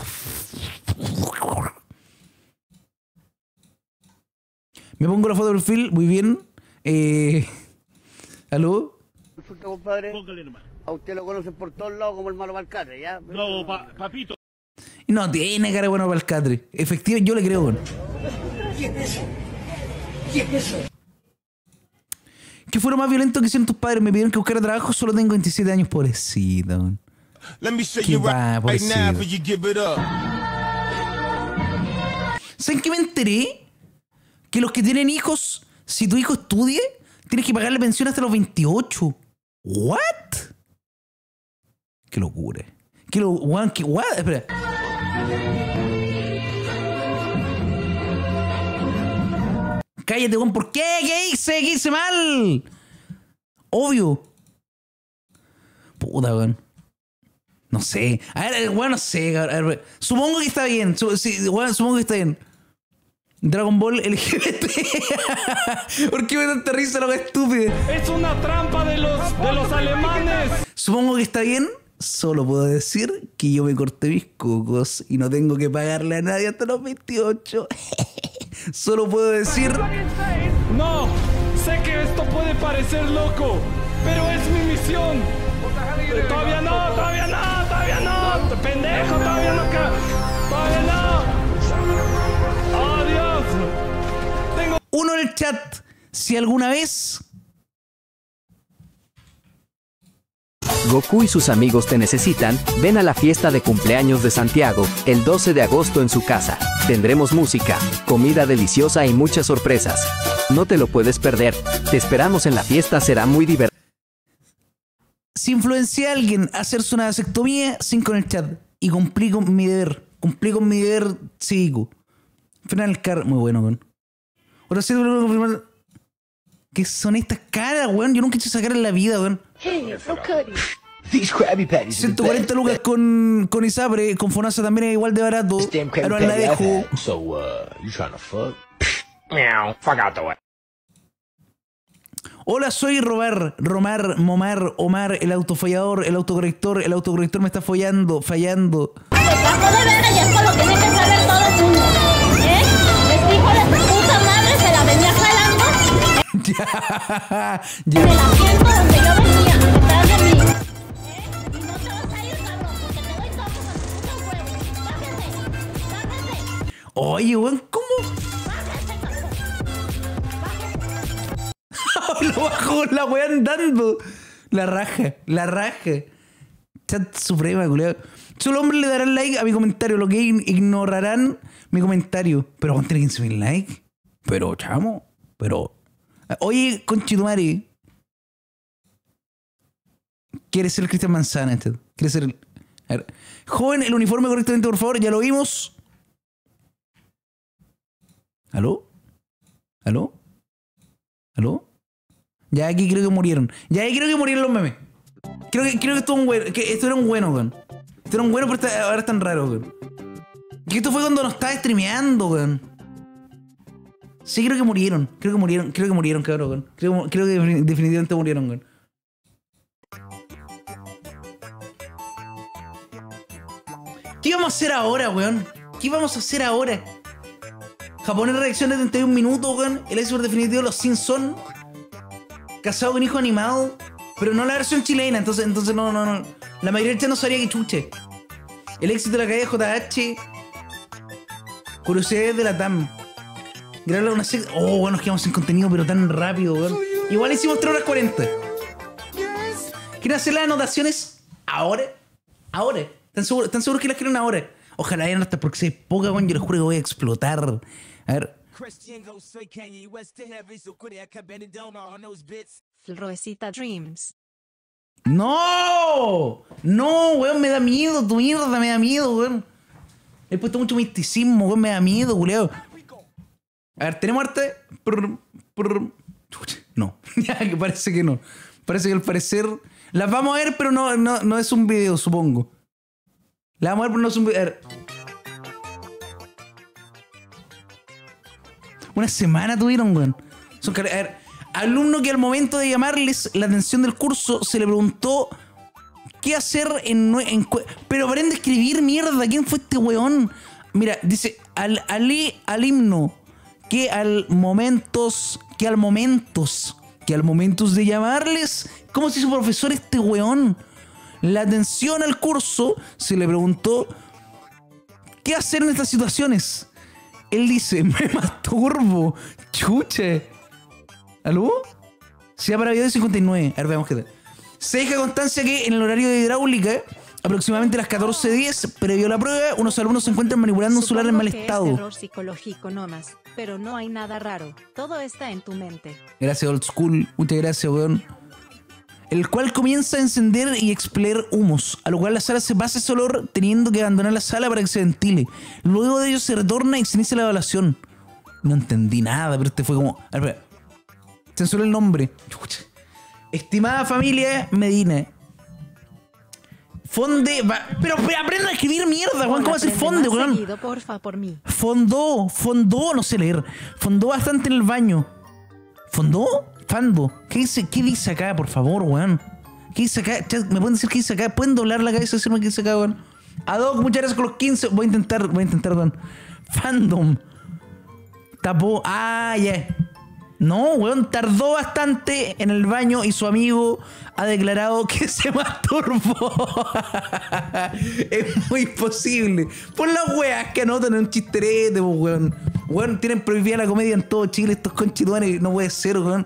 Me pongo la foto de perfil, muy bien. Eh... ¿Aló? Resulta, compadre, a usted lo conocen por todos lados como el malo Balcatre, ¿ya? No, pa papito. No tiene cara de bueno para el catre. Efectivo, yo le creo, bueno. ¿Quién es eso? ¿Quién es eso? ¿Qué fue lo más violento que hicieron tus padres? Me pidieron que buscara trabajo, solo tengo veintisiete años, pobrecita, man. Let me show Qué you va, right, right now pobrecita. for you give it up. ¿Saben qué me enteré? Que los que tienen hijos, si tu hijo estudie, tienes que pagarle pensión hasta los veintiocho. ¿What? Qué locura. Qué lo... Juan, qué... What? Espera. Cállate, Juan. ¿Por qué? ¿Qué hice? ¿Qué hice mal? Obvio. Puta, weón. No sé. A ver, weón, no sé. A ver, supongo que está bien. Su, sí, weón, supongo que está bien. Dragon Ball L G B T. ¿Por qué me da tanta risa lo que estúpido? Es una trampa de los, de los alemanes. Supongo que está bien. Solo puedo decir que yo me corté mis cocos y no tengo que pagarle a nadie hasta los veintiocho. Solo puedo decir... No, sé que esto puede parecer loco, pero es mi misión. Todavía no, todavía no, todavía no. Pendejo, todavía no. Todavía no. Oh, Dios. Tengo... Uno en el chat, si alguna vez... Goku y sus amigos te necesitan, ven a la fiesta de cumpleaños de Santiago, el doce de agosto en su casa. Tendremos música, comida deliciosa y muchas sorpresas. No te lo puedes perder. Te esperamos en la fiesta, será muy divertido. Si influencié a alguien a hacerse una vasectomía, cinco en el chat. Y cumplí con mi deber. Cumplí con mi deber cívico. Final car... Muy bueno, weón. Ahora sí, ¿qué son estas caras, weón? Yo nunca he hecho esa cara en la vida, weón. Hey, so cutty. These Krabby Patties. ciento cuarenta lucas con, con Isapre, con Fonasa también es igual de barato. Pero la dejo. So, uh, you trying to fuck? Meow, fuck out the way. Hola, soy Robar, Romar, Momar, Omar, el autofollador, el autocorrector, el autocorrector me está follando, fallando. De verga y esto lo tiene que saber todo el mundo. ¿Eh? Este hijo de su puta madre se la venía jalando. ya, En ya. el asiento donde yo venía, detrás de mí. ¿Eh? Y no te vas a ir, cabrón, porque te doy toques a tus putos huevos. Bájese, bájese. Oye, weón, ¿cómo? Lo bajo la weá andando. La raja, la raja. Chat suprema, culiao. Solo hombres le darán like a mi comentario, lo que ignorarán mi comentario. Pero aún tiene quince mil likes. Pero, chamo, pero... Oye, conchetumare. ¿Quieres ser el Cristian Manzana? Este? ¿Quieres ser el...? A ver. Joven, el uniforme correctamente, por favor. Ya lo vimos. ¿Aló? ¿Aló? ¿Aló? Ya aquí creo que murieron. Ya aquí creo que murieron los memes. Creo que, creo que esto, un bueno, que esto era un bueno, weón. Esto era un bueno, pero está, ahora es tan raro, weón. Y esto fue cuando nos estaba streameando, weón. Sí, creo que murieron. Creo que murieron. Creo que murieron, cabrón, weón. Creo, creo que definitivamente murieron, weón. ¿Qué vamos a hacer ahora, weón? ¿Qué vamos a hacer ahora? Japonés reacción de treinta y un minutos, weón. El éxito definitivo, los Simpsons. Casado con hijo animado. Pero no la versión chilena, entonces, entonces no, no, no. La mayoría del chat no sabría que chuche. El éxito de la caída de J H. Curiosidades de la T A M. Grabarle una serie. Oh, bueno, nos quedamos sin contenido, pero tan rápido, weón. Igual hicimos tres horas cuarenta. ¿Quieren hacer las anotaciones ahora? Ahora. ¿Están seguros, ¿están seguros que las quieren ahora? Ojalá hayan hasta porque si poca, weón, yo les juro que voy a explotar. A ver. Florecita Dreams. ¡No! ¡No, weón! Me da miedo, tu mierda, me da miedo, weón. He puesto mucho misticismo, weón, me da miedo, culiao. A ver, ¿tenemos arte? Prr, prr. No, ya que parece que no. Parece que al parecer... Las vamos a ver, pero no, no, no es un video, supongo. Las vamos a ver, pero no es un video. A ver. Una semana tuvieron, weón. Son car... A ver, alumno que al momento de llamarles la atención del curso se le preguntó qué hacer en... en... Pero aprende a escribir, mierda. ¿Quién fue este weón? Mira, dice, al, al, al himno que al momentos, que al momentos, que al momentos de llamarles, ¿cómo se hizo profesor este weón? La atención al curso se le preguntó ¿qué hacer en estas situaciones? Él dice, me masturbo, chuche. ¿Aló? Se va para video cincuenta y nueve. A ver, veamos qué tal. Se deja constancia que en el horario de hidráulica, aproximadamente a las catorce diez, previo a la prueba, unos alumnos se encuentran manipulando un celular en mal estado. Es error psicológico nomás, pero no hay nada raro. Todo está en tu mente. Gracias, Old School. Muchas gracias, weón. El cual comienza a encender y expeler humos, a lo cual la sala se pasa ese olor, teniendo que abandonar la sala para que se ventile. Luego de ello se retorna y se inicia la evaluación. No entendí nada, pero este fue como... A ver, censuré el nombre. Estimada familia Medina, Fonde, va, pero, pero aprenda a escribir mierda, weón. ¿Cómo va a ser fonde, weón? Seguido, porfa, por mí. Fondó, fondó, no sé leer. Fondó bastante en el baño. ¿Fondó? Fando. ¿Qué dice, qué dice acá, por favor, weón? ¿Qué dice acá? Chat, ¿me pueden decir qué dice acá? ¿Pueden doblar la cabeza y decirme qué dice acá, weón? Adoc, muchas gracias con los quince. Voy a intentar, voy a intentar, weón. Fandom. Tapó. Ah, ya. Yeah. No, weón, tardó bastante en el baño y su amigo ha declarado que se masturbó. Es muy posible. Por las weas que anotan en un chisterete, weón. Weón, tienen prohibida la comedia en todo Chile. Estos conchituanes, no puede ser, weón.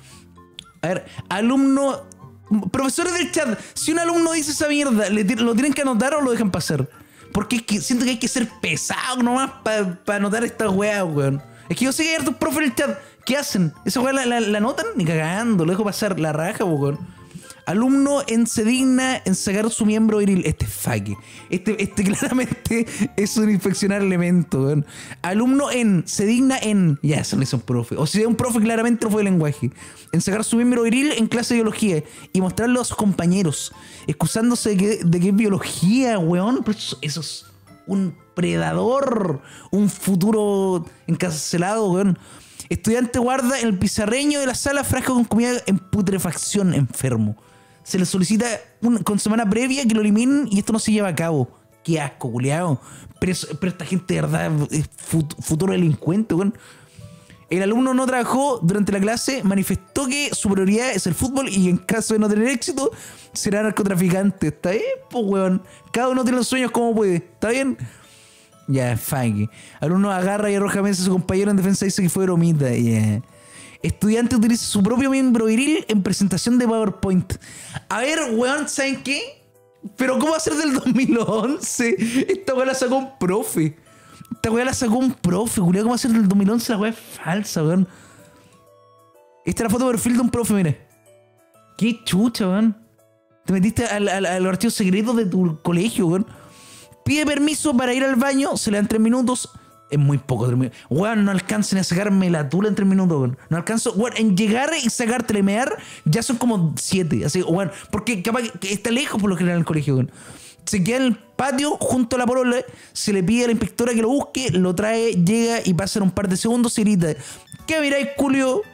A ver, alumno... Profesores del chat, si un alumno dice esa mierda, ¿le ¿lo tienen que anotar o lo dejan pasar? Porque es que siento que hay que ser pesado nomás para pa anotar estas weas, weón. Es que yo sé que hay hartos profes en el chat. ¿Qué hacen? ¿Esa weá la, la, la notan? Ni cagando, lo dejo pasar. La raja, weón. Alumno en se digna en sacar su miembro viril. Este es faque. Este, este claramente es un infeccionar elemento, weón. Alumno en se digna en. Ya, eso no es un profe. O sea, un profe claramente no fue de lenguaje. En sacar su miembro viril en clase de biología y mostrarlo a sus compañeros. Excusándose de que, de que es biología, weón. Pero eso, eso es un predador. Un futuro encarcelado, weón. Estudiante guarda en el pizarreño de la sala frasco con comida en putrefacción, enfermo. Se le solicita un, con semana previa que lo eliminen y esto no se lleva a cabo. Qué asco, culiao. Pero, pero esta gente de verdad es fut, futuro delincuente, weón. El alumno no trabajó durante la clase, manifestó que su prioridad es el fútbol y en caso de no tener éxito, será narcotraficante. ¿Está bien? Pues, weón. Cada uno tiene los sueños como puede. ¿Está bien? Ya, fine. Alumno agarra y arroja a mesa a su compañero en defensa y dice que fue bromita. Yeah. Estudiante utiliza su propio miembro viril en presentación de PowerPoint. A ver, weón, ¿saben qué? Pero ¿cómo va a ser del dos mil once? Esta weá la sacó un profe. Esta weá la sacó un profe, culiao. ¿Cómo va a ser del dos mil once? La weá es falsa, weón. Esta es la foto de perfil de un profe, mira. Qué chucha, weón. Te metiste al, al, a los archivos secretos de tu colegio, weón. Pide permiso para ir al baño, se le dan tres minutos. Es muy poco. Weón, no alcancen a sacarme la tula en tres minutos, weón. No alcanzo, weón, en llegar y sacarte y mear ya son como siete. Así, weón, porque capaz que está lejos por lo general el colegio, weón. Se queda en el patio junto a la polola, se le pide a la inspectora que lo busque, lo trae, llega y pasan un par de segundos y grita: ¿qué miráis, culio?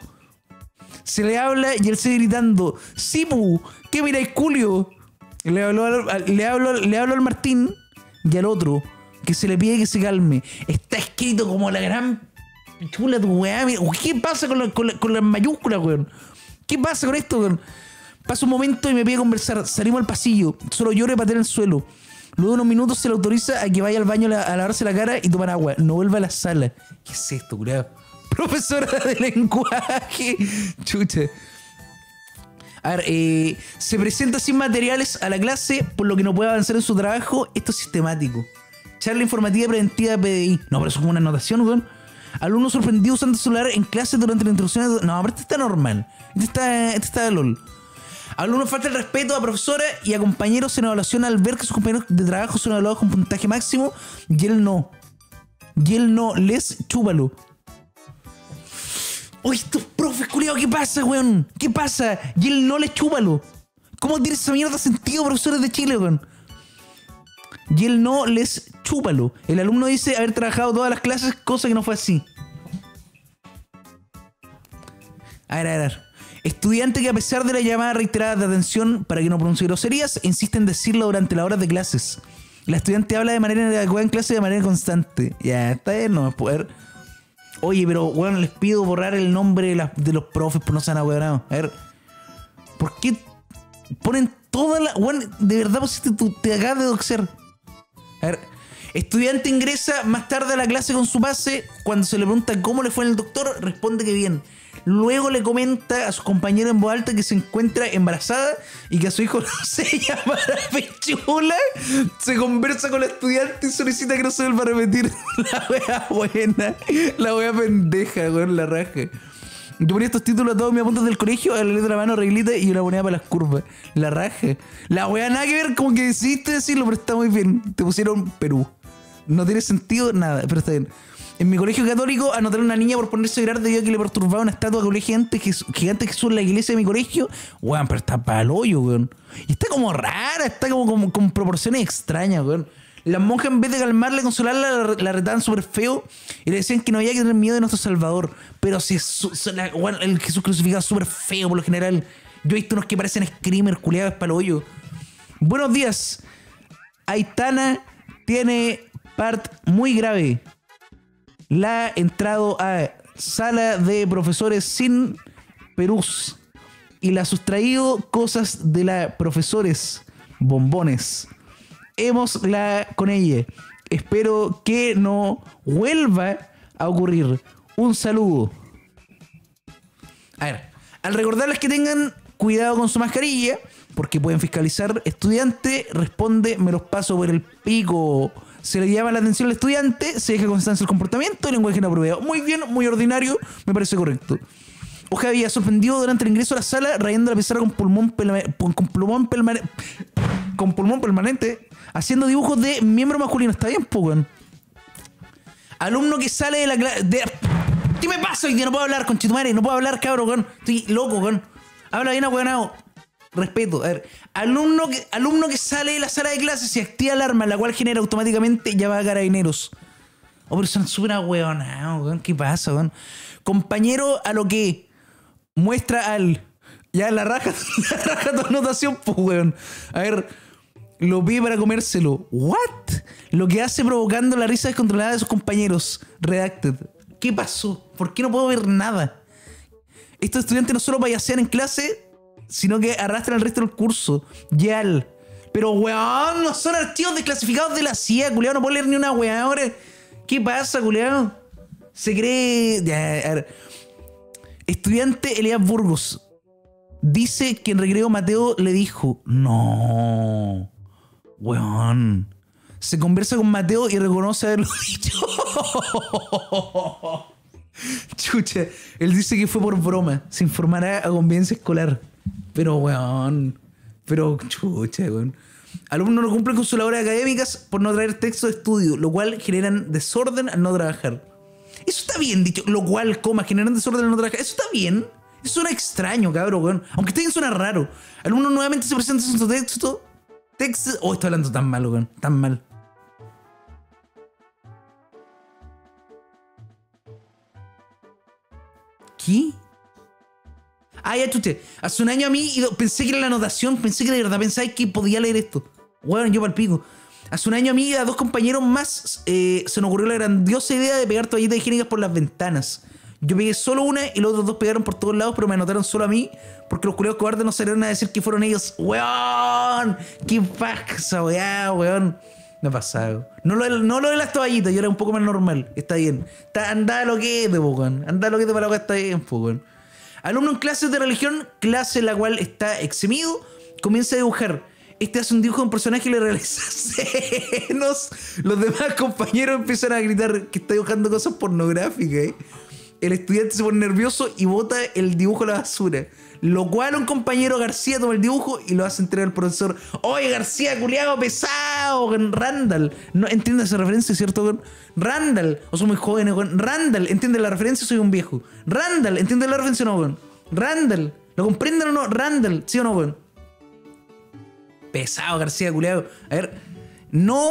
Se le habla y él sigue gritando: sí, pu, ¿qué miráis, culio? Le hablo, al, le, hablo, le hablo al Martín y al otro, que se le pide que se calme. Está escrito como la gran chula tu weá. ¿Qué pasa con, la, con, la, con las mayúsculas, weón? ¿Qué pasa con esto, weón? Pasa un momento y me pide conversar. Salimos al pasillo. Solo lloro y pateo en el suelo. Luego de unos minutos se le autoriza a que vaya al baño a, la, a lavarse la cara y tomar agua. No vuelva a la sala. ¿Qué es esto, culiao? Profesora de lenguaje. Chucha. A ver, eh, se presenta sin materiales a la clase, por lo que no puede avanzar en su trabajo. Esto es sistemático. Charla informativa preventiva de P D I. No, pero eso es como una anotación, weón. Alumno sorprendido usando el celular en clase durante la introducción de... No, pero este está normal. Este está, este está LOL. Alumno falta el respeto a profesora y a compañeros en evaluación al ver que sus compañeros de trabajo son evaluados con puntaje máximo y él no. Y él no. Les chúpalo. Oye, estos profes, culiados, ¿qué pasa, weón? ¿Qué pasa? Y él no le chúpalo. ¿Cómo tiene esa mierda sentido, profesores de Chile, weón? Y él no les chúpalo. El alumno dice haber trabajado todas las clases, cosa que no fue así. A ver, a ver, a ver. Estudiante que a pesar de la llamada reiterada de atención para que no pronuncie groserías, insiste en decirlo durante las horas de clases. La estudiante habla de manera adecuada en clase de manera constante. Ya, está bien, no va a poder... Oye, pero, weón, bueno, les pido borrar el nombre de, la, de los profes, pues no sean ahueonados. A ver, ¿por qué ponen toda la... Weón, bueno, de verdad pusiste tu... Te acabas de doxer. A ver, estudiante ingresa más tarde a la clase con su pase. Cuando se le pregunta cómo le fue en el doctor, responde que bien. Luego le comenta a su compañero en voz alta que se encuentra embarazada y que a su hijo no se llama Pichula. Se conversa con la estudiante y solicita que no se vuelva a repetir. La wea buena, la wea pendeja, weón, la raja. Yo ponía estos títulos a todos mis apuntes del colegio, a la letra de mano, reglita y una moneda para las curvas. La raja. La wea nada que ver, como que decidiste decirlo, pero está muy bien. Te pusieron Perú. No tiene sentido nada, pero está bien. En mi colegio católico anotaron a una niña por ponerse a llorar debido a que le perturbaba una estatua de gigante, gigante Jesús en la iglesia de mi colegio. Weón, pero está para el hoyo, weón. Y está como rara, está como, como con proporciones extrañas, weón. Las monjas, en vez de calmarla y consolarla, la, la retaban súper feo y le decían que no había que tener miedo de nuestro Salvador. Pero si es, la, weón, el Jesús crucificado es súper feo por lo general. Yo he visto unos que parecen screamers culiados para el hoyo. Buenos días. Aitana tiene part muy grave. La ha entrado a sala de profesores sin perús y la ha sustraído cosas de la profesores, bombones. Hemos la con ella. Espero que no vuelva a ocurrir. Un saludo. A ver, al recordarles que tengan cuidado con su mascarilla, porque pueden fiscalizar. Estudiante responde, me los paso por el pico. Se le llama la atención al estudiante, se deja constancia el comportamiento, el lenguaje inapropiado. Muy bien, muy ordinario, me parece correcto. Hoja había sorprendido durante el ingreso a la sala, rayando la pizarra con pulmón, con pulmón, con pulmón permanente, haciendo dibujos de miembro masculino. Está bien, pues, weón. Alumno que sale de la clase. De... ¿Qué me pasa hoy día? No puedo hablar, conchetumare, no puedo hablar, cabrón, weón. Estoy loco, weón. Habla bien, weón. Respeto. A ver, alumno que, alumno que sale de la sala de clases y activa alarma, la cual genera automáticamente llama a carabineros. Oh, pero son súper ahueonados, weón. ¿Qué pasa, weón? Compañero a lo que muestra al... Ya, la raja, la raja tu anotación, pues, weón. A ver, lo pide para comérselo. ¿What? Lo que hace provocando la risa descontrolada de sus compañeros. Redacted. ¿Qué pasó? ¿Por qué no puedo ver nada? Estos estudiantes no solo payasean en clase, sino que arrastran el resto del curso. Yal. Pero, weón, no son archivos desclasificados de la C I A, culiao. No puedo leer ni una weá ahora. ¿Qué pasa, culiao? Se cree... Ya, a ver. Estudiante Elías Burgos dice que en recreo Mateo le dijo... No. Weón. Se conversa con Mateo y reconoce haberlo dicho. Chucha. Él dice que fue por broma. Se informará a conveniencia escolar. Pero, weón. Pero, chucha, weón. Alumnos no cumplen con sus labores académicas por no traer texto de estudio, lo cual generan desorden al no trabajar. Eso está bien dicho. Lo cual, coma, generan desorden al no trabajar. Eso está bien. Eso suena extraño, cabrón, weón. Aunque está bien, suena raro. Alumnos nuevamente se presentan en su texto. Texto. Oh, estoy hablando tan mal, weón. Tan mal. ¿Qué? Ah, ya, chuche. Hace un año a mí pensé que era la anotación, pensé que de verdad pensaba que podía leer esto. Bueno, yo palpico. Hace un año a mí y a dos compañeros más eh, se nos ocurrió la grandiosa idea de pegar toallitas higiénicas por las ventanas. Yo pegué solo una y los otros dos pegaron por todos lados, pero me anotaron solo a mí porque los culiados cobardes no salieron a decir que fueron ellos. ¡Weón! ¡Qué pasa, weá, weón! Me ha pasado. No lo, de, no lo de las toallitas, yo era un poco más normal. Está bien. Está, anda lo que es de weón. Anda lo que es de para lo que está bien, weón. Alumno en clases de religión, clase en la cual está eximido, comienza a dibujar. Este hace un dibujo de un personaje y le realiza senos. Los demás compañeros empiezan a gritar que está dibujando cosas pornográficas. ¿eh? El estudiante se pone nervioso y bota el dibujo a la basura. Lo cual un compañero García toma el dibujo y lo hace entregar al profesor. Oye, García, culiado, pesado, Randall. No entiende esa referencia, ¿cierto? Randall, o son muy jóvenes, Randall, ¿entiende la referencia? Soy un viejo. Randall, ¿entiende la referencia o no, weón? Randall, ¿lo comprenden o no? Randall, ¿sí o no, weón? Pesado, García, culiado. A ver, no.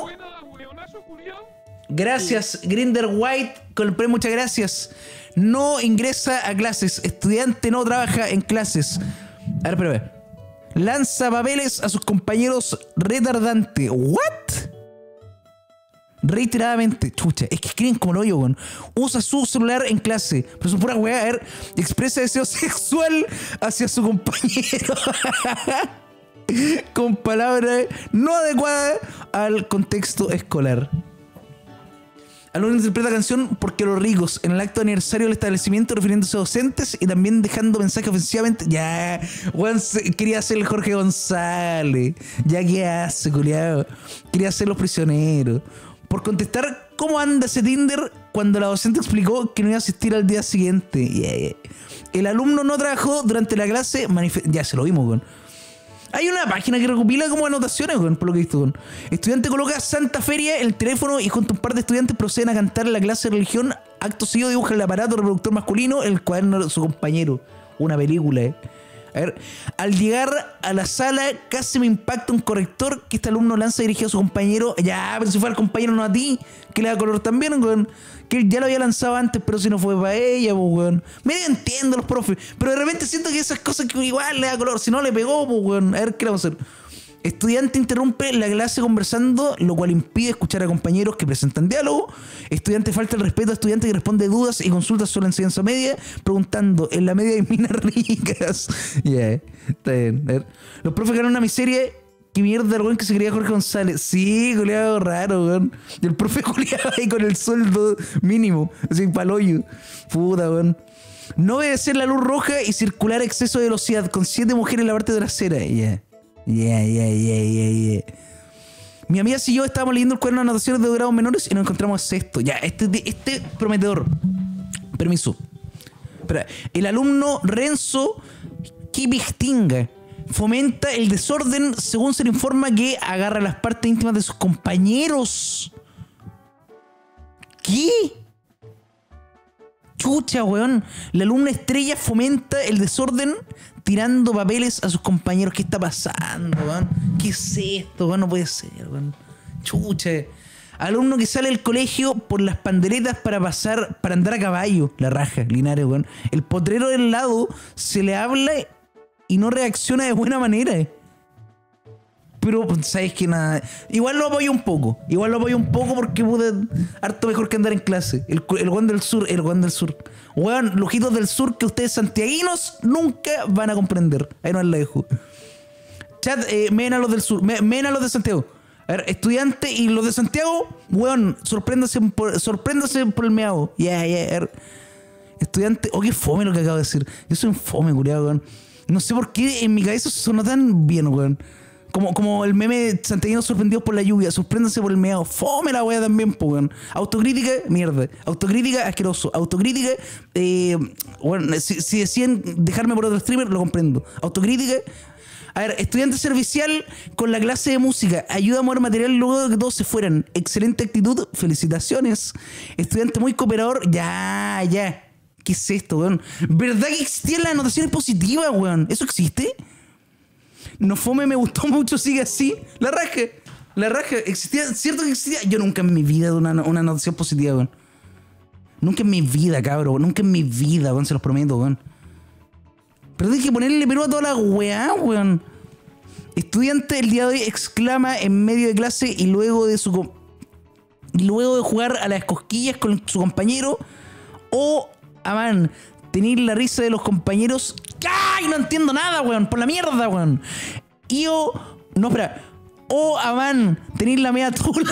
Gracias, Grinder White, con el premio, muchas gracias. No ingresa a clases. Estudiante no trabaja en clases. A ver, pero a ver. Lanza papeles a sus compañeros retardante. ¿What? Reiteradamente. Chucha, es que escriben como lo hoyo, weón. Usa su celular en clase. Pero son pura weá. A ver, expresa deseo sexual hacia su compañero. Con palabras no adecuadas al contexto escolar. Alumno interpreta canción porque los ricos en el acto de aniversario del establecimiento refiriéndose a docentes y también dejando mensajes ofensivamente. Ya, Juan quería ser el Jorge González. Ya, ¿qué hace, culiado? Quería ser los prisioneros. Por contestar cómo anda ese Tinder cuando la docente explicó que no iba a asistir al día siguiente. Yeah. El alumno no trabajó durante la clase. Ya se lo vimos, weón. Hay una página que recopila como anotaciones, weón, por lo que he visto, weón. Estudiante coloca Santa Feria en el teléfono y junto a un par de estudiantes proceden a cantar en la clase de religión Acto seguido dibuja el aparato reproductor masculino, el cuaderno de su compañero. Una película, eh. A ver, al llegar a la sala casi me impacta un corrector que este alumno lanza dirigido a su compañero. Ya, pero si fue al compañero, no a ti, que le da color también, weón. Que él ya lo había lanzado antes, pero si no fue para ella, pues, weón. Medio entiendo los profes, pero de repente siento que esas cosas que igual le da color, si no le pegó, pues, weón. A ver, ¿qué le vamos a hacer? Estudiante interrumpe la clase conversando, lo cual impide escuchar a compañeros que presentan diálogo. Estudiante falta el respeto a estudiante que responde dudas y consultas sobre la enseñanza media, preguntando, ¿en la media hay minas ricas? Ya, yeah, está bien. A ver. Los profes ganaron una miseria. ¿Qué mierda el weón que se creía Jorge González? Sí, culiado raro, weón. Y el profe culiado ahí con el sueldo mínimo, así, paloyo. Puta, weón. No obedecer la luz roja y circular a exceso de velocidad con siete mujeres en la parte trasera. Ya. Yeah. Yeah, yeah, yeah, yeah, yeah. Mi amiga y yo estábamos leyendo el cuaderno de anotaciones de grados menores y nos encontramos esto. Ya, este, este prometedor. Permiso. Espera. El alumno Renzo Kibistinga fomenta el desorden según se le informa que agarra las partes íntimas de sus compañeros. ¿Qué? Chucha, weón. La alumna Estrella fomenta el desorden tirando papeles a sus compañeros. ¿Qué está pasando, weón? ¿Qué es esto, weón? No puede ser, weón. Chucha. Alumno que sale del colegio por las panderetas para pasar, para andar a caballo. La raja, Linares, weón. El potrero del lado se le habla y no reacciona de buena manera. Pero, ¿sabes qué? Nada. Igual lo apoyo un poco. Igual lo apoyo un poco porque pude harto mejor que andar en clase. El, el weón del sur, el weón del sur. Weón, lojitos del sur que ustedes santiaguinos nunca van a comprender. Ahí no la dejo. Chat, eh, men a los del sur, men, men a los de Santiago. A ver, estudiante y los de Santiago, weón, sorpréndase por, sorpréndase por el meado. Ya, yeah, ya, yeah. Estudiante, oh, qué fome lo que acabo de decir. Yo soy un fome, culiado, weón. No sé por qué en mi cabeza sonó tan bien, weón. Como, como el meme santiaguinos sorprendidos por la lluvia. Sorpréndanse por el meado. Fome la wea también, po, weón. Autocrítica, mierda. Autocrítica, asqueroso. Autocrítica, eh, bueno, si, si deciden dejarme por otro streamer, lo comprendo. Autocrítica. A ver, estudiante servicial con la clase de música. Ayuda a mover material luego de que todos se fueran. Excelente actitud. Felicitaciones. Estudiante muy cooperador. Ya, ya. ¿Qué es esto, weón? ¿Verdad que existían las anotaciones positivas, weón? ¿Eso existe? No fome, me gustó mucho, sigue así. La raja, la raja, existía, cierto que existía. Yo nunca en mi vida una, una anotación positiva, weón. Nunca en mi vida, cabrón. Nunca en mi vida, weón, se los prometo, weón. Pero hay que ponerle pero a toda la weá, weón. Estudiante el día de hoy exclama en medio de clase y luego de su y luego de jugar a las cosquillas con su compañero. O, aman, tener la risa de los compañeros. ¡Ay! No entiendo nada, weón. Por la mierda, weón. Y o... No, espera. O, aman, tener la media tula.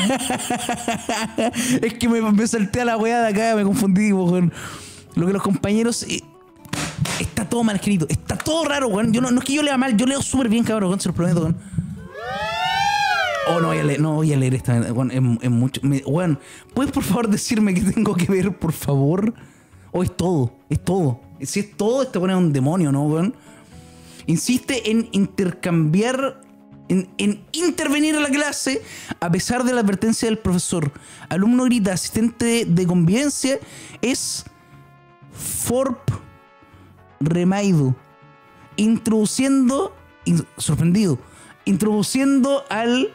Es que me, me salté a la weá de acá. Me confundí, weón. Lo que los compañeros... Eh, está todo mal escrito. Está todo raro, weón. Yo no, no es que yo lea mal. Yo leo súper bien, cabrón, weón. Se los prometo, weón. Oh, no voy a leer, no voy a leer esta. Weón, es, es mucho... Me, weón, ¿puedes por favor decirme qué tengo que ver, por favor? O es todo, es todo. Si es todo, este weón es un demonio, ¿no, weón? Insiste en intercambiar, en, en intervenir en la clase a pesar de la advertencia del profesor. Alumno grita, asistente de, de convivencia es Forp Remaido. Introduciendo, in, sorprendido, introduciendo al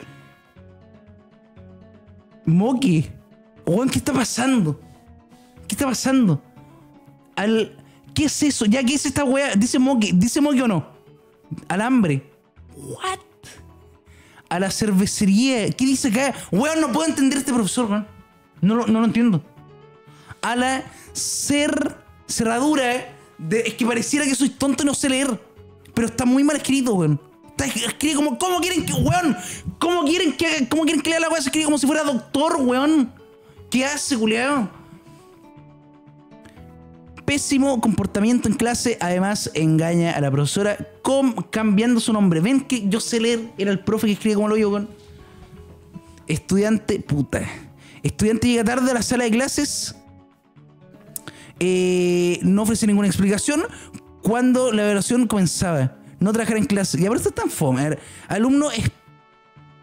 Moki. Weón, ¿qué está pasando? ¿Qué está pasando? Al... ¿Qué es eso? Ya, ¿qué es esta weá? Dice Moki, ¿dice Moki o no? Alambre. What? A la cervecería. ¿Qué dice acá? Weón, no puedo entender este profesor, weón. No, no, no lo entiendo. A la cer... cerradura de... Es que pareciera que soy tonto y no sé leer. Pero está muy mal escrito, weón. Está escrito como... ¿Cómo quieren que... Weón? ¿Cómo quieren que haga... ¿Cómo quieren que lea la weá? Se escribe como si fuera doctor, weón. ¿Qué hace, culiao? Pésimo comportamiento en clase. Además, engaña a la profesora com, cambiando su nombre. ¿Ven que yo sé leer? Era el profe que escribe como lo yo, con estudiante, puta. Estudiante llega tarde a la sala de clases. Eh, no ofrece ninguna explicación. Cuando la evaluación comenzaba. No trabajar en clase. Y ahora está tan fome. A ver, alumno es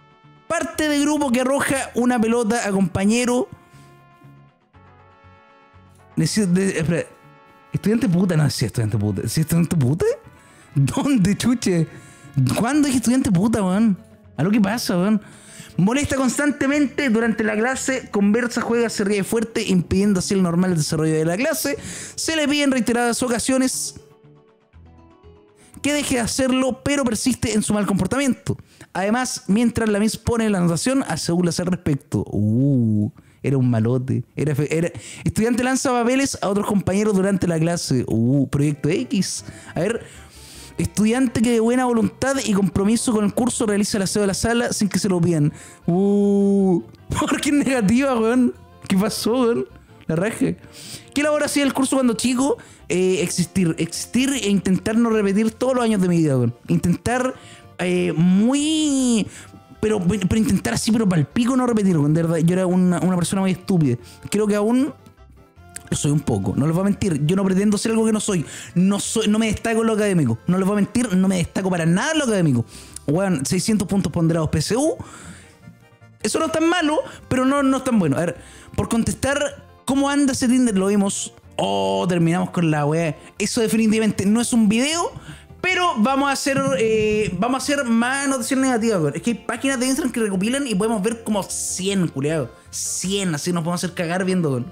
parte de grupo que arroja una pelota a compañero. Necesito... de- espera. Estudiante puta, no, sí, estudiante puta. ¿Sí, estudiante puta? ¿Dónde, chuche? ¿Cuándo dije estudiante puta, weón? ¿A lo que pasa, weón? Molesta constantemente durante la clase, conversa, juega, se ríe fuerte, impidiendo así el normal desarrollo de la clase. Se le pide en reiteradas ocasiones que deje de hacerlo, pero persiste en su mal comportamiento. Además, mientras la Miss pone la anotación, hace burlas al respecto. Uh, era un malote. Era, fe- era... Estudiante lanza papeles a otros compañeros durante la clase. Uh, Proyecto X. A ver, estudiante que de buena voluntad y compromiso con el curso realiza el aseo de la sala sin que se lo pidan. Uh, ¿por qué es negativa, weón? ¿Qué pasó, weón? La raje. ¿Qué labor hacía el curso cuando chico? Eh, existir. Existir e intentar no repetir todos los años de mi vida, weón. Intentar eh, muy... Pero, pero intentar así, pero para el pico no repetir, weón. De verdad, yo era una, una persona muy estúpida. Creo que aún... Lo soy un poco, no les voy a mentir. Yo no pretendo ser algo que no soy. No soy, no me destaco en lo académico. No les voy a mentir, no me destaco para nada en lo académico. Weón, seiscientos puntos ponderados P S U. Eso no es tan malo, pero no, no es tan bueno. A ver, por contestar, ¿cómo anda ese Tinder? Lo vimos. Oh, terminamos con la weá. Eso definitivamente no es un video, pero vamos a hacer eh, vamos a hacer más noticias negativas, weón. Es que hay páginas de Instagram que recopilan y podemos ver como cien, culiados. cien, así nos podemos hacer cagar viendo, weón.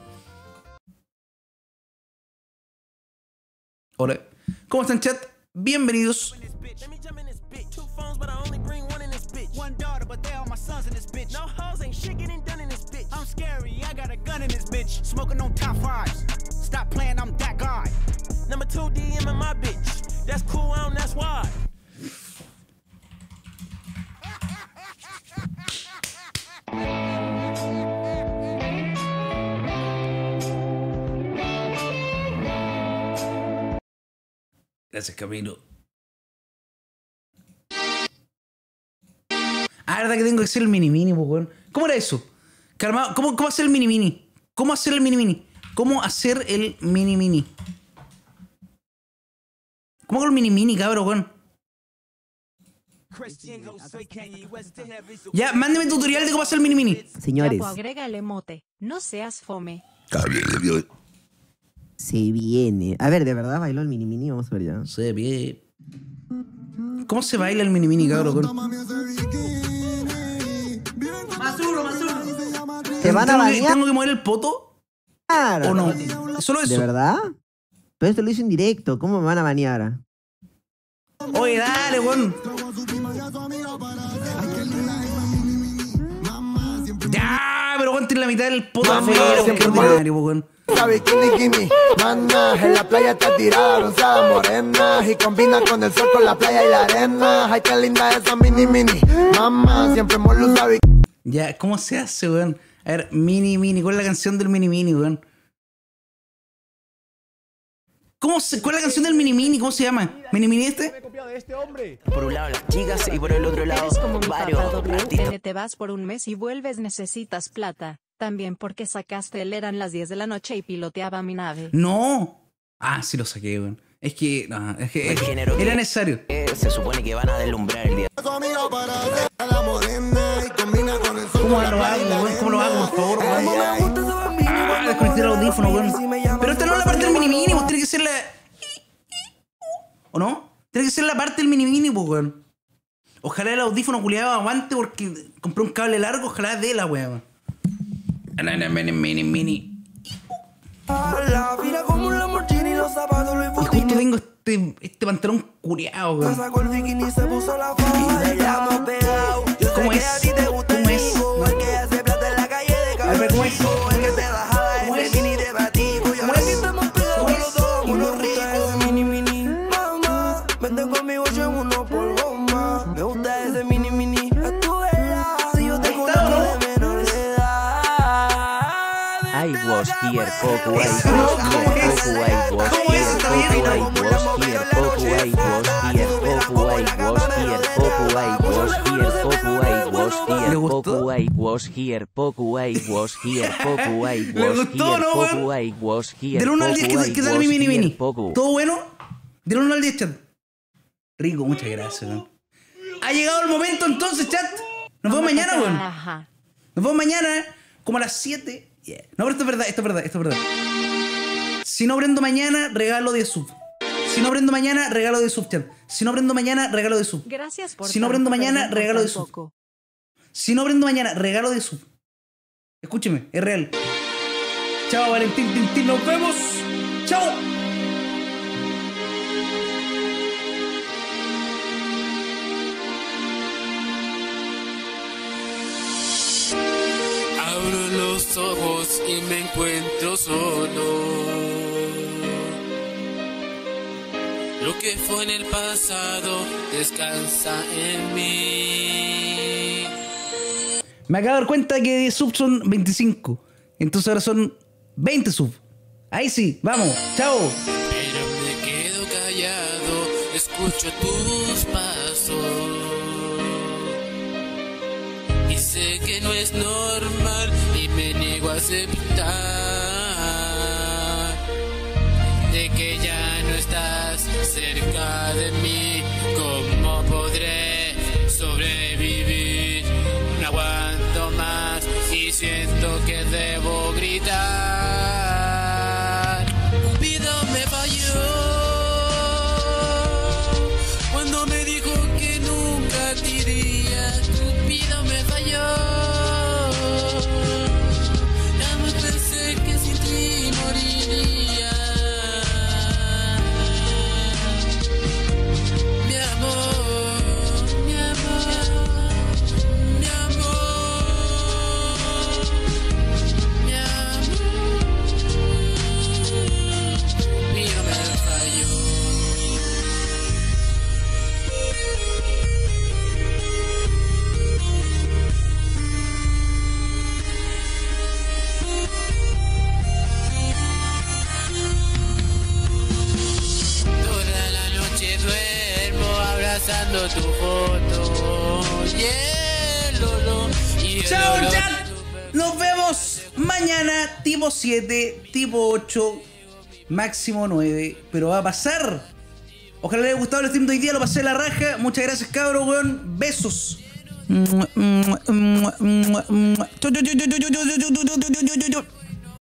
Hola, ¿cómo están, chat? Bienvenidos. One daughter, but they all my sons in this bitch. No hoes, ain't shit getting done in this bitch. I'm scary, I got a gun in this bitch. Smoking on top fives. Stop playing, I'm that guy. Number two D M in my bitch. That's cool, I don't, that's why. Gracias, Camilo. Ah, verdad que tengo que hacer el mini mini, pues, weón. ¿Cómo era eso? Calmado, ¿cómo, ¿cómo hacer el mini mini? ¿Cómo hacer el mini mini? ¿Cómo hacer el mini mini? ¿Cómo hago el mini mini, cabrón, weón? Ya, mándeme tutorial de cómo hacer el mini mini. Señores. Chapo, agrega el emote. No seas fome. Se viene. A ver, ¿de verdad bailó el mini mini? Vamos a ver ya. Se viene. ¿Cómo se baila el mini mini, cabrón? Más uno, más uno. ¿Te van a bañar? ¿Tengo que mover el poto? Claro. ¿O no? Solo eso. ¿De verdad? Pero esto lo hizo en directo. ¿Cómo me van a bañar? Oye, dale, weón. Ya, pero weón, tiene la mitad del poto afuera, weón. La bikini, bikini, mana, en la playa está tirada, bronceada, morena, y combina con el sol, con la playa y la arena. Ay, qué linda esa mini, mini, mamá, siempre hemos usado bikini. Ya, ¿cómo se hace, weón? A ver, mini, mini, ¿cuál es la canción del mini, mini, weón? ¿Cómo se, ¿Cuál es la canción del mini, mini? ¿Cómo se llama? ¿Mini, mini este? Por un lado las chicas y por el otro lado Eres como mi varios papá W artistas. N, te vas por un mes y vuelves, necesitas plata. También porque sacaste el eran las diez de la noche y piloteaba mi nave. No. Ah, sí lo saqué, weón. Es que, no, es que, es que era que, necesario. Eh, se supone que van a deslumbrar el día. ¿Cómo lo hago, weón? ¿Cómo lo hago, por favor, weón? Ah, desconecté el audífono, weón. Pero esta no es la parte del mini mini, pues tiene que ser la... ¿O no? Tiene que ser la parte del mini mini, pues, weón. Ojalá el audífono culiado aguante porque compré un cable largo, ojalá de la weón. Mini, mini, mini. Y justo tengo este, este pantalón culiado, weón. ¿Cómo es? ¿Cómo es? No. A ver, ¿cómo es? ¿Cómo es? ¿Cómo es? Vente conmigo, llevo uno por goma. Me gusta ese mini mini. Es tu verdad. Si yo te conozco de menor de edad. I was here, Poco, I was here, Poco, I was here, Poco, I was here, Poco, I was here, Poco, I was here, Poco, I was here, Poco, I was here, Poco, I was here, Poco, I was here, Poco, I was here. Del uno al diez, ¿qué tal mi mini mini? ¿Todo bueno? Del uno al diez, chat. Rico, muchas gracias, weón. Ha llegado el momento entonces, chat. Nos vemos mañana, weón. Nos vemos mañana, como a las siete. Yeah. No, pero esto es verdad, esto es verdad, esto es verdad. Si no prendo mañana, regalo de sub. Si no prendo mañana, regalo de sub, chat. Si no prendo mañana, regalo de sub. Gracias por Si no prendo tanto, mañana, perdón por regalo de tan sub. poco. Si no prendo mañana, regalo de sub. Escúcheme, es real. Chao, Valentín Tintín, nos vemos. Chao. Abro los ojos y me encuentro solo. Lo que fue en el pasado descansa en mí. Me acabo de dar cuenta que diez subs son veinticinco. Entonces ahora son veinte subs. Ahí sí, vamos, chao. Pero me quedo callado, escucho tus pasos. Y sé que no es normal y me niego a aceptar de que ya no estás cerca de mí. ¿Cómo podré sobrevivir? No aguanto más y siento que debo gritar. Cupido me falló cuando me dijo que nunca te iría. Cupido me falló. Jamás pensé que sin ti moriría. Mi amor, mi amor, mi amor, mi amor. Cupido me falló. Toda la noche duermo abrazando tu foto. Y el olor, y el Chao, olor chat. Nos vemos mañana, tipo siete, tipo ocho, máximo nueve. Pero va a pasar. Ojalá les haya gustado el stream de hoy día. Lo pasé la raja. Muchas gracias, cabros, weón. Besos. Chau, chau, chau, chau, chau, chau, chau, chau, chau, chau, chau, chau, chau, chau, chau, chau, chau, chau, chau.